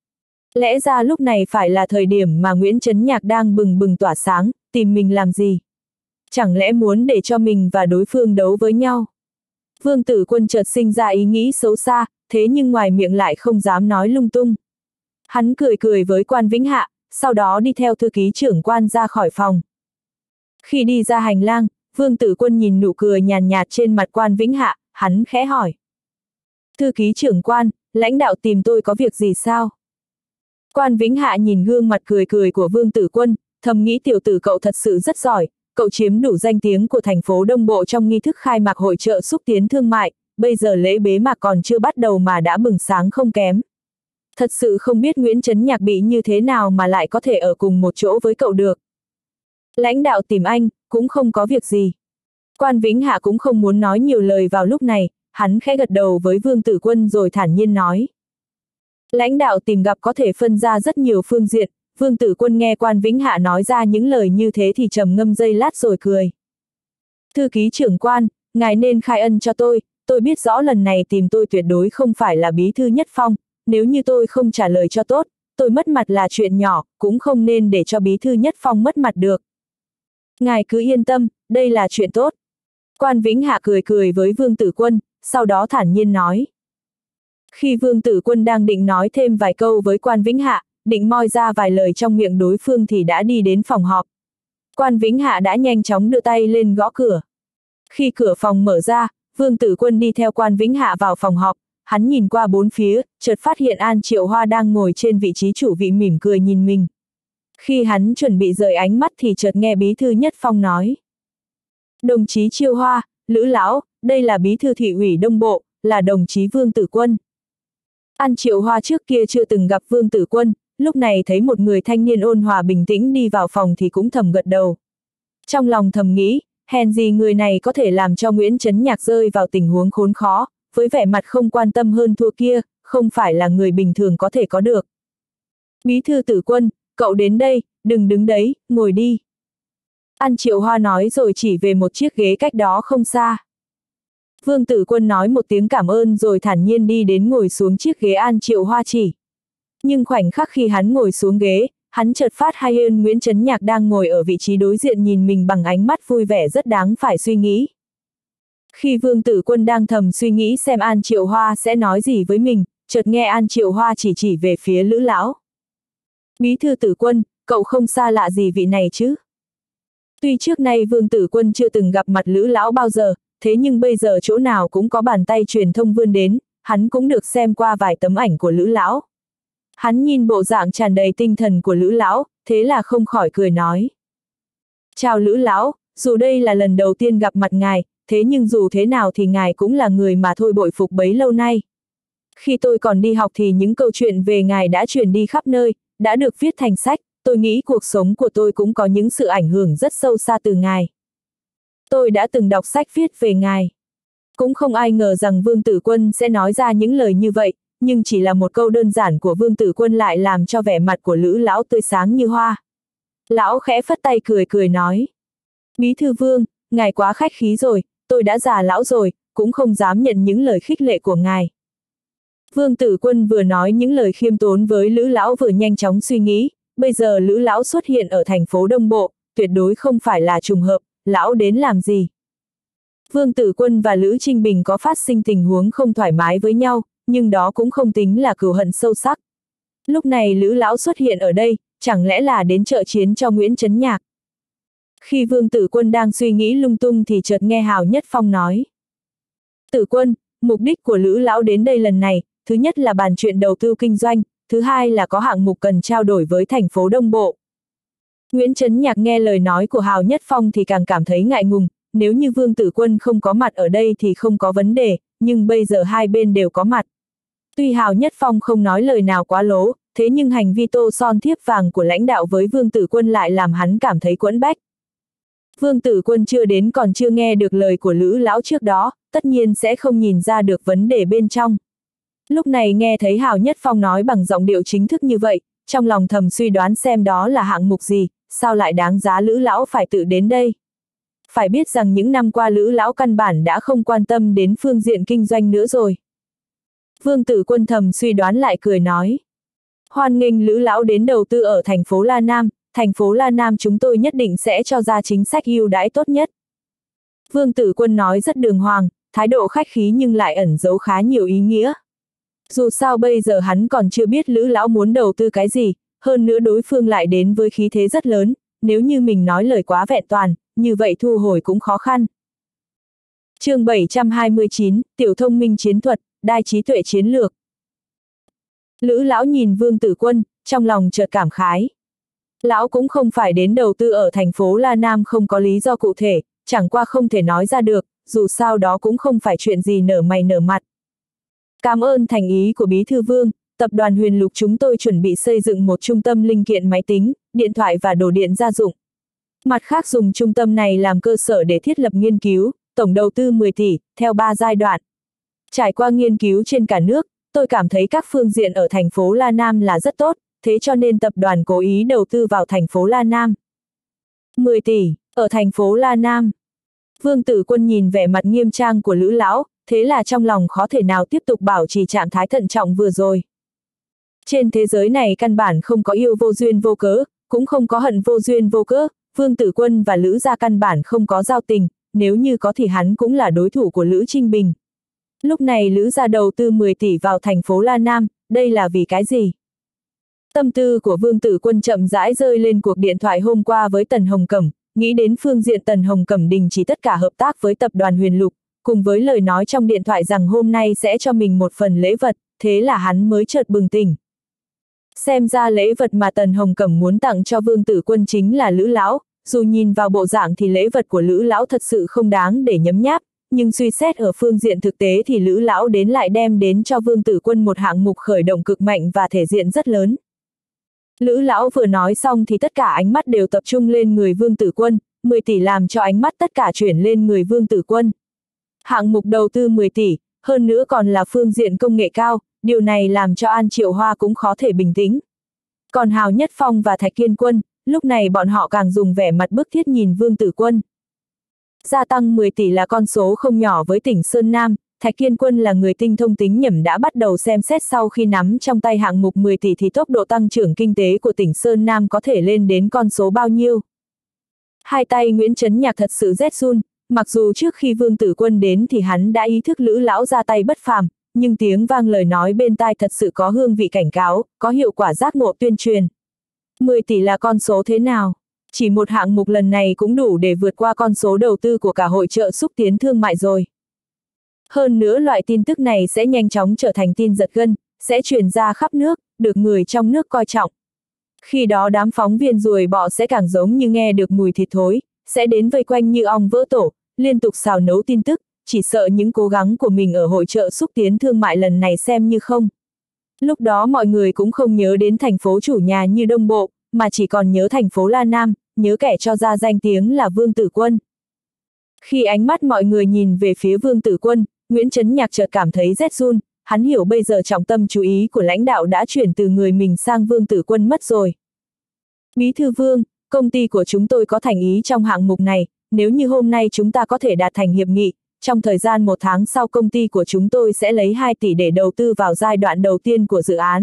Lẽ ra lúc này phải là thời điểm mà Nguyễn Chấn Nhạc đang bừng bừng tỏa sáng, tìm mình làm gì? Chẳng lẽ muốn để cho mình và đối phương đấu với nhau? Vương Tử Quân chợt sinh ra ý nghĩ xấu xa, thế nhưng ngoài miệng lại không dám nói lung tung. Hắn cười cười với Quan Vĩnh Hạ, sau đó đi theo thư ký trưởng Quan ra khỏi phòng. Khi đi ra hành lang, Vương Tử Quân nhìn nụ cười nhàn nhạt trên mặt Quan Vĩnh Hạ, hắn khẽ hỏi. Thư ký trưởng Quan, lãnh đạo tìm tôi có việc gì sao? Quan Vĩnh Hạ nhìn gương mặt cười cười của Vương Tử Quân, thầm nghĩ tiểu tử cậu thật sự rất giỏi, cậu chiếm đủ danh tiếng của thành phố Đông Bộ trong nghi thức khai mạc hội chợ xúc tiến thương mại, bây giờ lễ bế mạc còn chưa bắt đầu mà đã bừng sáng không kém. Thật sự không biết Nguyễn Chấn Nhạc bị như thế nào mà lại có thể ở cùng một chỗ với cậu được. Lãnh đạo tìm anh, cũng không có việc gì. Quan Vĩnh Hạ cũng không muốn nói nhiều lời vào lúc này, hắn khẽ gật đầu với Vương Tử Quân rồi thản nhiên nói. Lãnh đạo tìm gặp có thể phân ra rất nhiều phương diện, Vương Tử Quân nghe Quan Vĩnh Hạ nói ra những lời như thế thì trầm ngâm giây lát rồi cười. Thư ký trưởng Quan, ngài nên khai ân cho tôi, tôi biết rõ lần này tìm tôi tuyệt đối không phải là Bí thư Nhất Phong, nếu như tôi không trả lời cho tốt, tôi mất mặt là chuyện nhỏ, cũng không nên để cho Bí thư Nhất Phong mất mặt được. Ngài cứ yên tâm, đây là chuyện tốt. Quan Vĩnh Hạ cười cười với Vương Tử Quân, sau đó thản nhiên nói. Khi Vương Tử Quân đang định nói thêm vài câu với Quan Vĩnh Hạ, định moi ra vài lời trong miệng đối phương thì đã đi đến phòng họp. Quan Vĩnh Hạ đã nhanh chóng đưa tay lên gõ cửa. Khi cửa phòng mở ra, Vương Tử Quân đi theo Quan Vĩnh Hạ vào phòng họp, hắn nhìn qua bốn phía, chợt phát hiện An Triệu Hoa đang ngồi trên vị trí chủ vị mỉm cười nhìn mình. Khi hắn chuẩn bị rời ánh mắt thì chợt nghe Bí thư Nhất Phong nói. Đồng chí Triệu Hoa, Lữ Lão, đây là Bí thư thị ủy Đông Bộ, là đồng chí Vương Tử Quân. An Triệu Hoa trước kia chưa từng gặp Vương Tử Quân, lúc này thấy một người thanh niên ôn hòa bình tĩnh đi vào phòng thì cũng thầm gật đầu. Trong lòng thầm nghĩ, hèn gì người này có thể làm cho Nguyễn Chấn Nhạc rơi vào tình huống khốn khó, với vẻ mặt không quan tâm hơn thua kia, không phải là người bình thường có thể có được. Bí thư Tử Quân, cậu đến đây, đừng đứng đấy, ngồi đi. An Triệu Hoa nói rồi chỉ về một chiếc ghế cách đó không xa. Vương Tử Quân nói một tiếng cảm ơn rồi thản nhiên đi đến ngồi xuống chiếc ghế An Triệu Hoa chỉ. Nhưng khoảnh khắc khi hắn ngồi xuống ghế, hắn chợt phát hay ơn Nguyễn Chấn Nhạc đang ngồi ở vị trí đối diện nhìn mình bằng ánh mắt vui vẻ rất đáng phải suy nghĩ. Khi Vương Tử Quân đang thầm suy nghĩ xem An Triệu Hoa sẽ nói gì với mình, chợt nghe An Triệu Hoa chỉ chỉ về phía Lữ Lão. Bí thư Tử Quân, cậu không xa lạ gì vị này chứ? Tuy trước nay Vương Tử Quân chưa từng gặp mặt Lữ Lão bao giờ, thế nhưng bây giờ chỗ nào cũng có bàn tay truyền thông vươn đến, hắn cũng được xem qua vài tấm ảnh của Lữ Lão. Hắn nhìn bộ dạng tràn đầy tinh thần của Lữ Lão, thế là không khỏi cười nói. Chào Lữ Lão, dù đây là lần đầu tiên gặp mặt ngài, thế nhưng dù thế nào thì ngài cũng là người mà thôi bội phục bấy lâu nay. Khi tôi còn đi học thì những câu chuyện về ngài đã truyền đi khắp nơi, đã được viết thành sách, tôi nghĩ cuộc sống của tôi cũng có những sự ảnh hưởng rất sâu xa từ ngài. Tôi đã từng đọc sách viết về ngài. Cũng không ai ngờ rằng Vương Tử Quân sẽ nói ra những lời như vậy, nhưng chỉ là một câu đơn giản của Vương Tử Quân lại làm cho vẻ mặt của Lữ lão tươi sáng như hoa. Lão khẽ phất tay cười cười nói. Bí thư Vương, ngài quá khách khí rồi, tôi đã già lão rồi, cũng không dám nhận những lời khích lệ của ngài. Vương Tử Quân vừa nói những lời khiêm tốn với Lữ lão vừa nhanh chóng suy nghĩ, bây giờ Lữ lão xuất hiện ở thành phố Đông Bộ, tuyệt đối không phải là trùng hợp, lão đến làm gì? Vương Tử Quân và Lữ Trinh Bình có phát sinh tình huống không thoải mái với nhau, nhưng đó cũng không tính là cừu hận sâu sắc. Lúc này Lữ lão xuất hiện ở đây, chẳng lẽ là đến trợ chiến cho Nguyễn Chấn Nhạc? Khi Vương Tử Quân đang suy nghĩ lung tung thì chợt nghe Hào Nhất Phong nói. Tử Quân, mục đích của Lữ lão đến đây lần này, thứ nhất là bàn chuyện đầu tư kinh doanh, thứ hai là có hạng mục cần trao đổi với thành phố Đông Bộ. Nguyễn Chấn Nhạc nghe lời nói của Hào Nhất Phong thì càng cảm thấy ngại ngùng, nếu như Vương Tử Quân không có mặt ở đây thì không có vấn đề, nhưng bây giờ hai bên đều có mặt. Tuy Hào Nhất Phong không nói lời nào quá lố, thế nhưng hành vi tô son thiếp vàng của lãnh đạo với Vương Tử Quân lại làm hắn cảm thấy quẫn bách. Vương Tử Quân chưa đến còn chưa nghe được lời của Lữ lão trước đó, tất nhiên sẽ không nhìn ra được vấn đề bên trong. Lúc này nghe thấy Hào Nhất Phong nói bằng giọng điệu chính thức như vậy, trong lòng thầm suy đoán xem đó là hạng mục gì, sao lại đáng giá Lữ lão phải tự đến đây. Phải biết rằng những năm qua Lữ lão căn bản đã không quan tâm đến phương diện kinh doanh nữa rồi. Vương Tử Quân thầm suy đoán lại cười nói. Hoan nghênh Lữ lão đến đầu tư ở thành phố La Nam, thành phố La Nam chúng tôi nhất định sẽ cho ra chính sách ưu đãi tốt nhất. Vương Tử Quân nói rất đường hoàng, thái độ khách khí nhưng lại ẩn giấu khá nhiều ý nghĩa. Dù sao bây giờ hắn còn chưa biết Lữ lão muốn đầu tư cái gì, hơn nữa đối phương lại đến với khí thế rất lớn, nếu như mình nói lời quá vẹn toàn, như vậy thu hồi cũng khó khăn. Chương bảy trăm hai mươi chín, Tiểu thông minh chiến thuật, đai trí tuệ chiến lược. Lữ lão nhìn Vương Tử Quân, trong lòng chợt cảm khái. Lão cũng không phải đến đầu tư ở thành phố La Nam không có lý do cụ thể, chẳng qua không thể nói ra được, dù sao đó cũng không phải chuyện gì nở mày nở mặt. Cảm ơn thành ý của Bí thư Vương, tập đoàn Huyền Lục chúng tôi chuẩn bị xây dựng một trung tâm linh kiện máy tính, điện thoại và đồ điện gia dụng. Mặt khác dùng trung tâm này làm cơ sở để thiết lập nghiên cứu, tổng đầu tư mười tỷ, theo ba giai đoạn. Trải qua nghiên cứu trên cả nước, tôi cảm thấy các phương diện ở thành phố La Nam là rất tốt, thế cho nên tập đoàn cố ý đầu tư vào thành phố La Nam. mười tỷ, ở thành phố La Nam. Vương Tử Quân nhìn vẻ mặt nghiêm trang của Lữ lão, thế là trong lòng khó thể nào tiếp tục bảo trì trạng thái thận trọng vừa rồi. Trên thế giới này căn bản không có yêu vô duyên vô cớ, cũng không có hận vô duyên vô cớ, Vương Tử Quân và Lữ gia căn bản không có giao tình, nếu như có thì hắn cũng là đối thủ của Lữ Trinh Bình. Lúc này Lữ gia đầu tư mười tỷ vào thành phố La Nam, đây là vì cái gì? Tâm tư của Vương Tử Quân chậm rãi rơi lên cuộc điện thoại hôm qua với Tần Hồng Cẩm, nghĩ đến phương diện Tần Hồng Cẩm đình chỉ tất cả hợp tác với tập đoàn Huyền Lục, cùng với lời nói trong điện thoại rằng hôm nay sẽ cho mình một phần lễ vật, thế là hắn mới chợt bừng tỉnh. Xem ra lễ vật mà Tần Hồng Cẩm muốn tặng cho Vương Tử Quân chính là Lữ lão, dù nhìn vào bộ dạng thì lễ vật của Lữ lão thật sự không đáng để nhấm nháp, nhưng suy xét ở phương diện thực tế thì Lữ lão đến lại đem đến cho Vương Tử Quân một hạng mục khởi động cực mạnh và thể diện rất lớn. Lữ lão vừa nói xong thì tất cả ánh mắt đều tập trung lên người Vương Tử Quân, mười tỷ làm cho ánh mắt tất cả chuyển lên người Vương Tử Quân. Hạng mục đầu tư mười tỷ, hơn nữa còn là phương diện công nghệ cao, điều này làm cho An Triệu Hoa cũng khó thể bình tĩnh. Còn Hào Nhất Phong và Thạch Kiên Quân, lúc này bọn họ càng dùng vẻ mặt bức thiết nhìn Vương Tử Quân. Gia tăng mười tỷ là con số không nhỏ với tỉnh Sơn Nam, Thạch Kiên Quân là người tinh thông tính nhẩm đã bắt đầu xem xét sau khi nắm trong tay hạng mục mười tỷ thì tốc độ tăng trưởng kinh tế của tỉnh Sơn Nam có thể lên đến con số bao nhiêu. Hai tay Nguyễn Chấn Nhạc thật sự rét run, mặc dù trước khi Vương Tử Quân đến thì hắn đã ý thức Lữ lão ra tay bất phàm, nhưng tiếng vang lời nói bên tai thật sự có hương vị cảnh cáo, có hiệu quả giác ngộ tuyên truyền. mười tỷ là con số thế nào? Chỉ một hạng mục lần này cũng đủ để vượt qua con số đầu tư của cả hội chợ xúc tiến thương mại rồi. Hơn nữa loại tin tức này sẽ nhanh chóng trở thành tin giật gân, sẽ truyền ra khắp nước, được người trong nước coi trọng. Khi đó đám phóng viên ruồi bọ sẽ càng giống như nghe được mùi thịt thối, sẽ đến vây quanh như ong vỡ tổ, liên tục xào nấu tin tức, chỉ sợ những cố gắng của mình ở hội chợ xúc tiến thương mại lần này xem như không. Lúc đó mọi người cũng không nhớ đến thành phố chủ nhà như Đông Bộ, mà chỉ còn nhớ thành phố La Nam, nhớ kẻ cho ra danh tiếng là Vương Tử Quân. Khi ánh mắt mọi người nhìn về phía Vương Tử Quân, Nguyễn Chấn Nhạc chợt cảm thấy rét run, hắn hiểu bây giờ trọng tâm chú ý của lãnh đạo đã chuyển từ người mình sang Vương Tử Quân mất rồi. Bí thư Vương, công ty của chúng tôi có thành ý trong hạng mục này, nếu như hôm nay chúng ta có thể đạt thành hiệp nghị, trong thời gian một tháng sau công ty của chúng tôi sẽ lấy hai tỷ để đầu tư vào giai đoạn đầu tiên của dự án.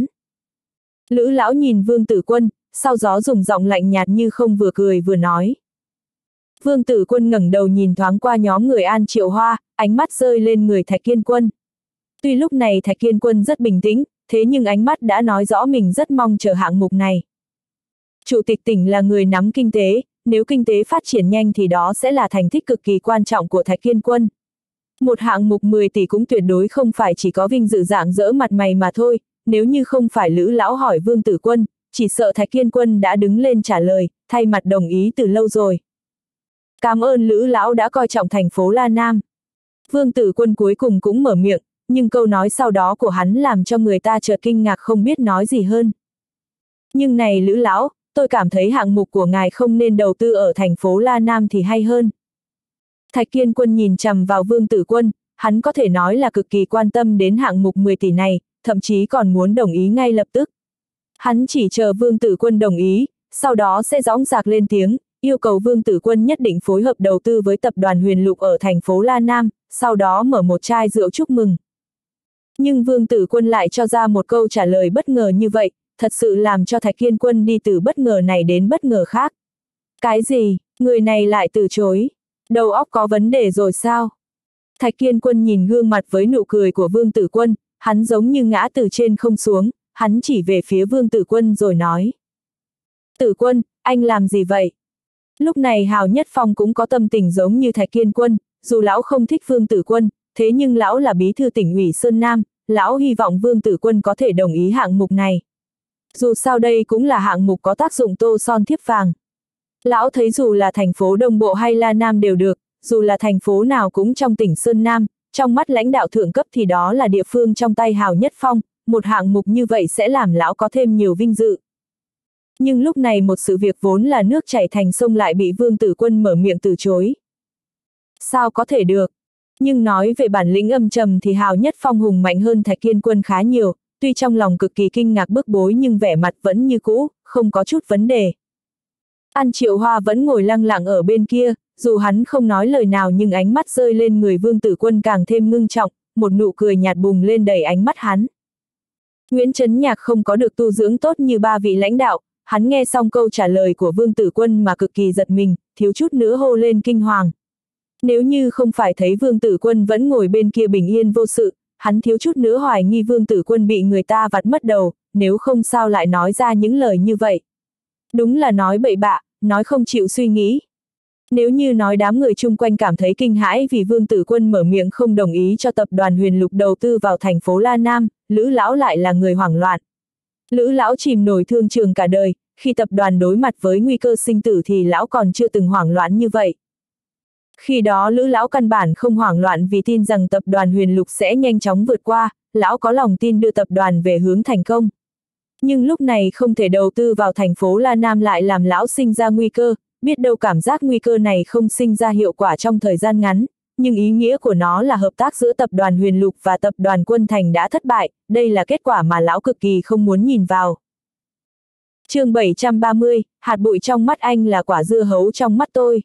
Lữ lão nhìn Vương Tử Quân, sau đó dùng giọng lạnh nhạt như không vừa cười vừa nói. Vương Tử Quân ngẩng đầu nhìn thoáng qua nhóm người An Triệu Hoa, ánh mắt rơi lên người Thạch Kiên Quân. Tuy lúc này Thạch Kiên Quân rất bình tĩnh, thế nhưng ánh mắt đã nói rõ mình rất mong chờ hạng mục này. Chủ tịch tỉnh là người nắm kinh tế, nếu kinh tế phát triển nhanh thì đó sẽ là thành tích cực kỳ quan trọng của Thạch Kiên Quân. Một hạng mục mười tỷ cũng tuyệt đối không phải chỉ có vinh dự rạng rỡ mặt mày mà thôi, nếu như không phải Lữ lão hỏi Vương Tử Quân, chỉ sợ Thạch Kiên Quân đã đứng lên trả lời, thay mặt đồng ý từ lâu rồi. Cảm ơn Lữ lão đã coi trọng thành phố La Nam. Vương Tử Quân cuối cùng cũng mở miệng, nhưng câu nói sau đó của hắn làm cho người ta chợt kinh ngạc không biết nói gì hơn. Nhưng này Lữ lão, tôi cảm thấy hạng mục của ngài không nên đầu tư ở thành phố La Nam thì hay hơn. Thạch Kiên Quân nhìn chằm vào Vương Tử Quân, hắn có thể nói là cực kỳ quan tâm đến hạng mục mười tỷ này, thậm chí còn muốn đồng ý ngay lập tức. Hắn chỉ chờ Vương Tử Quân đồng ý, sau đó sẽ dõng dạc lên tiếng, yêu cầu Vương Tử Quân nhất định phối hợp đầu tư với tập đoàn Huyền Lục ở thành phố La Nam, sau đó mở một chai rượu chúc mừng. Nhưng Vương Tử Quân lại cho ra một câu trả lời bất ngờ như vậy, thật sự làm cho Thạch Kiên Quân đi từ bất ngờ này đến bất ngờ khác. Cái gì, người này lại từ chối? Đầu óc có vấn đề rồi sao? Thạch Kiên Quân nhìn gương mặt với nụ cười của Vương Tử Quân, hắn giống như ngã từ trên không xuống, hắn chỉ về phía Vương Tử Quân rồi nói. Tử Quân, anh làm gì vậy? Lúc này Hào Nhất Phong cũng có tâm tình giống như Thạch Kiên Quân, dù lão không thích Vương Tử Quân, thế nhưng lão là bí thư tỉnh ủy Sơn Nam, lão hy vọng Vương Tử Quân có thể đồng ý hạng mục này. Dù sao đây cũng là hạng mục có tác dụng tô son thiếp vàng. Lão thấy dù là thành phố Đông Bộ hay La Nam đều được, dù là thành phố nào cũng trong tỉnh Sơn Nam, trong mắt lãnh đạo thượng cấp thì đó là địa phương trong tay Hào Nhất Phong, một hạng mục như vậy sẽ làm lão có thêm nhiều vinh dự. Nhưng lúc này một sự việc vốn là nước chảy thành sông lại bị Vương Tử Quân mở miệng từ chối. Sao có thể được? Nhưng nói về bản lĩnh âm trầm thì Hào Nhất Phong hùng mạnh hơn Thạch Kiên Quân khá nhiều, tuy trong lòng cực kỳ kinh ngạc bức bối nhưng vẻ mặt vẫn như cũ, không có chút vấn đề. An Triệu Hoa vẫn ngồi lăng lặng ở bên kia, dù hắn không nói lời nào nhưng ánh mắt rơi lên người Vương Tử Quân càng thêm ngưng trọng, một nụ cười nhạt bùng lên đầy ánh mắt hắn. Nguyễn Chấn Nhạc không có được tu dưỡng tốt như ba vị lãnh đạo, hắn nghe xong câu trả lời của Vương Tử Quân mà cực kỳ giật mình, thiếu chút nữa hô lên kinh hoàng. Nếu như không phải thấy Vương Tử Quân vẫn ngồi bên kia bình yên vô sự, hắn thiếu chút nữa hoài nghi Vương Tử Quân bị người ta vặt mất đầu, nếu không sao lại nói ra những lời như vậy. Đúng là nói bậy bạ, nói không chịu suy nghĩ. Nếu như nói đám người chung quanh cảm thấy kinh hãi vì Vương Tử Quân mở miệng không đồng ý cho tập đoàn Huyền Lục đầu tư vào thành phố La Nam, Lữ lão lại là người hoảng loạn. Lữ lão chìm nổi thương trường cả đời, khi tập đoàn đối mặt với nguy cơ sinh tử thì lão còn chưa từng hoảng loạn như vậy. Khi đó Lữ lão căn bản không hoảng loạn vì tin rằng tập đoàn Huyền Lục sẽ nhanh chóng vượt qua, lão có lòng tin đưa tập đoàn về hướng thành công. Nhưng lúc này không thể đầu tư vào thành phố La Nam lại làm lão sinh ra nguy cơ, biết đâu cảm giác nguy cơ này không sinh ra hiệu quả trong thời gian ngắn, nhưng ý nghĩa của nó là hợp tác giữa tập đoàn Huyền Lục và tập đoàn Quân Thành đã thất bại, đây là kết quả mà lão cực kỳ không muốn nhìn vào. Chương bảy trăm ba mươi, hạt bụi trong mắt anh là quả dưa hấu trong mắt tôi.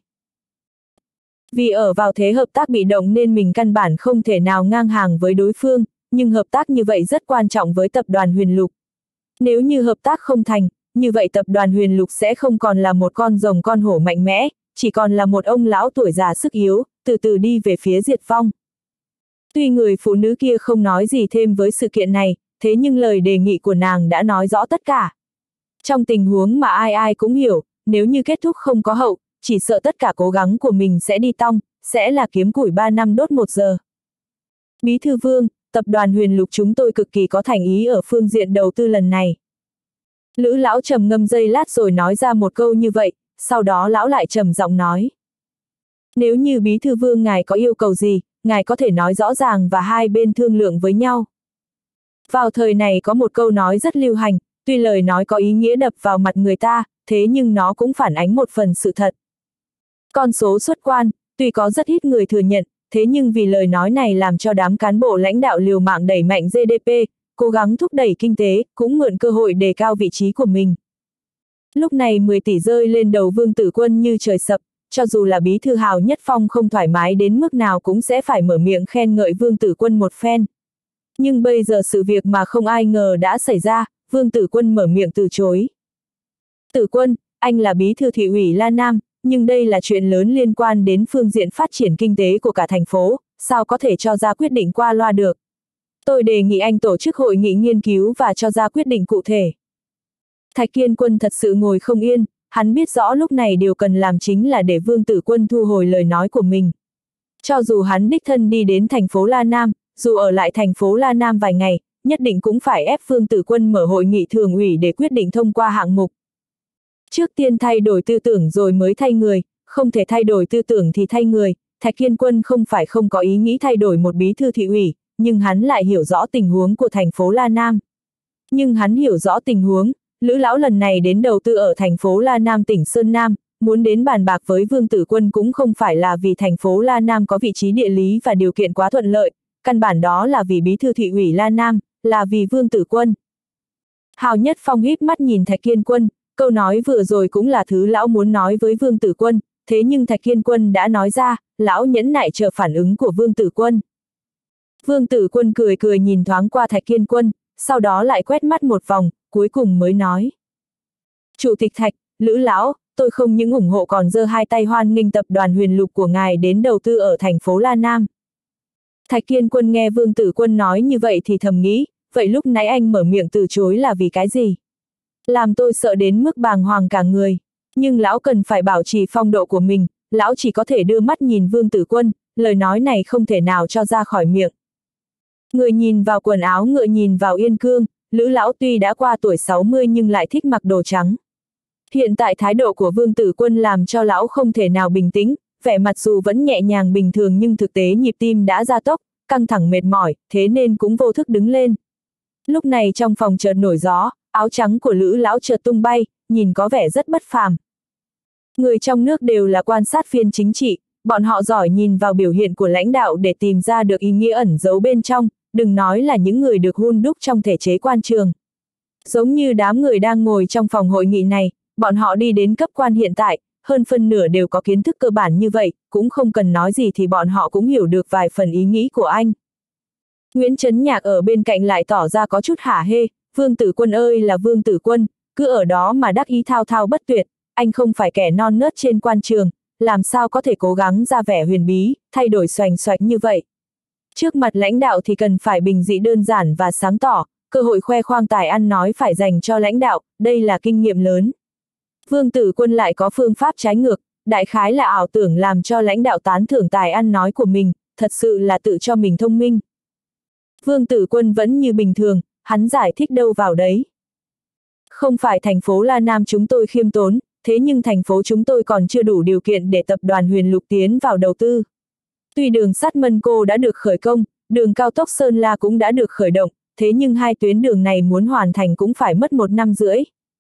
Vì ở vào thế hợp tác bị động nên mình căn bản không thể nào ngang hàng với đối phương, nhưng hợp tác như vậy rất quan trọng với tập đoàn Huyền Lục. Nếu như hợp tác không thành, như vậy tập đoàn Huyền Lục sẽ không còn là một con rồng con hổ mạnh mẽ, chỉ còn là một ông lão tuổi già sức yếu, từ từ đi về phía diệt vong. Tuy người phụ nữ kia không nói gì thêm với sự kiện này, thế nhưng lời đề nghị của nàng đã nói rõ tất cả. Trong tình huống mà ai ai cũng hiểu, nếu như kết thúc không có hậu, chỉ sợ tất cả cố gắng của mình sẽ đi tong, sẽ là kiếm củi ba năm đốt một giờ. Bí thư Vương, tập đoàn Huyền Lục chúng tôi cực kỳ có thành ý ở phương diện đầu tư lần này. Lữ lão trầm ngâm giây lát rồi nói ra một câu như vậy, sau đó lão lại trầm giọng nói. Nếu như bí thư Vương ngài có yêu cầu gì, ngài có thể nói rõ ràng và hai bên thương lượng với nhau. Vào thời này có một câu nói rất lưu hành, tuy lời nói có ý nghĩa đập vào mặt người ta, thế nhưng nó cũng phản ánh một phần sự thật. Con số xuất quan, Tuy có rất ít người thừa nhận, thế nhưng vì lời nói này làm cho đám cán bộ lãnh đạo liều mạng đẩy mạnh giê đê pê, cố gắng thúc đẩy kinh tế, cũng mượn cơ hội đề cao vị trí của mình. Lúc này mười tỷ rơi lên đầu Vương Tử Quân như trời sập, cho dù là bí thư Hào Nhất Phong không thoải mái đến mức nào cũng sẽ phải mở miệng khen ngợi Vương Tử Quân một phen. Nhưng bây giờ sự việc mà không ai ngờ đã xảy ra, Vương Tử Quân mở miệng từ chối. Tử Quân, anh là bí thư thị ủy La Nam, nhưng đây là chuyện lớn liên quan đến phương diện phát triển kinh tế của cả thành phố, sao có thể cho ra quyết định qua loa được. Tôi đề nghị anh tổ chức hội nghị nghiên cứu và cho ra quyết định cụ thể. Thạch Kiên Quân thật sự ngồi không yên, hắn biết rõ lúc này điều cần làm chính là để Vương Tử Quân thu hồi lời nói của mình. Cho dù hắn đích thân đi đến thành phố La Nam, dù ở lại thành phố La Nam vài ngày, nhất định cũng phải ép Vương Tử Quân mở hội nghị thường ủy để quyết định thông qua hạng mục. Trước tiên thay đổi tư tưởng rồi mới thay người, không thể thay đổi tư tưởng thì thay người. Thạch Kiên Quân không phải không có ý nghĩ thay đổi một bí thư thị ủy, nhưng hắn lại hiểu rõ tình huống của thành phố La Nam. Nhưng hắn hiểu rõ tình huống, Lữ lão lần này đến đầu tư ở thành phố La Nam tỉnh Sơn Nam, muốn đến bàn bạc với Vương Tử Quân cũng không phải là vì thành phố La Nam có vị trí địa lý và điều kiện quá thuận lợi, căn bản đó là vì bí thư thị ủy La Nam, là vì Vương Tử Quân. Hào Nhất Phong híp mắt nhìn Thạch Kiên Quân, câu nói vừa rồi cũng là thứ lão muốn nói với Vương Tử Quân, thế nhưng Thạch Kiên Quân đã nói ra, lão nhẫn nại chờ phản ứng của Vương Tử Quân. Vương Tử Quân cười cười nhìn thoáng qua Thạch Kiên Quân, sau đó lại quét mắt một vòng, cuối cùng mới nói. Chủ tịch Thạch, Lữ lão, tôi không những ủng hộ còn giơ hai tay hoan nghênh tập đoàn Huyền Lục của ngài đến đầu tư ở thành phố La Nam. Thạch Kiên Quân nghe Vương Tử Quân nói như vậy thì thầm nghĩ, vậy lúc nãy anh mở miệng từ chối là vì cái gì? Làm tôi sợ đến mức bàng hoàng cả người, nhưng lão cần phải bảo trì phong độ của mình, lão chỉ có thể đưa mắt nhìn Vương Tử Quân, lời nói này không thể nào cho ra khỏi miệng. Người nhìn vào quần áo ngựa nhìn vào yên cương, Lữ lão tuy đã qua tuổi sáu mươi nhưng lại thích mặc đồ trắng. Hiện tại thái độ của Vương Tử Quân làm cho lão không thể nào bình tĩnh, vẻ mặt dù vẫn nhẹ nhàng bình thường nhưng thực tế nhịp tim đã gia tốc, căng thẳng mệt mỏi, thế nên cũng vô thức đứng lên. Lúc này trong phòng chợt nổi gió, áo trắng của Lữ lão chợt tung bay, nhìn có vẻ rất bất phàm. Người trong nước đều là quan sát viên chính trị, bọn họ giỏi nhìn vào biểu hiện của lãnh đạo để tìm ra được ý nghĩa ẩn giấu bên trong, đừng nói là những người được hun đúc trong thể chế quan trường. Giống như đám người đang ngồi trong phòng hội nghị này, bọn họ đi đến cấp quan hiện tại, hơn phân nửa đều có kiến thức cơ bản như vậy, cũng không cần nói gì thì bọn họ cũng hiểu được vài phần ý nghĩ của anh. Nguyễn Chấn Nhạc ở bên cạnh lại tỏ ra có chút hả hê, Vương Tử Quân ơi là Vương Tử Quân, cứ ở đó mà đắc ý thao thao bất tuyệt, anh không phải kẻ non nớt trên quan trường, làm sao có thể cố gắng ra vẻ huyền bí, thay đổi xoành xoạch như vậy. Trước mặt lãnh đạo thì cần phải bình dị đơn giản và sáng tỏ, cơ hội khoe khoang tài ăn nói phải dành cho lãnh đạo, đây là kinh nghiệm lớn. Vương Tử Quân lại có phương pháp trái ngược, đại khái là ảo tưởng làm cho lãnh đạo tán thưởng tài ăn nói của mình, thật sự là tự cho mình thông minh. Vương Tử Quân vẫn như bình thường, hắn giải thích đâu vào đấy. Không phải thành phố La Nam chúng tôi khiêm tốn, thế nhưng thành phố chúng tôi còn chưa đủ điều kiện để tập đoàn Huyền Lục tiến vào đầu tư. Tuy đường sắt Mân Cô đã được khởi công, đường cao tốc Sơn La cũng đã được khởi động, thế nhưng hai tuyến đường này muốn hoàn thành cũng phải mất một năm rưỡi.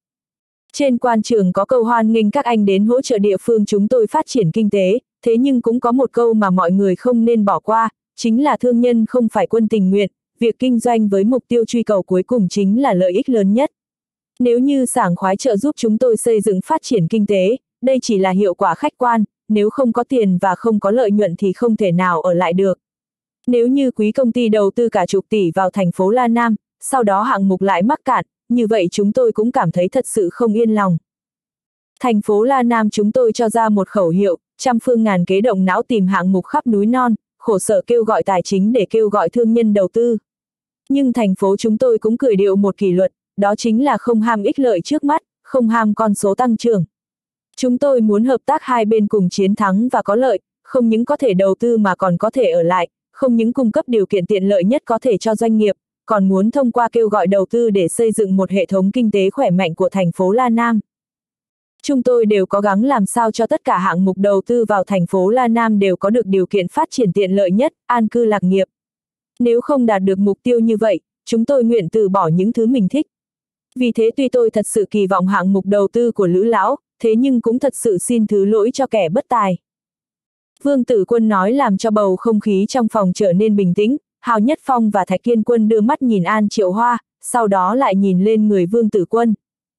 Trên quan trường có câu hoan nghênh các anh đến hỗ trợ địa phương chúng tôi phát triển kinh tế, thế nhưng cũng có một câu mà mọi người không nên bỏ qua, chính là thương nhân không phải quân tình nguyện, việc kinh doanh với mục tiêu truy cầu cuối cùng chính là lợi ích lớn nhất. Nếu như sảng khoái trợ giúp chúng tôi xây dựng phát triển kinh tế, đây chỉ là hiệu quả khách quan, nếu không có tiền và không có lợi nhuận thì không thể nào ở lại được. Nếu như quý công ty đầu tư cả chục tỷ vào thành phố La Nam, sau đó hạng mục lại mắc cạn, như vậy chúng tôi cũng cảm thấy thật sự không yên lòng. Thành phố La Nam chúng tôi cho ra một khẩu hiệu, trăm phương ngàn kế động não tìm hạng mục khắp núi non, khổ sở kêu gọi tài chính để kêu gọi thương nhân đầu tư. Nhưng thành phố chúng tôi cũng cười điệu một kỷ luật, đó chính là không ham ích lợi trước mắt, không ham con số tăng trưởng. Chúng tôi muốn hợp tác hai bên cùng chiến thắng và có lợi, không những có thể đầu tư mà còn có thể ở lại, không những cung cấp điều kiện tiện lợi nhất có thể cho doanh nghiệp, còn muốn thông qua kêu gọi đầu tư để xây dựng một hệ thống kinh tế khỏe mạnh của thành phố La Nam. Chúng tôi đều cố gắng làm sao cho tất cả hạng mục đầu tư vào thành phố La Nam đều có được điều kiện phát triển tiện lợi nhất, an cư lạc nghiệp. Nếu không đạt được mục tiêu như vậy, chúng tôi nguyện từ bỏ những thứ mình thích. Vì thế tuy tôi thật sự kỳ vọng hạng mục đầu tư của Lữ lão, thế nhưng cũng thật sự xin thứ lỗi cho kẻ bất tài. Vương Tử Quân nói làm cho bầu không khí trong phòng trở nên bình tĩnh, Hào Nhất Phong và Thạch Kiên Quân đưa mắt nhìn An Triệu Hoa, sau đó lại nhìn lên người Vương Tử Quân.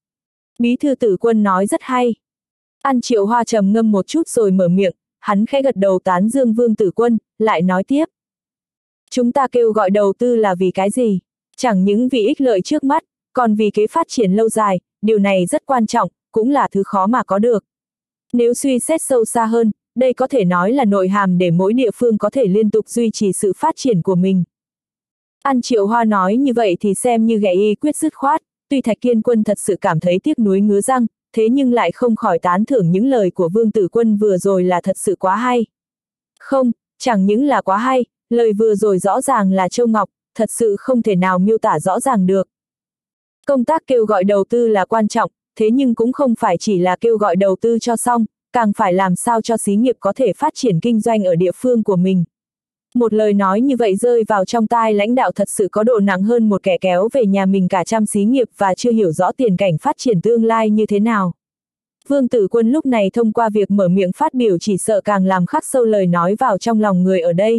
Bí thư Tử Quân nói rất hay. An Triệu Hoa trầm ngâm một chút rồi mở miệng, hắn khẽ gật đầu tán dương Vương Tử Quân, lại nói tiếp. Chúng ta kêu gọi đầu tư là vì cái gì? Chẳng những vì ích lợi trước mắt, còn vì kế phát triển lâu dài, điều này rất quan trọng, cũng là thứ khó mà có được. Nếu suy xét sâu xa hơn, đây có thể nói là nội hàm để mỗi địa phương có thể liên tục duy trì sự phát triển của mình. An Triệu Hoa nói như vậy thì xem như ghẻ y quyết dứt khoát, tuy Thạch Kiên Quân thật sự cảm thấy tiếc nuối ngứa răng, thế nhưng lại không khỏi tán thưởng những lời của Vương Tử Quân vừa rồi là thật sự quá hay. Không, chẳng những là quá hay, lời vừa rồi rõ ràng là châu ngọc, thật sự không thể nào miêu tả rõ ràng được. Công tác kêu gọi đầu tư là quan trọng, thế nhưng cũng không phải chỉ là kêu gọi đầu tư cho xong, càng phải làm sao cho xí nghiệp có thể phát triển kinh doanh ở địa phương của mình. Một lời nói như vậy rơi vào trong tai lãnh đạo thật sự có độ nặng hơn một kẻ kéo về nhà mình cả trăm xí nghiệp và chưa hiểu rõ tiền cảnh phát triển tương lai như thế nào. Vương Tử Quân lúc này thông qua việc mở miệng phát biểu chỉ sợ càng làm khắc sâu lời nói vào trong lòng người ở đây.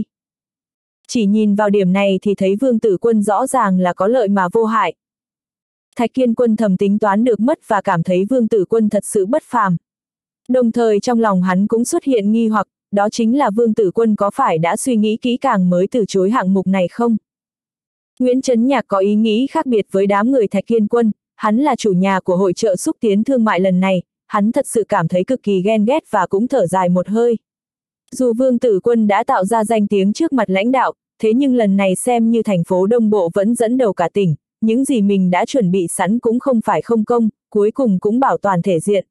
Chỉ nhìn vào điểm này thì thấy Vương Tử Quân rõ ràng là có lợi mà vô hại. Thạch Kiên Quân thầm tính toán được mất và cảm thấy Vương Tử Quân thật sự bất phàm. Đồng thời trong lòng hắn cũng xuất hiện nghi hoặc, đó chính là Vương Tử Quân có phải đã suy nghĩ kỹ càng mới từ chối hạng mục này không? Nguyễn Chấn Nhạc có ý nghĩ khác biệt với đám người Thạch Kiên Quân, hắn là chủ nhà của hội chợ xúc tiến thương mại lần này, hắn thật sự cảm thấy cực kỳ ghen ghét và cũng thở dài một hơi. Dù Vương Tử Quân đã tạo ra danh tiếng trước mặt lãnh đạo, thế nhưng lần này xem như thành phố Đông Bộ vẫn dẫn đầu cả tỉnh, những gì mình đã chuẩn bị sẵn cũng không phải không công, cuối cùng cũng bảo toàn thể diện.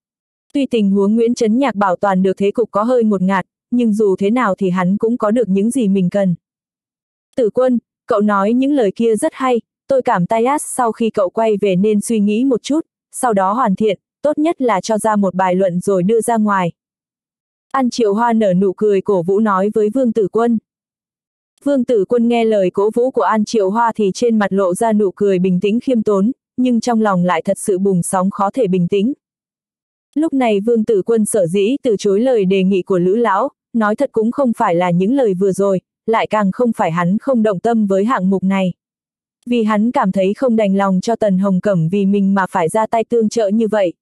Tuy tình huống Nguyễn Chấn Nhạc bảo toàn được thế cục có hơi một ngạt, nhưng dù thế nào thì hắn cũng có được những gì mình cần. Tử Quân, cậu nói những lời kia rất hay, tôi cảm tay át sau khi cậu quay về nên suy nghĩ một chút, sau đó hoàn thiện, tốt nhất là cho ra một bài luận rồi đưa ra ngoài. An Triệu Hoa nở nụ cười cổ vũ nói với Vương Tử Quân. Vương Tử Quân nghe lời cổ vũ của An Triệu Hoa thì trên mặt lộ ra nụ cười bình tĩnh khiêm tốn, nhưng trong lòng lại thật sự bùng sóng khó thể bình tĩnh. Lúc này Vương Tử Quân sở dĩ từ chối lời đề nghị của Lữ Lão, nói thật cũng không phải là những lời vừa rồi, lại càng không phải hắn không động tâm với hạng mục này. Vì hắn cảm thấy không đành lòng cho Tần Hồng Cẩm vì mình mà phải ra tay tương trợ như vậy.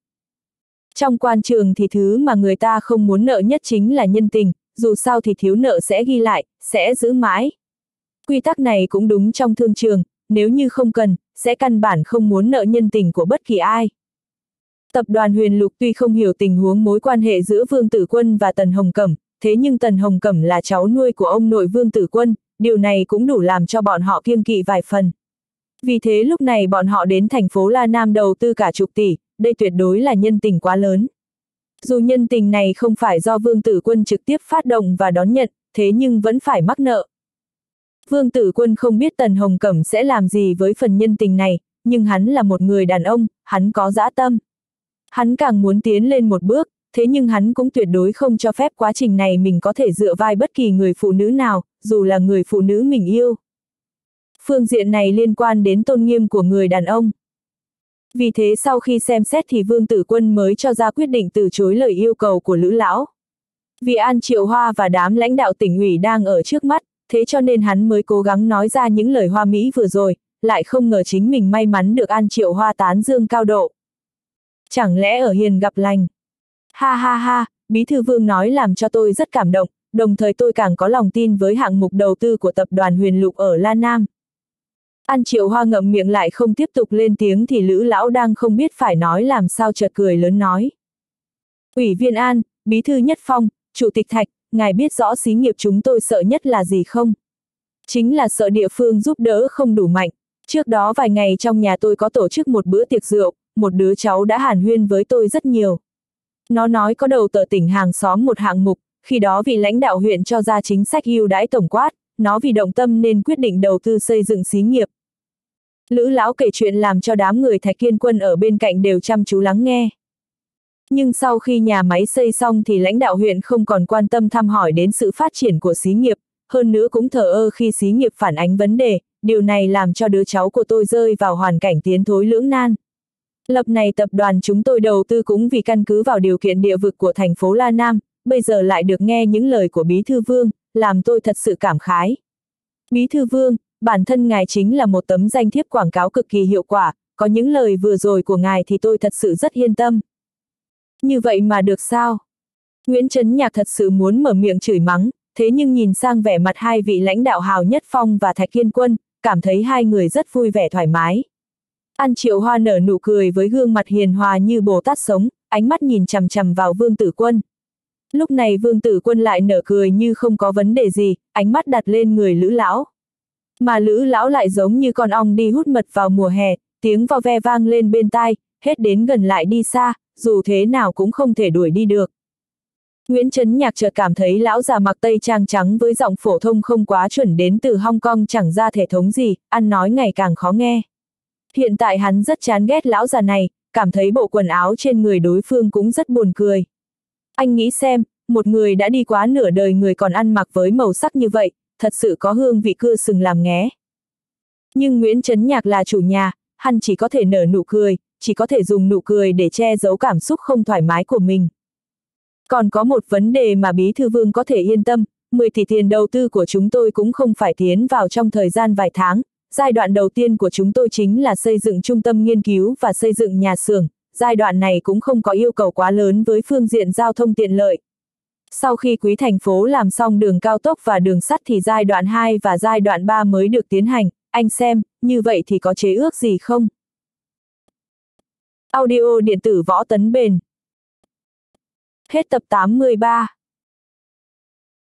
Trong quan trường thì thứ mà người ta không muốn nợ nhất chính là nhân tình, dù sao thì thiếu nợ sẽ ghi lại, sẽ giữ mãi. Quy tắc này cũng đúng trong thương trường, nếu như không cần, sẽ căn bản không muốn nợ nhân tình của bất kỳ ai. Tập đoàn Huyền Lục tuy không hiểu tình huống mối quan hệ giữa Vương Tử Quân và Tần Hồng Cẩm, thế nhưng Tần Hồng Cẩm là cháu nuôi của ông nội Vương Tử Quân, điều này cũng đủ làm cho bọn họ kiêng kỵ vài phần. Vì thế lúc này bọn họ đến thành phố La Nam đầu tư cả chục tỷ, đây tuyệt đối là nhân tình quá lớn. Dù nhân tình này không phải do Vương Tử Quân trực tiếp phát động và đón nhận, thế nhưng vẫn phải mắc nợ. Vương Tử Quân không biết Tần Hồng Cẩm sẽ làm gì với phần nhân tình này, nhưng hắn là một người đàn ông, hắn có dã tâm. Hắn càng muốn tiến lên một bước, thế nhưng hắn cũng tuyệt đối không cho phép quá trình này mình có thể dựa vai bất kỳ người phụ nữ nào, dù là người phụ nữ mình yêu. Phương diện này liên quan đến tôn nghiêm của người đàn ông. Vì thế sau khi xem xét thì Vương Tử Quân mới cho ra quyết định từ chối lời yêu cầu của Lữ Lão. Vì An Triệu Hoa và đám lãnh đạo tỉnh ủy đang ở trước mắt, thế cho nên hắn mới cố gắng nói ra những lời hoa mỹ vừa rồi, lại không ngờ chính mình may mắn được An Triệu Hoa tán dương cao độ. Chẳng lẽ ở hiền gặp lành? Ha ha ha, Bí thư Vương nói làm cho tôi rất cảm động, đồng thời tôi càng có lòng tin với hạng mục đầu tư của tập đoàn Huyền Lục ở La Nam. An Triệu Hoa ngậm miệng lại không tiếp tục lên tiếng thì Lữ Lão đang không biết phải nói làm sao chợt cười lớn nói. Ủy viên An, Bí thư Nhất Phong, Chủ tịch Thạch, ngài biết rõ xí nghiệp chúng tôi sợ nhất là gì không? Chính là sợ địa phương giúp đỡ không đủ mạnh. Trước đó vài ngày trong nhà tôi có tổ chức một bữa tiệc rượu, một đứa cháu đã hàn huyên với tôi rất nhiều. Nó nói có đầu tờ tỉnh hàng xóm một hạng mục, khi đó vị lãnh đạo huyện cho ra chính sách ưu đãi tổng quát, nó vì động tâm nên quyết định đầu tư xây dựng xí nghiệp. Lữ Lão kể chuyện làm cho đám người Thạch Kiên Quân ở bên cạnh đều chăm chú lắng nghe. Nhưng sau khi nhà máy xây xong thì lãnh đạo huyện không còn quan tâm thăm hỏi đến sự phát triển của xí nghiệp, hơn nữa cũng thờ ơ khi xí nghiệp phản ánh vấn đề, điều này làm cho đứa cháu của tôi rơi vào hoàn cảnh tiến thối lưỡng nan. Lập này tập đoàn chúng tôi đầu tư cũng vì căn cứ vào điều kiện địa vực của thành phố La Nam, bây giờ lại được nghe những lời của Bí Thư Vương, làm tôi thật sự cảm khái. Bí Thư Vương, bản thân ngài chính là một tấm danh thiếp quảng cáo cực kỳ hiệu quả, có những lời vừa rồi của ngài thì tôi thật sự rất yên tâm. Như vậy mà được sao? Nguyễn Chấn Nhạc thật sự muốn mở miệng chửi mắng, thế nhưng nhìn sang vẻ mặt hai vị lãnh đạo Hào Nhất Phong và Thạch Kiên Quân, cảm thấy hai người rất vui vẻ thoải mái. An Triệu Hoa nở nụ cười với gương mặt hiền hòa như Bồ Tát sống, ánh mắt nhìn chằm chằm vào Vương Tử Quân. Lúc này Vương Tử Quân lại nở cười như không có vấn đề gì, ánh mắt đặt lên người Lữ Lão. Mà Lữ Lão lại giống như con ong đi hút mật vào mùa hè, tiếng vo ve vang lên bên tai, hết đến gần lại đi xa, dù thế nào cũng không thể đuổi đi được. Nguyễn Chấn Nhạc chợt cảm thấy lão già mặc tây trang trắng với giọng phổ thông không quá chuẩn đến từ Hong Kong chẳng ra thể thống gì, ăn nói ngày càng khó nghe. Hiện tại hắn rất chán ghét lão già này, cảm thấy bộ quần áo trên người đối phương cũng rất buồn cười. Anh nghĩ xem, một người đã đi quá nửa đời người còn ăn mặc với màu sắc như vậy, thật sự có hương vị cưa sừng làm nghé. Nhưng Nguyễn Chấn Nhạc là chủ nhà, hắn chỉ có thể nở nụ cười, chỉ có thể dùng nụ cười để che giấu cảm xúc không thoải mái của mình. Còn có một vấn đề mà Bí Thư Vương có thể yên tâm, mười tỷ tiền đầu tư của chúng tôi cũng không phải tiến vào trong thời gian vài tháng, giai đoạn đầu tiên của chúng tôi chính là xây dựng trung tâm nghiên cứu và xây dựng nhà xưởng, giai đoạn này cũng không có yêu cầu quá lớn với phương diện giao thông tiện lợi. Sau khi quý thành phố làm xong đường cao tốc và đường sắt thì giai đoạn hai và giai đoạn ba mới được tiến hành, anh xem, như vậy thì có chế ước gì không? Audio điện tử Võ Tấn Bền. Hết tập tám mươi ba.